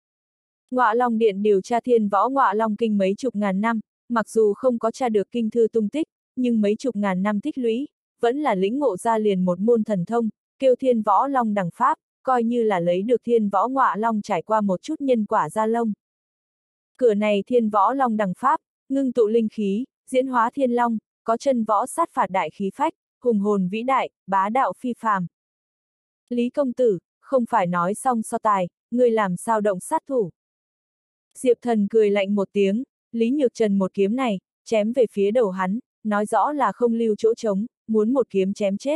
Ngọa Long Điện điều tra thiên võ Ngọa Long kinh mấy chục ngàn năm, mặc dù không có tra được kinh thư tung tích, nhưng mấy chục ngàn năm tích lũy, vẫn là lĩnh ngộ ra liền một môn thần thông, kêu thiên võ long đằng pháp, coi như là lấy được thiên võ Ngọa Long trải qua một chút nhân quả gia lông. Cửa này thiên võ long đằng pháp, ngưng tụ linh khí, diễn hóa thiên long, có chân võ sát phạt đại khí phách, hùng hồn vĩ đại, bá đạo phi phàm. Lý công tử, không phải nói xong so tài, người làm sao động sát thủ. Diệp Thần cười lạnh một tiếng, Lý Nhược Trần một kiếm này, chém về phía đầu hắn, nói rõ là không lưu chỗ trống, muốn một kiếm chém chết.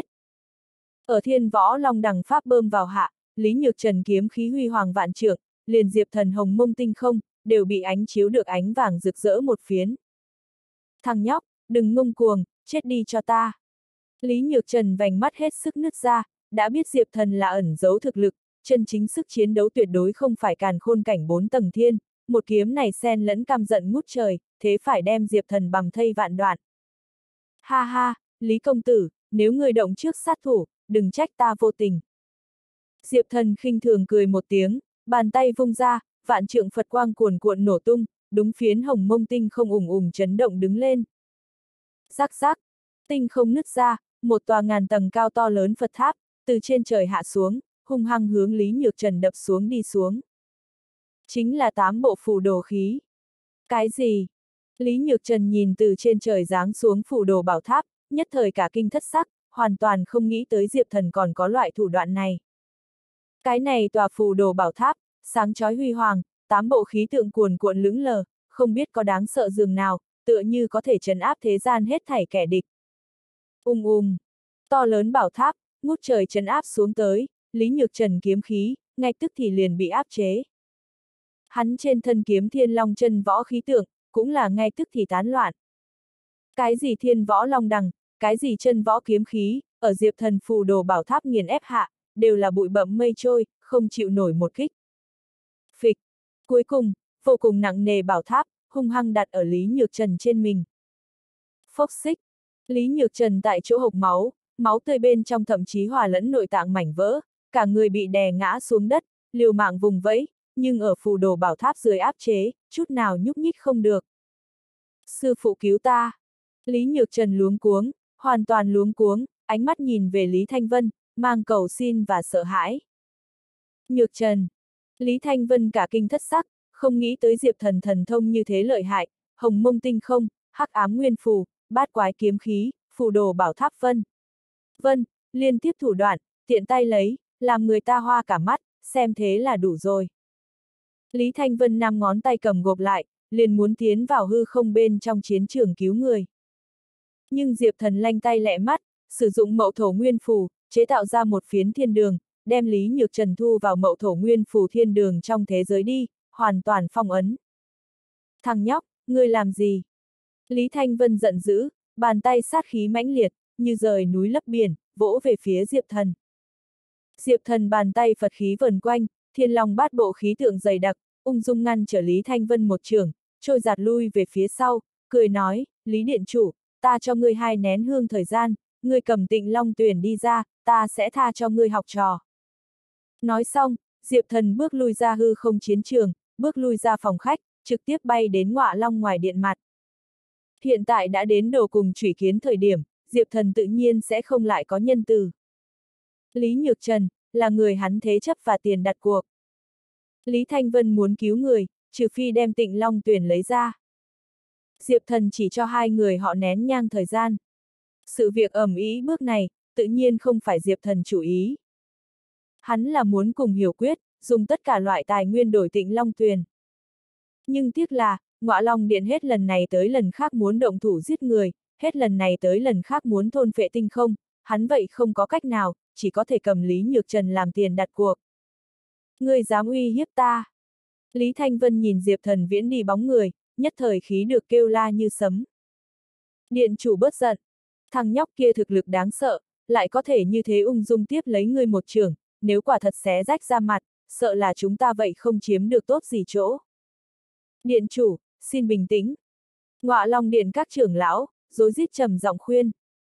Ở thiên võ long đằng pháp bơm vào hạ, Lý Nhược Trần kiếm khí huy hoàng vạn trượng, liền Diệp Thần hồng mông tinh không, đều bị ánh chiếu được ánh vàng rực rỡ một phiến. Thằng nhóc, đừng ngông cuồng, chết đi cho ta. Lý Nhược Trần vành mắt hết sức nứt ra, đã biết Diệp Thần là ẩn giấu thực lực, chân chính sức chiến đấu tuyệt đối không phải càn khôn cảnh bốn tầng thiên, một kiếm này xen lẫn căm giận ngút trời, thế phải đem Diệp Thần bằm thây vạn đoạn. Ha ha, Lý công tử, nếu người động trước sát thủ, đừng trách ta vô tình. Diệp Thần khinh thường cười một tiếng, bàn tay vung ra, vạn trượng Phật quang cuồn cuộn nổ tung, đúng phiến hồng mông tinh không ùng ùng chấn động đứng lên. Rắc rắc, tinh không nứt ra, một tòa ngàn tầng cao to lớn Phật tháp, từ trên trời hạ xuống, hung hăng hướng Lý Nhược Trần đập xuống đi xuống. Chính là tám bộ phù đồ khí. Cái gì? Lý Nhược Trần nhìn từ trên trời giáng xuống phù đồ bảo tháp, nhất thời cả kinh thất sắc, hoàn toàn không nghĩ tới Diệp Thần còn có loại thủ đoạn này. Cái này tòa phù đồ bảo tháp, sáng chói huy hoàng, tám bộ khí tượng cuồn cuộn lững lờ, không biết có đáng sợ dường nào, tựa như có thể trấn áp thế gian hết thảy kẻ địch. Ung ung, to lớn bảo tháp, ngút trời trấn áp xuống tới, Lý Nhược Trần kiếm khí, ngay tức thì liền bị áp chế. Hắn trên thân kiếm thiên long chân võ khí tượng, cũng là ngay tức thì tán loạn. Cái gì thiên võ long đằng, cái gì chân võ kiếm khí, ở Diệp Thần phù đồ bảo tháp nghiền ép hạ, đều là bụi bặm mây trôi, không chịu nổi một kích. Phịch. Cuối cùng, vô cùng nặng nề bảo tháp, hung hăng đặt ở Lý Nhược Trần trên mình. Phốc xích. Lý Nhược Trần tại chỗ hộc máu, máu tươi bên trong thậm chí hòa lẫn nội tạng mảnh vỡ, cả người bị đè ngã xuống đất, liều mạng vùng vẫy, nhưng ở phù đồ bảo tháp dưới áp chế, chút nào nhúc nhích không được. Sư phụ cứu ta. Lý Nhược Trần luống cuống, hoàn toàn luống cuống, ánh mắt nhìn về Lý Thanh Vân, mang cầu xin và sợ hãi. Nhược Trần. Lý Thanh Vân cả kinh thất sắc, không nghĩ tới Diệp Thần thần thông như thế lợi hại, hồng mông tinh không, hắc ám nguyên phù, bát quái kiếm khí, phù đồ bảo tháp vân. Vân, liên tiếp thủ đoạn, tiện tay lấy, làm người ta hoa cả mắt, xem thế là đủ rồi. Lý Thanh Vân năm ngón tay cầm gộp lại, liền muốn tiến vào hư không bên trong chiến trường cứu người. Nhưng Diệp Thần lanh tay lẹ mắt, sử dụng mậu thổ nguyên phù, chế tạo ra một phiến thiên đường, đem Lý Nhược Trần thu vào mậu thổ nguyên phù thiên đường trong thế giới đi, hoàn toàn phong ấn. Thằng nhóc, ngươi làm gì? Lý Thanh Vân giận dữ, bàn tay sát khí mãnh liệt, như rời núi lấp biển, vỗ về phía Diệp Thần. Diệp Thần bàn tay Phật khí vần quanh, thiên long bát bộ khí tượng dày đặc, ung dung ngăn trở Lý Thanh Vân một trường, trôi giạt lui về phía sau, cười nói, Lý Điện Chủ, ta cho ngươi hai nén hương thời gian, ngươi cầm Tịnh Long Tuyền đi ra, ta sẽ tha cho ngươi học trò. Nói xong, Diệp Thần bước lui ra hư không chiến trường, bước lui ra phòng khách, trực tiếp bay đến Ngọa Long ngoài điện mặt. Hiện tại đã đến đồ cùng chủy kiến thời điểm, Diệp Thần tự nhiên sẽ không lại có nhân từ. Lý Nhược Trần, là người hắn thế chấp và tiền đặt cuộc. Lý Thanh Vân muốn cứu người, trừ phi đem Tịnh Long Tuyền lấy ra. Diệp Thần chỉ cho hai người họ nén nhang thời gian. Sự việc ầm ĩ bước này, tự nhiên không phải Diệp Thần chủ ý. Hắn là muốn cùng Hiểu Quyết, dùng tất cả loại tài nguyên đổi Tịnh Long Tuyền. Nhưng tiếc là, Ngọa Long Điện hết lần này tới lần khác muốn động thủ giết người, hết lần này tới lần khác muốn thôn phệ tinh không, hắn vậy không có cách nào, chỉ có thể cầm Lý Nhược Trần làm tiền đặt cuộc. Ngươi dám uy hiếp ta? Lý Thanh Vân nhìn Diệp Thần viễn đi bóng người, nhất thời khí được kêu la như sấm. Điện chủ bớt giận, thằng nhóc kia thực lực đáng sợ, lại có thể như thế ung dung tiếp lấy ngươi một trường, nếu quả thật xé rách ra mặt, sợ là chúng ta vậy không chiếm được tốt gì chỗ. Điện chủ, xin bình tĩnh. Ngọa Long Điện các trưởng lão, rối rít trầm giọng khuyên.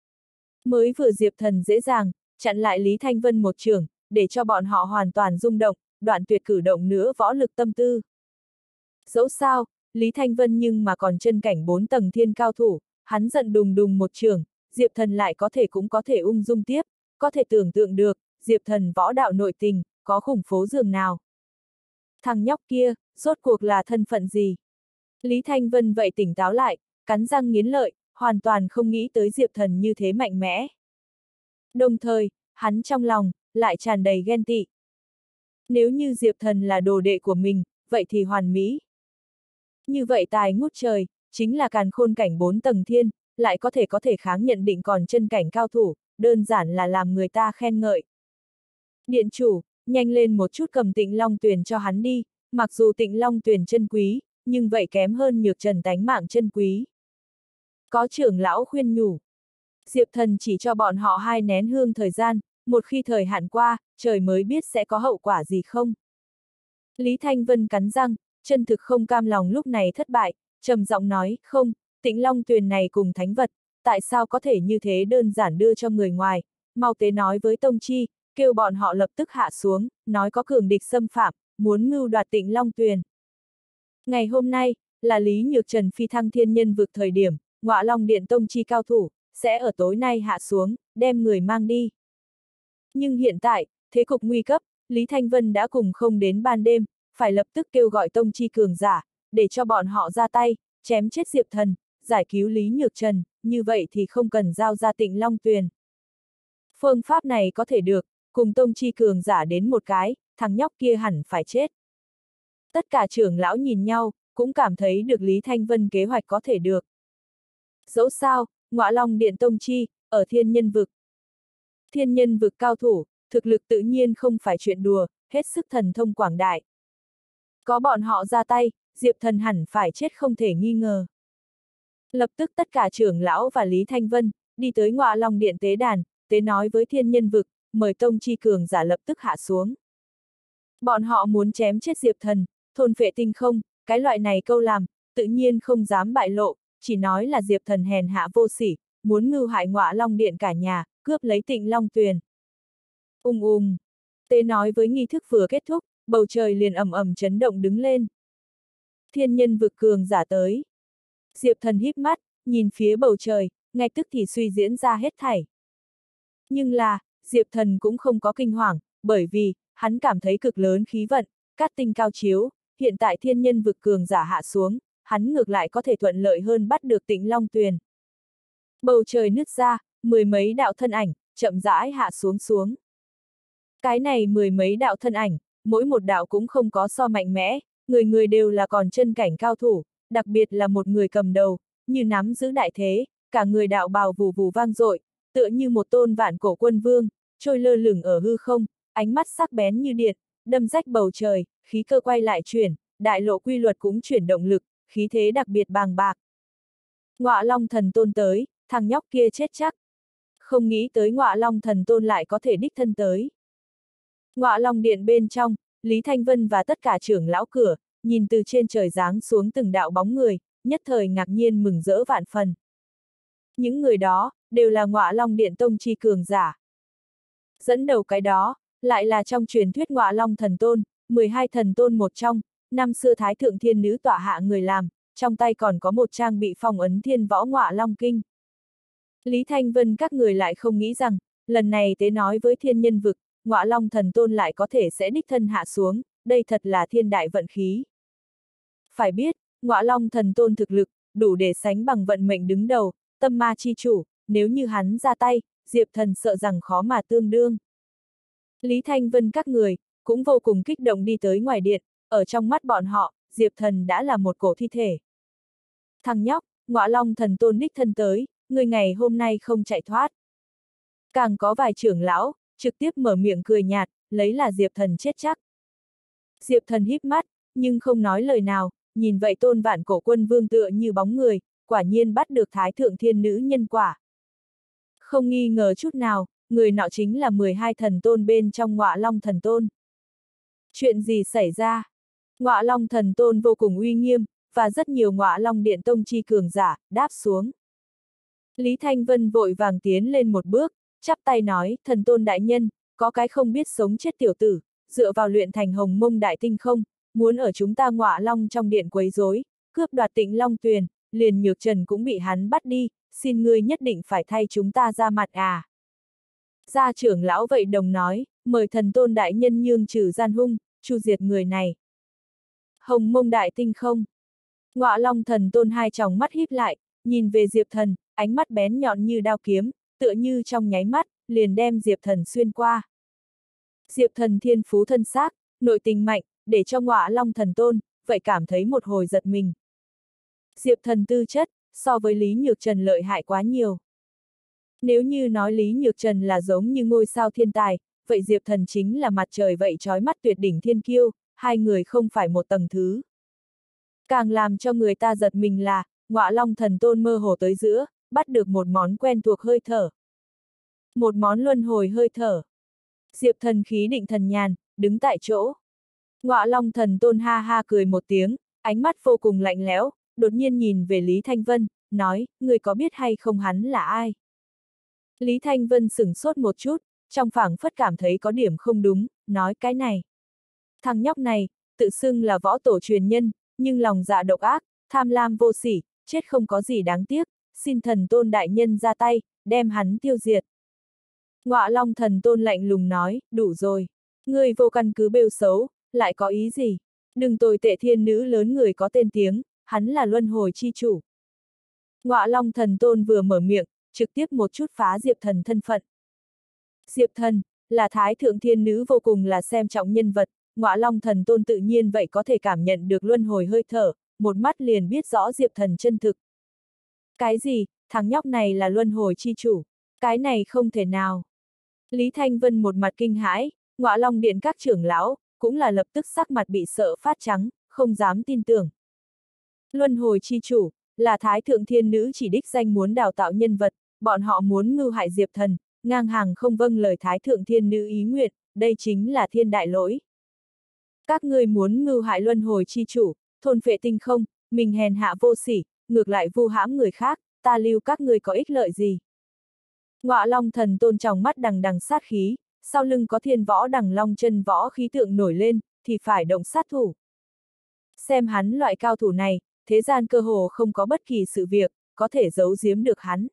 Mới vừa Diệp Thần dễ dàng, chặn lại Lý Thanh Vân một trường, để cho bọn họ hoàn toàn rung động, đoạn tuyệt cử động nữa võ lực tâm tư. Dẫu sao, Lý Thanh Vân nhưng mà còn chân cảnh bốn tầng thiên cao thủ, hắn giận đùng đùng một trường, Diệp Thần lại có thể cũng có thể ung dung tiếp, có thể tưởng tượng được, Diệp Thần võ đạo nội tình, có khủng phố dường nào. Thằng nhóc kia, rốt cuộc là thân phận gì? Lý Thanh Vân vậy tỉnh táo lại, cắn răng nghiến lợi, hoàn toàn không nghĩ tới Diệp Thần như thế mạnh mẽ. Đồng thời, hắn trong lòng, lại tràn đầy ghen tị. Nếu như Diệp Thần là đồ đệ của mình, vậy thì hoàn mỹ. Như vậy tài ngút trời, chính là càn khôn cảnh bốn tầng thiên, lại có thể có thể kháng nhận định còn chân cảnh cao thủ, đơn giản là làm người ta khen ngợi. Điện chủ, nhanh lên một chút cầm Tịnh Long Tuyền cho hắn đi, mặc dù Tịnh Long Tuyền chân quý, nhưng vậy kém hơn Nhược Trần tánh mạng chân quý. Có trưởng lão khuyên nhủ. Diệp Thần chỉ cho bọn họ hai nén hương thời gian, một khi thời hạn qua, trời mới biết sẽ có hậu quả gì không. Lý Thanh Vân cắn răng, chân thực không cam lòng lúc này thất bại, trầm giọng nói, không, Tịnh Long Tuyền này cùng thánh vật, tại sao có thể như thế đơn giản đưa cho người ngoài, mau tế nói với Tông Chi, kêu bọn họ lập tức hạ xuống, nói có cường địch xâm phạm, muốn mưu đoạt Tịnh Long Tuyền. Ngày hôm nay, là Lý Nhược Trần phi thăng thiên nhân vực thời điểm, Ngọa Long Điện Tông Chi cao thủ, sẽ ở tối nay hạ xuống, đem người mang đi. Nhưng hiện tại, thế cục nguy cấp, Lý Thanh Vân đã cùng không đến ban đêm, phải lập tức kêu gọi Tông Chi cường giả, để cho bọn họ ra tay, chém chết Diệp Thần, giải cứu Lý Nhược Trần, như vậy thì không cần giao ra Tịnh Long Tuyền. Phương pháp này có thể được, cùng Tông Chi cường giả đến một cái, thằng nhóc kia hẳn phải chết. Tất cả trưởng lão nhìn nhau, cũng cảm thấy được Lý Thanh Vân kế hoạch có thể được. Dẫu sao, Ngọa Long Điện Tông Chi, ở thiên nhân vực. Thiên nhân vực cao thủ, thực lực tự nhiên không phải chuyện đùa, hết sức thần thông quảng đại. Có bọn họ ra tay, Diệp Thần hẳn phải chết không thể nghi ngờ. Lập tức tất cả trưởng lão và Lý Thanh Vân, đi tới Ngọa Long Điện tế đàn, tế nói với thiên nhân vực, mời tông chi cường giả lập tức hạ xuống. Bọn họ muốn chém chết Diệp Thần, thôn phệ tinh không, cái loại này câu làm, tự nhiên không dám bại lộ, chỉ nói là Diệp Thần hèn hạ vô sỉ, muốn mưu hại Ngọa Long Điện cả nhà, cướp lấy Tịnh Long Tuyền. Ung ung, tế nói với nghi thức vừa kết thúc, bầu trời liền ầm ầm chấn động đứng lên. Thiên nhân vực cường giả tới. Diệp Thần híp mắt, nhìn phía bầu trời, ngay tức thì suy diễn ra hết thảy. Nhưng là, Diệp Thần cũng không có kinh hoàng, bởi vì, hắn cảm thấy cực lớn khí vận, cát tinh cao chiếu, hiện tại thiên nhân vực cường giả hạ xuống, hắn ngược lại có thể thuận lợi hơn bắt được Tịnh Long Tuyền. Bầu trời nứt ra, mười mấy đạo thân ảnh, chậm rãi hạ xuống xuống. Cái này mười mấy đạo thân ảnh, mỗi một đạo cũng không có so mạnh mẽ, người người đều là còn chân cảnh cao thủ, đặc biệt là một người cầm đầu, như nắm giữ đại thế, cả người đạo bào vù vù vang dội, tựa như một tôn vạn cổ quân vương, trôi lơ lửng ở hư không, ánh mắt sắc bén như điện, đâm rách bầu trời, khí cơ quay lại chuyển, đại lộ quy luật cũng chuyển động lực, khí thế đặc biệt bàng bạc. Ngọa Long Thần Tôn tới, thằng nhóc kia chết chắc. Không nghĩ tới Ngọa Long Thần Tôn lại có thể đích thân tới. Ngọa Long Điện bên trong, Lý Thanh Vân và tất cả trưởng lão cửa, nhìn từ trên trời giáng xuống từng đạo bóng người, nhất thời ngạc nhiên mừng rỡ vạn phần. Những người đó, đều là Ngọa Long Điện tông chi cường giả. Dẫn đầu cái đó, lại là trong truyền thuyết Ngọa Long Thần Tôn, mười hai thần tôn một trong, năm xưa Thái Thượng Thiên Nữ tọa hạ người làm, trong tay còn có một trang bị phong ấn Thiên Võ Ngọa Long Kinh. Lý Thanh Vân các người lại không nghĩ rằng, lần này tế nói với thiên nhân vực, Ngọa Long Thần Tôn lại có thể sẽ đích thân hạ xuống, đây thật là thiên đại vận khí. Phải biết, Ngọa Long Thần Tôn thực lực, đủ để sánh bằng vận mệnh đứng đầu, tâm ma chi chủ, nếu như hắn ra tay, Diệp Thần sợ rằng khó mà tương đương. Lý Thanh Vân các người, cũng vô cùng kích động đi tới ngoài điện, ở trong mắt bọn họ, Diệp Thần đã là một cổ thi thể. Thằng nhóc, Ngọa Long Thần Tôn đích thân tới, người ngày hôm nay không chạy thoát. Càng có vài trưởng lão, trực tiếp mở miệng cười nhạt, lấy là Diệp Thần chết chắc. Diệp Thần híp mắt, nhưng không nói lời nào, nhìn vậy tôn vạn cổ quân vương tựa như bóng người, quả nhiên bắt được Thái Thượng Thiên Nữ nhân quả. Không nghi ngờ chút nào, người nọ chính là mười hai thần tôn bên trong Ngọa Long Thần Tôn. Chuyện gì xảy ra? Ngọa Long Thần Tôn vô cùng uy nghiêm, và rất nhiều Ngọa Long Điện tông chi cường giả, đáp xuống. Lý Thanh Vân vội vàng tiến lên một bước, chắp tay nói, Thần Tôn đại nhân, có cái không biết sống chết tiểu tử, dựa vào luyện thành hồng mông đại tinh không, muốn ở chúng ta Ngọa Long trong điện quấy rối, cướp đoạt Tịnh Long Tuyền, liền Nhược Trần cũng bị hắn bắt đi, xin ngươi nhất định phải thay chúng ta ra mặt à. Gia trưởng lão vậy đồng nói, mời Thần Tôn đại nhân nhương trừ gian hung, chu diệt người này. Hồng mông đại tinh không. Ngọa Long Thần Tôn hai tròng mắt híp lại, nhìn về Diệp Thần, ánh mắt bén nhọn như đao kiếm, tựa như trong nháy mắt, liền đem Diệp Thần xuyên qua. Diệp Thần thiên phú thân xác, nội tình mạnh, để cho Ngọa Long Thần Tôn, vậy cảm thấy một hồi giật mình. Diệp Thần tư chất, so với Lý Nhược Trần lợi hại quá nhiều. Nếu như nói Lý Nhược Trần là giống như ngôi sao thiên tài, vậy Diệp Thần chính là mặt trời vậy chói mắt tuyệt đỉnh thiên kiêu, hai người không phải một tầng thứ. Càng làm cho người ta giật mình là, Ngọa Long Thần Tôn mơ hồ tới giữa, bắt được một món quen thuộc hơi thở. Một món luân hồi hơi thở. Diệp Thần khí định thần nhàn, đứng tại chỗ. Ngọa Long Thần Tôn ha ha cười một tiếng, ánh mắt vô cùng lạnh lẽo, đột nhiên nhìn về Lý Thanh Vân, nói, người có biết hay không hắn là ai? Lý Thanh Vân sửng sốt một chút, trong phảng phất cảm thấy có điểm không đúng, nói cái này. Thằng nhóc này, tự xưng là võ tổ truyền nhân, nhưng lòng dạ độc ác, tham lam vô sỉ, chết không có gì đáng tiếc, xin Thần Tôn đại nhân ra tay, đem hắn tiêu diệt. Ngọa Long Thần Tôn lạnh lùng nói, đủ rồi, ngươi vô căn cứ bêu xấu, lại có ý gì? Đừng tồi tệ thiên nữ lớn người có tên tiếng, hắn là luân hồi chi chủ. Ngọa Long Thần Tôn vừa mở miệng, trực tiếp một chút phá Diệp Thần thân phận. Diệp Thần, là Thái Thượng Thiên Nữ vô cùng là xem trọng nhân vật, Ngọa Long Thần Tôn tự nhiên vậy có thể cảm nhận được luân hồi hơi thở, một mắt liền biết rõ Diệp Thần chân thực. Cái gì, thằng nhóc này là luân hồi chi chủ, cái này không thể nào. Lý Thanh Vân một mặt kinh hãi, Ngọa Long Điện các trưởng lão, cũng là lập tức sắc mặt bị sợ phát trắng, không dám tin tưởng. Luân hồi chi chủ, là Thái Thượng Thiên Nữ chỉ đích danh muốn đào tạo nhân vật, bọn họ muốn mưu hại Diệp Thần, ngang hàng không vâng lời Thái Thượng Thiên Nữ ý nguyện, đây chính là thiên đại lỗi. Các ngươi muốn mưu hại luân hồi chi chủ, thôn phệ tinh không, mình hèn hạ vô sỉ, ngược lại vu hãm người khác, ta lưu các ngươi có ích lợi gì? Ngọa Long Thần Tôn trong mắt đằng đằng sát khí, sau lưng có thiên võ đằng long chân võ khí tượng nổi lên, thì phải động sát thủ. Xem hắn loại cao thủ này, thế gian cơ hồ không có bất kỳ sự việc, có thể giấu giếm được hắn.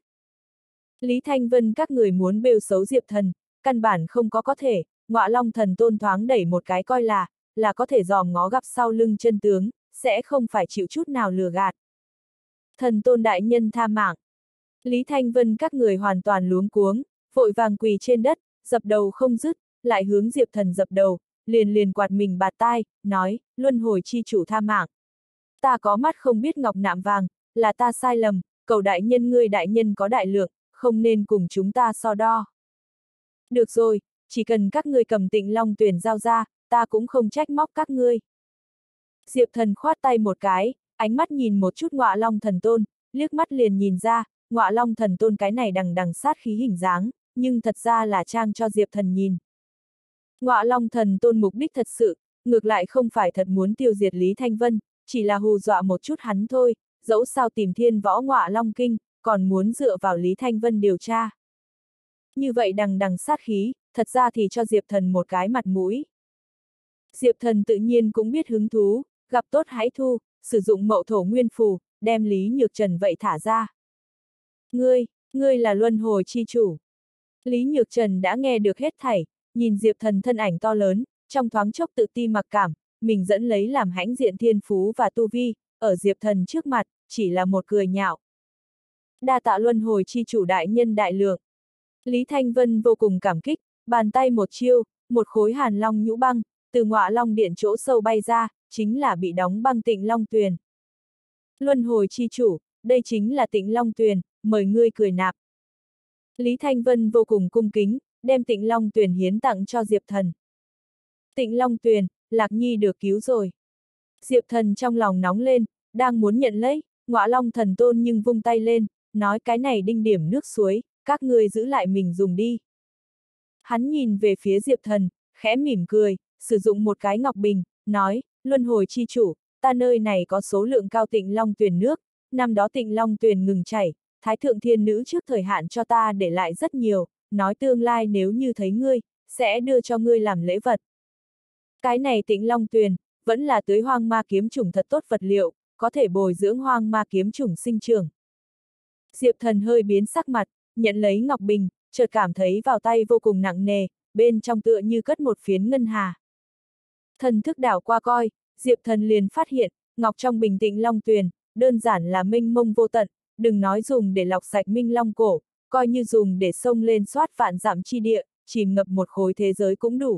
Lý Thanh Vân các người muốn bêu xấu Diệp Thần, căn bản không có có thể, Ngọa Long Thần Tôn thoáng đẩy một cái coi là, là có thể dòm ngó gặp sau lưng chân tướng, sẽ không phải chịu chút nào lừa gạt. Thần Tôn đại nhân tha mạng. Lý Thanh Vân các người hoàn toàn luống cuống, vội vàng quỳ trên đất, dập đầu không dứt, lại hướng Diệp Thần dập đầu, liền liền quạt mình bạt tai, nói, luân hồi chi chủ tha mạng. Ta có mắt không biết ngọc nạm vàng, là ta sai lầm, cầu đại nhân ngươi đại nhân có đại lượng, không nên cùng chúng ta so đo. Được rồi, chỉ cần các ngươi cầm Tịnh Long Tuyền giao ra, ta cũng không trách móc các ngươi. Diệp Thần khoát tay một cái, ánh mắt nhìn một chút Ngọa Long Thần Tôn, liếc mắt liền nhìn ra, Ngọa Long Thần Tôn cái này đằng đằng sát khí hình dáng, nhưng thật ra là trang cho Diệp Thần nhìn. Ngọa Long Thần Tôn mục đích thật sự, ngược lại không phải thật muốn tiêu diệt Lý Thanh Vân, chỉ là hù dọa một chút hắn thôi, dẫu sao tìm thiên võ Ngọa Long Kinh, còn muốn dựa vào Lý Thanh Vân điều tra. Như vậy đằng đằng sát khí, thật ra thì cho Diệp Thần một cái mặt mũi. Diệp Thần tự nhiên cũng biết hứng thú, gặp tốt hãy thu, sử dụng mậu thổ nguyên phù, đem Lý Nhược Trần vậy thả ra. Ngươi, ngươi là luân hồi chi chủ. Lý Nhược Trần đã nghe được hết thảy, nhìn Diệp Thần thân ảnh to lớn, trong thoáng chốc tự ti mặc cảm, mình dẫn lấy làm hãnh diện thiên phú và tu vi, ở Diệp Thần trước mặt, chỉ là một cười nhạo. Đa tạ luân hồi chi chủ đại nhân đại lượng. Lý Thanh Vân vô cùng cảm kích, bàn tay một chiêu, một khối hàn long nhũ băng, từ Ngọa Long Điện chỗ sâu bay ra, chính là bị đóng băng Tịnh Long Tuyền. Luân hồi chi chủ, đây chính là Tịnh Long Tuyền, mời ngươi cười nạp. Lý Thanh Vân vô cùng cung kính, đem Tịnh Long Tuyền hiến tặng cho Diệp Thần. Tịnh Long Tuyền, Lạc Nhi được cứu rồi. Diệp Thần trong lòng nóng lên, đang muốn nhận lấy, Ngọa Long Thần Tôn nhưng vung tay lên, nói cái này đinh điểm nước suối, các ngươi giữ lại mình dùng đi. Hắn nhìn về phía Diệp Thần, khẽ mỉm cười, sử dụng một cái ngọc bình, nói, luân hồi chi chủ, ta nơi này có số lượng cao Tịnh Long Tuyền nước, năm đó Tịnh Long Tuyền ngừng chảy, Thái Thượng Thiên Nữ trước thời hạn cho ta để lại rất nhiều, nói tương lai nếu như thấy ngươi, sẽ đưa cho ngươi làm lễ vật. Cái này Tịnh Long Tuyền, vẫn là tưới hoang ma kiếm chủng thật tốt vật liệu, có thể bồi dưỡng hoang ma kiếm chủng sinh trưởng. Diệp Thần hơi biến sắc mặt, nhận lấy ngọc bình, chợt cảm thấy vào tay vô cùng nặng nề, bên trong tựa như cất một phiến ngân hà. Thần thức đảo qua coi, Diệp Thần liền phát hiện, ngọc trong bình Tịnh Long Tuyền, đơn giản là mênh mông vô tận, đừng nói dùng để lọc sạch minh long cổ, coi như dùng để xông lên soát vạn dặm chi địa, chìm ngập một khối thế giới cũng đủ.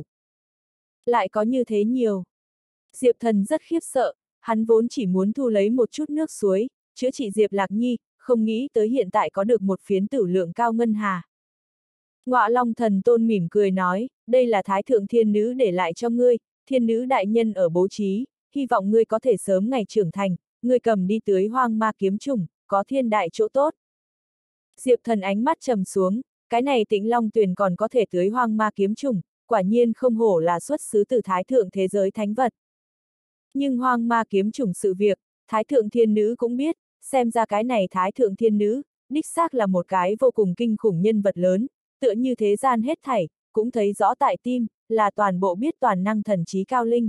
Lại có như thế nhiều. Diệp Thần rất khiếp sợ, hắn vốn chỉ muốn thu lấy một chút nước suối, chữa trị Diệp Lạc Nhi, không nghĩ tới hiện tại có được một phiến tử lượng cao ngân hà. Ngọa Long Thần Tôn mỉm cười nói, đây là Thái Thượng Thiên Nữ để lại cho ngươi, Thiên Nữ đại nhân ở bố trí, hy vọng ngươi có thể sớm ngày trưởng thành, ngươi cầm đi tưới hoang ma kiếm chủng, có thiên đại chỗ tốt. Diệp Thần ánh mắt trầm xuống, cái này Tịnh Long Tuyền còn có thể tưới hoang ma kiếm chủng, quả nhiên không hổ là xuất xứ từ Thái Thượng thế giới thánh vật. Nhưng hoang ma kiếm chủng sự việc, Thái Thượng Thiên Nữ cũng biết, xem ra cái này Thái Thượng Thiên Nữ, đích xác là một cái vô cùng kinh khủng nhân vật lớn, tựa như thế gian hết thảy, cũng thấy rõ tại tim, là toàn bộ biết toàn năng thần trí cao linh.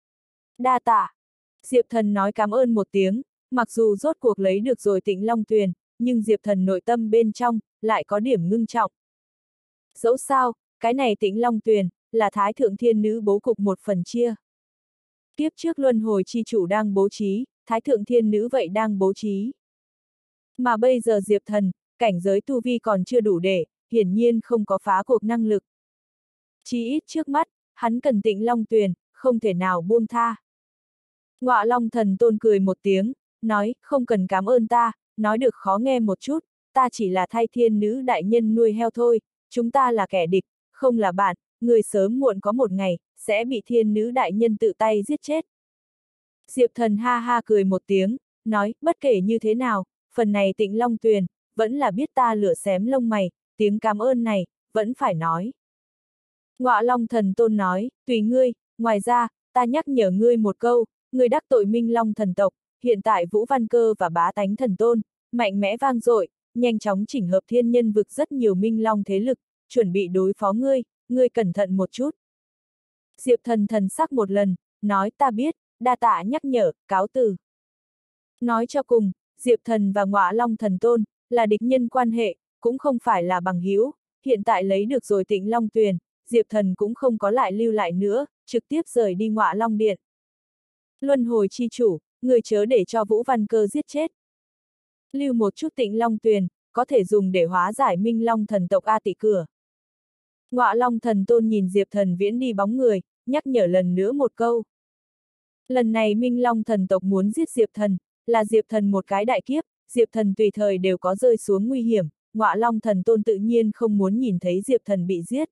Đa tạ. Diệp Thần nói cảm ơn một tiếng, mặc dù rốt cuộc lấy được rồi Tịnh Long Tuyền, nhưng Diệp Thần nội tâm bên trong, lại có điểm ngưng trọng. Dẫu sao, cái này Tịnh Long Tuyền, là Thái Thượng Thiên Nữ bố cục một phần chia. Tiếp trước luân hồi chi chủ đang bố trí, Thái Thượng Thiên Nữ vậy đang bố trí. Mà bây giờ Diệp Thần, cảnh giới tu vi còn chưa đủ để, hiển nhiên không có phá cuộc năng lực. Chỉ ít trước mắt, hắn cần Tịnh Long Tuyền, không thể nào buông tha. Ngọa Long Thần Tôn cười một tiếng, nói, không cần cảm ơn ta, nói được khó nghe một chút, ta chỉ là thay Thiên Nữ đại nhân nuôi heo thôi, chúng ta là kẻ địch, không là bạn, người sớm muộn có một ngày, sẽ bị Thiên Nữ đại nhân tự tay giết chết. Diệp Thần ha ha cười một tiếng, nói, bất kể như thế nào, phần này Tịnh Long Tuyền, vẫn là biết ta lửa xém lông mày, tiếng cảm ơn này, vẫn phải nói. Ngọa Long Thần Tôn nói, tùy ngươi, ngoài ra, ta nhắc nhở ngươi một câu, ngươi đắc tội Minh Long thần tộc, hiện tại Vũ Văn Cơ và Bá Tánh Thần Tôn, mạnh mẽ vang dội, nhanh chóng chỉnh hợp thiên nhân vực rất nhiều Minh Long thế lực, chuẩn bị đối phó ngươi, ngươi cẩn thận một chút. Diệp Thần thần sắc một lần, nói ta biết, đa tạ nhắc nhở, cáo từ. Nói cho cùng, Diệp Thần và Ngọa Long Thần Tôn, là địch nhân quan hệ, cũng không phải là bằng hữu, hiện tại lấy được rồi Tịnh Long Tuyền, Diệp Thần cũng không có lại lưu lại nữa, trực tiếp rời đi Ngọa Long Điện. Luân hồi chi chủ, người chớ để cho Vũ Văn Cơ giết chết. Lưu một chút Tịnh Long Tuyền, có thể dùng để hóa giải Minh Long thần tộc A Tị cửa. Ngọa Long Thần Tôn nhìn Diệp Thần viễn đi bóng người, nhắc nhở lần nữa một câu. Lần này Minh Long thần tộc muốn giết Diệp Thần, là Diệp Thần một cái đại kiếp, Diệp Thần tùy thời đều có rơi xuống nguy hiểm, Ngọa Long Thần Tôn tự nhiên không muốn nhìn thấy Diệp Thần bị giết.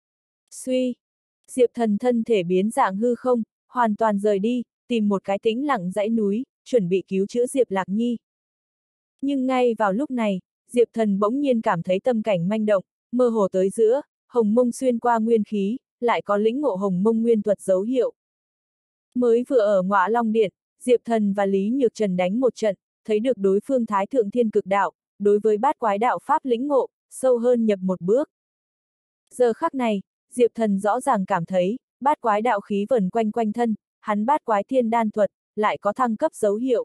Suy! Diệp Thần thân thể biến dạng hư không, hoàn toàn rời đi, tìm một cái tĩnh lặng dãy núi, chuẩn bị cứu chữa Diệp Lạc Nhi. Nhưng ngay vào lúc này, Diệp Thần bỗng nhiên cảm thấy tâm cảnh manh động, mơ hồ tới giữa, hồng mông xuyên qua nguyên khí, lại có lĩnh ngộ hồng mông nguyên thuật dấu hiệu. Mới vừa ở Ngọa Long Điện, Diệp Thần và Lý Nhược Trần đánh một trận, thấy được đối phương Thái Thượng Thiên Cực Đạo, đối với bát quái đạo pháp lĩnh ngộ, sâu hơn nhập một bước. Giờ khắc này, Diệp Thần rõ ràng cảm thấy, bát quái đạo khí vần quanh quanh thân, hắn bát quái thiên đan thuật, lại có thăng cấp dấu hiệu.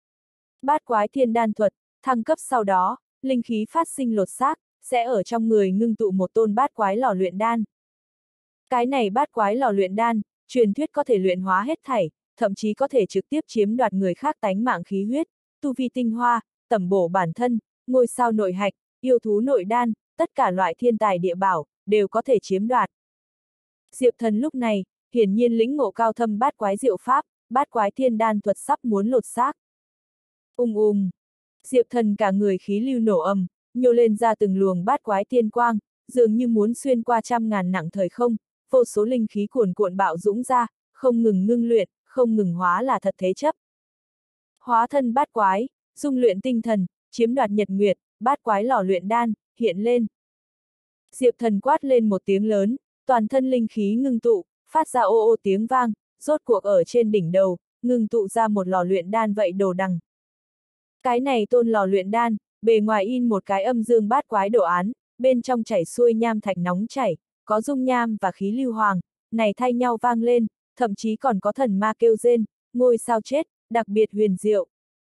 Bát quái thiên đan thuật, thăng cấp sau đó, linh khí phát sinh lột xác, sẽ ở trong người ngưng tụ một tôn bát quái lò luyện đan. Cái này bát quái lò luyện đan, truyền thuyết có thể luyện hóa hết thảy, thậm chí có thể trực tiếp chiếm đoạt người khác tánh mạng khí huyết, tu vi tinh hoa, tẩm bổ bản thân, ngôi sao nội hạch, yêu thú nội đan, tất cả loại thiên tài địa bảo, đều có thể chiếm đoạt. Diệp Thần lúc này, hiển nhiên lĩnh ngộ cao thâm bát quái diệu pháp, bát quái thiên đan thuật sắp muốn lột xác. Ung ung. Diệp Thần cả người khí lưu nổ ầm, nhô lên ra từng luồng bát quái thiên quang, dường như muốn xuyên qua trăm ngàn nặng thời không, vô số linh khí cuồn cuộn bạo dũng ra, không ngừng ngưng luyện, không ngừng hóa là thật thế chấp. Hóa thân bát quái, dung luyện tinh thần, chiếm đoạt nhật nguyệt, bát quái lò luyện đan, hiện lên. Diệp Thần quát lên một tiếng lớn, toàn thân linh khí ngưng tụ, phát ra ô ô tiếng vang, rốt cuộc ở trên đỉnh đầu, ngưng tụ ra một lò luyện đan vậy đồ đằng. Cái này tôn lò luyện đan, bề ngoài in một cái âm dương bát quái đồ án, bên trong chảy xuôi nham thạch nóng chảy, có dung nham và khí lưu hoàng, này thay nhau vang lên, thậm chí còn có thần ma kêu rên, ngôi sao chết, đặc biệt huyền diệu.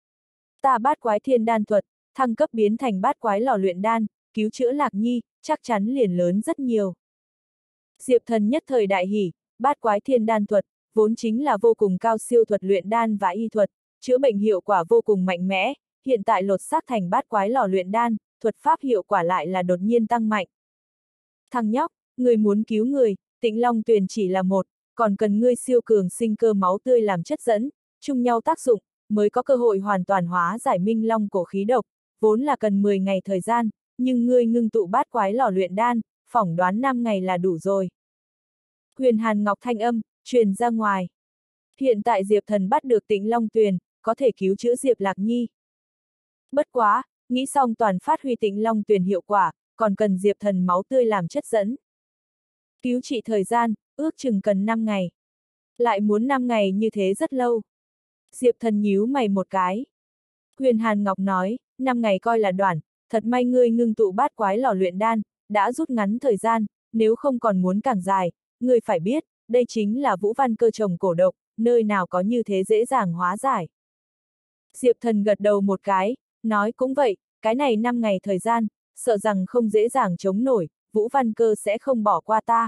Ta bát quái thiên đan thuật, thăng cấp biến thành bát quái lò luyện đan, cứu chữa Lạc Nhi, chắc chắn liền lớn rất nhiều. Diệp Thần nhất thời đại hỉ, bát quái thiên đan thuật, vốn chính là vô cùng cao siêu thuật luyện đan và y thuật, chữa bệnh hiệu quả vô cùng mạnh mẽ, hiện tại lột xác thành bát quái lò luyện đan, thuật pháp hiệu quả lại là đột nhiên tăng mạnh. Thằng nhóc, người muốn cứu người, Tịnh Long Tuyền chỉ là một, còn cần ngươi siêu cường sinh cơ máu tươi làm chất dẫn, chung nhau tác dụng, mới có cơ hội hoàn toàn hóa giải Minh Long cổ khí độc, vốn là cần mười ngày thời gian, nhưng ngươi ngưng tụ bát quái lò luyện đan, phỏng đoán năm ngày là đủ rồi. Huyền Hàn Ngọc thanh âm, truyền ra ngoài. Hiện tại Diệp Thần bắt được Tịnh Long Tuyền, có thể cứu chữa Diệp Lạc Nhi. Bất quá, nghĩ xong toàn phát huy Tịnh Long Tuyền hiệu quả, còn cần Diệp Thần máu tươi làm chất dẫn. Cứu trị thời gian, ước chừng cần năm ngày. Lại muốn năm ngày như thế rất lâu. Diệp Thần nhíu mày một cái. Huyền Hàn Ngọc nói, năm ngày coi là đoạn, thật may ngươi ngưng tụ bát quái lò luyện đan, đã rút ngắn thời gian, nếu không còn muốn càng dài, ngươi phải biết, đây chính là Vũ Văn Cơ trồng cổ độc, nơi nào có như thế dễ dàng hóa giải. Diệp Thần gật đầu một cái, nói cũng vậy, cái này năm ngày thời gian, sợ rằng không dễ dàng chống nổi, Vũ Văn Cơ sẽ không bỏ qua ta.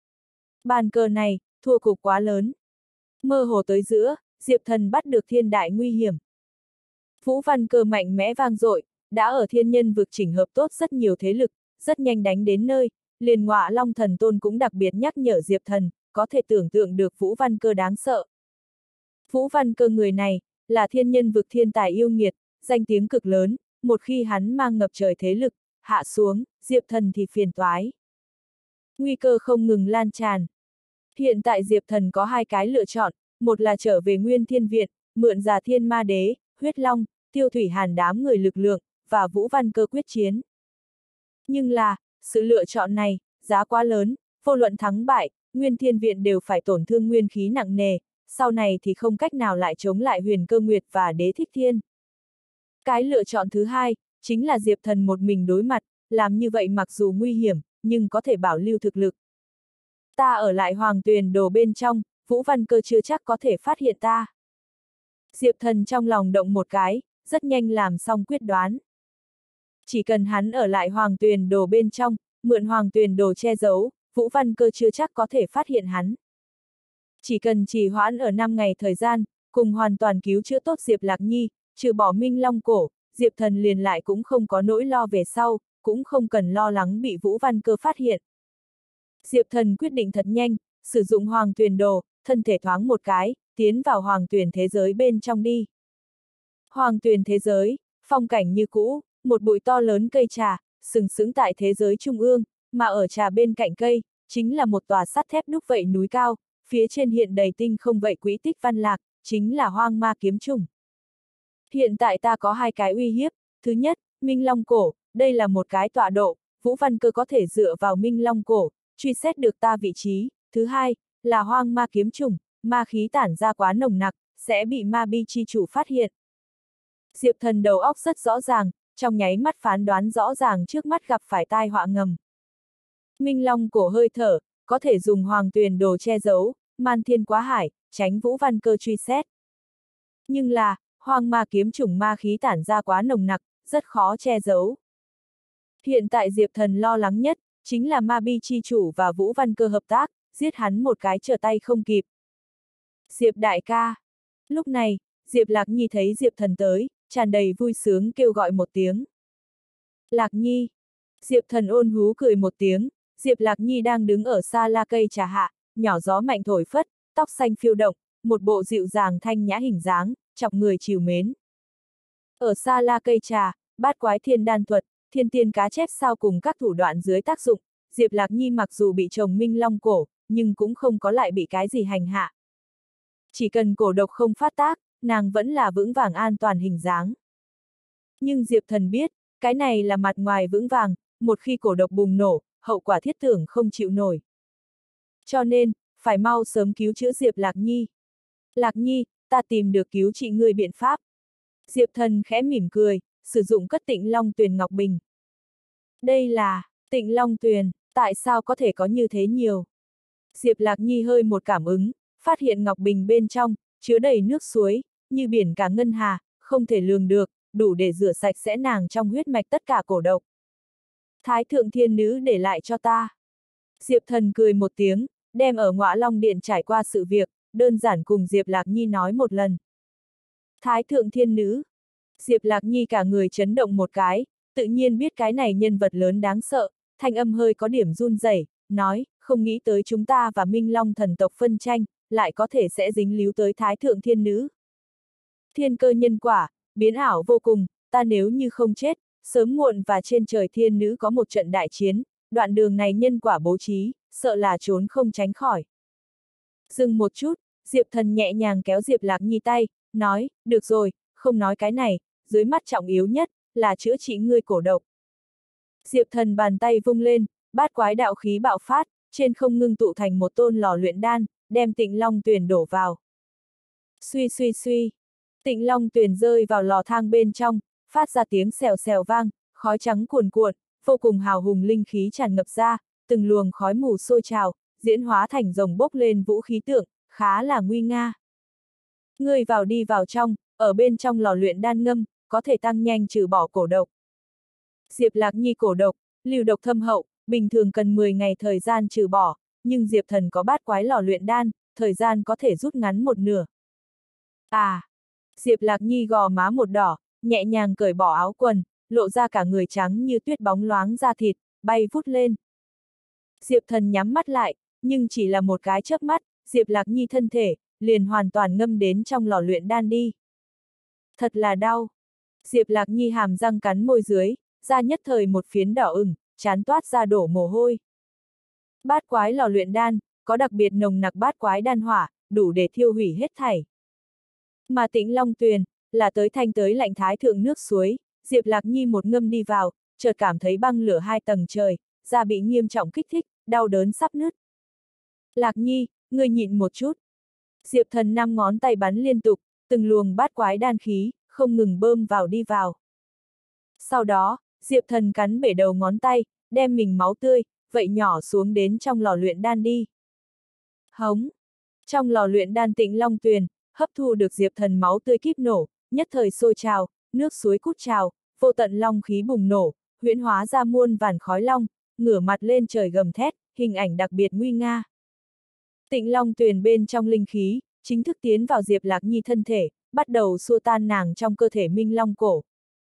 Bàn cờ này, thua cục quá lớn. Mơ hồ tới giữa, Diệp Thần bắt được thiên đại nguy hiểm. Vũ Văn Cơ mạnh mẽ vang dội, đã ở thiên nhân vực chỉnh hợp tốt rất nhiều thế lực, rất nhanh đánh đến nơi, liền Ngọa Long Thần Tôn cũng đặc biệt nhắc nhở Diệp Thần, có thể tưởng tượng được Vũ Văn Cơ đáng sợ. Vũ Văn Cơ người này, là thiên nhân vực thiên tài yêu nghiệt, danh tiếng cực lớn, một khi hắn mang ngập trời thế lực, hạ xuống, Diệp Thần thì phiền toái. Nguy cơ không ngừng lan tràn. Hiện tại Diệp Thần có hai cái lựa chọn, một là trở về Nguyên Thiên Việt, mượn Già Thiên Ma Đế, Huyết Long, Tiêu Thủy Hàn đám người lực lượng, và Vũ Văn Cơ quyết chiến. Nhưng là, sự lựa chọn này, giá quá lớn, vô luận thắng bại, Nguyên Thiên Viện đều phải tổn thương nguyên khí nặng nề, sau này thì không cách nào lại chống lại Huyền Cơ Nguyệt và Đế Thích Thiên. Cái lựa chọn thứ hai, chính là Diệp Thần một mình đối mặt, làm như vậy mặc dù nguy hiểm, nhưng có thể bảo lưu thực lực. Ta ở lại Hoàng Tuyền Đồ bên trong, Vũ Văn Cơ chưa chắc có thể phát hiện ta. Diệp Thần trong lòng động một cái, rất nhanh làm xong quyết đoán. Chỉ cần hắn ở lại Hoàng Tuyền Đồ bên trong, mượn Hoàng Tuyền Đồ che giấu, Vũ Văn Cơ chưa chắc có thể phát hiện hắn. Chỉ cần trì hoãn ở năm ngày thời gian, cùng hoàn toàn cứu chữa tốt Diệp Lạc Nhi, trừ bỏ Minh Long cổ, Diệp Thần liền lại cũng không có nỗi lo về sau, cũng không cần lo lắng bị Vũ Văn Cơ phát hiện. Diệp Thần quyết định thật nhanh, sử dụng Hoàng Tuyền Đồ, thân thể thoáng một cái, tiến vào Hoàng Tuyền thế giới bên trong đi. Hoàng Tuyền thế giới, phong cảnh như cũ, một bụi to lớn cây trà, sừng sững tại thế giới trung ương, mà ở trà bên cạnh cây, chính là một tòa sắt thép đúc vậy núi cao, phía trên hiện đầy tinh không vậy quỹ tích văn lạc, chính là Hoang Ma Kiếm Trùng. Hiện tại ta có hai cái uy hiếp, thứ nhất, Minh Long cổ, đây là một cái tọa độ, Vũ Văn Cơ có thể dựa vào Minh Long cổ, truy xét được ta vị trí, thứ hai, là Hoang Ma Kiếm Trùng, ma khí tản ra quá nồng nặc, sẽ bị ma bi chi chủ phát hiện. Diệp Thần đầu óc rất rõ ràng, trong nháy mắt phán đoán rõ ràng trước mắt gặp phải tai họa ngầm. Minh Long cổ hơi thở, có thể dùng Hoàng Tuyền Đồ che giấu, man thiên quá hải, tránh Vũ Văn Cơ truy xét. Nhưng là, Hoang Ma Kiếm Trùng ma khí tản ra quá nồng nặc, rất khó che giấu. Hiện tại Diệp Thần lo lắng nhất, chính là ma bi chi chủ và Vũ Văn Cơ hợp tác, giết hắn một cái trở tay không kịp. Diệp đại ca. Lúc này, Diệp Lạc Nhi thấy Diệp Thần tới, tràn đầy vui sướng kêu gọi một tiếng. Lạc Nhi. Diệp Thần ôn hú cười một tiếng, Diệp Lạc Nhi đang đứng ở xa la cây trà hạ, nhỏ gió mạnh thổi phất, tóc xanh phiêu động, một bộ dịu dàng thanh nhã hình dáng, chọc người trìu mến. Ở xa la cây trà, bát quái thiên đan thuật, thiên tiên cá chép sao cùng các thủ đoạn dưới tác dụng, Diệp Lạc Nhi mặc dù bị chồng Minh Long cổ, nhưng cũng không có lại bị cái gì hành hạ. Chỉ cần cổ độc không phát tác, nàng vẫn là vững vàng an toàn hình dáng. Nhưng Diệp Thần biết, cái này là mặt ngoài vững vàng, một khi cổ độc bùng nổ, hậu quả thiết tưởng không chịu nổi. Cho nên, phải mau sớm cứu chữa Diệp Lạc Nhi. Lạc Nhi, ta tìm được cứu trị ngươi biện pháp. Diệp Thần khẽ mỉm cười, sử dụng cất Tịnh Long Tuyền Ngọc Bình. Đây là, Tịnh Long Tuyền, tại sao có thể có như thế nhiều? Diệp Lạc Nhi hơi một cảm ứng, phát hiện Ngọc Bình bên trong, chứa đầy nước suối, như biển cả ngân hà, không thể lường được, đủ để rửa sạch sẽ nàng trong huyết mạch tất cả cổ độc. Thái thượng thiên nữ để lại cho ta. Diệp Thần cười một tiếng, đem ở Ngọa Long Điện trải qua sự việc, đơn giản cùng Diệp Lạc Nhi nói một lần. Thái thượng thiên nữ. Diệp Lạc Nhi cả người chấn động một cái, tự nhiên biết cái này nhân vật lớn đáng sợ, thanh âm hơi có điểm run rẩy, nói, không nghĩ tới chúng ta và Minh Long thần tộc phân tranh, lại có thể sẽ dính líu tới Thái thượng thiên nữ. Thiên cơ nhân quả, biến ảo vô cùng, ta nếu như không chết, sớm muộn và trên trời thiên nữ có một trận đại chiến, đoạn đường này nhân quả bố trí, sợ là trốn không tránh khỏi. Dừng một chút, Diệp Thần nhẹ nhàng kéo Diệp Lạc Nhi tay, nói, được rồi, không nói cái này, dưới mắt trọng yếu nhất, là chữa trị ngươi cổ độc. Diệp Thần bàn tay vung lên, bát quái đạo khí bạo phát, trên không ngưng tụ thành một tôn lò luyện đan, đem Tịnh Long Tuyền đổ vào. Suy suy suy, Tịnh Long Tuyền rơi vào lò thang bên trong, phát ra tiếng xèo xèo vang, khói trắng cuồn cuộn, vô cùng hào hùng linh khí tràn ngập ra, từng luồng khói mù sôi trào, diễn hóa thành rồng bốc lên vũ khí tượng, khá là nguy nga. Ngươi vào đi vào trong, ở bên trong lò luyện đan ngâm, có thể tăng nhanh trừ bỏ cổ độc. Diệp Lạc Nhi cổ độc, lưu độc thâm hậu, bình thường cần mười ngày thời gian trừ bỏ, nhưng Diệp Thần có bát quái lò luyện đan, thời gian có thể rút ngắn một nửa. À! Diệp Lạc Nhi gò má một đỏ, nhẹ nhàng cởi bỏ áo quần, lộ ra cả người trắng như tuyết bóng loáng da thịt, bay vút lên. Diệp Thần nhắm mắt lại, nhưng chỉ là một cái chớp mắt, Diệp Lạc Nhi thân thể, liền hoàn toàn ngâm đến trong lò luyện đan đi. Thật là đau. Diệp Lạc Nhi hàm răng cắn môi dưới, da nhất thời một phiến đỏ ửng, chán toát ra đổ mồ hôi. Bát quái lò luyện đan, có đặc biệt nồng nặc bát quái đan hỏa, đủ để thiêu hủy hết thảy. Mà Tịnh Long Tuyền, là tới thanh tới lạnh thái thượng nước suối, Diệp Lạc Nhi một ngâm đi vào, chợt cảm thấy băng lửa hai tầng trời, da bị nghiêm trọng kích thích, đau đớn sắp nứt. Lạc Nhi, ngươi nhịn một chút. Diệp Thần năm ngón tay bắn liên tục, từng luồng bát quái đan khí, không ngừng bơm vào đi vào. Sau đó, Diệp Thần cắn bể đầu ngón tay, đem mình máu tươi, vậy nhỏ xuống đến trong lò luyện đan đi. Hống! Trong lò luyện đan Tịnh Long Tuyền, hấp thu được Diệp Thần máu tươi kíp nổ, nhất thời sôi trào, nước suối cút trào, vô tận long khí bùng nổ, huyễn hóa ra muôn vàn khói long, ngửa mặt lên trời gầm thét, hình ảnh đặc biệt nguy nga. Tịnh Long Tuyền bên trong linh khí, chính thức tiến vào Diệp Lạc Nhi thân thể, bắt đầu xua tan nàng trong cơ thể Minh Long cổ.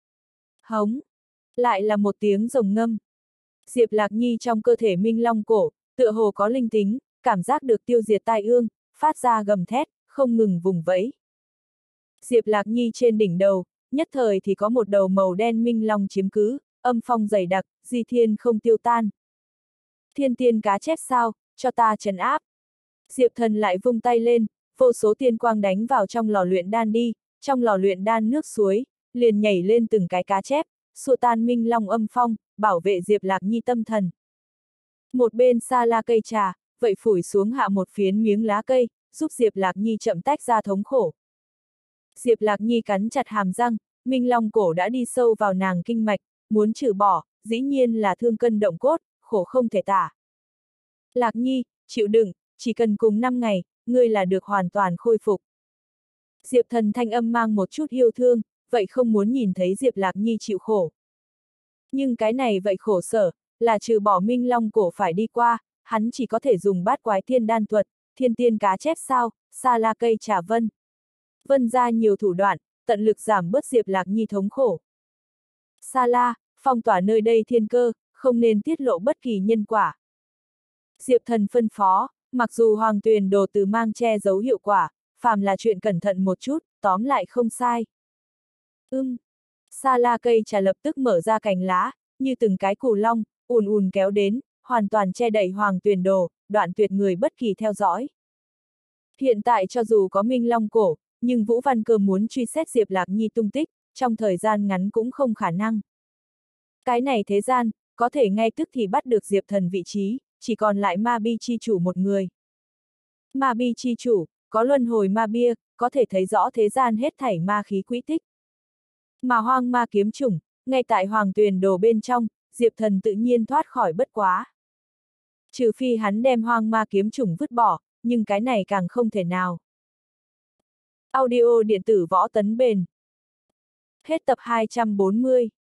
Hống! Lại là một tiếng rồng ngâm. Diệp Lạc Nhi trong cơ thể Minh Long cổ, tựa hồ có linh tính, cảm giác được tiêu diệt tai ương, phát ra gầm thét, không ngừng vùng vẫy. Diệp Lạc Nhi trên đỉnh đầu, nhất thời thì có một đầu màu đen Minh Long chiếm cứ, âm phong dày đặc, di thiên không tiêu tan. Thiên tiên cá chép sao, cho ta trấn áp. Diệp Thần lại vung tay lên, vô số tiên quang đánh vào trong lò luyện đan đi, trong lò luyện đan nước suối, liền nhảy lên từng cái cá chép, xua tan Minh Long âm phong, bảo vệ Diệp Lạc Nhi tâm thần. Một bên xa la cây trà, vậy phủi xuống hạ một phiến miếng lá cây, giúp Diệp Lạc Nhi chậm tách ra thống khổ. Diệp Lạc Nhi cắn chặt hàm răng, Minh Long cổ đã đi sâu vào nàng kinh mạch, muốn trừ bỏ, dĩ nhiên là thương cân động cốt, khổ không thể tả. Lạc Nhi, chịu đựng, chỉ cần cùng năm ngày, ngươi là được hoàn toàn khôi phục. Diệp Thần thanh âm mang một chút yêu thương, vậy không muốn nhìn thấy Diệp Lạc Nhi chịu khổ. Nhưng cái này vậy khổ sở, là trừ bỏ Minh Long cổ phải đi qua, hắn chỉ có thể dùng bát quái thiên đan thuật, thiên tiên cá chép sao, xa la cây trà vân. Vân ra nhiều thủ đoạn, tận lực giảm bớt Diệp Lạc Nhi thống khổ. Sa la, phong tỏa nơi đây thiên cơ, không nên tiết lộ bất kỳ nhân quả. Diệp Thần phân phó, mặc dù Hoàng Tuyền đồ từ mang che giấu hiệu quả, phàm là chuyện cẩn thận một chút, tóm lại không sai. Ưm, sa la cây trà lập tức mở ra cành lá, như từng cái cù long, ùn ùn kéo đến, hoàn toàn che đậy Hoàng Tuyền đồ, đoạn tuyệt người bất kỳ theo dõi. Hiện tại cho dù có Minh Long cổ, nhưng Vũ Văn Cơ muốn truy xét Diệp Lạc Nhi tung tích, trong thời gian ngắn cũng không khả năng. Cái này thế gian, có thể ngay tức thì bắt được Diệp Thần vị trí, chỉ còn lại ma bi chi chủ một người. Ma bi chi chủ, có luân hồi ma bia, có thể thấy rõ thế gian hết thảy ma khí quỹ tích. Mà hoang ma kiếm chủng, ngay tại Hoàng Tuyền đồ bên trong, Diệp Thần tự nhiên thoát khỏi bất quá. Trừ phi hắn đem hoang ma kiếm chủng vứt bỏ, nhưng cái này càng không thể nào. Audio điện tử võ tấn bền. Hết tập hai trăm bốn mươi.